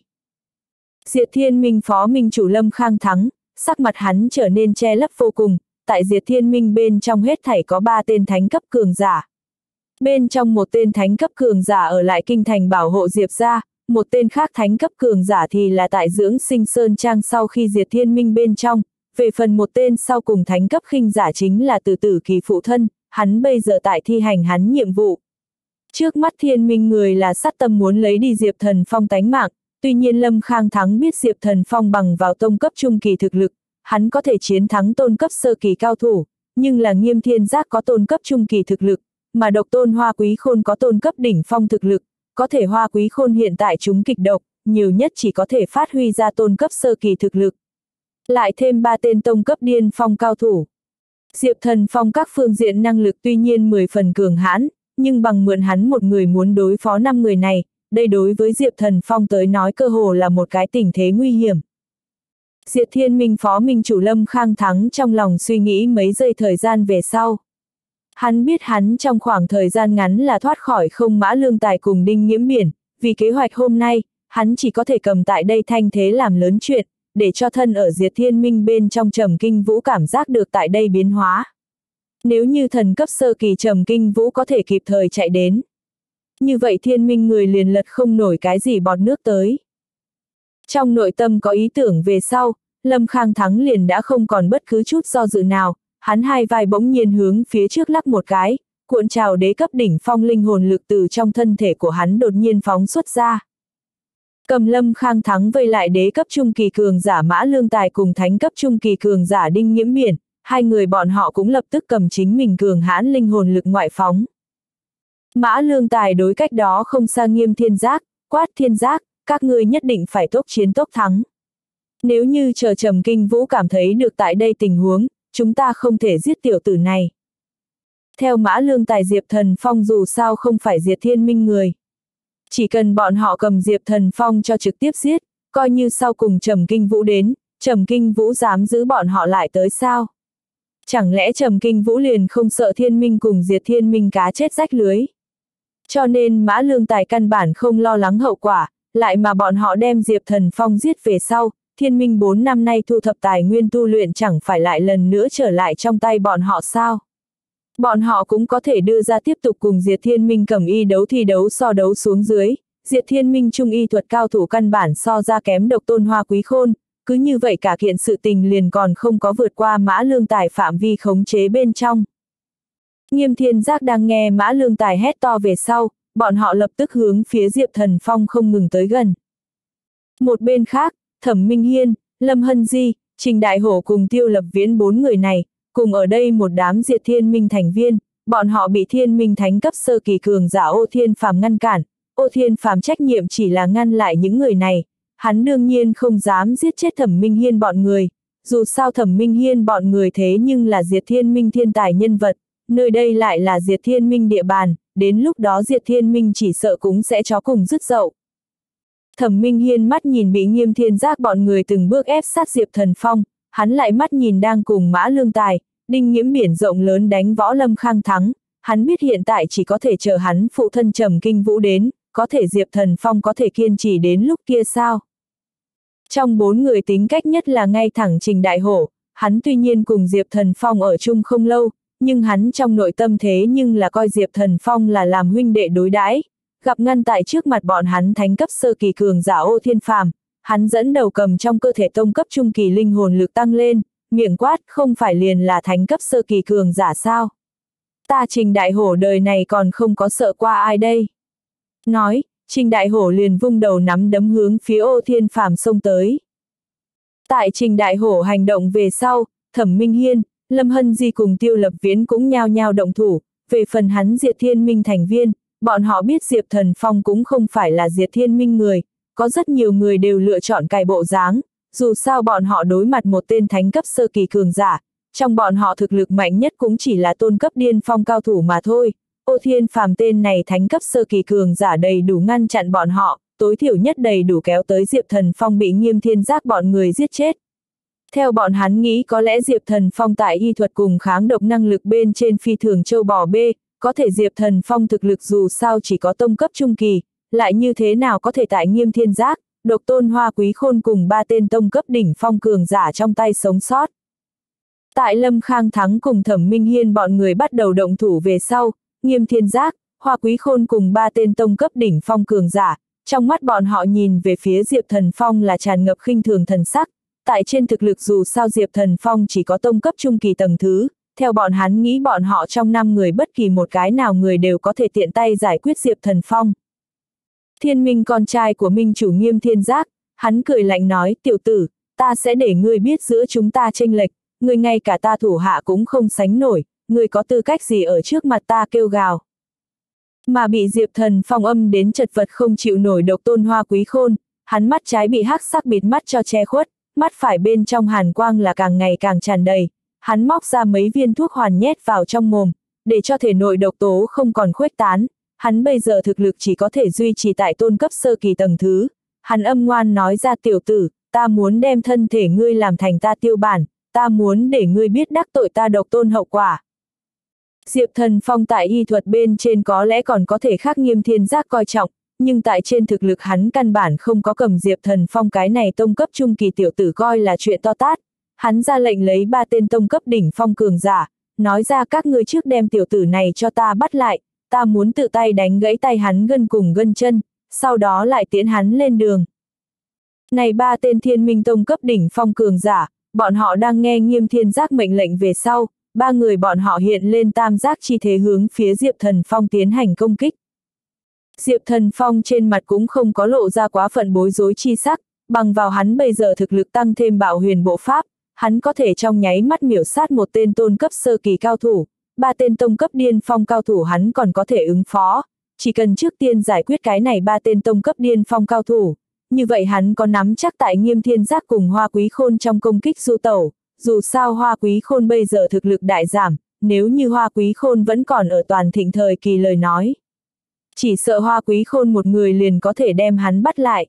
A: Diệt Thiên Minh phó minh chủ Lâm Khang Thắng, sắc mặt hắn trở nên che lấp vô cùng, tại Diệt Thiên Minh bên trong hết thảy có 3 tên thánh cấp cường giả. Bên trong một tên thánh cấp cường giả ở lại kinh thành bảo hộ Diệp gia, một tên khác thánh cấp cường giả thì là tại dưỡng sinh sơn trang sau khi Diệt Thiên Minh bên trong. Về phần một tên sau cùng thánh cấp khinh giả chính là Từ Tử Kỳ phụ thân, hắn bây giờ tại thi hành hắn nhiệm vụ. Trước mắt Thiên Minh người là sát tâm muốn lấy đi Diệp Thần Phong tánh mạng, tuy nhiên Lâm Khang Thắng biết Diệp Thần Phong bằng vào tông cấp trung kỳ thực lực, hắn có thể chiến thắng tôn cấp sơ kỳ cao thủ, nhưng là Nghiêm Thiên Giác có tôn cấp trung kỳ thực lực, mà độc tôn Hoa Quý Khôn có tôn cấp đỉnh phong thực lực, có thể Hoa Quý Khôn hiện tại trúng kịch độc, nhiều nhất chỉ có thể phát huy ra tôn cấp sơ kỳ thực lực. Lại thêm 3 tên tông cấp điên phong cao thủ. Diệp Thần Phong các phương diện năng lực tuy nhiên 10 phần cường hãn, nhưng bằng mượn hắn một người muốn đối phó 5 người này, đây đối với Diệp Thần Phong tới nói cơ hồ là một cái tình thế nguy hiểm. Diệp Thiên Minh phó minh chủ Lâm Khang Thắng trong lòng suy nghĩ mấy giây thời gian về sau. Hắn biết hắn trong khoảng thời gian ngắn là thoát khỏi không Mã Lương Tài cùng Đinh Nghiễm Biển, vì kế hoạch hôm nay, hắn chỉ có thể cầm tại đây thanh thế làm lớn chuyện, để cho thân ở Diệp Thiên Minh bên trong Trầm Kinh Vũ cảm giác được tại đây biến hóa. Nếu như thần cấp sơ kỳ Trầm Kinh Vũ có thể kịp thời chạy đến, như vậy Thiên Minh người liền lật không nổi cái gì bọt nước tới. Trong nội tâm có ý tưởng về sau, Lâm Khang Thắng liền đã không còn bất cứ chút do dự nào, hắn hai vai bỗng nhiên hướng phía trước lắc một cái, cuộn trào đế cấp đỉnh phong linh hồn lực từ trong thân thể của hắn đột nhiên phóng xuất ra. Cầm Lâm Khang Thắng vây lại đế cấp trung kỳ cường giả Mã Lương Tài cùng thánh cấp trung kỳ cường giả Đinh Nghiễm Biển, hai người bọn họ cũng lập tức cầm chính mình cường hãn linh hồn lực ngoại phóng. Mã Lương Tài đối cách đó không xa Nghiêm Thiên Giác, quát Thiên Giác, các ngươi nhất định phải tốc chiến tốc thắng. Nếu như chờ Trầm Kinh Vũ cảm thấy được tại đây tình huống, chúng ta không thể giết tiểu tử này. Theo Mã Lương Tài Diệp Thần Phong dù sao không phải Diệp Thiên Minh người. Chỉ cần bọn họ cầm Diệp Thần Phong cho trực tiếp giết, coi như sau cùng Trầm Kinh Vũ đến, Trầm Kinh Vũ dám giữ bọn họ lại tới sao? Chẳng lẽ Trầm Kinh Vũ liền không sợ Thiên Minh cùng Diệp Thiên Minh cá chết rách lưới? Cho nên Mã Lương Tài căn bản không lo lắng hậu quả, lại mà bọn họ đem Diệp Thần Phong giết về sau, Thiên Minh 4 năm nay thu thập tài nguyên tu luyện chẳng phải lại lần nữa trở lại trong tay bọn họ sao? Bọn họ cũng có thể đưa ra tiếp tục cùng Diệp Thiên Minh cầm y đấu thi đấu so đấu xuống dưới, Diệp Thiên Minh trung y thuật cao thủ căn bản so ra kém độc tôn Hoa Quý Khôn, cứ như vậy cả kiện sự tình liền còn không có vượt qua Mã Lương Tài phạm vi khống chế bên trong. Nghiêm Thiên Giác đang nghe Mã Lương Tài hét to về sau, bọn họ lập tức hướng phía Diệp Thần Phong không ngừng tới gần. Một bên khác, Thẩm Minh Hiên, Lâm Hân Di, Trình Đại Hổ cùng Tiêu Lập Viễn 4 người này, cùng ở đây một đám Diệp Thiên Minh thành viên, bọn họ bị Thiên Minh thánh cấp sơ kỳ cường giả Ô Thiên Phàm ngăn cản. Ô Thiên Phàm trách nhiệm chỉ là ngăn lại những người này, hắn đương nhiên không dám giết chết Thẩm Minh Hiên bọn người, dù sao Thẩm Minh Hiên bọn người thế nhưng là Diệp Thiên Minh thiên tài nhân vật, nơi đây lại là Diệp Thiên Minh địa bàn, đến lúc đó Diệp Thiên Minh chỉ sợ cũng sẽ chó cùng dứt dậu. Thẩm Minh Hiên mắt nhìn bị Nghiêm Thiên Giác bọn người từng bước ép sát Diệp Thần Phong, hắn lại mắt nhìn đang cùng Mã Lương Tài, Đinh Nghiễm Biển rộng lớn đánh võ Lâm Khang Thắng, hắn biết hiện tại chỉ có thể chờ hắn phụ thân Trầm Kinh Vũ đến, có thể Diệp Thần Phong có thể kiên trì đến lúc kia sao? Trong 4 người tính cách nhất là ngay thẳng Trình Đại Hổ, hắn tuy nhiên cùng Diệp Thần Phong ở chung không lâu, nhưng hắn trong nội tâm thế nhưng là coi Diệp Thần Phong là làm huynh đệ đối đãi. Gặp ngăn tại trước mặt bọn hắn thánh cấp sơ kỳ cường giả Ô Thiên Phàm, hắn dẫn đầu cầm trong cơ thể tông cấp trung kỳ linh hồn lực tăng lên, miệng quát không phải liền là thánh cấp sơ kỳ cường giả sao? Ta Trình Đại Hổ đời này còn không có sợ qua ai đây? Nói, Trình Đại Hổ liền vung đầu nắm đấm hướng phía Ô Thiên Phàm xông tới. Tại Trình Đại Hổ hành động về sau, Thẩm Minh Hiên, Lâm Hân Di cùng Tiêu Lập Viễn cũng nhao nhao động thủ, về phần hắn Diệp Thiên Minh thành viên, bọn họ biết Diệp Thần Phong cũng không phải là Diệp Thiên Minh người, có rất nhiều người đều lựa chọn cải bộ dáng, dù sao bọn họ đối mặt một tên thánh cấp sơ kỳ cường giả, trong bọn họ thực lực mạnh nhất cũng chỉ là tôn cấp điên phong cao thủ mà thôi. Ô Thiên Phàm tên này thánh cấp sơ kỳ cường giả đầy đủ ngăn chặn bọn họ, tối thiểu nhất đầy đủ kéo tới Diệp Thần Phong bị Nghiêm Thiên Giác bọn người giết chết. Theo bọn hắn nghĩ có lẽ Diệp Thần Phong tại y thuật cùng kháng độc năng lực bên trên phi thường châu bò bê, có thể Diệp Thần Phong thực lực dù sao chỉ có tông cấp trung kỳ, lại như thế nào có thể tại Nghiêm Thiên Giác, độc tôn Hoa Quý Khôn cùng 3 tên tông cấp đỉnh phong cường giả trong tay sống sót. Tại Lâm Khang Thắng cùng Thẩm Minh Hiên bọn người bắt đầu động thủ về sau, Nghiêm Thiên Giác, Hoa Quý Khôn cùng 3 tên tông cấp đỉnh phong cường giả, trong mắt bọn họ nhìn về phía Diệp Thần Phong là tràn ngập khinh thường thần sắc, tại trên thực lực dù sao Diệp Thần Phong chỉ có tông cấp trung kỳ tầng thứ, theo bọn hắn nghĩ bọn họ trong 5 người bất kỳ một cái nào người đều có thể tiện tay giải quyết Diệp Thần Phong. Thiên Minh con trai của Minh chủ Nghiêm Thiên Giác, hắn cười lạnh nói, tiểu tử, ta sẽ để ngươi biết giữa chúng ta chênh lệch, ngươi ngay cả ta thủ hạ cũng không sánh nổi, ngươi có tư cách gì ở trước mặt ta kêu gào. Mà bị Diệp Thần Phong âm đến chật vật không chịu nổi độc tôn Hoa Quý Khôn, hắn mắt trái bị hắc sắc bịt mắt cho che khuất, mắt phải bên trong hàn quang là càng ngày càng tràn đầy, hắn móc ra mấy viên thuốc hoàn nhét vào trong mồm, để cho thể nội độc tố không còn khuếch tán, hắn bây giờ thực lực chỉ có thể duy trì tại tôn cấp sơ kỳ tầng thứ, hắn âm ngoan nói ra tiểu tử, ta muốn đem thân thể ngươi làm thành ta tiêu bản, ta muốn để ngươi biết đắc tội ta độc tôn hậu quả. Diệp Thần Phong tại y thuật bên trên có lẽ còn có thể khác Nghiêm Thiên Giác coi trọng, nhưng tại trên thực lực hắn căn bản không có cầm Diệp Thần Phong cái này tông cấp trung kỳ tiểu tử coi là chuyện to tát. Hắn ra lệnh lấy 3 tên tông cấp đỉnh phong cường giả, nói ra các ngươi trước đem tiểu tử này cho ta bắt lại, ta muốn tự tay đánh gãy tay hắn gân cùng gân chân, sau đó lại tiễn hắn lên đường. Này 3 tên Thiên Minh tông cấp đỉnh phong cường giả, bọn họ đang nghe Nghiêm Thiên Giác mệnh lệnh về sau, 3 người bọn họ hiện lên tam giác chi thế hướng phía Diệp Thần Phong tiến hành công kích. Diệp Thần Phong trên mặt cũng không có lộ ra quá phận bối rối chi sắc, bằng vào hắn bây giờ thực lực tăng thêm bạo huyền bộ pháp, hắn có thể trong nháy mắt miểu sát một tên tôn cấp sơ kỳ cao thủ, 3 tên tông cấp điên phong cao thủ hắn còn có thể ứng phó, chỉ cần trước tiên giải quyết cái này 3 tên tông cấp điên phong cao thủ, như vậy hắn có nắm chắc tại Nghiêm Thiên Giác cùng Hoa Quý Khôn trong công kích du tẩu, dù sao Hoa Quý Khôn bây giờ thực lực đại giảm, nếu như Hoa Quý Khôn vẫn còn ở toàn thịnh thời kỳ lời nói. Chỉ sợ Hoa Quý Khôn một người liền có thể đem hắn bắt lại.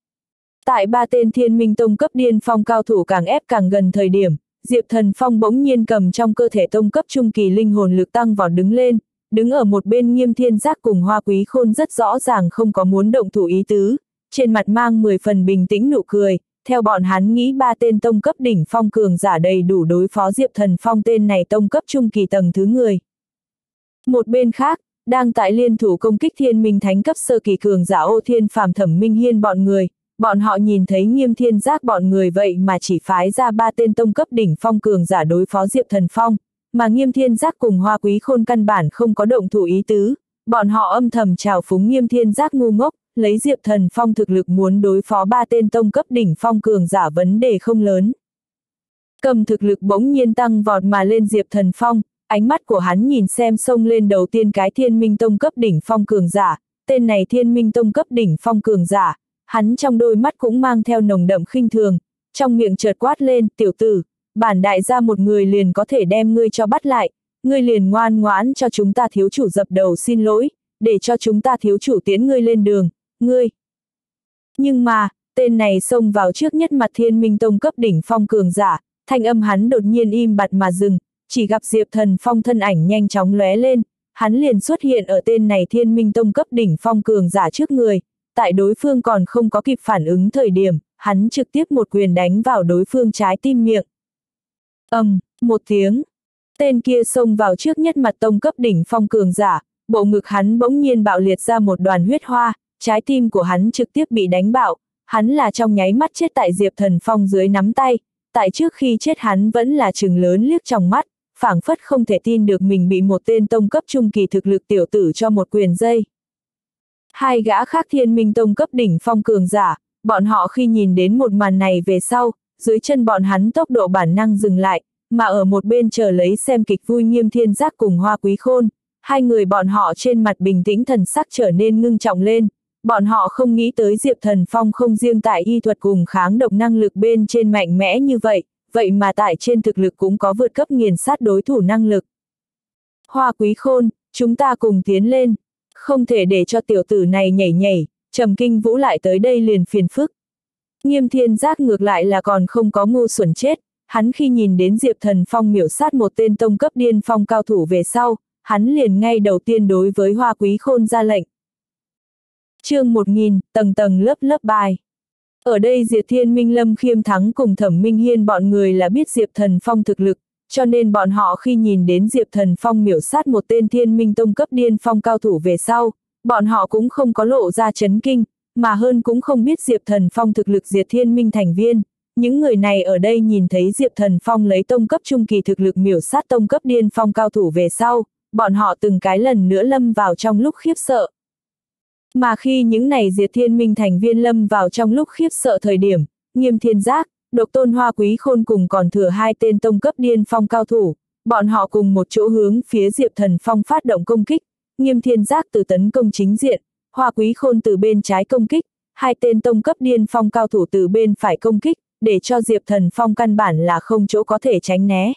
A: Tại 3 tên Thiên Minh tông cấp điên phong cao thủ càng ép càng gần thời điểm, Diệp Thần Phong bỗng nhiên cầm trong cơ thể tông cấp trung kỳ linh hồn lực tăng vọt đứng lên, đứng ở một bên Nghiêm Thiên Giác cùng Hoa Quý Khôn rất rõ ràng không có muốn động thủ ý tứ, trên mặt mang 10 phần bình tĩnh nụ cười, theo bọn hắn nghĩ 3 tên tông cấp đỉnh phong cường giả đầy đủ đối phó Diệp Thần Phong tên này tông cấp trung kỳ tầng thứ người. Một bên khác, đang tại liên thủ công kích Thiên Minh thánh cấp sơ kỳ cường giả Ô Thiên Phàm Thẩm Minh Hiên bọn người, bọn họ nhìn thấy Nghiêm Thiên Giác bọn người vậy mà chỉ phái ra 3 tên tông cấp đỉnh phong cường giả đối phó Diệp Thần Phong, mà Nghiêm Thiên Giác cùng Hoa Quý Khôn căn bản không có động thủ ý tứ, bọn họ âm thầm trào phúng Nghiêm Thiên Giác ngu ngốc, lấy Diệp Thần Phong thực lực muốn đối phó 3 tên tông cấp đỉnh phong cường giả vấn đề không lớn. Cầm thực lực bỗng nhiên tăng vọt mà lên Diệp Thần Phong, ánh mắt của hắn nhìn xem xông lên đầu tiên cái Thiên Minh tông cấp đỉnh phong cường giả, tên này Thiên Minh tông cấp đỉnh phong cường giả, hắn trong đôi mắt cũng mang theo nồng đậm khinh thường, trong miệng chợt quát lên, tiểu tử, bản đại gia một người liền có thể đem ngươi cho bắt lại, ngươi liền ngoan ngoãn cho chúng ta thiếu chủ dập đầu xin lỗi, để cho chúng ta thiếu chủ tiễn ngươi lên đường, ngươi. Nhưng mà, tên này xông vào trước nhất mặt Thiên Minh tông cấp đỉnh phong cường giả, thanh âm hắn đột nhiên im bặt mà dừng, chỉ gặp Diệp Thần Phong thân ảnh nhanh chóng lóe lên, hắn liền xuất hiện ở tên này Thiên Minh tông cấp đỉnh phong cường giả trước người, tại đối phương còn không có kịp phản ứng thời điểm, hắn trực tiếp một quyền đánh vào đối phương trái tim miệng. Một tiếng, tên kia xông vào trước nhất mặt tông cấp đỉnh phong cường giả, bộ ngực hắn bỗng nhiên bạo liệt ra một đoàn huyết hoa, trái tim của hắn trực tiếp bị đánh bạo, hắn là trong nháy mắt chết tại Diệp Thần Phong dưới nắm tay, tại trước khi chết hắn vẫn là trừng lớn liếc trong mắt, phảng phất không thể tin được mình bị một tên tông cấp trung kỳ thực lực tiểu tử cho một quyền dây. 2 gã khác Thiên Minh tông cấp đỉnh phong cường giả, bọn họ khi nhìn đến một màn này về sau, dưới chân bọn hắn tốc độ bản năng dừng lại, mà ở một bên chờ lấy xem kịch vui Nghiêm Thiên Giác cùng Hoa Quý Khôn, 2 người bọn họ trên mặt bình tĩnh thần sắc trở nên ngưng trọng lên, bọn họ không nghĩ tới Diệp Thần Phong không riêng tại y thuật cùng kháng độc năng lực bên trên mạnh mẽ như vậy, vậy mà tại trên thực lực cũng có vượt cấp nghiền sát đối thủ năng lực. Hoa Quý Khôn, chúng ta cùng tiến lên, không thể để cho tiểu tử này nhảy nhảy, Trầm Kinh Vũ lại tới đây liền phiền phức. Nghiêm Thiên Giác ngược lại là còn không có ngu xuẩn chết, hắn khi nhìn đến Diệp Thần Phong miểu sát một tên tông cấp điên phong cao thủ về sau, hắn liền ngay đầu tiên đối với Hoa Quý Khôn ra lệnh. Chương 1000, tầng tầng lớp lớp bài. Ở đây Diệp Thiên Minh Lâm Khiêm Thắng cùng Thẩm Minh Hiên bọn người là biết Diệp Thần Phong thực lực, cho nên bọn họ khi nhìn đến Diệp Thần Phong miểu sát một tên Thiên Minh tông cấp điên phong cao thủ về sau, bọn họ cũng không có lộ ra chấn kinh, mà hơn cũng không biết Diệp Thần Phong thực lực Diệp Thiên Minh thành viên, những người này ở đây nhìn thấy Diệp Thần Phong lấy tông cấp trung kỳ thực lực miểu sát tông cấp điên phong cao thủ về sau, bọn họ từng cái lần nữa lâm vào trong lúc khiếp sợ. Mà khi những này Diệt Thiên Minh thành viên lâm vào trong lúc khiếp sợ thời điểm, Nghiêm Thiên Giác, Độc Tôn Hoa Quý Khôn cùng còn thừa 2 tên tông cấp điên phong cao thủ, bọn họ cùng một chỗ hướng phía Diệp Thần Phong phát động công kích, Nghiêm Thiên Giác từ tấn công chính diện, Hoa Quý Khôn từ bên trái công kích, 2 tên tông cấp điên phong cao thủ từ bên phải công kích, để cho Diệp Thần Phong căn bản là không chỗ có thể tránh né.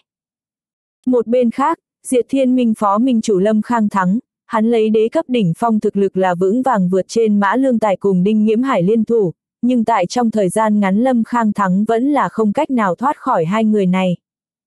A: Một bên khác, Diệt Thiên Minh phó minh chủ Lâm Khang Thắng, hắn lấy đế cấp đỉnh phong thực lực là vững vàng vượt trên Mã Lương Tài cùng Đinh Nghiễm Hải liên thủ, nhưng tại trong thời gian ngắn Lâm Khang Thắng vẫn là không cách nào thoát khỏi hai người này.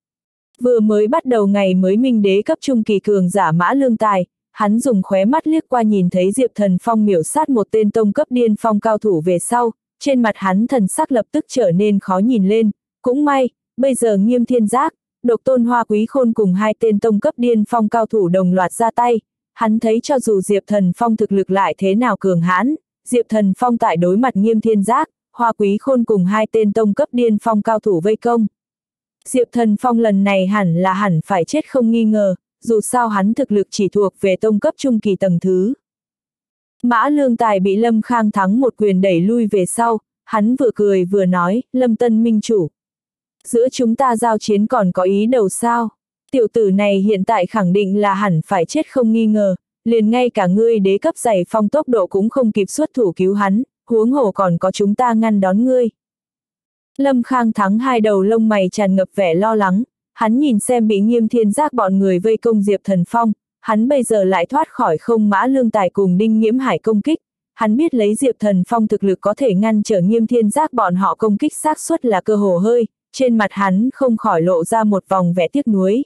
A: Vừa mới bắt đầu ngày mới minh đế cấp trung kỳ cường giả Mã Lương Tài, hắn dùng khóe mắt liếc qua nhìn thấy Diệp Thần Phong miểu sát một tên tông cấp điên phong cao thủ về sau, trên mặt hắn thần sắc lập tức trở nên khó nhìn lên, cũng may, bây giờ Nghiêm Thiên Giác, Độc Tôn Hoa Quý Khôn cùng 2 tên tông cấp điên phong cao thủ đồng loạt ra tay, hắn thấy cho dù Diệp Thần Phong thực lực lại thế nào cường hãn, Diệp Thần Phong tại đối mặt Nghiêm Thiên Giác, Hoa Quý Khôn cùng 2 tên tông cấp điên phong cao thủ vây công. Diệp Thần Phong lần này hẳn phải chết không nghi ngờ, dù sao hắn thực lực chỉ thuộc về tông cấp trung kỳ tầng thứ. Mã Lương Tài bị Lâm Khang Thắng một quyền đẩy lui về sau, hắn vừa cười vừa nói, Lâm Tân Minh chủ. Giữa chúng ta giao chiến còn có ý đầu sao? Tiểu tử này hiện tại khẳng định là hẳn phải chết không nghi ngờ, liền ngay cả ngươi đế cấp giày phong tốc độ cũng không kịp xuất thủ cứu hắn, huống hồ còn có chúng ta ngăn đón ngươi. Lâm Khang Thắng hai đầu lông mày tràn ngập vẻ lo lắng, hắn nhìn xem bị Nghiêm Thiên Giác bọn người vây công Diệp Thần Phong, hắn bây giờ lại thoát khỏi không Mã Lương Tài cùng Đinh Nghiễm Hải công kích, hắn biết lấy Diệp Thần Phong thực lực có thể ngăn trở Nghiêm Thiên Giác bọn họ công kích xác suất là cơ hồ hơi, trên mặt hắn không khỏi lộ ra một vòng vẻ tiếc nuối.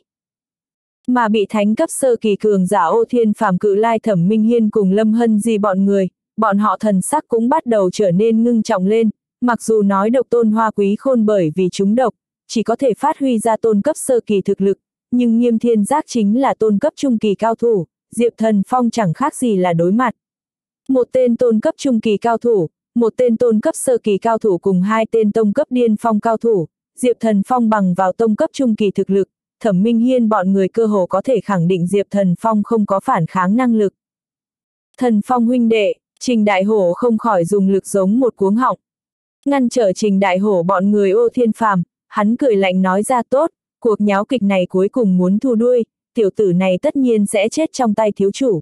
A: Mà bị thánh cấp sơ kỳ cường giả Ô Thiên Phàm Cự Lai Thẩm Minh Hiên cùng Lâm Hân Di bọn người, bọn họ thần sắc cũng bắt đầu trở nên ngưng trọng lên, mặc dù nói Độc Tôn Hoa Quý Khôn bởi vì trúng độc, chỉ có thể phát huy ra tôn cấp sơ kỳ thực lực, nhưng Nghiêm Thiên Giác chính là tôn cấp trung kỳ cao thủ, Diệp Thần Phong chẳng khác gì là đối mặt. Một tên tôn cấp trung kỳ cao thủ, một tên tôn cấp sơ kỳ cao thủ cùng 2 tên tông cấp điên phong cao thủ, Diệp Thần Phong bằng vào tông cấp trung kỳ thực lực, Thẩm Minh Hiên bọn người cơ hồ có thể khẳng định Diệp Thần Phong không có phản kháng năng lực. Thần Phong huynh đệ, Trình Đại Hổ không khỏi dùng lực giống một cuống họng. Ngăn trở Trình Đại Hổ bọn người Ô Thiên Phàm, hắn cười lạnh nói ra tốt, cuộc nháo kịch này cuối cùng muốn thu đuôi, tiểu tử này tất nhiên sẽ chết trong tay thiếu chủ.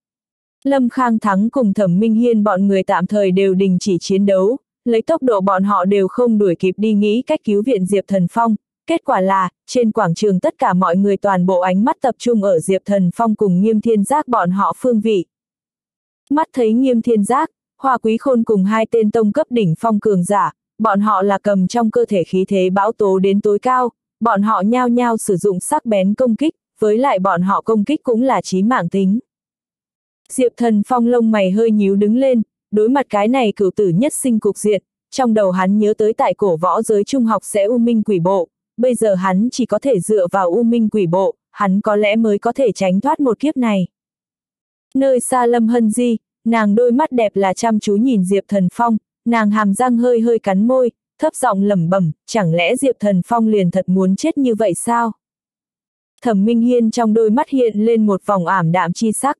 A: Lâm Khang Thắng cùng Thẩm Minh Hiên bọn người tạm thời đều đình chỉ chiến đấu, lấy tốc độ bọn họ đều không đuổi kịp đi nghĩ cách cứu viện Diệp Thần Phong. Kết quả là, trên quảng trường tất cả mọi người toàn bộ ánh mắt tập trung ở Diệp Thần Phong cùng Nghiêm Thiên Giác bọn họ phương vị. Mắt thấy Nghiêm Thiên Giác, Hoa Quý Khôn cùng 2 tên tông cấp đỉnh phong cường giả, bọn họ là cầm trong cơ thể khí thế bão tố đến tối cao, bọn họ nhao nhao sử dụng sắc bén công kích, với lại bọn họ công kích cũng là chí mạng tính. Diệp Thần Phong lông mày hơi nhíu đứng lên, đối mặt cái này cửu tử nhất sinh cục diện, trong đầu hắn nhớ tới tại cổ võ giới trung học sẽ U Minh Quỷ Bộ, bây giờ hắn chỉ có thể dựa vào U Minh Quỷ Bộ, hắn có lẽ mới có thể tránh thoát một kiếp này. Nơi xa Lâm Hân Di, nàng đôi mắt đẹp là chăm chú nhìn Diệp Thần Phong, nàng hàm răng hơi hơi cắn môi, thấp giọng lẩm bẩm, chẳng lẽ Diệp Thần Phong liền thật muốn chết như vậy sao? Thẩm Minh Hiên trong đôi mắt hiện lên một vòng ảm đạm chi sắc.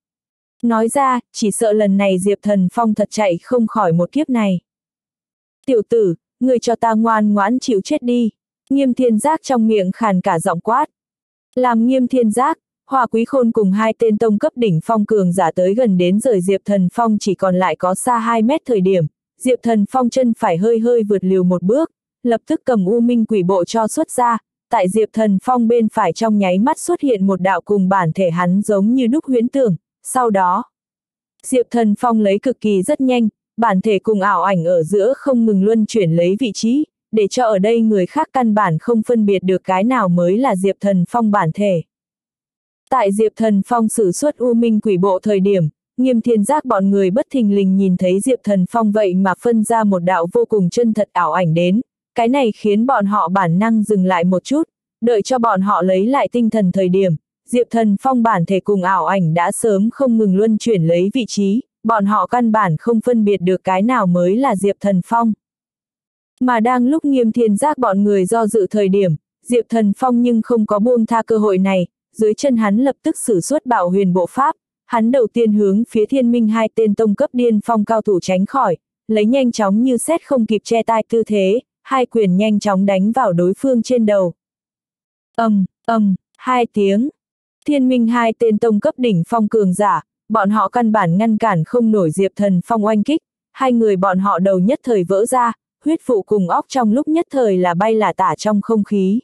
A: Nói ra, chỉ sợ lần này Diệp Thần Phong thật chạy không khỏi một kiếp này. Tiểu tử, ngươi cho ta ngoan ngoãn chịu chết đi. Nghiêm Thiên Giác trong miệng khàn cả giọng quát. Làm Nghiêm Thiên Giác, Hoa Quý Khôn cùng 2 tên tông cấp đỉnh phong cường giả tới gần đến rời Diệp Thần Phong chỉ còn lại có xa 2 mét thời điểm, Diệp Thần Phong chân phải hơi hơi vượt liều một bước, lập tức cầm U Minh Quỷ Bộ cho xuất ra, tại Diệp Thần Phong bên phải trong nháy mắt xuất hiện một đạo cùng bản thể hắn giống như đúc huyễn tưởng, sau đó, Diệp Thần Phong lấy cực kỳ rất nhanh, bản thể cùng ảo ảnh ở giữa không ngừng luân chuyển lấy vị trí, để cho ở đây người khác căn bản không phân biệt được cái nào mới là Diệp Thần Phong bản thể. Tại Diệp Thần Phong sử xuất U Minh Quỷ Bộ thời điểm, Nghiêm Thiên Giác bọn người bất thình lình nhìn thấy Diệp Thần Phong vậy mà phân ra một đạo vô cùng chân thật ảo ảnh đến, cái này khiến bọn họ bản năng dừng lại một chút, đợi cho bọn họ lấy lại tinh thần thời điểm, Diệp Thần Phong bản thể cùng ảo ảnh đã sớm không ngừng luân chuyển lấy vị trí, bọn họ căn bản không phân biệt được cái nào mới là Diệp Thần Phong. Mà đang lúc Nghiêm Thiên Giác bọn người do dự thời điểm, Diệp Thần Phong nhưng không có buông tha cơ hội này, dưới chân hắn lập tức sử xuất Bạo Huyền Bộ Pháp, hắn đầu tiên hướng phía Thiên Minh hai tên tông cấp điên phong cao thủ tránh khỏi, lấy nhanh chóng như sét không kịp che tai tư thế, hai quyền nhanh chóng đánh vào đối phương trên đầu. Hai tiếng. Thiên Minh hai tên tông cấp đỉnh phong cường giả, bọn họ căn bản ngăn cản không nổi Diệp Thần Phong oanh kích, hai người bọn họ đầu nhất thời vỡ ra, huyết vụ cùng óc trong lúc nhất thời là bay lả tả trong không khí.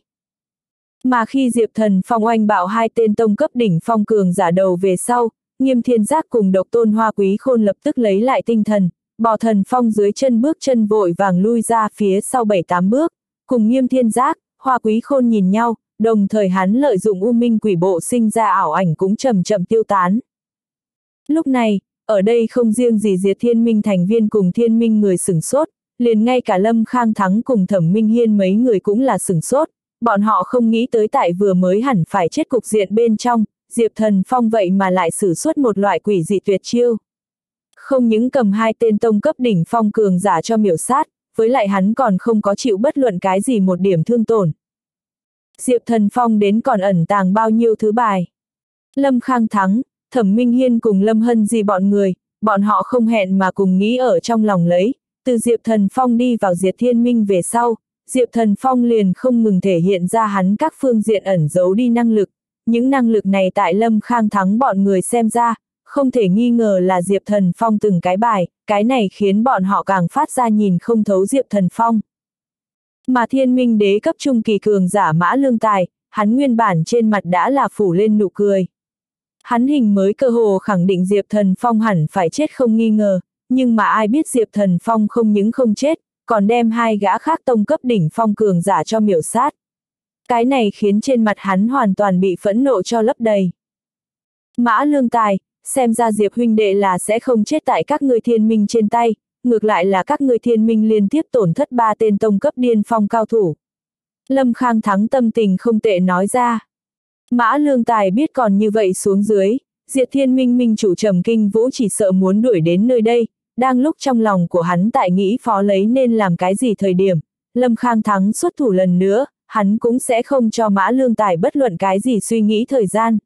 A: Mà khi Diệp Thần Phong oanh bạo hai tên tông cấp đỉnh phong cường giả đầu về sau, Nghiêm Thiên Giác cùng Độc Tôn Hoa Quý Khôn lập tức lấy lại tinh thần, Bò Thần Phong dưới chân bước chân vội vàng lui ra phía sau 7-8 bước, cùng Nghiêm Thiên Giác, Hoa Quý Khôn nhìn nhau, đồng thời hắn lợi dụng U Minh Quỷ Bộ sinh ra ảo ảnh cũng chậm chậm tiêu tán. Lúc này, ở đây không riêng gì Diệt Thiên Minh thành viên cùng Thiên Minh người sửng sốt, liền ngay cả Lâm Khang Thắng cùng Thẩm Minh Hiên mấy người cũng là sửng sốt, bọn họ không nghĩ tới tại vừa mới hẳn phải chết cục diện bên trong, Diệp Thần Phong vậy mà lại sử xuất một loại quỷ dị tuyệt chiêu. Không những cầm hai tên tông cấp đỉnh phong cường giả cho miểu sát, với lại hắn còn không có chịu bất luận cái gì một điểm thương tổn. Diệp Thần Phong đến còn ẩn tàng bao nhiêu thứ bài. Lâm Khang Thắng, Thẩm Minh Hiên cùng Lâm Hân Di bọn người, bọn họ không hẹn mà cùng nghĩ ở trong lòng lấy, từ Diệp Thần Phong đi vào Diệt Thiên Minh về sau, Diệp Thần Phong liền không ngừng thể hiện ra hắn các phương diện ẩn giấu đi năng lực, những năng lực này tại Lâm Khang Thắng bọn người xem ra, không thể nghi ngờ là Diệp Thần Phong từng cái bài, cái này khiến bọn họ càng phát ra nhìn không thấu Diệp Thần Phong. Mà Thiên Minh đế cấp trung kỳ cường giả Mã Lương Tài, hắn nguyên bản trên mặt đã là phủ lên nụ cười. Hắn hình mới cơ hồ khẳng định Diệp Thần Phong hẳn phải chết không nghi ngờ, nhưng mà ai biết Diệp Thần Phong không những không chết, còn đem hai gã khác tông cấp đỉnh phong cường giả cho miểu sát. Cái này khiến trên mặt hắn hoàn toàn bị phẫn nộ cho lấp đầy. Mã Lương Tài, xem ra Diệp huynh đệ là sẽ không chết tại các ngươi Thiên Minh trên tay, ngược lại là các ngươi Thiên Minh liên tiếp tổn thất 3 tên tông cấp điên phong cao thủ. Lâm Khang Thắng tâm tình không tệ nói ra. Mã Lương Tài biết còn như vậy xuống dưới, Diệt Thiên Minh minh chủ Trầm Kinh Vũ chỉ sợ muốn đuổi đến nơi đây, đang lúc trong lòng của hắn tại nghĩ phó lấy nên làm cái gì thời điểm, Lâm Khang Thắng xuất thủ lần nữa, hắn cũng sẽ không cho Mã Lương Tài bất luận cái gì suy nghĩ thời gian.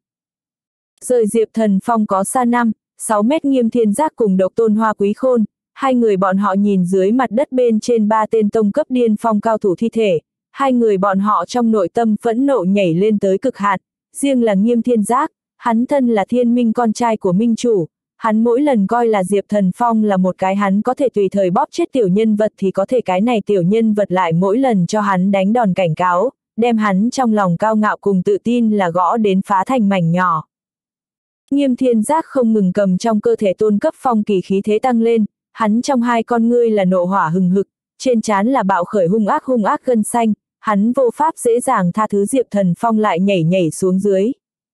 A: Rời Diệp Thần Phong có xa 5-6 mét Nghiêm Thiên Giác cùng Độc Tôn Hoa Quý Khôn, hai người bọn họ nhìn dưới mặt đất bên trên 3 tên tông cấp điên phong cao thủ thi thể, hai người bọn họ trong nội tâm phẫn nộ nhảy lên tới cực hạn, riêng là Nghiêm Thiên Giác, hắn thân là Thiên Minh con trai của Minh chủ, hắn mỗi lần coi là Diệp Thần Phong là một cái hắn có thể tùy thời bóp chết tiểu nhân vật thì có thể cái này tiểu nhân vật lại mỗi lần cho hắn đánh đòn cảnh cáo, đem hắn trong lòng cao ngạo cùng tự tin là gõ đến phá thành mảnh nhỏ. Nghiêm Thiên Giác không ngừng cầm trong cơ thể tôn cấp phong kỳ khí thế tăng lên, hắn trong hai con ngươi là nộ hỏa hừng hực, trên trán là bạo khởi hung ác gân xanh, hắn vô pháp dễ dàng tha thứ Diệp Thần Phong lại nhảy xuống dưới.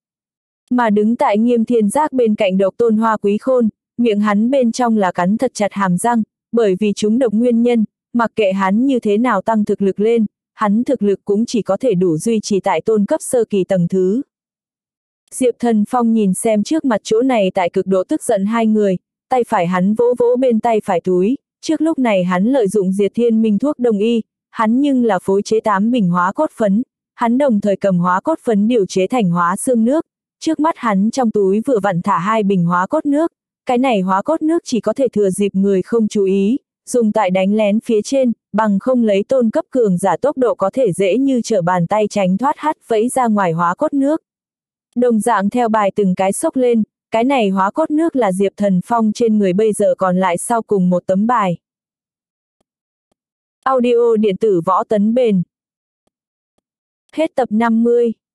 A: Mà đứng tại Nghiêm Thiên Giác bên cạnh Độc Tôn Hoa Quý Khôn, miệng hắn bên trong là cắn thật chặt hàm răng, bởi vì chúng độc nguyên nhân, mặc kệ hắn như thế nào tăng thực lực lên, hắn thực lực cũng chỉ có thể đủ duy trì tại tôn cấp sơ kỳ tầng thứ. Diệp Thần Phong nhìn xem trước mặt chỗ này tại cực độ tức giận hai người, tay phải hắn vỗ vỗ bên tay phải túi, trước lúc này hắn lợi dụng Diệt Thiên Minh thuốc đông y, hắn nhưng là phối chế 8 bình hóa cốt phấn, hắn đồng thời cầm hóa cốt phấn điều chế thành hóa xương nước, trước mắt hắn trong túi vừa vặn thả 2 bình hóa cốt nước, cái này hóa cốt nước chỉ có thể thừa dịp người không chú ý, dùng tại đánh lén phía trên, bằng không lấy tôn cấp cường giả tốc độ có thể dễ như trở bàn tay tránh thoát hắt vẫy ra ngoài hóa cốt nước. Đồng dạng theo bài từng cái xốc lên, cái này hóa cốt nước là Diệp Thần Phong trên người bây giờ còn lại sau cùng một tấm bài. Audio điện tử Võ Tấn Bền. Hết tập 50.